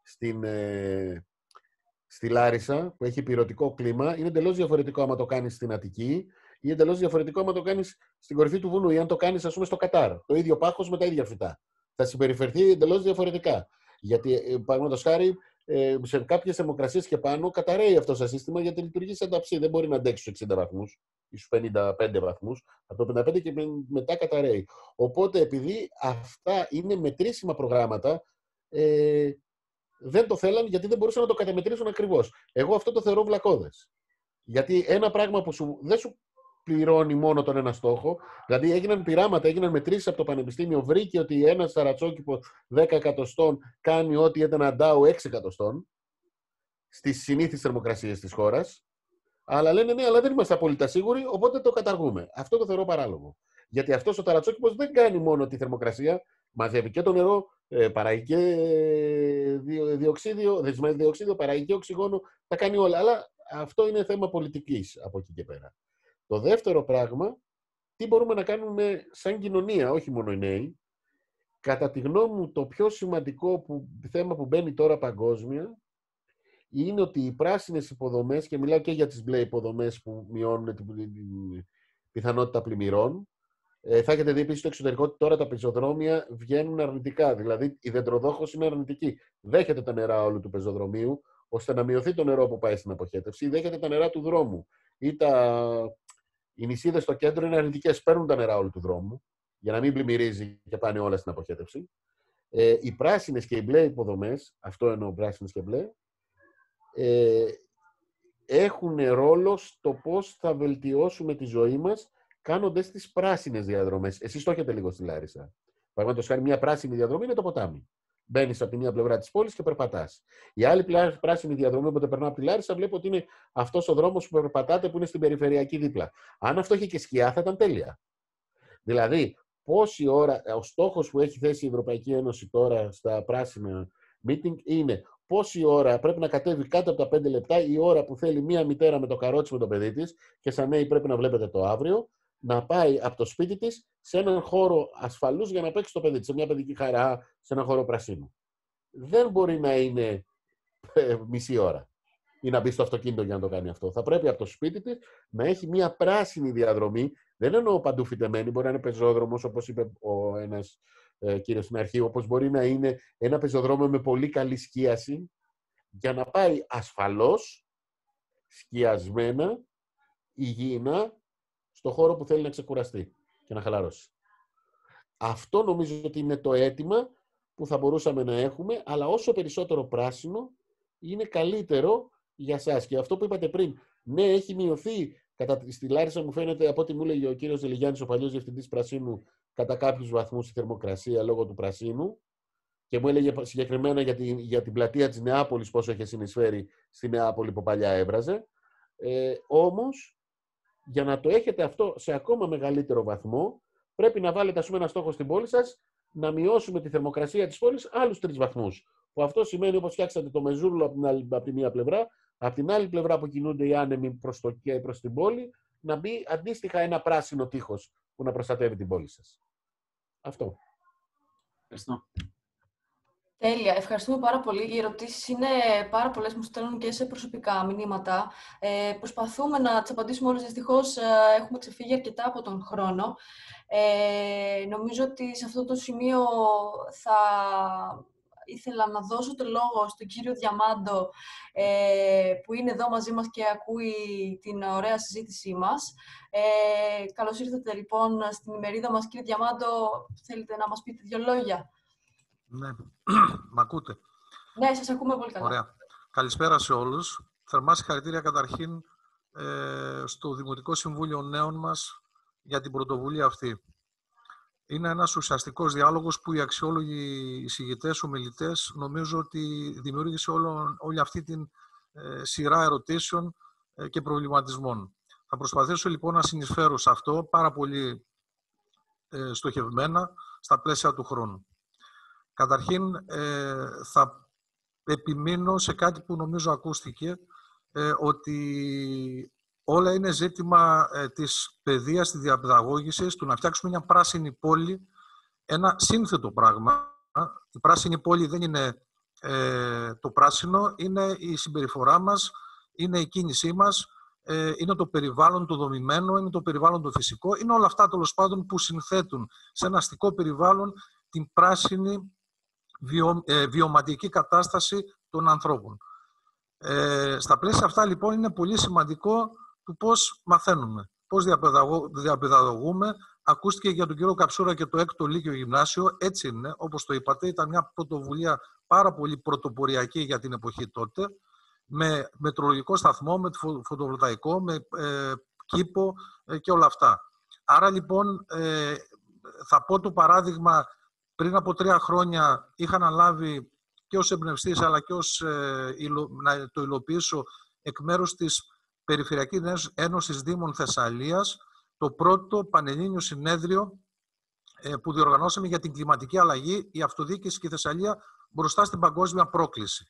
στη Λάρισα, που έχει ηπειρωτικό κλίμα, είναι εντελώς διαφορετικό άμα το κάνεις στην Αττική ή εντελώς διαφορετικό άμα το κάνεις στην κορυφή του βουνού ή αν το κάνεις, ας πούμε, στο Κατάρ. Το ίδιο πάχος με τα ίδια φυτά. Θα συμπεριφερθεί εντελώς διαφορετικά. Γιατί, παραδείγματος χάρη, σε κάποιες θερμοκρασίες και πάνω καταραίει αυτό το σύστημα γιατί λειτουργεί σαν ταψί. Δεν μπορεί να αντέξει στους 60 βαθμούς ή στους 55 βαθμούς. Από το 55 και μετά καταραίει. Οπότε, επειδή αυτά είναι μετρήσιμα προγράμματα, δεν το θέλαν γιατί δεν μπορούσαν να το καταμετρήσουν ακριβώς. Εγώ αυτό το θεωρώ βλακώδες. Γιατί ένα πράγμα που δεν σου πληρώνει μόνο τον ένα στόχο, δηλαδή έγιναν πειράματα, έγιναν μετρήσεις από το Πανεπιστήμιο, βρήκε ότι ένας ταρατσόκηπος 10 εκατοστών κάνει ό,τι ένα ντάου 6 εκατοστών στις συνήθεις θερμοκρασίες της χώρας. Αλλά λένε ναι, αλλά δεν είμαστε απόλυτα σίγουροι, οπότε το καταργούμε. Αυτό το θεωρώ παράλογο. Γιατί αυτός ο ταρατσόκηπος δεν κάνει μόνο τη θερμοκρασία, μαζεύει και το νερό, παράγει και διοξίδιο, παράγει και οξυγόνο, τα κάνει όλα. Αλλά αυτό είναι θέμα πολιτικής από εκεί και πέρα. Το δεύτερο πράγμα, τι μπορούμε να κάνουμε σαν κοινωνία, όχι μόνο οι νέοι. Κατά τη γνώμη μου, το πιο σημαντικό θέμα που μπαίνει τώρα παγκόσμια είναι ότι οι πράσινες υποδομές, και μιλάω και για τις μπλε υποδομές που μειώνουν την πιθανότητα πλημμυρών, θα έχετε δει επίσης στο εξωτερικό ότι τώρα τα πεζοδρόμια βγαίνουν αρνητικά. Δηλαδή η δεντροδόχος είναι αρνητική. Δέχεται τα νερά όλου του πεζοδρομίου, ώστε να μειωθεί το νερό που πάει στην αποχέτευση, ή δέχεται τα νερά του δρόμου. Ή οι νησίδες στο κέντρο είναι αρνητικές, παίρνουν τα νερά όλου του δρόμου, για να μην πλημμυρίζει και πάνε όλα στην αποχέτευση. Οι πράσινες και οι μπλε υποδομές, αυτό εννοώ πράσινες και μπλε, έχουν ρόλο στο πώς θα βελτιώσουμε τη ζωή μας κάνοντας τις πράσινες διαδρομές. Εσείς το έχετε λίγο στη Λάρισα. Παραδείγματος χάρη, μια πράσινη διαδρομή είναι το ποτάμι. Μπαίνεις από τη μία πλευρά της πόλης και περπατάς. Η άλλη πράσινη διαδρομή, όποτε περνάω από τη Λάρισα, βλέπω ότι είναι αυτός ο δρόμος που περπατάτε που είναι στην περιφερειακή δίπλα. Αν αυτό είχε και σκιά, θα ήταν τέλεια. Δηλαδή, πόση ώρα, ο στόχος που έχει θέσει η Ευρωπαϊκή Ένωση τώρα στα πράσινα meeting είναι πόση ώρα πρέπει να κατέβει κάτω από τα 5 λεπτά η ώρα που θέλει μία μητέρα με το καρότσι με το παιδί της, και σαν νέοι πρέπει να βλέπετε το αύριο, να πάει από το σπίτι της σε έναν χώρο ασφαλούς για να παίξει το παιδί της, σε μια παιδική χαρά, σε έναν χώρο πρασίνου. Δεν μπορεί να είναι μισή ώρα ή να μπει στο αυτοκίνητο για να το κάνει αυτό. Θα πρέπει από το σπίτι της να έχει μια πράσινη διαδρομή. Δεν εννοώ παντού φυτεμένη, μπορεί να είναι πεζόδρομος, όπως είπε ένας κύριος στην αρχή, όπως μπορεί να είναι ένα πεζοδρόμιο με πολύ καλή σκίαση, για να πάει ασφαλώς, σκιασμένα, υγιεινά, στο χώρο που θέλει να ξεκουραστεί και να χαλαρώσει. Αυτό νομίζω ότι είναι το αίτημα που θα μπορούσαμε να έχουμε, αλλά όσο περισσότερο πράσινο είναι καλύτερο για σας. Και αυτό που είπατε πριν, ναι, έχει μειωθεί στη Λάρισα, μου φαίνεται, από ό,τι μου έλεγε ο κύριος Δελιγιάννης, ο παλιός διευθυντής Πρασίνου, κατά κάποιους βαθμούς η θερμοκρασία λόγω του πρασίνου, και μου έλεγε συγκεκριμένα για την πλατεία της Νεάπολης πόσο είχε συνεισφέρει στη Νεάπολη που παλιά έβραζε. Όμως, για να το έχετε αυτό σε ακόμα μεγαλύτερο βαθμό, πρέπει να βάλετε, ας πούμε, ένα στόχο στην πόλη σας, να μειώσουμε τη θερμοκρασία της πόλης άλλους 3 βαθμούς. Που αυτό σημαίνει, όπως φτιάξατε το Μεζούρλο από τη μία πλευρά, από την άλλη πλευρά που κινούνται οι άνεμοι προς την πόλη, να μπει αντίστοιχα ένα πράσινο τείχος που να προστατεύει την πόλη σας. Αυτό. Ευχαριστώ. Τέλεια. Ευχαριστούμε πάρα πολύ. Οι ερωτήσεις είναι πάρα πολλές, μου στέλνουν και σε προσωπικά μηνύματα. Προσπαθούμε να τις απαντήσουμε όλες. Δυστυχώς έχουμε ξεφύγει αρκετά από τον χρόνο. Νομίζω ότι σε αυτό το σημείο θα ήθελα να δώσω το λόγο στον κύριο Διαμάντο, που είναι εδώ μαζί μας και ακούει την ωραία συζήτησή μας. Καλώς ήρθατε λοιπόν στην ημερίδα μας. Κύριε Διαμάντο, θέλετε να μας πείτε δύο λόγια? Ναι, μ' ακούτε? Ναι, σας ακούμε πολύ καλά. Ωραία. Καλησπέρα σε όλους. Θερμά συγχαρητήρια καταρχήν στο Δημοτικό Συμβούλιο Νέων μας για την πρωτοβουλία αυτή. Είναι ένας ουσιαστικός διάλογος που οι αξιόλογοι εισηγητές, ομιλητές, νομίζω ότι δημιούργησε όλη αυτή την σειρά ερωτήσεων και προβληματισμών. Θα προσπαθήσω λοιπόν να συνεισφέρω σε αυτό πάρα πολύ στοχευμένα στα πλαίσια του χρόνου. Καταρχήν, θα επιμείνω σε κάτι που νομίζω ακούστηκε, ότι όλα είναι ζήτημα της παιδείας, της διαπαιδαγώγησης, του να φτιάξουμε μια πράσινη πόλη, ένα σύνθετο πράγμα. Η πράσινη πόλη δεν είναι το πράσινο, είναι η συμπεριφορά μας, είναι η κίνησή μας, είναι το περιβάλλον το δομημένο, είναι το περιβάλλον το φυσικό, είναι όλα αυτά τέλος πάντων που συνθέτουν σε ένα αστικό περιβάλλον την πράσινη βιωματική κατάσταση των ανθρώπων. Στα πλαίσια αυτά λοιπόν είναι πολύ σημαντικό το πώς μαθαίνουμε, πώς διαπαιδαγωγούμε. Ακούστηκε για τον κύριο Καψούρα και το 6ο Λύκειο Γυμνάσιο, έτσι είναι, όπως το είπατε, ήταν μια πρωτοβουλία πάρα πολύ πρωτοποριακή για την εποχή τότε, με μετρολογικό σταθμό, με φωτοβολταϊκό, με κήπο και όλα αυτά. Άρα λοιπόν θα πω το παράδειγμα, πριν από 3 χρόνια είχα αναλάβει και ως εμπνευστής αλλά και ως να το υλοποιήσω εκ μέρους της Περιφερειακής Ένωσης Δήμων Θεσσαλίας το πρώτο πανελλήνιο συνέδριο που διοργανώσαμε για την κλιματική αλλαγή, η αυτοδιοίκηση και η Θεσσαλία μπροστά στην παγκόσμια πρόκληση.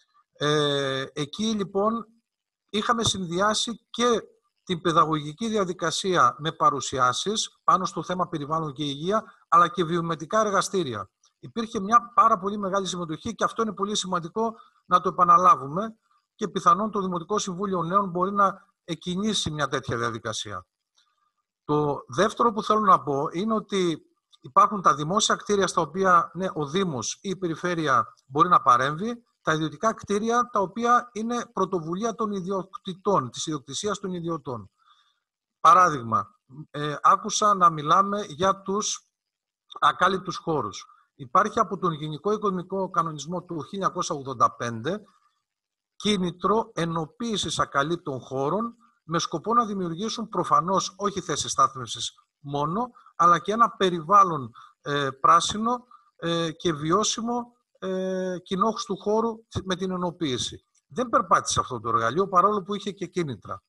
Εκεί λοιπόν είχαμε συνδυάσει και την παιδαγωγική διαδικασία με παρουσιάσεις πάνω στο θέμα περιβάλλον και υγεία, αλλά και βιομετρικά εργαστήρια. Υπήρχε μια πάρα πολύ μεγάλη συμμετοχή και αυτό είναι πολύ σημαντικό να το επαναλάβουμε και πιθανόν το Δημοτικό Συμβούλιο Νέων μπορεί να εκκινήσει μια τέτοια διαδικασία. Το δεύτερο που θέλω να πω είναι ότι υπάρχουν τα δημόσια κτίρια στα οποία ναι, ο Δήμος ή η Περιφέρεια μπορεί να παρέμβει, τα ιδιωτικά κτίρια τα οποία είναι πρωτοβουλία των ιδιοκτητών, της ιδιοκτησίας των ιδιωτών. Παράδειγμα, άκουσα να μιλάμε για τους ακάλυπτους χώρους. Υπάρχει από τον Γενικό Οικονομικό Κανονισμό του 1985 κίνητρο ενοποίησης ακαλύπτων χώρων με σκοπό να δημιουργήσουν προφανώς όχι θέσεις στάθμευσης μόνο, αλλά και ένα περιβάλλον πράσινο και βιώσιμο κοινόχρηστου χώρου με την ενοποίηση. Δεν περπάτησε αυτό το εργαλείο παρόλο που είχε και κίνητρα.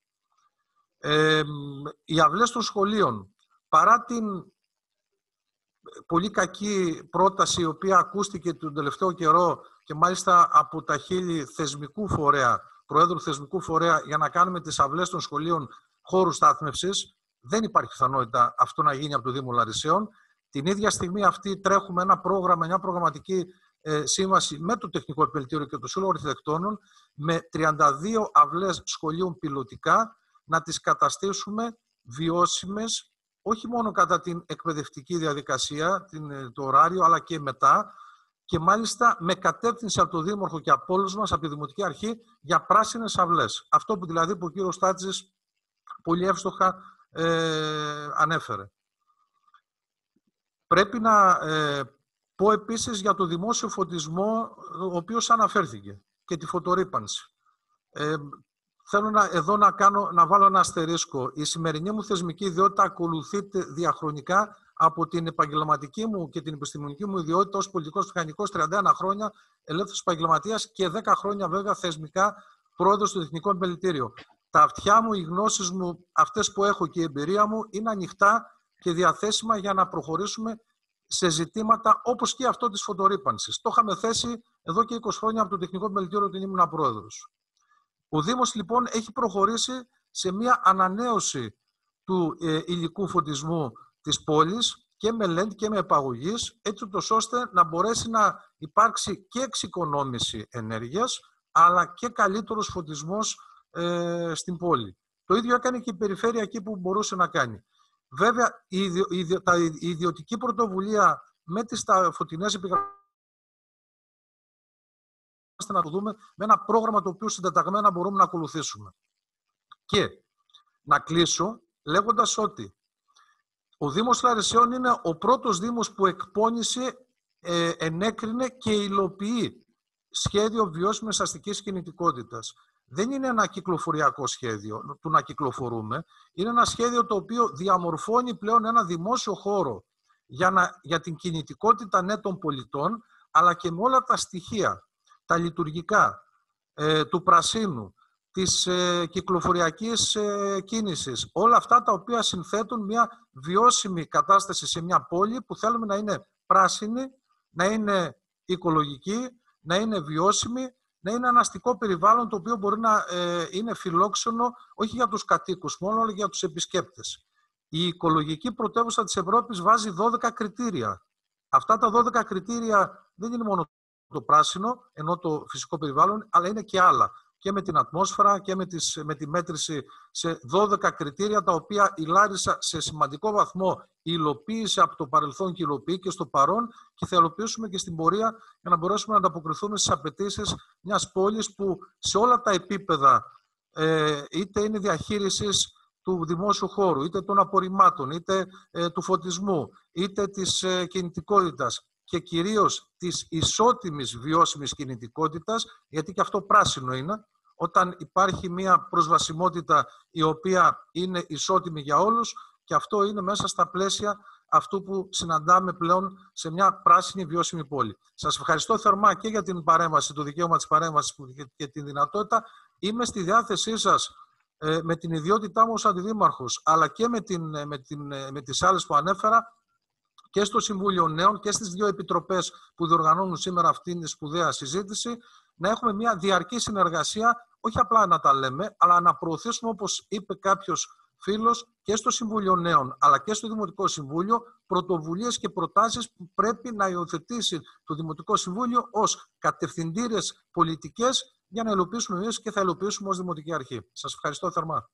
Οι αυλές των σχολείων, παρά την πολύ κακή πρόταση η οποία ακούστηκε τον τελευταίο καιρό και μάλιστα από τα χείλη θεσμικού φορέα, προέδρου θεσμικού φορέα, για να κάνουμε τις αυλές των σχολείων χώρου στάθμευσης, δεν υπάρχει πιθανότητα αυτό να γίνει από το Δήμο Λαρισαίων. Την ίδια στιγμή αυτή τρέχουμε ένα πρόγραμμα, μια προγραμματική σύμβαση με το Τεχνικό Επιμελητήριο και το Σύλλογο Αρχιτεκτόνων με 32 αυλές σχολείων πιλωτικά να τις καταστήσουμε βιώσιμες, όχι μόνο κατά την εκπαιδευτική διαδικασία, το ωράριο, αλλά και μετά, και μάλιστα με κατεύθυνση από το Δήμαρχο και από όλους μας, από τη Δημοτική Αρχή, για πράσινες αυλές. Αυτό που δηλαδή που ο κύριος Στάτσης πολύ εύστοχα ανέφερε. Πρέπει να πω επίσης για το δημόσιο φωτισμό, ο οποίος αναφέρθηκε, και τη φωτορύπανση. Θέλω εδώ να βάλω ένα αστερίσκο. Η σημερινή μου θεσμική ιδιότητα ακολουθείται διαχρονικά από την επαγγελματική μου και την επιστημονική μου ιδιότητα ως πολιτικός μηχανικός, 31 χρόνια ελεύθερος επαγγελματίας και 10 χρόνια βέβαια θεσμικά πρόεδρος του Τεχνικού Επιμελητήριου. Τα αυτιά μου, οι γνώσεις μου, αυτές που έχω και η εμπειρία μου είναι ανοιχτά και διαθέσιμα για να προχωρήσουμε σε ζητήματα όπως και αυτό της φωτορύπανσης. Το είχαμε θέσει εδώ και 20 χρόνια από το Τεχνικό Επιμελητήριο όταν ήμουν πρόεδρος. Ο Δήμος λοιπόν έχει προχωρήσει σε μια ανανέωση του υλικού φωτισμού της πόλης και με LED και με επαγωγής, έτσι ώστε να μπορέσει να υπάρξει και εξοικονόμηση ενέργειας, αλλά και καλύτερος φωτισμός στην πόλη. Το ίδιο έκανε και η περιφέρεια εκεί που μπορούσε να κάνει. Βέβαια, η ιδιωτική πρωτοβουλία με τις φωτεινές επιγραμμές να το δούμε με ένα πρόγραμμα το οποίο συντεταγμένα μπορούμε να ακολουθήσουμε. Και να κλείσω λέγοντας ότι ο Δήμος Λαρισαίων είναι ο πρώτος Δήμος που εκπώνησε, ενέκρινε και υλοποιεί σχέδιο βιώσιμης αστικής κινητικότητας. Δεν είναι ένα κυκλοφοριακό σχέδιο του να κυκλοφορούμε. Είναι ένα σχέδιο το οποίο διαμορφώνει πλέον ένα δημόσιο χώρο για την κινητικότητα των πολιτών, αλλά και με όλα τα στοιχεία, τα λειτουργικά, του πρασίνου, της κυκλοφοριακής κίνησης. Όλα αυτά τα οποία συνθέτουν μια βιώσιμη κατάσταση σε μια πόλη που θέλουμε να είναι πράσινη, να είναι οικολογική, να είναι βιώσιμη, να είναι ένα αστικό περιβάλλον το οποίο μπορεί να είναι φιλόξενο όχι για τους κατοίκους μόνο, αλλά για τους επισκέπτες. Η οικολογική πρωτεύουσα της Ευρώπης βάζει 12 κριτήρια. Αυτά τα 12 κριτήρια δεν είναι μόνο το πράσινο, ενώ το φυσικό περιβάλλον, αλλά είναι και άλλα. Και με την ατμόσφαιρα και με τη μέτρηση σε 12 κριτήρια, τα οποία η Λάρισα σε σημαντικό βαθμό υλοποίησε από το παρελθόν και υλοποιεί και στο παρόν, και θα υλοποιήσουμε και στην πορεία για να μπορέσουμε να ανταποκριθούμε στις απαιτήσεις μιας πόλης που σε όλα τα επίπεδα, είτε είναι διαχείρισης του δημόσιου χώρου, είτε των απορριμμάτων, είτε του φωτισμού, είτε της κινητικότητας, και κυρίως της ισότιμης βιώσιμης κινητικότητας, γιατί και αυτό πράσινο είναι, όταν υπάρχει μια προσβασιμότητα η οποία είναι ισότιμη για όλους, και αυτό είναι μέσα στα πλαίσια αυτού που συναντάμε πλέον σε μια πράσινη βιώσιμη πόλη. Σας ευχαριστώ θερμά και για την παρέμβαση, το δικαίωμα της παρέμβασης και την δυνατότητα. Είμαι στη διάθεσή σας με την ιδιότητά μου ως αντιδήμαρχος, αλλά και με τις άλλες που ανέφερα, και στο Συμβούλιο Νέων και στις δύο επιτροπές που διοργανώνουν σήμερα αυτήν τη σπουδαία συζήτηση, να έχουμε μια διαρκή συνεργασία, όχι απλά να τα λέμε, αλλά να προωθήσουμε, όπως είπε κάποιος φίλος, και στο Συμβούλιο Νέων, αλλά και στο Δημοτικό Συμβούλιο, πρωτοβουλίες και προτάσεις που πρέπει να υιοθετήσει το Δημοτικό Συμβούλιο ως κατευθυντήρες πολιτικές για να υλοποιήσουμε εμείς και θα υλοποιήσουμε ως Δημοτική Αρχή. Σας ευχαριστώ θερμά.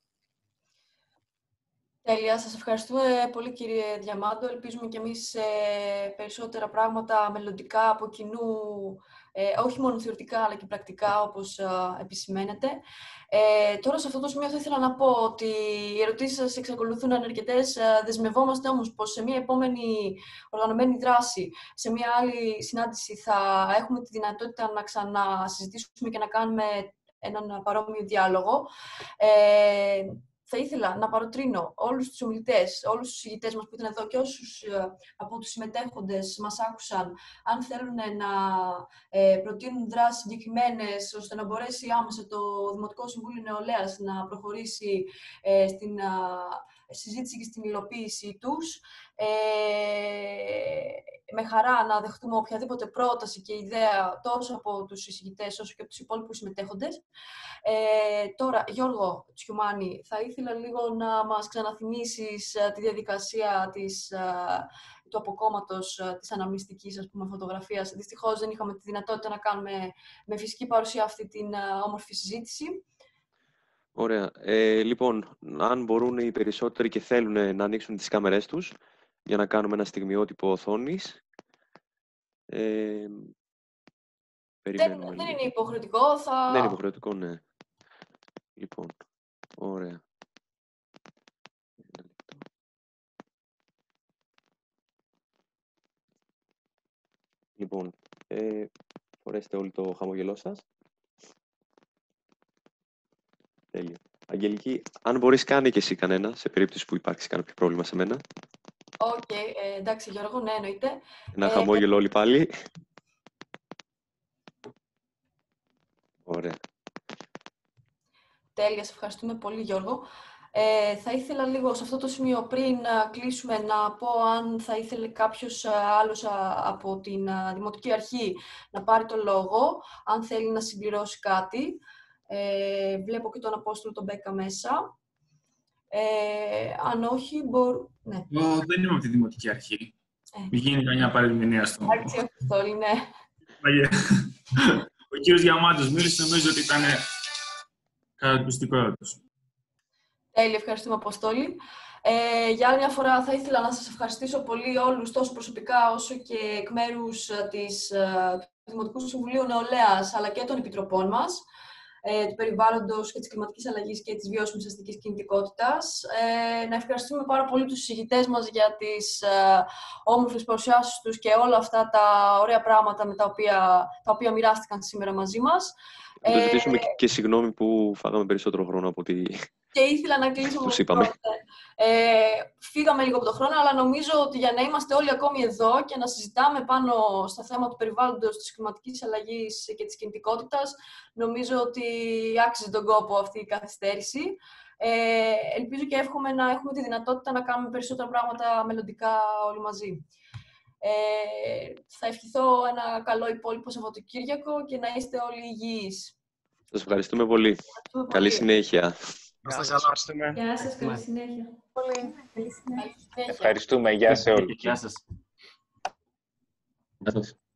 Τέλεια. Σας ευχαριστούμε πολύ, κύριε Διαμάντο. Ελπίζουμε και εμείς περισσότερα πράγματα μελλοντικά από κοινού, όχι μόνο θεωρητικά αλλά και πρακτικά, όπως επισημαίνετε. Τώρα, σε αυτό το σημείο θα ήθελα να πω ότι οι ερωτήσεις σας εξακολουθούν να είναι αρκετές. Δεσμευόμαστε όμως πως σε μια επόμενη οργανωμένη δράση, σε μια άλλη συνάντηση, θα έχουμε τη δυνατότητα να ξανασυζητήσουμε και να κάνουμε έναν παρόμοιο διάλογο. Θα ήθελα να παροτρύνω όλους τους ομιλητές, όλους τους ηγητές μας που ήταν εδώ και όσους από τους συμμετέχοντες μας άκουσαν, αν θέλουν να προτείνουν δράσεις συγκεκριμένες, ώστε να μπορέσει άμεσα το Δημοτικό Συμβούλιο Νεολαίας να προχωρήσει στην συζήτηση και στην υλοποίησή τους. Με χαρά να δεχτούμε οποιαδήποτε πρόταση και ιδέα τόσο από τους εισηγητές όσο και από τους υπόλοιπους συμμετέχοντες. Τώρα, Γιώργο Τσιουμάνη, θα ήθελα λίγο να μας ξαναθυμίσεις τη διαδικασία του αποκόμματος της αναμνηστικής, ας πούμε, φωτογραφίας. Δυστυχώς δεν είχαμε τη δυνατότητα να κάνουμε με φυσική παρουσία αυτή την όμορφη συζήτηση. Ωραία. Λοιπόν, αν μπορούν οι περισσότεροι και θέλουν να ανοίξουν τις κάμερές τους για να κάνουμε ένα στιγμιότυπο οθόνης. Δεν είναι υποχρεωτικό. Δεν είναι υποχρεωτικό, ναι. Λοιπόν, ωραία. Λοιπόν, φορέστε όλοι το χαμογελό σας. Τέλεια. Αγγελική, αν μπορείς, κάνει και εσύ κανένα, σε περίπτωση που υπάρξει κάποιο πρόβλημα σε μένα. Οκ, εντάξει Γιώργο, ναι, εννοείται. Ένα χαμόγελο όλοι πάλι. Ωραία. Τέλεια, σε ευχαριστούμε πολύ Γιώργο. Θα ήθελα λίγο σε αυτό το σημείο, πριν κλείσουμε, να πω αν θα ήθελε κάποιος άλλος από την Δημοτική Αρχή να πάρει το λόγο, αν θέλει να συμπληρώσει κάτι. Βλέπω και τον Απόστολο τον Μπέκα μέσα. Αν όχι, ναι. Εγώ δεν είμαι από τη Δημοτική Αρχή. Μην γίνει καμιά παρεμηνία στο... Εντάξει, Αποστόλη, ναι. Ο κύριος Διαμάντος μίλησε, νομίζω ότι ήταν καταπιστικό τους. Τέλεια, ευχαριστούμε, Αποστόλη. Για άλλη μια φορά θα ήθελα να σας ευχαριστήσω πολύ όλους, τόσο προσωπικά όσο και εκ μέρους του Δημοτικού Συμβουλίου Νεολαίας, αλλά και των επιτροπών μας, του περιβάλλοντος και της κλιματικής αλλαγής και της βιώσιμης αστικής κινητικότητας. Να ευχαριστούμε πάρα πολύ τους συζητητές μας για τις όμορφες παρουσιάσεις τους και όλα αυτά τα ωραία πράγματα με τα οποία μοιράστηκαν σήμερα μαζί μας. Να το ζητήσουμε και συγγνώμη που φάγαμε περισσότερο χρόνο από ό,τι και ήθελα να κλείσω τους είπαμε. Φύγαμε λίγο από το χρόνο, αλλά νομίζω ότι για να είμαστε όλοι ακόμη εδώ και να συζητάμε πάνω στα θέματα του περιβάλλοντος, της κλιματικής αλλαγής και της κινητικότητας, νομίζω ότι άξιζε τον κόπο αυτή η καθυστέρηση. Ελπίζω και εύχομαι να έχουμε τη δυνατότητα να κάνουμε περισσότερα πράγματα μελλοντικά όλοι μαζί. Θα ευχηθώ ένα καλό υπόλοιπο Σαββατοκύριακο και να είστε όλοι υγιείς. Σας ευχαριστούμε πολύ. Καλή συνέχεια. Γεια σας, ευχαριστούμε. Γεια σας, καλή συνέχεια. Πολύ. Καλή συνέχεια. Ευχαριστούμε. Γεια σε όλους. Γεια σας.